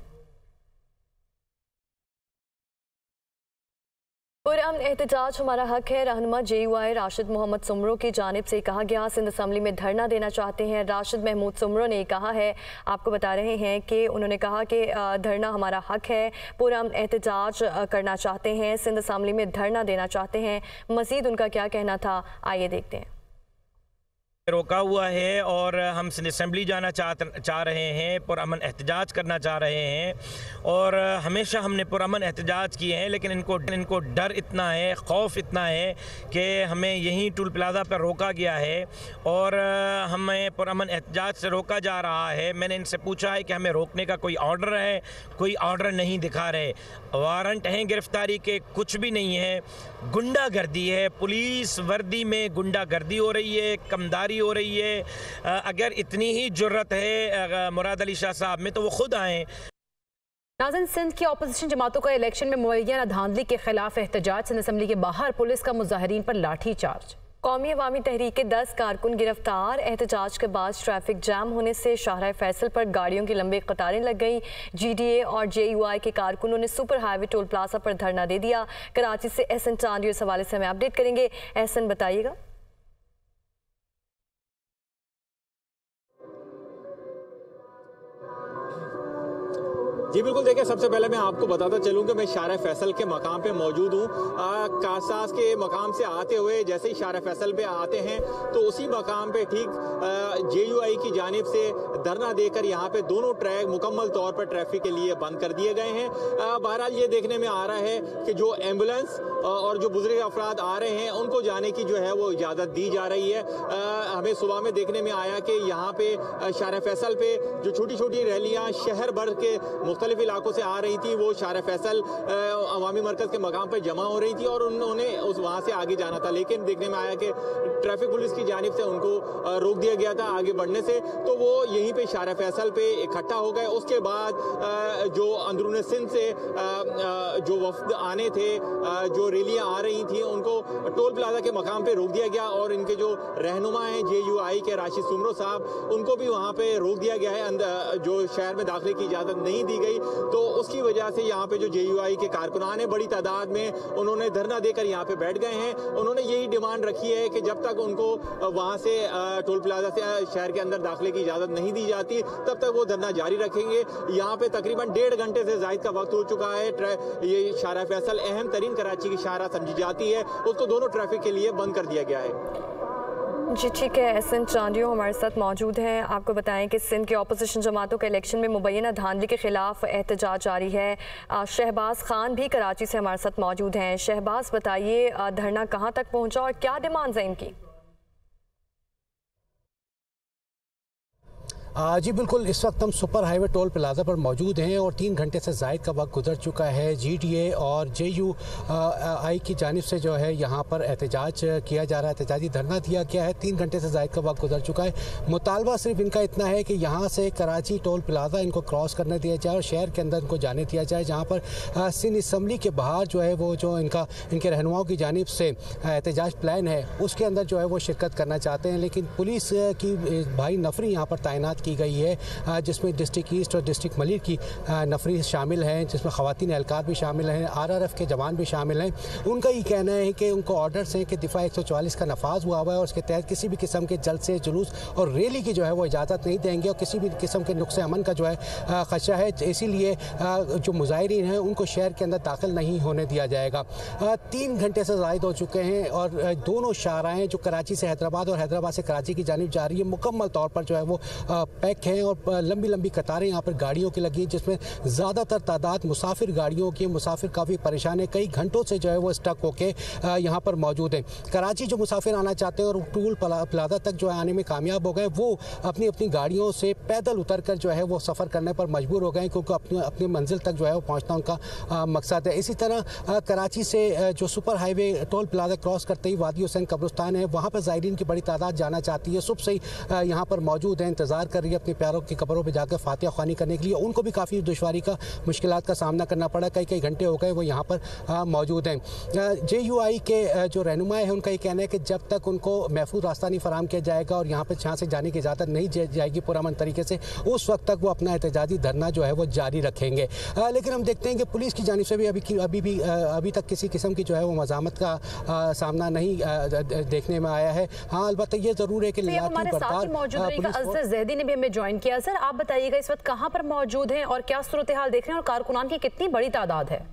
पुरअमन एहतजाज हमारा हक है, रहनुमा J U I Rashid Mohammad Soomro की जानिब से कहा गया। सिंध असम्बली में धरना देना चाहते हैं। राशिद महमूद सुमरो ने कहा है, आपको बता रहे हैं कि उन्होंने कहा कि धरना हमारा हक है, पुरअमन एहतजाज करना चाहते हैं, सिंध असम्बली में धरना देना चाहते हैं। मज़ीद उनका क्या कहना था, आइए देखते हैं। रोका हुआ है और हम सिंध असम्बली जाना चाह चाह रहे हैं, पुरअमन एहतजाज करना चाह रहे हैं और हमेशा हमने पुरअमन एहतजाज किए हैं, लेकिन इनको इनको डर इतना है, खौफ इतना है कि हमें यहीं टोल प्लाजा पर रोका गया है और हमें पुरअमन एहतजाज से रोका जा रहा है। मैंने इनसे पूछा है कि हमें रोकने का कोई ऑर्डर है, कोई ऑर्डर नहीं दिखा रहे, वारंट हैं गिरफ्तारी के, कुछ भी नहीं है। गुंडागर्दी है, पुलिस वर्दी में गुंडागर्दी हो रही है, कमदारी हो रही है। अगर इतनी ही जुर्रत है मुराद अली शाह साहब में तो वो खुद आए। नाज़रीन, सिंध की अपोजिशन जमातों का इलेक्शन में मुबैना धांधली के खिलाफ एहतजाज। सिंध असम्बली के बाहर पुलिस का मुजाहिरीन पर लाठी चार्ज। कौमी अवामी तहरीक के दस कारकुन गिरफ्तार। एहतजाज के बाद ट्रैफिक जाम होने से शाहराह फैसल पर गाड़ियों की लंबी कतारें लग गई। जीडीए और जेयूआई के कारकुनों ने सुपर हाईवे टोल प्लाजा पर धरना दे दिया। कराची से एहसन चांदी इस हवाले से हमें अपडेट करेंगे। एहसन, बताइएगा। जी बिल्कुल, देखिए सबसे पहले मैं आपको बताता चलूं कि मैं शाहराह फैसल के मकाम पे मौजूद हूँ। कासास के मकाम से आते हुए जैसे ही शाहराह फैसल पे आते हैं तो उसी मकाम पे ठीक जेयूआई की जानिब से धरना देकर यहाँ पे दोनों ट्रैक मुकम्मल तौर पर ट्रैफिक के लिए बंद कर दिए गए हैं। बहरहाल ये देखने में आ रहा है कि जो एम्बुलेंस और जो बुजुर्ग अफराद आ रहे हैं उनको जाने की जो है वो इजाज़त दी जा रही है। हमें सुबह में देखने में आया कि यहाँ पे शाहराह फैसल पे जो छोटी छोटी रैलियाँ शहर भर के मुख्तलिफ इलाकों से आ रही थी वो शाहराह फैसल अवामी मरकज़ के मकाम पर जमा हो रही थी और उन्होंने उस वहाँ से आगे जाना था, लेकिन देखने में आया कि ट्रैफिक पुलिस की जानिब से उनको रोक दिया गया था आगे बढ़ने से, तो वो यहीं पे शाहराह फैसल पे इकट्ठा हो गए। उसके बाद जो अंदरून सिंध से जो वफ्द आने थे, जो रैलियाँ आ रही थी, उनको टोल प्लाजा के मकाम पे रोक दिया गया और इनके जो रहनुमा हैं जे यू आई के राशिद सुमरो साहब, उनको भी वहाँ पे रोक दिया गया है। अंदर जो शहर में दाखिले की इजाज़त नहीं दी गई, तो उसकी वजह से यहाँ पे जो जे यू आई के कारकुनान हैं बड़ी तादाद में उन्होंने धरना देकर यहाँ पे बैठ गए हैं। उन्होंने यही डिमांड रखी है कि जब तक उनको वहाँ से टोल प्लाजा से शहर के अंदर दाखिले की इजाज़त नहीं दी जाती तब तक वो धरना जारी रखेंगे। यहाँ पे तकरीबन डेढ़ घंटे से ज़ायद का वक्त हो चुका है। ये शाहराह फैसल अहम तरीन कराची की शाहराह समझी जाती है, उसको दोनों ट्रैफिक के लिए बंद कर दिया गया है। जी ठीक है, एहसन चांदियो हमारे साथ मौजूद हैं। आपको बताएं कि सिंध के अपोजिशन जमातों के इलेक्शन में मुबैना धांधली के खिलाफ एहतजाज जारी है। शहबाज खान भी कराची से हमारे साथ मौजूद हैं। शहबाज, बताइए धरना कहां तक पहुंचा और क्या डिमांड्स हैं इनकी? जी बिल्कुल, इस वक्त हम सुपर हाईवे टोल प्लाजा पर मौजूद हैं और तीन घंटे से ज़ायद का वक्त गुजर चुका है। जीडीए और जेयू आई की जानिब से जो है यहाँ पर एहतजाज किया जा रहा है, एहतजाजी धरना दिया गया है। तीन घंटे से ज़ायद का वक्त गुजर चुका है। मुतालबा सिर्फ इनका इतना है कि यहाँ से कराची टोल प्लाजा इनको क्रॉस करने दिया जाए और शहर के अंदर इनको जाने दिया जाए, जहाँ पर सिंध असम्बली के बाहर जो है वो जो इनका इनके रहनुमाओं की जानिब से एहतजाज प्लान है उसके अंदर जो है वो शिरकत करना चाहते हैं, लेकिन पुलिस की भारी नफरी यहाँ पर तैनात की गई है, जिसमें डिस्ट्रिक्ट ईस्ट और डिस्ट्रिक्ट मलिर की नफरी शामिल हैं, जिसमें ख़वातीन एहलकार भी शामिल हैं, आर आर एफ के जवान भी शामिल हैं। उनका ये कहना है कि उनको ऑर्डर्स हैं कि दिफा एक सौ चौवालीस का नफाज हुआ हुआ है और उसके तहत किसी भी किस्म के जलसे, जुलूस और रैली की जो है वो इजाज़त नहीं देंगे और किसी भी किस्म के नुक्स अमन का जो है खदशा है, इसीलिए जो मुजाहिरीन हैं उनको शहर के अंदर दाखिल नहीं होने दिया जाएगा। तीन घंटे से ज़ायद हो चुके हैं और दोनों शाहराहें जो कराची से हैदराबाद और हैदराबाद से कराची की जानिब जा रही है मुकम्मल तौर पर जो है वो पैक हैं और लंबी लंबी कतारें यहाँ पर गाड़ियों की लगी, जिसमें ज़्यादातर तादाद मुसाफिर गाड़ियों की। मुसाफिर काफ़ी परेशान है, कई घंटों से जो है वो स्टक होके यहाँ पर मौजूद हैं। कराची जो मुसाफिर आना चाहते हैं और टोल प्लाजा तक जो है आने में कामयाब हो गए, वो अपनी अपनी गाड़ियों से पैदल उतर कर जो है वो सफ़र करने पर मजबूर हो गए, क्योंकि अपनी अपनी मंजिल तक जो है वो पहुँचना उनका मकसद है। इसी तरह कराची से जो super highway toll plaza cross करते ही वादी हुसैन कब्रिस्तान है, वहाँ पर ज़ायरीन की बड़ी तादाद जाना चाहती है। सुबह से ही यहाँ पर मौजूद है, इंतज़ार कर रही है अपने प्यारों की कब्रों पे जाकर फातिहा ख्वानी करने के लिए। उनको भी काफ़ी दुश्वारी का, मुश्किलात का सामना करना पड़ा। कई कई घंटे हो गए वो यहाँ पर मौजूद हैं। जे यू आई के जो रहनुमा है उनका ये कहना है कि जब तक उनको महफूज रास्ता नहीं फराम किया जाएगा और यहाँ पर जहाँ से जाने की इजाज़त नहीं जाएगी पुरअमन तरीके से, उस वक्त तक वो अपना एहतजाजी धरना जो है वो जारी रखेंगे। लेकिन हम देखते हैं कि पुलिस की जानिब से भी अभी अभी भी अभी तक किसी किस्म की जो है वो मज़ामत का सामना नहीं देखने में आया है। हाँ, अलबत्ता ये ज़रूर है कि जैदी ने भी हमें ज्वाइन किया। सर, आप बताइएगा इस वक्त कहां पर मौजूद हैं और क्या सूरत हाल देख रहे हैं और कारकुनान की कितनी बड़ी तादाद है?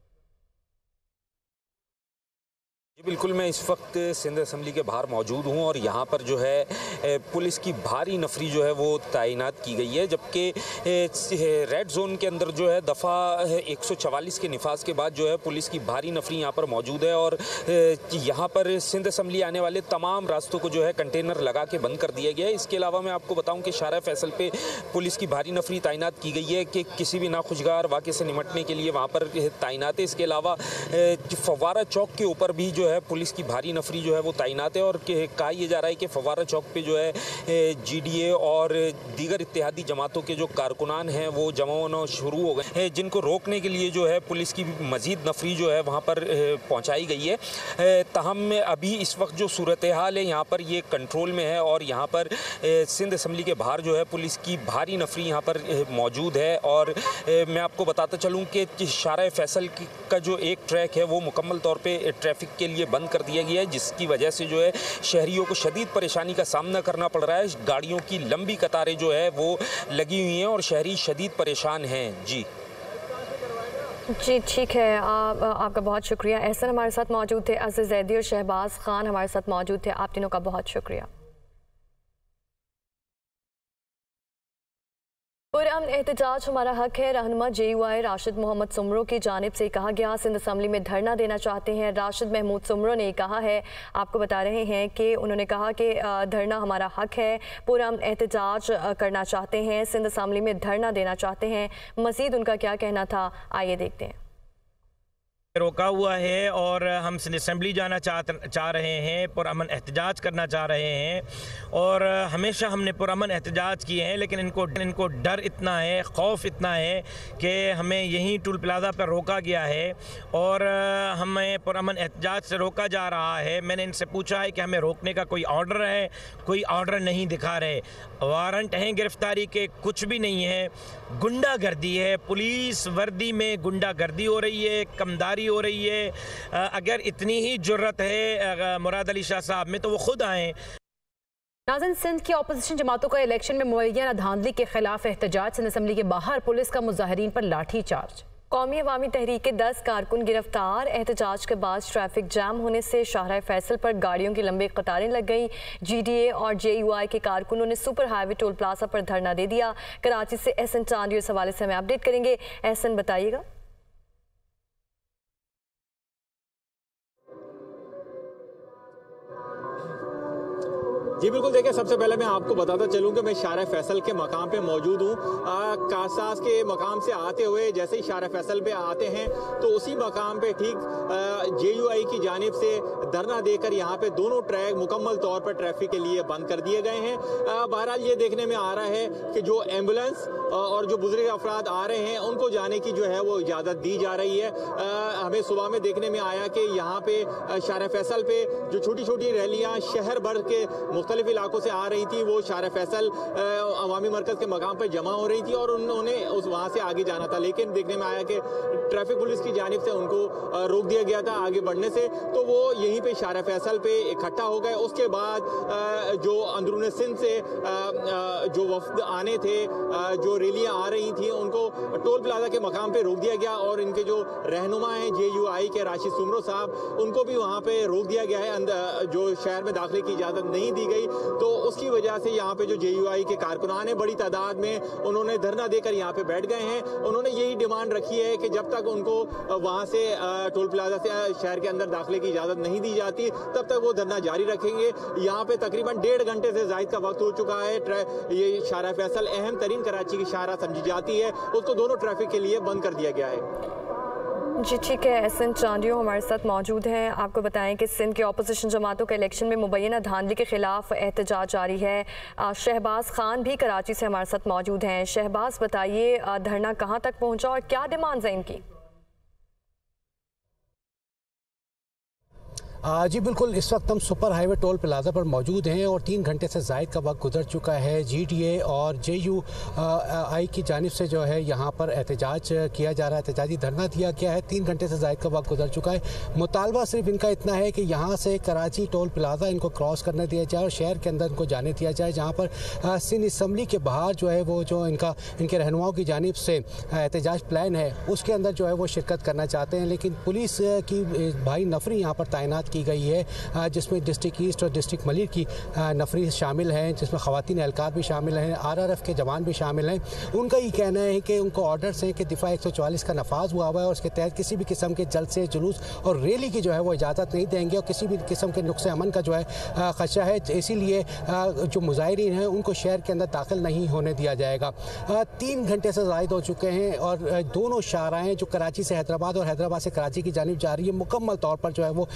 बिल्कुल, मैं इस वक्त सिंध असम्बली के बाहर मौजूद हूँ और यहाँ पर जो है पुलिस की भारी नफरी जो है वो तैनात की गई है, जबकि रेड जोन के अंदर जो है दफ़ा एक सौ चवालीस के निफाज के बाद जो है पुलिस की भारी नफरी यहाँ पर मौजूद है और यहाँ पर सिंध असम्बली आने वाले तमाम रास्तों को जो है कंटेनर लगा के बंद कर दिया गया है। इसके अलावा मैं आपको बताऊँ कि शाहराह फैसल पे पुलिस की भारी नफरी तैनात की गई है कि किसी भी नाखुशगार वाक़े से निमटने के लिए वहाँ पर तैनात है। इसके अलावा फव्वारा चौक के ऊपर भी जो है है पुलिस की भारी नफरी जो है वो तैनात है और कहा यह जा रहा है कि फवारा चौक पे जो है जीडीए और दीगर इत्तेहादी जमातों के जो कारकुनान हैं वो जमा होना शुरू हो गए हैं, जिनको रोकने के लिए जो है पुलिस की मजीद नफरी जो है वहाँ पर पहुँचाई गई है। ताहम अभी इस वक्त जो सूरत हाल है यहाँ पर ये कंट्रोल में है और यहाँ पर सिंध असम्बली के बाहर जो है पुलिस की भारी नफरी यहाँ पर मौजूद है। और मैं आपको बताता चलूँ कि शारा फैसल का जो एक ट्रैक है वो मुकम्मल तौर पे ट्रैफिक के लिए बंद कर दिया गया है, जिसकी वजह से जो है शहरियों को शदीद परेशानी का सामना करना पड़ रहा है। गाड़ियों की लंबी कतारें जो है वो लगी हुई हैं और शहरी शदीद परेशान हैं। जी जी ठीक है, आप, आपका बहुत शुक्रिया। एहसन हमारे साथ मौजूद थे, अज़ीज़ ज़ैदी और शहबाज खान हमारे साथ मौजूद थे। आप तीनों का बहुत शुक्रिया। पुरअमन एहतजाज हमारा हक है। रहनुमा J U I Rashid Mohammad Soomro की जानिब से कहा गया सिंध असम्बली में धरना देना चाहते हैं। राशिद महमूद सुमरो ने कहा है, आपको बता रहे हैं कि उन्होंने कहा कि धरना हमारा हक है, पुरअमन एहतजाज करना चाहते हैं, सिंध असम्बली में धरना देना चाहते हैं। मज़ीद उनका क्या कहना था, आइए देखते हैं। रोका हुआ है और हम सिंध असम्बली जाना चाह चाह रहे हैं, पुरअमन एहतजाज करना चाह रहे हैं और हमेशा हमने पुरअमन एहतजाज किए हैं, लेकिन इनको इनको डर इतना है, खौफ इतना है कि हमें यहीं टोल प्लाज़ा पर रोका गया है और हमें पुरअमन एहतजाज से रोका जा रहा है। मैंने इनसे पूछा है कि हमें रोकने का कोई ऑर्डर है, कोई ऑर्डर नहीं दिखा रहे, वारंट हैं गिरफ्तारी के, कुछ भी नहीं है। गुंडागर्दी है, पुलिस वर्दी में गुंडागर्दी हो रही है, कमदारी हो रही है। अगर इतनी ही जुर्रत है मुराद अली शाह साहब में तो वो खुद आए। नाज़रीन, सिंध की अपोजिशन जमातों का इलेक्शन में मुहैया धांधली के खिलाफ एहतजाज। सिंध असम्बली के बाहर पुलिस का मुजाहिरीन पर लाठी चार्ज। कौमी अवामी तहरीक के दस कारकुन गिरफ्तार। एहतजाज के बाद ट्रैफिक जाम होने से शाहराह फैसल पर गाड़ियों की लंबी कतारें लग गई। जी डी ए और जे यू आई के कारकुनों ने सुपर हाईवे टोल प्लाजा पर धरना दे दिया। कराची से एहसन चांदी इस हवाले से हमें अपडेट करेंगे। एहसन, बताइएगा। जी बिल्कुल, देखिए सबसे पहले मैं आपको बताता चलूं कि मैं शारा फैसल के मकाम पे मौजूद हूँ। कासास के मकाम से आते हुए जैसे ही शारा फैसल पे आते हैं तो उसी मकाम पे ठीक जे यू आई की जानिब से धरना देकर यहाँ पे दोनों ट्रैक मुकम्मल तौर पर ट्रैफिक के लिए बंद कर दिए गए हैं। बहरहाल ये देखने में आ रहा है कि जो एम्बुलेंस और जो बुजुर्ग अफराद आ रहे हैं उनको जाने की जो है वो इजाज़त दी जा रही है। हमें सुबह में देखने में आया कि यहाँ पे शारा फैसल पे जो छोटी छोटी रैलियाँ शहर भर के मुख्तलिफ इलाकों से आ रही थी वो शारा फैसल अवामी मरकज़ के मकाम पर जमा हो रही थी और उन्होंने उस वहाँ से आगे जाना था, लेकिन देखने में आया कि ट्रैफिक पुलिस की जानिब से उनको रोक दिया गया था आगे बढ़ने से, तो वो यहीं पे शारा फैसल पे इकट्ठा हो गए। उसके बाद जो अंदरूनी सिंध से जो वफ्द आने थे, जो रैलियाँ आ रही थी, उनको टोल प्लाजा के मकाम पे रोक दिया गया और इनके जो रहनुमा हैं जे यू आई के राशिद सुमरो साहब, उनको भी वहाँ पे रोक दिया गया है। अंदर जो शहर में दाखिले की इजाज़त नहीं दी गई, तो उसकी वजह से यहाँ पे जो जे यू आई के कारकुनान हैं बड़ी तादाद में उन्होंने धरना देकर यहाँ पे बैठ गए हैं। उन्होंने यही डिमांड रखी है कि जब तक उनको वहाँ से टोल प्लाजा से शहर के अंदर दाखिले की इजाज़त नहीं दी जाती तब तक वो धरना जारी रखेंगे। यहाँ पे तकरीबन डेढ़ घंटे से ज़ायद का वक्त हो चुका है। ये शारा फैसल अहम तरीन कराची की शाहरा समझी जाती है, उसको दोनों ट्रैफिक के लिए बंद कर दिया गया है। जी ठीक है, एहसन चांदियो हमारे साथ मौजूद हैं। आपको बताएं कि सिंध के अपोजिशन जमातों के इलेक्शन में मुबैना धांधली के खिलाफ एहतजाज जारी है। शहबाज खान भी कराची से हमारे साथ मौजूद हैं। शहबाज, बताइए धरना कहां तक पहुंचा और क्या डिमांड्स हैं इनकी? जी बिल्कुल, इस वक्त हम सुपर हाईवे टोल प्लाजा पर मौजूद हैं और तीन घंटे से ज़ायद का वक्त गुजर चुका है। जी डी ए और जे यू आई की जानिब से जो है यहाँ पर एहतजाज किया जा रहा है, एहतजाजी धरना दिया गया है। तीन घंटे से ज़ायद का वक्त गुजर चुका है। मुतालबा सिर्फ इनका इतना है कि यहाँ से कराची टोल प्लाजा इनको क्रॉस करने दिया जाए और शहर के अंदर इनको जाने दिया जाए, जहाँ पर सिंध असम्बली के बाहर जो है वो जो इनका इनके रहनुमाओं की जानिब से एहतजाज प्लान है उसके अंदर जो है वो शिरकत करना चाहते हैं। लेकिन पुलिस की भारी नफरी यहाँ पर तैनात की गई है, जिसमें डिस्ट्रिक्ट ईस्ट और डिस्ट्रिक्ट मलिर की नफरी शामिल हैं, जिसमें ख़वातीन एहलकार भी शामिल हैं, आर आर एफ के जवान भी शामिल हैं। उनका ये कहना है कि उनको ऑर्डर्स हैं कि दिफा एक सौ चौवालीस का नफाज हुआ हुआ है और उसके तहत किसी भी किस्म के जलसे, जुलूस और रैली की जो है वो इजाज़त नहीं देंगे और किसी भी किस्म के नुक्स अमन का जो है खदशा है, इसीलिए जो मुजाहिरीन हैं उनको शहर के अंदर दाखिल नहीं होने दिया जाएगा। तीन घंटे से ज़ायद हो चुके हैं और दोनों शाहराएँ जो कराची से हैदराबाद और हैदराबाद से कराची की जानिब जा रही है मुकम्मल तौर पर जो है वो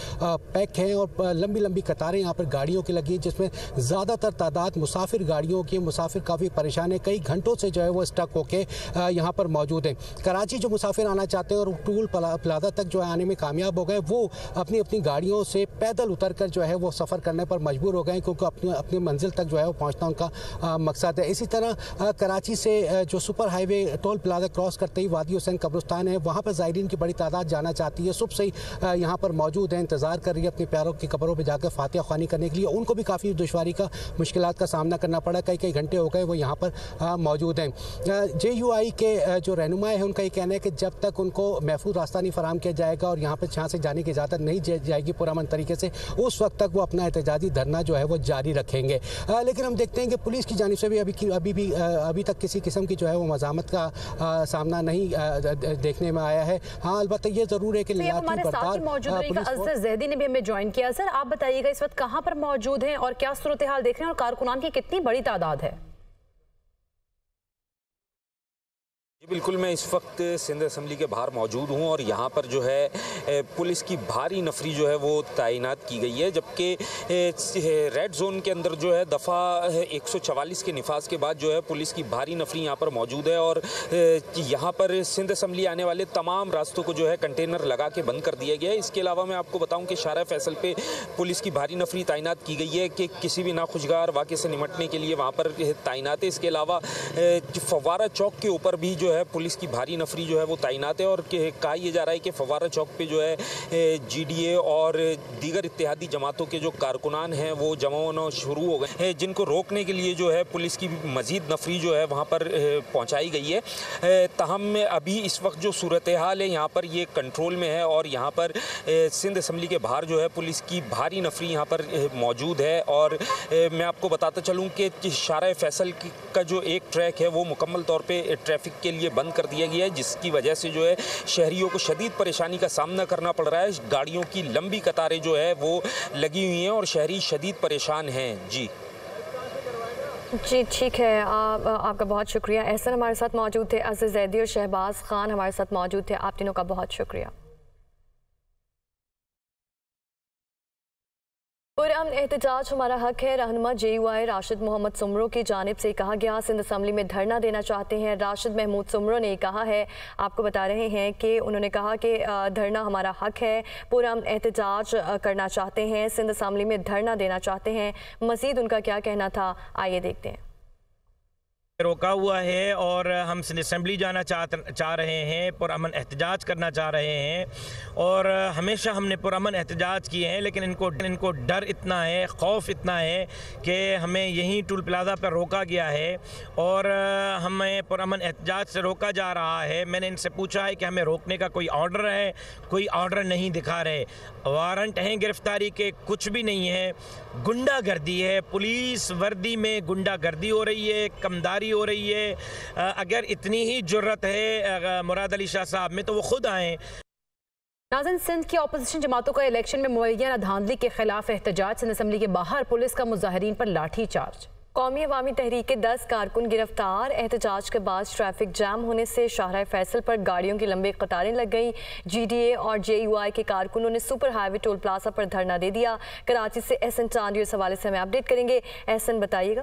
पैक हैं और लंबी लंबी कतारें यहाँ पर गाड़ियों की लगी हैं, जिसमें ज़्यादातर तादाद मुसाफिर गाड़ियों की। मुसाफिर काफ़ी परेशान है, कई घंटों से जो है वो स्टक होके यहाँ पर मौजूद हैं। कराची जो मुसाफिर आना चाहते हैं और टूल प्लाजा तक जो है आने में कामयाब हो गए, वो अपनी अपनी गाड़ियों से पैदल उतर कर जो है वो सफ़र करने पर मजबूर हो गए, क्योंकि अपनी अपनी मंजिल तक जो है वो पहुँचना उनका मकसद है। इसी तरह कराची से जो super highway toll plaza cross करते ही वादी हुसैन कब्रिस्तान है, वहाँ पर ज़ायरीन की बड़ी तादाद जाना चाहती है। सुबह से ही यहाँ पर मौजूद है, इंतज़ार कर रही है अपने प्यारों की कब्रों पर जाकर फातिहा ख्वानी करने के लिए। उनको भी काफ़ी दुश्वारी का मुश्किलात का सामना करना पड़ा, कई कई घंटे हो गए वो यहाँ पर मौजूद हैं। जे यू आई के जो रहनुमा है उनका ये कहना है कि जब तक उनको महफूज रास्ता नहीं फराम किया जाएगा और यहाँ पर यहाँ से जाने की इजाज़त नहीं जाएगी पुरअमन तरीके से, उस वक्त तक वो अपना एहतजाजी धरना जो है वो जारी रखेंगे। आ, लेकिन हम देखते हैं कि पुलिस की जानिब से भी अभी अभी भी अभी तक किसी किस्म की जो है वो मज़ामत का आ, सामना नहीं आ, देखने में आया है। हाँ, अलबत्ता ये ज़रूर है कि ज़ैदी ने भी हमें ज्वाइन किया। सर, आप बताइएगा इस वक्त कहाँ पर मौजूद हैं और क्या सूरत हाल देख रहे हैं और कारकुनान की कितनी बड़ी तादाद है? बिल्कुल, मैं इस वक्त सिंध असम्बली के बाहर मौजूद हूं और यहां पर जो है पुलिस की भारी नफरी जो है वो तैनात की गई है, जबकि रेड जोन के अंदर जो है दफ़ा एक सौ चवालीस के निफाज के बाद जो है पुलिस की भारी नफरी यहां पर मौजूद है और यहां पर सिंध असम्बली आने वाले तमाम रास्तों को जो है कंटेनर लगा के बंद कर दिया गया है। इसके अलावा मैं आपको बताऊं कि शारा फैसल पे पुलिस की भारी नफरी तैनात की गई है कि किसी भी नाखुशगार वाक़े से निमटने के लिए वहाँ पर तैनात है। इसके अलावा फव्वारा चौक के ऊपर भी जो है पुलिस की भारी नफरी जो है वो तैनात है और कहा यह जा रहा है कि फव्वारा चौक पे जो है जीडीए और दीगर इत्तेहादी जमातों के जो कारकुनान हैं वो जमा होना शुरू हो गए हैं, जिनको रोकने के लिए जो है पुलिस की मजीद नफरी जो है वहाँ पर पहुँचाई गई है। ताहम अभी इस वक्त जो सूरत हाल है यहाँ पर ये कंट्रोल में है और यहाँ पर सिंध असम्बली के बाहर जो है पुलिस की भारी नफरी यहाँ पर मौजूद है। और मैं आपको बताता चलूँ कि शारा फैसल का जो एक ट्रैक है वो मुकम्मल तौर पर ट्रैफिक के लिए बंद कर दिया गया है, जिसकी वजह से जो है शहरियों को शदीद परेशानी का सामना करना पड़ रहा है। गाड़ियों की लंबी कतारें जो है वो लगी हुई हैं और शहरी शदीद परेशान हैं। जी जी ठीक है, आप, आपका बहुत शुक्रिया। एहसन हमारे साथ मौजूद थे, अज़ीज़ ज़ैदी और शहबाज खान हमारे साथ मौजूद थे। आप तीनों का बहुत शुक्रिया। पुरअमन एहतजाज हमारा हक है, रहनुमा J U I Rashid Mohammad Soomro की जानिब से कहा गया। सिंध असम्बली में धरना देना चाहते हैं। राशिद महमूद सुमरो ने कहा है, आपको बता रहे हैं कि उन्होंने कहा कि धरना हमारा हक है, पुरअमन एहतजाज करना चाहते हैं, सिंध असम्बली में धरना देना चाहते हैं। मज़ीद उनका क्या कहना था, आइए देखते हैं। रोका हुआ है और हम सिंध असम्बली जाना चाह चाह रहे हैं, पुरअमन एहतजाज करना चाह रहे हैं और हमेशा हमने पुरअमन एहतजाज किए हैं, लेकिन इनको इनको डर इतना है, खौफ इतना है कि हमें यहीं टोल प्लाजा पर रोका गया है और हमें पुरअमन एहतजाज से रोका जा रहा है। मैंने इनसे पूछा है कि हमें रोकने का कोई ऑर्डर है, कोई ऑर्डर नहीं दिखा रहे, वारंट हैं गिरफ्तारी के, कुछ भी नहीं है। गुंडागर्दी है, पुलिस वर्दी में गुंडागर्दी हो रही है, कमदारी हो रही है। अगर इतनी ही जुर्रत है मुराद अली शाह साहब में तो वो खुद आए। नाज़रीन, सिंध की अपोजिशन जमातों का इलेक्शन में मुहैया धांधली के खिलाफ एहतजाज। सिंध असम्बली के बाहर पुलिस का मुजाहिरीन पर लाठी चार्ज। कौमी अवामी तहरीक के दस कारकुन गिरफ्तार। एहतजाज के बाद ट्रैफिक जाम होने से शाहराह फैसल पर गाड़ियों की लंबी कतारें लग गई। जी डी ए और जे यू आई के कारकुनों ने सुपर हाईवे टोल प्लाजा पर धरना दे दिया। कराची से एहसन चांदी इस हवाले से हमें अपडेट करेंगे। एहसन, बताइएगा।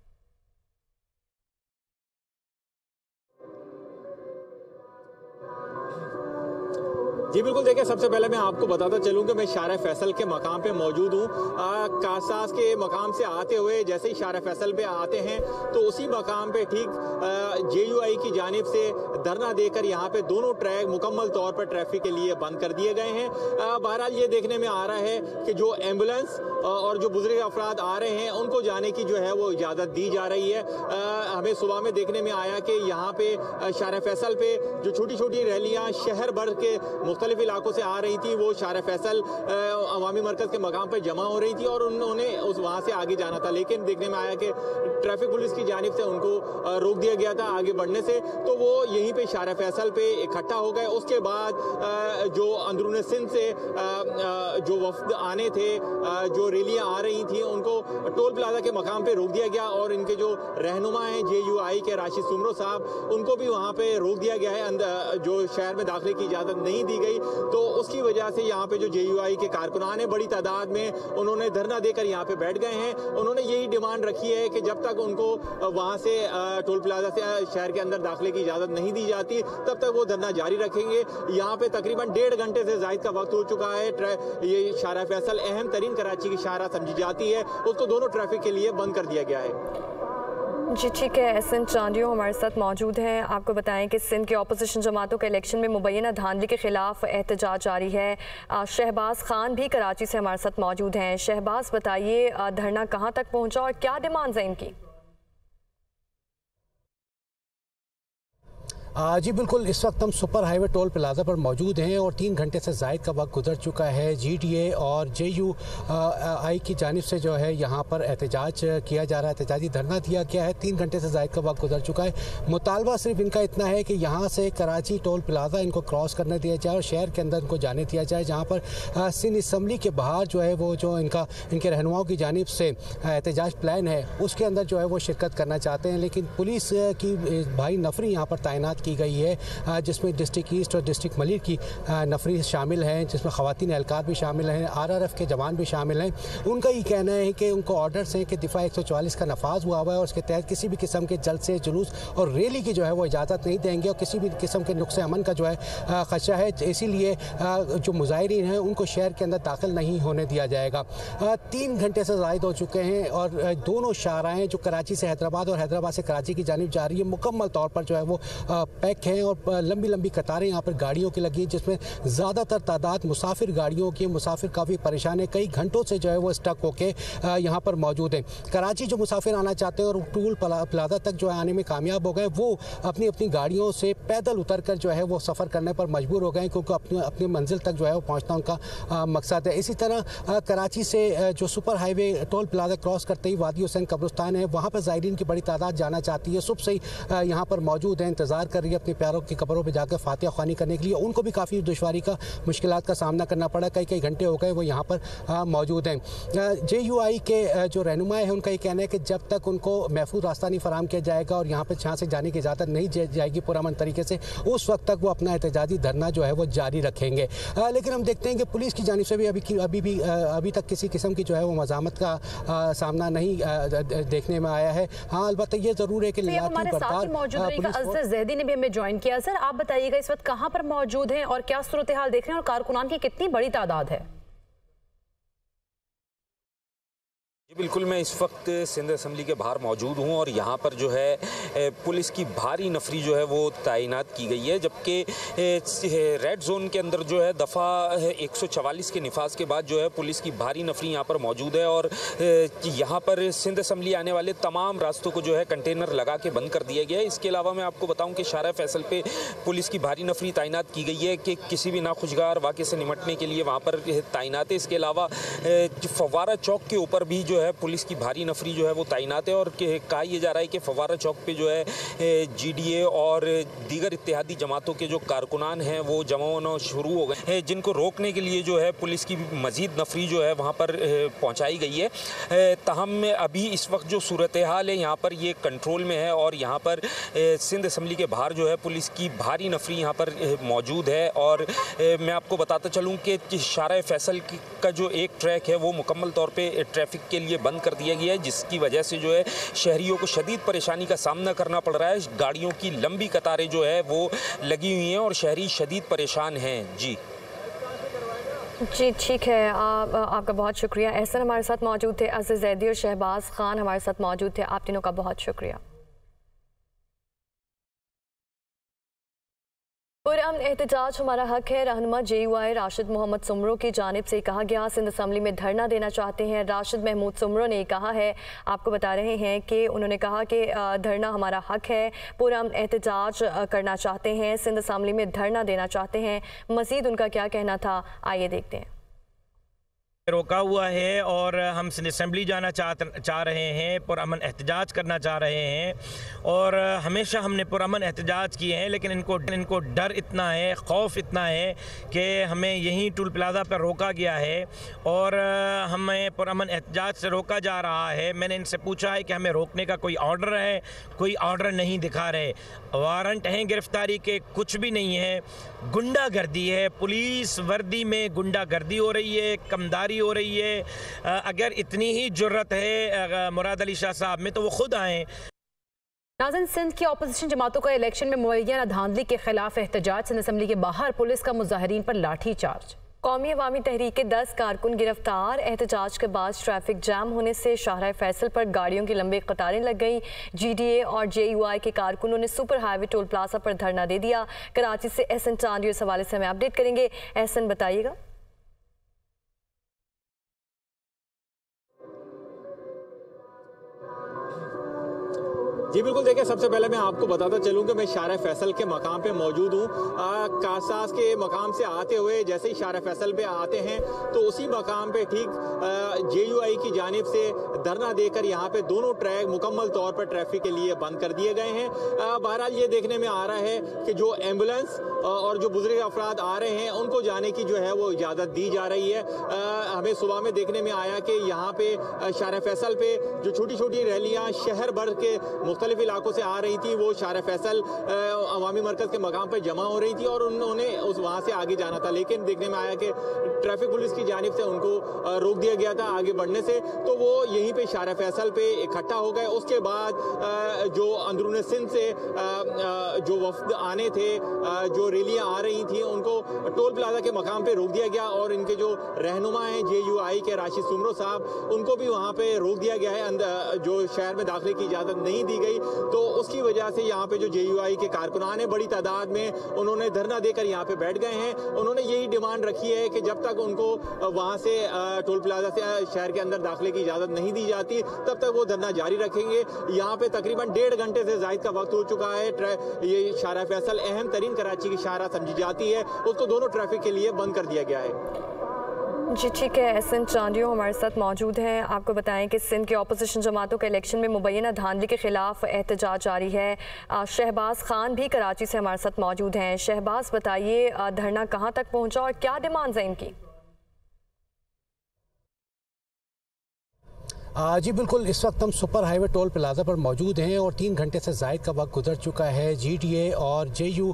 जी बिल्कुल, देखिए सबसे पहले मैं आपको बताता चलूँ कि मैं शारा फैसल के मकाम पे मौजूद हूँ। कासास के मकाम से आते हुए जैसे ही शारा फैसल पे आते हैं तो उसी मकाम पे ठीक जे यू आई की जानिब से धरना देकर यहाँ पे दोनों ट्रैक मुकम्मल तौर पर ट्रैफिक के लिए बंद कर दिए गए हैं। बहरहाल ये देखने में आ रहा है कि जो एम्बुलेंस और जो बुजुर्ग अफराद आ रहे हैं उनको जाने की जो है वो इजाज़त दी जा रही है। हमें सुबह में देखने में आया कि यहाँ पे शारा फैसल पे जो छोटी छोटी रैलियाँ शहर भर के मुख्तलिफ इलाकों से आ रही थी वो शारा फैसल अवामी मरकज़ के मकाम पर जमा हो रही थी और उन्होंने उस वहाँ से आगे जाना था, लेकिन देखने में आया कि ट्रैफिक पुलिस की जानिब से उनको रोक दिया गया था आगे बढ़ने से, तो वो यहीं पे शारा फैसल पे इकट्ठा हो गए। उसके बाद जो अंदरून सिंध से जो वफ्द आने थे, जो रैलियाँ आ रही थी, उनको टोल प्लाजा के मकाम पे रोक दिया गया और इनके जो रहनुमा हैं जे यू आई के राशिद सुमरो साहब, उनको भी वहाँ पे रोक दिया गया है। जो शहर में दाखिले की इजाज़त नहीं दी गई। गई, तो उसकी वजह से यहाँ पे जो जे यू आई के कारकुनान हैं बड़ी तादाद में उन्होंने धरना देकर यहाँ पे बैठ गए हैं। उन्होंने यही डिमांड रखी है कि जब तक उनको वहाँ से टोल प्लाजा से शहर के अंदर दाखिले की इजाज़त नहीं दी जाती तब तक वो धरना जारी रखेंगे। यहाँ पे तकरीबन डेढ़ घंटे से ज़ायद का वक्त हो चुका है। ये शाहरा फैसल अहम तरीन कराची की शाहरा समझी जाती है, उसको दोनों ट्रैफिक के लिए बंद कर दिया गया है। जी ठीक है, एहसन चांदियो हमारे साथ मौजूद हैं। आपको बताएं कि सिंध के अपोजिशन जमातों के इलेक्शन में मुबैना धांधली के खिलाफ एहतजाज जारी है। शहबाज खान भी कराची से हमारे साथ मौजूद हैं। शहबाज, बताइए धरना कहां तक पहुंचा और क्या डिमांड्स हैं इनकी? जी बिल्कुल, इस वक्त हम सुपर हाईवे टोल प्लाजा पर मौजूद हैं और तीन घंटे से ज़ायद का वक्त गुजर चुका है। जी डी ए और जे यू आई की जानिब से जो है यहाँ पर एहतजाज किया जा रहा है, एहतजाजी धरना दिया गया है। तीन घंटे से ज़ायद का वक्त गुजर चुका है। मुतालबा सिर्फ इनका इतना है कि यहाँ से कराची टोल प्लाजा इनको क्रॉस करने दिया जाए और शहर के अंदर इनको जाने दिया जाए, जहाँ पर सिंध असम्बली के बाहर जो है वो जो इनका इनके रहनुमाओं की जानिब से एहतजाज प्लान है उसके अंदर जो है वो शिरकत करना चाहते हैं। लेकिन पुलिस की भारी नफरी यहाँ पर तैनात की गई है, जिसमें डिस्ट्रिक्ट ईस्ट और डिस्ट्रिक्ट मलिर की नफरी शामिल हैं, जिसमें ख़वातीन एहलकार भी शामिल हैं, आर आर एफ के जवान भी शामिल हैं। उनका ये कहना है कि उनको ऑर्डर्स हैं कि दिफा एक सौ चौवालीस का नफाज हुआ हुआ है और उसके तहत किसी भी किस्म के जलसे, जुलूस और रैली की जो है वो इजाज़त नहीं देंगे और किसी भी किस्म के नुक्स अमन का जो है खदशा है, इसीलिए जो मुजाहिरीन हैं उनको शहर के अंदर दाखिल नहीं होने दिया जाएगा। तीन घंटे से ज़ायद हो चुके हैं और दोनों शाहराएँ जो कराची से हैदराबाद और हैदराबाद से कराची की जानिब जा रही है मुकम्मल तौर पर जो है वो पैक हैं और लंबी लंबी कतारें यहाँ पर गाड़ियों की लगी हैं, जिसमें ज़्यादातर तादाद मुसाफिर गाड़ियों की। मुसाफिर काफ़ी परेशान है, कई घंटों से जो है वो स्टक होके यहाँ पर मौजूद हैं। कराची जो मुसाफिर आना चाहते हैं और टोल प्लाजा तक जो है आने में कामयाब हो गए, वो अपनी अपनी गाड़ियों से पैदल उतर कर जो है वो सफ़र करने पर मजबूर हो गए, क्योंकि अपनी अपनी मंजिल तक जो है वो पहुँचना उनका मकसद है। इसी तरह कराची से जो super highway toll plaza cross करते ही वादी हुसैन कब्रिस्तान है, वहाँ पर ज़ायरीन की बड़ी तादाद जाना चाहती है। सुबह से ही यहाँ पर मौजूद है, इंतज़ार कर रही है अपने प्यारों की कब्रों पे जाकर फातिहा ख्वानी करने के लिए। उनको भी काफ़ी दुश्वारी का, मुश्किलात का सामना करना पड़ा। कई कई घंटे हो गए वो यहाँ पर मौजूद हैं। जे यू आई के जो रहनुमा है उनका ये कहना है कि जब तक उनको महफूज रास्ता नहीं फराम किया जाएगा और यहाँ पर जहाँ से जाने की इजाज़त नहीं जाएगी पुरअमन तरीके से, उस वक्त तक वो अपना एहतजाजी धरना जो है वो जारी रखेंगे। लेकिन हम देखते हैं कि पुलिस की जानिब से भी अभी अभी भी अभी तक किसी किस्म की जो है वो मज़ामत का सामना नहीं देखने में आया है। हाँ, अलबत्ता ये ज़रूर है कि जैदी ने भी हमें ज्वाइन किया। सर, आप बताइएगा इस वक्त कहां पर मौजूद हैं और क्या सूरत हाल देख रहे हैं और कारकुनान की कितनी बड़ी तादाद है? बिल्कुल, मैं इस वक्त सिंध असम्बली के बाहर मौजूद हूं और यहां पर जो है पुलिस की भारी नफरी जो है वो तैनात की गई है, जबकि रेड जोन के अंदर जो है दफ़ा एक सौ चवालीस के निफाज के बाद जो है पुलिस की भारी नफरी यहां पर मौजूद है और यहां पर सिंध असम्बली आने वाले तमाम रास्तों को जो है कंटेनर लगा के बंद कर दिया गया है। इसके अलावा मैं आपको बताऊं कि शाहरा फैसल पे पुलिस की भारी नफरी तैनात की गई है कि किसी भी नाखुशगवार वाक़े से निमटने के लिए वहाँ पर तैनात है। इसके अलावा फव्वारा चौक के ऊपर भी जो है पुलिस की भारी नफरी जो है वो तैनात है और कहा यह जा रहा है कि फव्वारा चौक पे जो है जी डी ए और दीगर इत्तेहादी जमातों के जो कारकुनान हैं वो जमा होना शुरू हो गए हैं, जिनको रोकने के लिए जो है पुलिस की मजीद नफरी जो है वहाँ पर पहुँचाई गई है। ताहम अभी इस वक्त जो सूरत हाल है यहाँ पर ये कंट्रोल में है और यहाँ पर सिंध असम्बली के बाहर जो है पुलिस की भारी नफरी यहाँ पर मौजूद है। और मैं आपको बताता चलूँ कि शाहरा फैसल का जो एक ट्रैक है वो मुकम्मल तौर पर ट्रैफिक के लिए बंद कर दिया गया है, जिसकी वजह से जो है शहरियों को शदीद परेशानी का सामना करना पड़ रहा है। गाड़ियों की लंबी कतारें जो है वो लगी हुई हैं और शहरी शदीद परेशान हैं। जी जी ठीक है, आप, आपका बहुत शुक्रिया। एहसन हमारे साथ मौजूद थे, अज़ीज़ जैदी और शहबाज खान हमारे साथ मौजूद थे। आप तीनों का बहुत शुक्रिया। पुरअमन एहतजाज हमारा हक है। रहनुमा J U I Rashid Mohammad Soomro की जानिब से कहा गया सिंध असम्बली में धरना देना चाहते हैं। राशिद महमूद सुमरो ने कहा है, आपको बता रहे हैं कि उन्होंने कहा कि धरना हमारा हक है, पुरअमन एहतजाज करना चाहते हैं, सिंध असम्बली में धरना देना चाहते हैं। मज़ीद उनका क्या कहना था, आइए देखते हैं। रोका हुआ है और हम सिंध असम्बली जाना चाह चाह रहे हैं, पुरअमन एहतजाज करना चाह रहे हैं और हमेशा हमने पुरअमन एहतजाज किए हैं, लेकिन इनको इनको डर इतना है, खौफ इतना है कि हमें यहीं टोल प्लाज़ा पर रोका गया है और हमें पुरअमन एहतजाज से रोका जा रहा है। मैंने इनसे पूछा है कि हमें रोकने का कोई ऑर्डर है, कोई ऑर्डर नहीं दिखा रहे, वारंट हैं गिरफ्तारी के, कुछ भी नहीं है, गुंडागर्दी है, पुलिस वर्दी में गुंडागर्दी हो रही है, कमदारी हो रही है। अगर इतनी ही जुर्रत है मुराद अली शाह साहब में तो वो खुद आएँ। नाज़रीन, सिंध की अपोजिशन जमातों का इलेक्शन में मुहैया धांधली के खिलाफ एहतजाज। सिंध असम्बली के बाहर पुलिस का मुजाहिरीन पर लाठी चार्ज। कौमी अवामी तहरीक के दस कारकुन गिरफ्तार। एहतजाज के बाद ट्रैफिक जाम होने से शाहराह फैसल पर गाड़ियों की लंबी कतारें लग गई। जी डी ए और जे यू आई के कारकुनों ने सुपर हाईवे टोल प्लाजा पर धरना दे दिया। कराची से एहसन चांदी इस हवाले से हमें अपडेट करेंगे। एहसन, बताइएगा। जी बिल्कुल, देखिए सबसे पहले मैं आपको बताता चलूं कि मैं शाहराह फैसल के मकाम पे मौजूद हूँ। कासास के मकाम से आते हुए जैसे ही शाहराह फैसल पे आते हैं तो उसी मकाम पे ठीक जे यू आई की जानिब से धरना देकर यहाँ पे दोनों ट्रैक मुकम्मल तौर पर ट्रैफिक के लिए बंद कर दिए गए हैं। बहरहाल ये देखने में आ रहा है कि जो एम्बुलेंस और जो बुजुर्ग अफराद आ रहे हैं उनको जाने की जो है वो इजाज़त दी जा रही है। हमें सुबह में देखने में आया कि यहाँ पे शाहराह फैसल पे जो छोटी छोटी रैलियाँ शहर भर के मुख्तलिफ इलाकों से आ रही थी वो शाहराह फैसल अवामी मरकज़ के मकाम पर जमा हो रही थी और उन्होंने उस वहाँ से आगे जाना था, लेकिन देखने में आया कि ट्रैफिक पुलिस की जानिब से उनको रोक दिया गया था आगे बढ़ने से, तो वो यहीं पे शाहराह फैसल पे इकट्ठा हो गए। उसके बाद जो अंदरून सिंध से जो वफ्द आने थे, जो रैलियाँ आ रही थी, उनको टोल प्लाजा के मकाम पे रोक दिया गया और इनके जो रहनुमा हैं जे यू आई के राशिद सुमरो साहब, उनको भी वहाँ पे रोक दिया गया है। अंदर जो शहर में दाखिले की इजाज़त नहीं दी गई, तो उसकी वजह से यहाँ पे जो जे यू आई के कारकुनान हैं बड़ी तादाद में उन्होंने धरना देकर यहाँ पे बैठ गए हैं। उन्होंने यही डिमांड रखी है कि जब तक उनको वहाँ से टोल प्लाजा से शहर के अंदर दाखिले की इजाज़त नहीं दी जाती तब तक वो धरना जारी रखेंगे। यहाँ पे तकरीबन डेढ़ घंटे से ज़ायद का वक्त हो चुका है। ये शाहराह फैसल अहम तरीन कराची की शाहराह समझी जाती है, उसको दोनों ट्रैफिक के लिए बंद कर दिया गया है। जी ठीक है, एहसन चांदियो हमारे साथ मौजूद हैं। आपको बताएं कि सिंध के अपोजिशन जमातों के इलेक्शन में मुबैना धांधली के खिलाफ एहतजाज जारी है। शहबाज खान भी कराची से हमारे साथ मौजूद हैं। शहबाज, बताइए धरना कहां तक पहुंचा और क्या डिमांड्स हैं इनकी? जी बिल्कुल, इस वक्त हम सुपर हाईवे टोल प्लाजा पर मौजूद हैं और तीन घंटे से ज़ायद का वक्त गुजर चुका है। जी डी ए और जे यू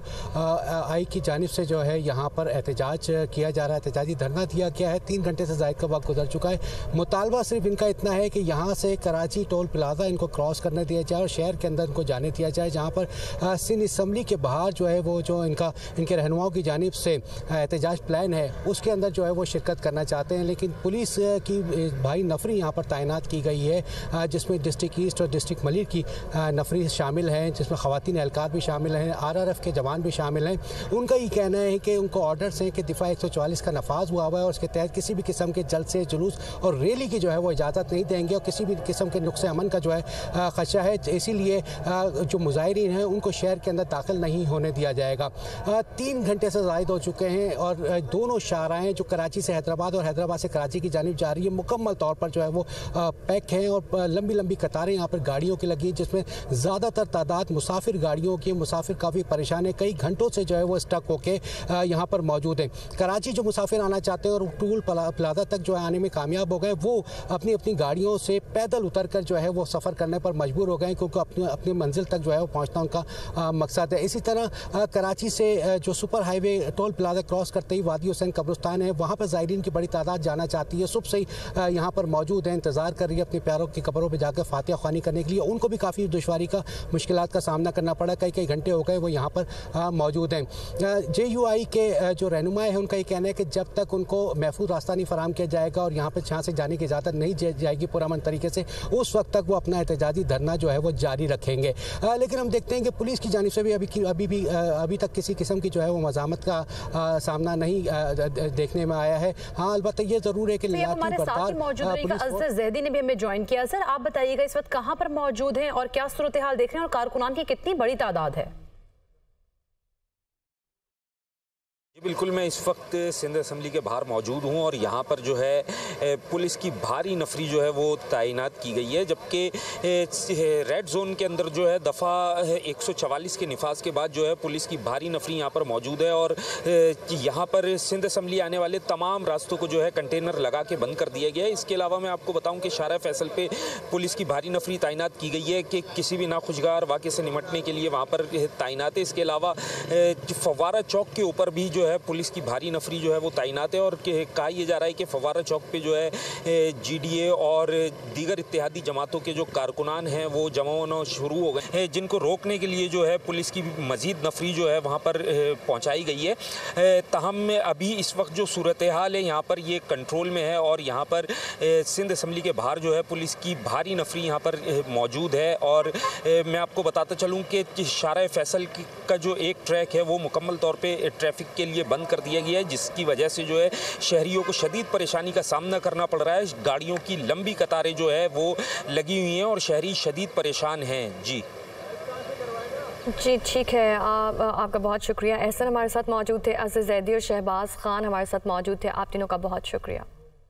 आई की जानिब से जो है यहाँ पर एहतजाज किया जा रहा है, एहतजाजी धरना दिया गया है। तीन घंटे से ज़ायद का वक्त गुजर चुका है। मुतालबा सिर्फ इनका इतना है कि यहाँ से कराची टोल प्लाजा इनको क्रॉस करने दिया जाए और शहर के अंदर इनको जाने दिया जाए, जहाँ पर सिंध असम्बली के बाहर जो है वो जो इनका इनके रहनुमाओं की जानिब से एहतजाज प्लान है उसके अंदर जो है वो शिरकत करना चाहते हैं, लेकिन पुलिस की भारी नफरी यहाँ पर तैनात की गई है, जिसमें डिस्ट्रिक्ट ईस्ट और डिस्ट्रिक्ट मलिर की नफरी शामिल हैं, जिसमें ख़वातीन एहलकार भी शामिल हैं, आर आर एफ के जवान भी शामिल हैं। उनका ये कहना है कि उनको ऑर्डर्स हैं कि दिफा एक सौ चौवालीस का नफाज हुआ हुआ है और उसके तहत किसी भी किस्म के जलसे, जुलूस और रैली की जो है वो इजाज़त नहीं देंगे और किसी भी किस्म के नुक्स अमन का जो है खदशा है, इसीलिए जो मुजाहिरीन हैं उनको शहर के अंदर दाखिल नहीं होने दिया जाएगा। तीन घंटे से ज़ायद हो चुके हैं और दोनों शाहराहें जो कराची से हैदराबाद और हैदराबाद से कराची की जानिब जा रही है मुकम्मल तौर पर जो है वो पैक हैं और लंबी लंबी कतारें यहाँ पर गाड़ियों की लगी, जिसमें ज़्यादातर तादाद मुसाफिर गाड़ियों की। मुसाफिर काफ़ी परेशान है, कई घंटों से जो है वो स्टक होके यहाँ पर मौजूद हैं। कराची जो मुसाफिर आना चाहते हैं और टोल प्लाजा तक जो है आने में कामयाब हो गए, वो अपनी अपनी गाड़ियों से पैदल उतर कर जो है वो सफ़र करने पर मजबूर हो गए, क्योंकि अपनी अपनी मंजिल तक जो है वो पहुँचना उनका मकसद है। इसी तरह कराची से जो super highway toll plaza cross करते ही वादी हुसैन कब्रिस्तान है, वहाँ पर ज़ायरीन की बड़ी तादाद जाना चाहती है, सुबह से ही यहाँ पर मौजूद है, इंतज़ार कर रही है अपने प्यारों की कब्रों पे जाकर फातिहा ख्वानी करने के लिए। उनको भी काफ़ी दुश्वारी का मुश्किलात का सामना करना पड़ा, कई कई घंटे हो गए वो यहाँ पर मौजूद हैं। जे यू आई के जो रहनुमा है उनका ये कहना है कि जब तक उनको महफूज रास्ता नहीं फराम किया जाएगा और यहाँ पर यहाँ से जाने की इजाज़त नहीं जाएगी पुरअमन तरीके से, उस वक्त तक वो अपना एहतजाजी धरना जो है वो जारी रखेंगे। लेकिन हम देखते हैं कि पुलिस की जानिब से भी अभी अभी भी अभी तक किसी किस्म की जो है वो मज़ामत का सामना नहीं देखने में आया है। हाँ, अलबत्ता ये ज़रूर है कि जैदी ने भी हमें ज्वाइन किया। सर, आप बताइएगा इस वक्त कहां पर मौजूद हैं और क्या सूरत हाल देख रहे हैं और कारकुनान की कितनी बड़ी तादाद है? बिल्कुल, मैं इस वक्त सिंध असम्बली के बाहर मौजूद हूं और यहां पर जो है पुलिस की भारी नफरी जो है वो तैनात की गई है, जबकि रेड जोन के अंदर जो है दफ़ा एक सौ चवालीस के निफाज के बाद जो है पुलिस की भारी नफरी यहां पर मौजूद है और यहां पर सिंध असम्बली आने वाले तमाम रास्तों को जो है कंटेनर लगा के बंद कर दिया गया है। इसके अलावा मैं आपको बताऊं कि शाहराह फैसल पे पुलिस की भारी नफरी तैनात की गई है कि किसी भी नाखुशगवार वाक़े से निमटने के लिए वहाँ पर तैनात है। इसके अलावा फव्वारा चौक के ऊपर भी जो है पुलिस की भारी नफरी जो है वो तैनात है और कहा यह जा रहा है कि फव्वारा चौक पे जो है जीडीए और दीगर इत्तेहादी जमातों के जो कारकुनान हैं वो जमा होना शुरू हो गए हैं, जिनको रोकने के लिए जो है पुलिस की मजीद नफरी जो है वहाँ पर पहुँचाई गई है। ताहम अभी इस वक्त जो सूरत हाल है यहाँ पर ये कंट्रोल में है और यहाँ पर सिंध असम्बली के बाहर जो है पुलिस की भारी नफरी यहाँ पर मौजूद है। और मैं आपको बताता चलूँ कि शाहराह फैसल का जो एक ट्रैक है वो मुकम्मल तौर पर ट्रैफिक के लिए बंद कर दिया गया है, जिसकी वजह से जो है शहरियों को शदीद परेशानी का सामना करना पड़ रहा है। गाड़ियों की लंबी कतारें जो है वो लगी हुई हैं और शहरी शदीद परेशान हैं। जी जी ठीक है, आप, आपका बहुत शुक्रिया। एहसन हमारे साथ मौजूद थे, अज़ीज़ ज़ैदी और शहबाज खान हमारे साथ मौजूद थे। आप तीनों का बहुत शुक्रिया।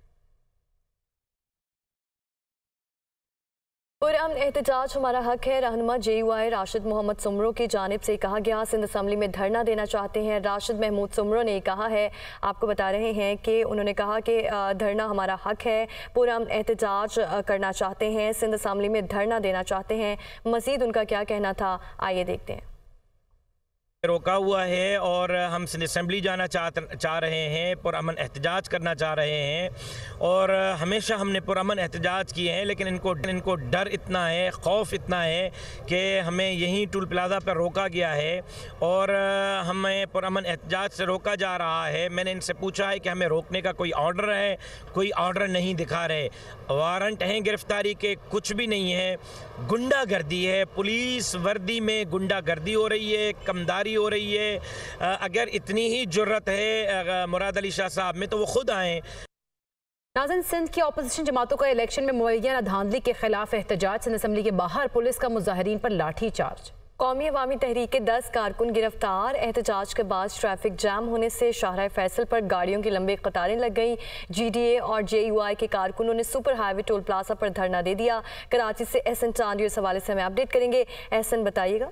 पुरअमन एहतजाज हमारा हक है। रहनुमा J U I Rashid Mohammad Soomro की जानिब से कहा गया सिंध असम्बली में धरना देना चाहते हैं। राशिद महमूद सुमरो ने कहा है, आपको बता रहे हैं कि उन्होंने कहा कि धरना हमारा हक है, पुरअमन एहतजाज करना चाहते हैं, सिंध असम्बली में धरना देना चाहते हैं। मज़ीद उनका क्या कहना था, आइए देखते हैं। रोका हुआ है और हम सिंध असम्बली जाना चाह चाह रहे हैं, पुरअमन एहतजाज करना चाह रहे हैं और हमेशा हमने पुरअमन एहतजाज किए हैं, लेकिन इनको इनको डर इतना है, खौफ इतना है कि हमें यहीं टोल प्लाज़ा पर रोका गया है और हमें पुरअमन एहतजाज से रोका जा रहा है। मैंने इनसे पूछा है कि हमें रोकने का कोई ऑर्डर है, कोई ऑर्डर नहीं दिखा रहे, वारंट हैं गिरफ्तारी के, कुछ भी नहीं है। गुंडागर्दी है, पुलिस वर्दी में गुंडागर्दी हो रही है, कमदारी हो रही है। अगर इतनी ही जुर्रत है मुराद अली शाह साहब में तो वो खुद आए। नाज़रीन, सिंध की अपोजिशन जमातों का इलेक्शन में मुहैया धांधली के खिलाफ एहतजाज। सिंध असम्बली के बाहर पुलिस का मुजाहिरीन पर लाठी चार्ज। कौमी अवामी तहरीक के दस कारकुन गिरफ्तार। एहतजाज के बाद ट्रैफिक जाम होने से शाहराह फैसल पर गाड़ियों की लंबी कतारें लग गई। जी डी ए और जे यू आई के कारकुनों ने सुपर हाईवे टोल प्लाजा पर धरना दे दिया। कराची से एहसन चांदी इस हवाले से हमें अपडेट करेंगे। एहसन, बताइएगा।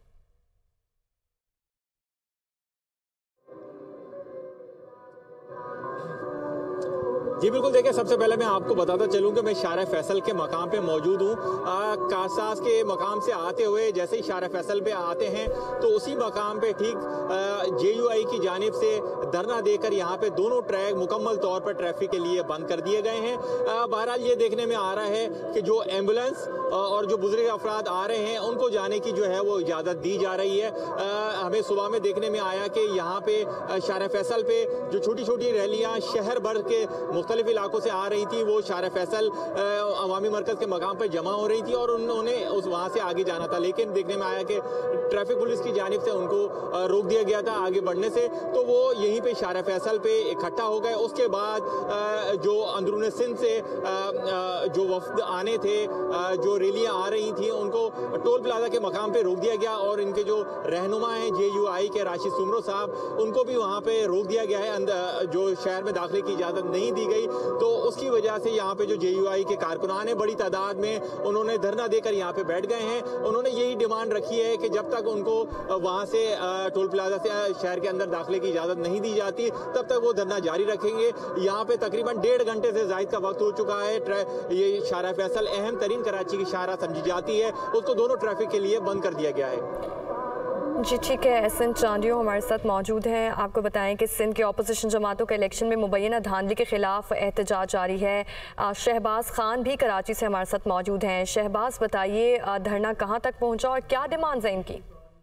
जी बिल्कुल, देखिए सबसे पहले मैं आपको बताता चलूं कि मैं शाहराह फैसल के मकाम पे मौजूद हूँ। कासास के मकाम से आते हुए जैसे ही शाहराह फैसल पे आते हैं तो उसी मकाम पे ठीक जे यू आई की जानिब से धरना देकर यहाँ पे दोनों ट्रैक मुकम्मल तौर पर ट्रैफिक के लिए बंद कर दिए गए हैं। बहरहाल ये देखने में आ रहा है कि जो एम्बुलेंस और जो बुजुर्ग अफराद आ रहे हैं उनको जाने की जो है वो इजाज़त दी जा रही है। हमें सुबह में देखने में आया कि यहाँ पे शाहराह फैसल पे जो छोटी छोटी रैलियाँ शहर भर के मुख्तलिफ इलाकों से आ रही थी वो शाहराह फैसल अवामी मरकज़ के मकाम पर जमा हो रही थी और उन्होंने उस वहाँ से आगे जाना था, लेकिन देखने में आया कि ट्रैफिक पुलिस की जानिब से उनको रोक दिया गया था आगे बढ़ने से, तो वो यहीं पे शाहराह फैसल पे इकट्ठा हो गए। उसके बाद जो अंदरून सिंध से जो वफ्द आने थे, जो रैलियाँ आ रही थी, उनको टोल प्लाजा के मकाम पे रोक दिया गया और इनके जो रहनुमा हैं जे यू आई के राशिद सुमरो साहब, उनको भी वहाँ पे रोक दिया गया है। अंदर जो शहर में दाखिले की इजाज़त नहीं दी गई, तो उसकी वजह से यहाँ पे जो जे यू आई के कारकुनान हैं बड़ी तादाद में उन्होंने धरना देकर यहाँ पे बैठ गए हैं। उन्होंने यही डिमांड रखी है कि जब तक उनको वहाँ से टोल प्लाजा से शहर के अंदर दाखिले की इजाज़त नहीं दी जाती तब तक वो धरना जारी रखेंगे। यहाँ पे तकरीबन डेढ़ घंटे से ज़ायद का वक्त हो चुका है। ये शाहराह फैसल अहम तरीन कराची की शाहराह समझी जाती है, उसको दोनों ट्रैफिक के लिए बंद कर दिया गया है। जी ठीक है, एहसन चांदियो हमारे साथ मौजूद हैं। आपको बताएं कि सिंध के अपोजिशन जमातों के इलेक्शन में मुबैना धांधली के खिलाफ एहतजाज जारी है। शहबाज खान भी कराची से हमारे साथ मौजूद हैं। शहबाज, बताइए धरना कहां तक पहुंचा और क्या डिमांड्स हैं इनकी?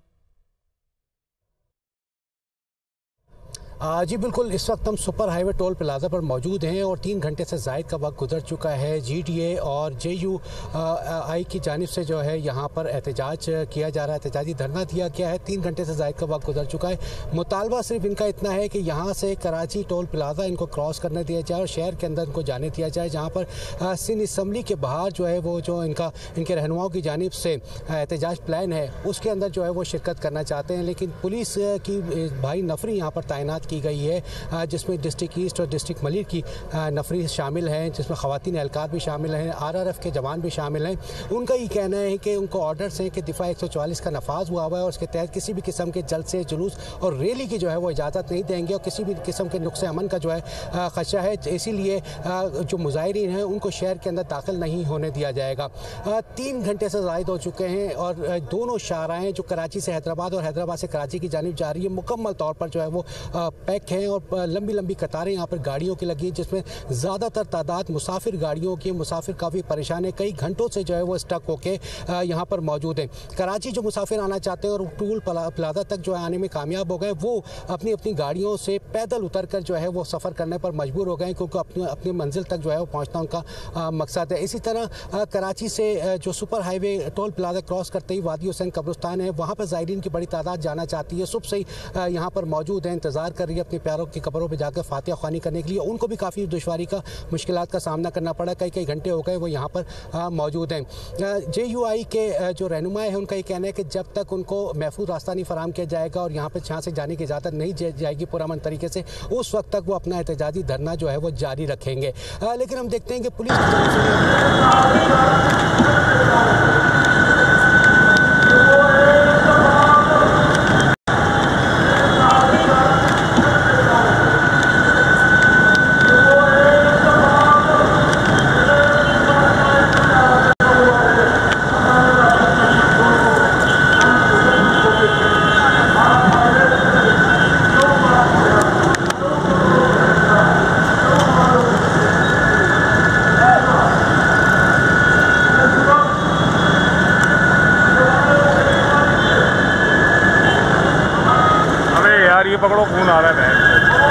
जी बिल्कुल, इस वक्त हम सुपर हाईवे टोल प्लाजा पर मौजूद हैं और तीन घंटे से ज़ायद का वक्त गुजर चुका है। जी डी ए और जे यू आई की जानिब से जो है यहाँ पर एहतजाज किया जा रहा है, एहतजाजी धरना दिया गया है। तीन घंटे से ज़ायद का वक्त गुजर चुका है। मुतालबा सिर्फ इनका इतना है कि यहाँ से कराची टोल प्लाजा इनको क्रॉस करने दिया जाए और शहर के अंदर इनको जाने दिया जाए, जहाँ पर सिंध असम्बली के बाहर जो है वो जो इनका इनके रहनुमाओं की जानिब से एहतजाज प्लान है उसके अंदर जो है वो शिरकत करना चाहते हैं, लेकिन पुलिस की भारी नफरी यहाँ पर तैनात की गई है, जिसमें डिस्ट्रिक्ट ईस्ट और डिस्ट्रिक्ट मलिर की नफरी शामिल हैं, जिसमें ख़वातीन एहलकार भी शामिल हैं, आर आर एफ के जवान भी शामिल हैं। उनका ये कहना है कि उनको ऑर्डर्स हैं कि दिफा एक सौ चौवालीस का नफाज हुआ हुआ है और उसके तहत किसी भी किस्म के जलसे, जुलूस और रैली की जो है वो इजाज़त नहीं देंगे और किसी भी किस्म के नुक्स अमन का जो है ख़दशा है, इसीलिए जो मुजाहिरीन हैं उनको शहर के अंदर दाखिल नहीं होने दिया जाएगा। तीन घंटे से ज़ायद हो चुके हैं और दोनों शाहराएँ जो कराची से हैदराबाद और हैदराबाद से कराची की जानिब जा रही है मुकम्मल तौर पर जो है वो पैक हैं और लंबी लंबी कतारें यहाँ पर गाड़ियों की लगी, जिसमें ज़्यादातर तादाद मुसाफिर गाड़ियों की। मुसाफिर काफ़ी परेशान है, कई घंटों से जो है वो स्टक होके यहाँ पर मौजूद हैं। कराची जो मुसाफिर आना चाहते हैं और टूल प्लाजा तक जो है आने में कामयाब हो गए, वो अपनी अपनी गाड़ियों से पैदल उतर कर जो है वो सफ़र करने पर मजबूर हो गए, क्योंकि अपनी अपनी मंजिल तक जो है वो पहुँचना उनका मकसद है। इसी तरह कराची से जो super highway toll plaza cross करते ही वादी हुसैन कब्रिस्तान है, वहाँ पर ज़ायरीन की बड़ी तादाद जाना चाहती है, सुबह से ही यहाँ पर मौजूद है, इंतज़ार कर रही है अपने प्यारों की कब्रों पर जाकर फातिहा ख्वानी करने के लिए। उनको भी काफ़ी दुश्वारी का, मुश्किलात का सामना करना पड़ा, कई कई घंटे हो गए वो यहाँ पर मौजूद हैं। जे यू आई के जो रहनुमा है उनका ये कहना है कि जब तक उनको महफूज रास्ता नहीं फराम किया जाएगा और यहाँ पर यहाँ से जाने की इजाज़त नहीं जाएगी पुरअमन तरीके से, उस वक्त तक वो अपना एहतजाजी धरना जो है वो जारी रखेंगे। लेकिन हम देखते हैं कि पुलिस की तरफ से ये पकड़ो, खून आ रहा है।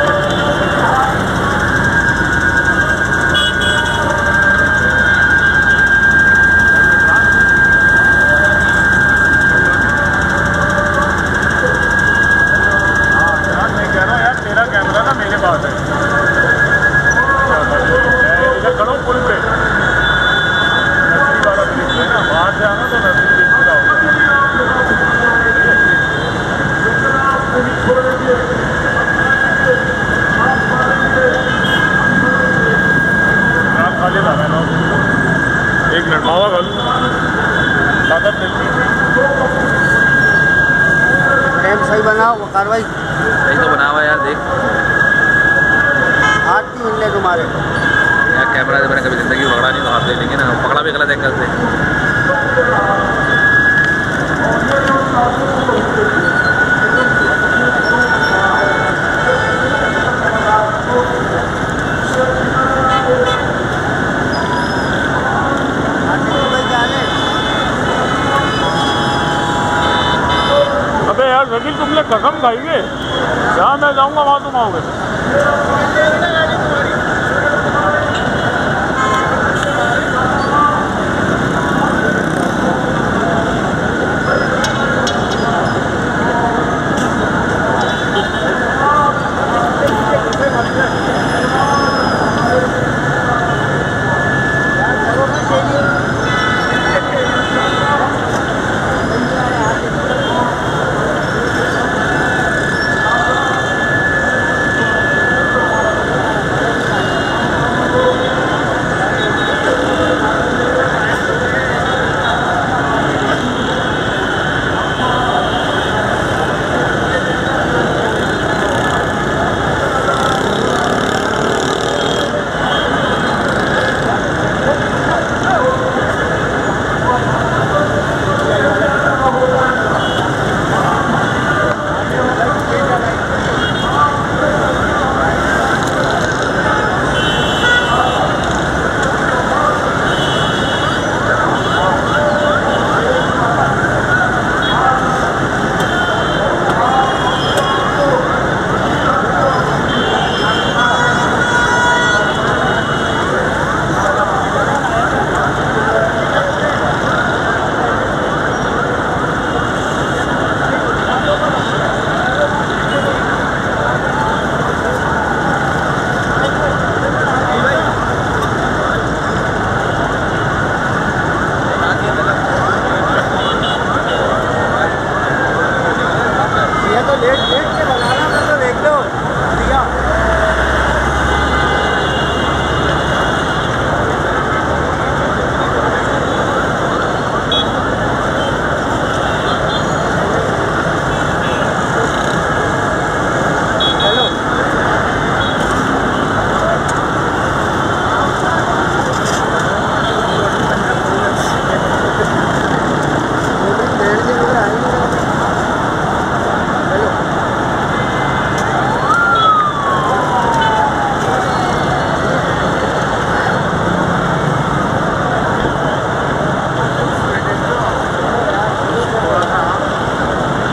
यार मैं कह रहा हूँ यार, तेरा कैमरा ना मेरे पास है, इधर खड़ो पुल पे, नर्सरी वाला ब्रिज है ना, बाहर से आना तो नर्सरी ब्रिज पूरा होगा। एक मिनट मावा गल सही बनाओ, वो कार्रवाई सही तो बना हुआ यार, देख हाथ क्यों मिलने तुम्हारे यार, कैमरा से मैंने कभी जिंदगी पकड़ा नहीं, तो हाथ ले लेंगे ना, पकड़ा भी गलत एंगल से। अबे यार वकील, तुमने कसम खाई है, जहाँ मैं जाऊँगा वहाँ तुम आओगे।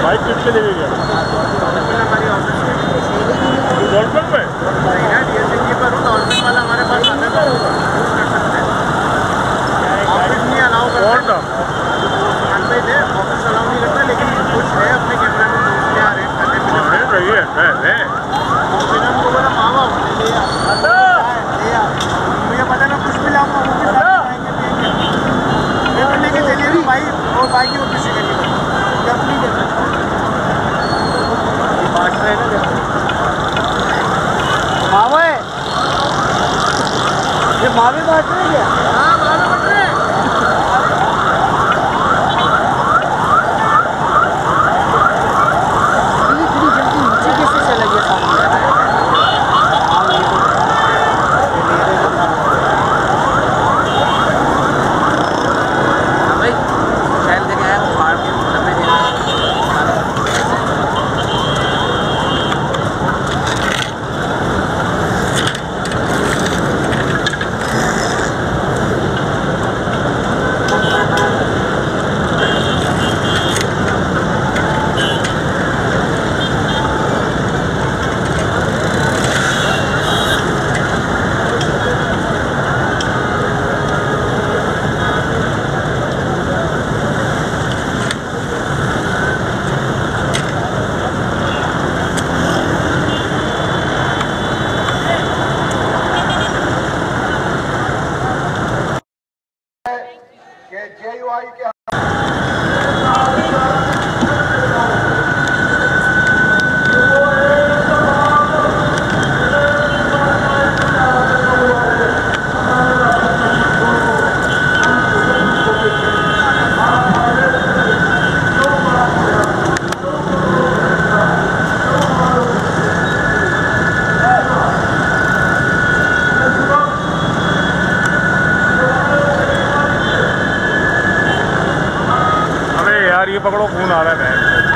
बाइक पीट के लेके गया डॉल्फिन में वाला हमारे पास आता है ऑफिस नहीं अलाउ करता है। थे ऑफिस अलाउ नहीं करता, लेकिन कुछ है अपने कैमरे में दोस्त आ रहे हैं खाने पीने रही है फिर हमको बोला मामा ले आ मुझे पता ना कुछ भी लाऊंगा वो भी खाएंगे पिएंगे फिर लेके चलिए भी भाई और भाई की और किसी के लिए जब नहीं कर सकते बात रहे ना मावा है ये मावे बात रहे क्या? हाँ मावे बात रहे ये पकड़ो खून आ रहा है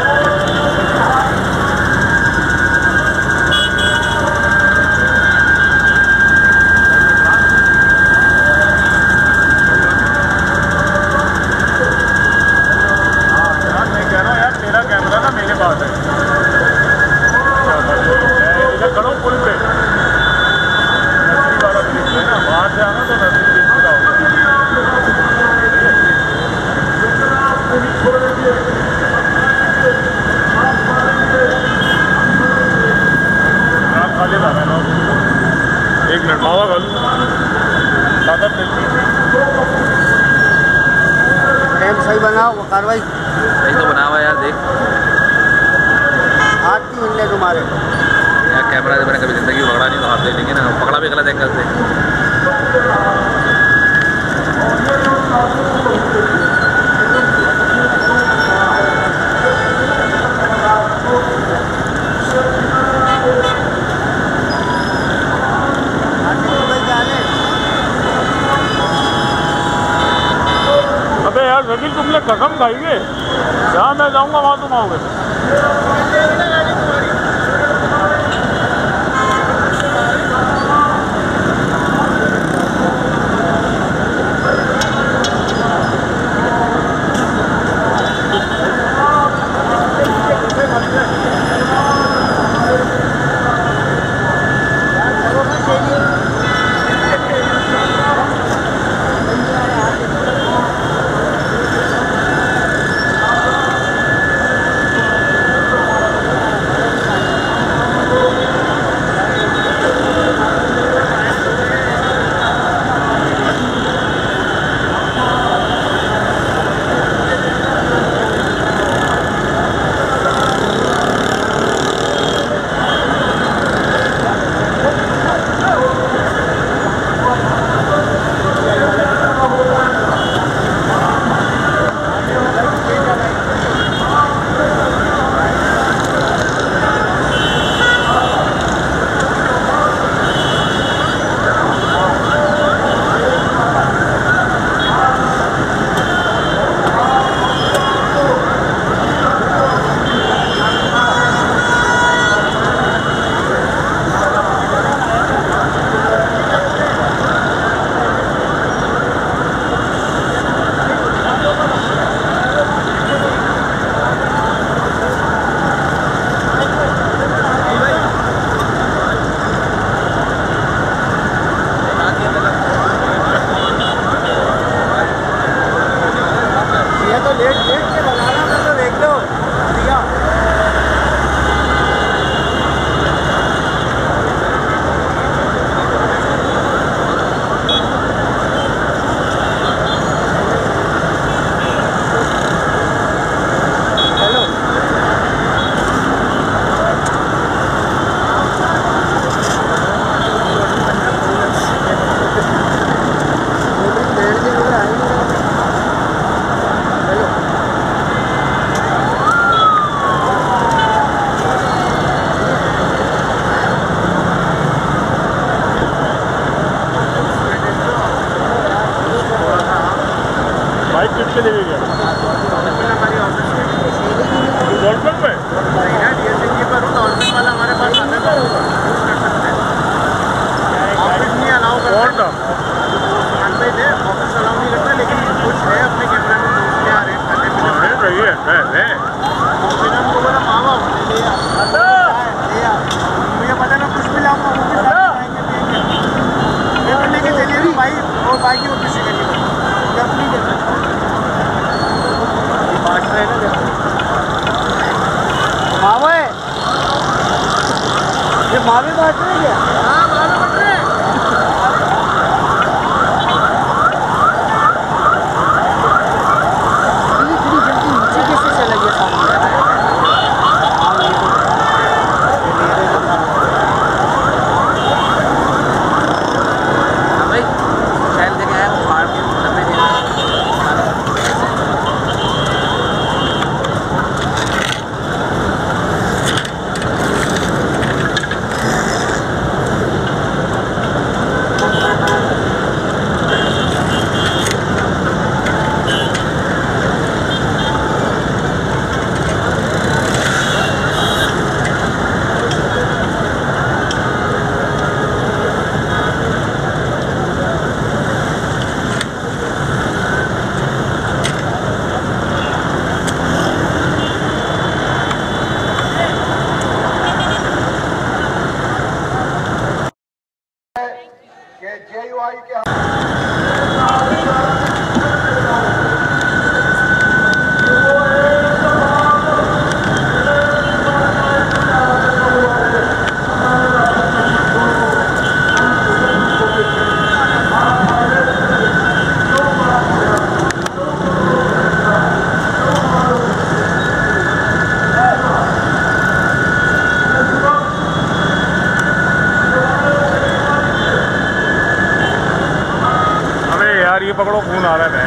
यार मैं कह रहा हूँ यार तेरा कैमरा ना मेरे पास है इधर खड़ो पुल पे नर्सरी वाला ब्रिज है ना बाहर से आना तो नर्सरी ब्रिज पे आओ एक मिनट मावा गल सही बनाओ वो कार्रवाई सही तो बना हुआ यार देख हाथ नहीं मिलने तुम्हारे यार कैमरा से मैंने कभी जिंदगी पकड़ा नहीं तो हाथ ले लेंगे ना पकड़ा भी गलत एंगल से वकील तुमने कसम खाई है जहाँ मैं जाऊँगा वहाँ तुम आओगे फिर हमको बोला मामा ले आ ले आ मुझे पता ना कुछ भी लाऊंगा वो भी खाएंगे पिएंगे मैं तो लेके चलिए भाई और बाकी और किसी के लिए जब नहीं दे सकता बात रहे ना देखो मामा है ये मावे बात रहे क्या? हाँ मावे बात रहे ये पकड़ो खून आ रहा है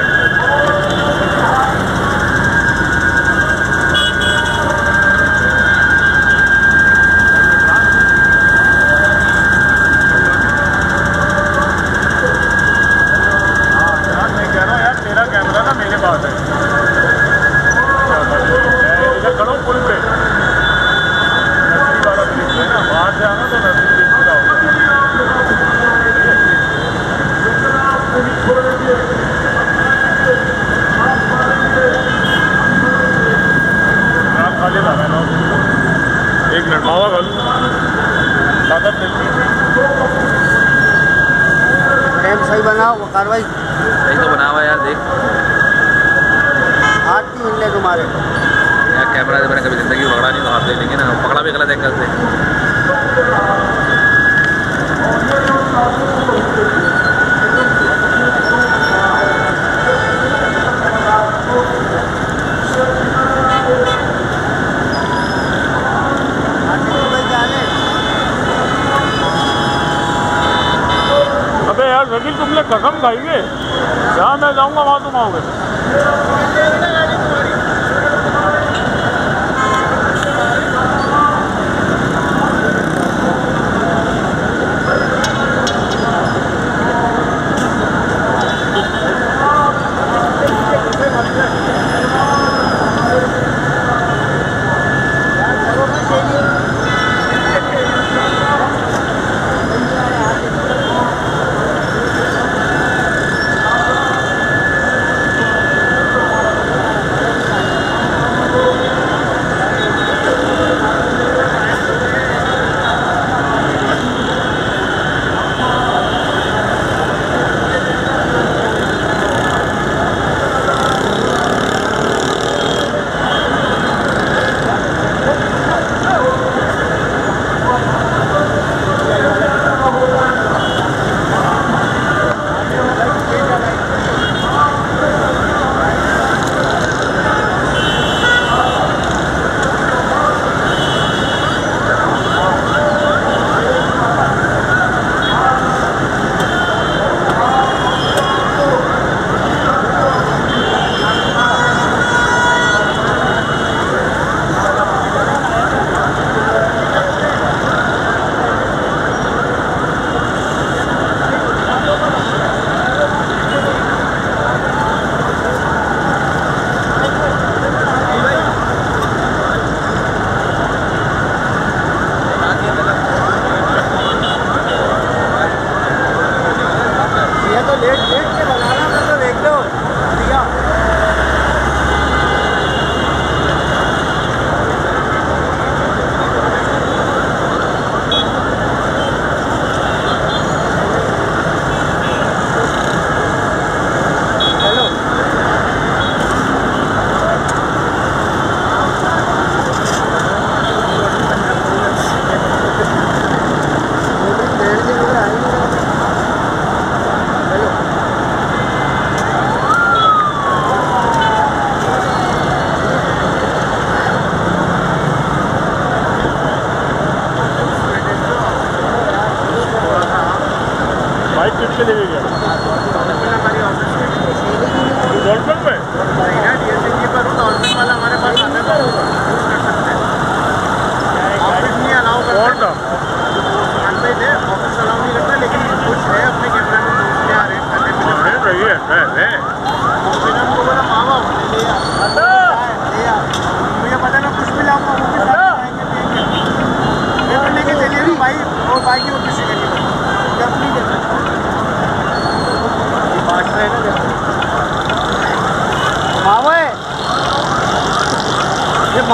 मैं कह रहा हूँ यार तेरा कैमरा ना मेरे पास है इधर खड़ो पुल पे नर्सरी वाला ब्रिज है ना बाहर से आना तो नर्सरी ब्रिज का एक मिनट मावा गल सही बनाओ कार्रवाई सही तो बना हुआ यार देख हाथ क्यों मिलने तुम्हारे यार कैमरा से मैंने कभी जिंदगी पकड़ा नहीं तो हाथ ले लेंगे ना पकड़ा भी गलत एंगल से वकील तुमने कसम खाई है जहाँ मैं जाऊँगा वहाँ तुम आओगे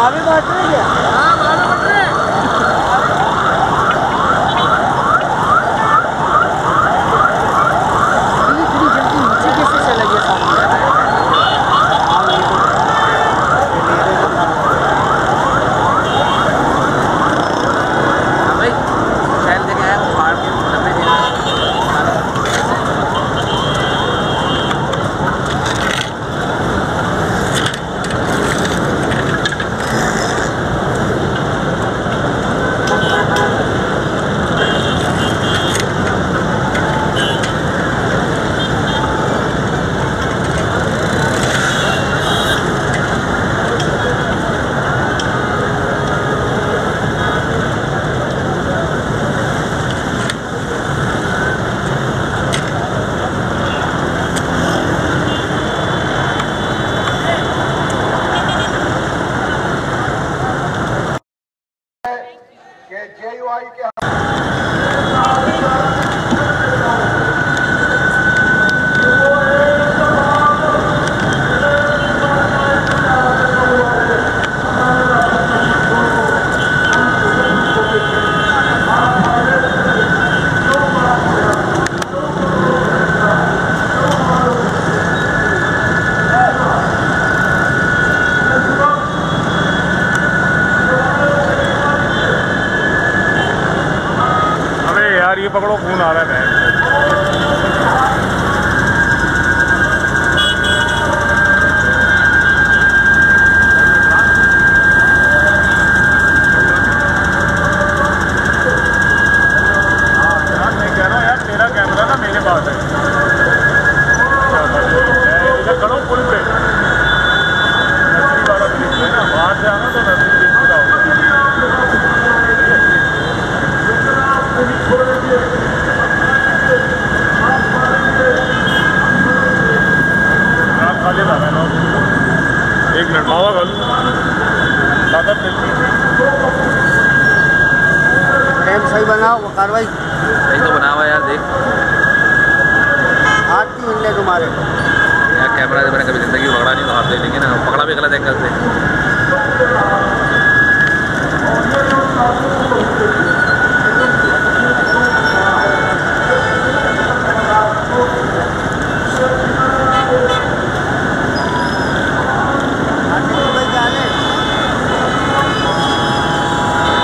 मावे बांट रहे क्या? हाँ मावे बांट रहे हैं। इतनी जल्दी नीचे कैसे चला गया सामने? भाई शैल जगह है वो पहाड़ के लंबे दिन जेयूआई के ये पकड़ो खून आ रहा है। यार मैं कह रहा हूँ यार तेरा कैमरा ना मेरे पास है। मैं इधर खड़ा हूँ पुल पे नर्सरी वाला ब्रिज है ना, बाहर से आना तो नर्सरी ब्रिज पूरा होगा। एक मिनट मावा खा लूँ सही बनाओ वो कार्रवाई सही तो बना हुआ यार। देख हाथ क्यों हिलने तुम्हारे यार, कैमरा से मैंने कभी जिंदगी में पकड़ा नहीं तो हाथ ले लेंगे ना, पकड़ा भी गलत एंगल से।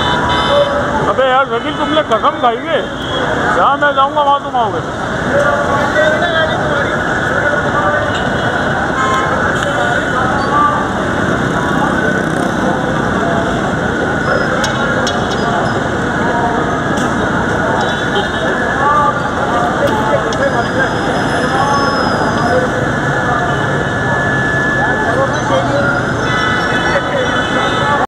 अबे यार वकील तुमने कसम खाई है, जहाँ मैं जाऊँगा वहाँ तुम आओगे।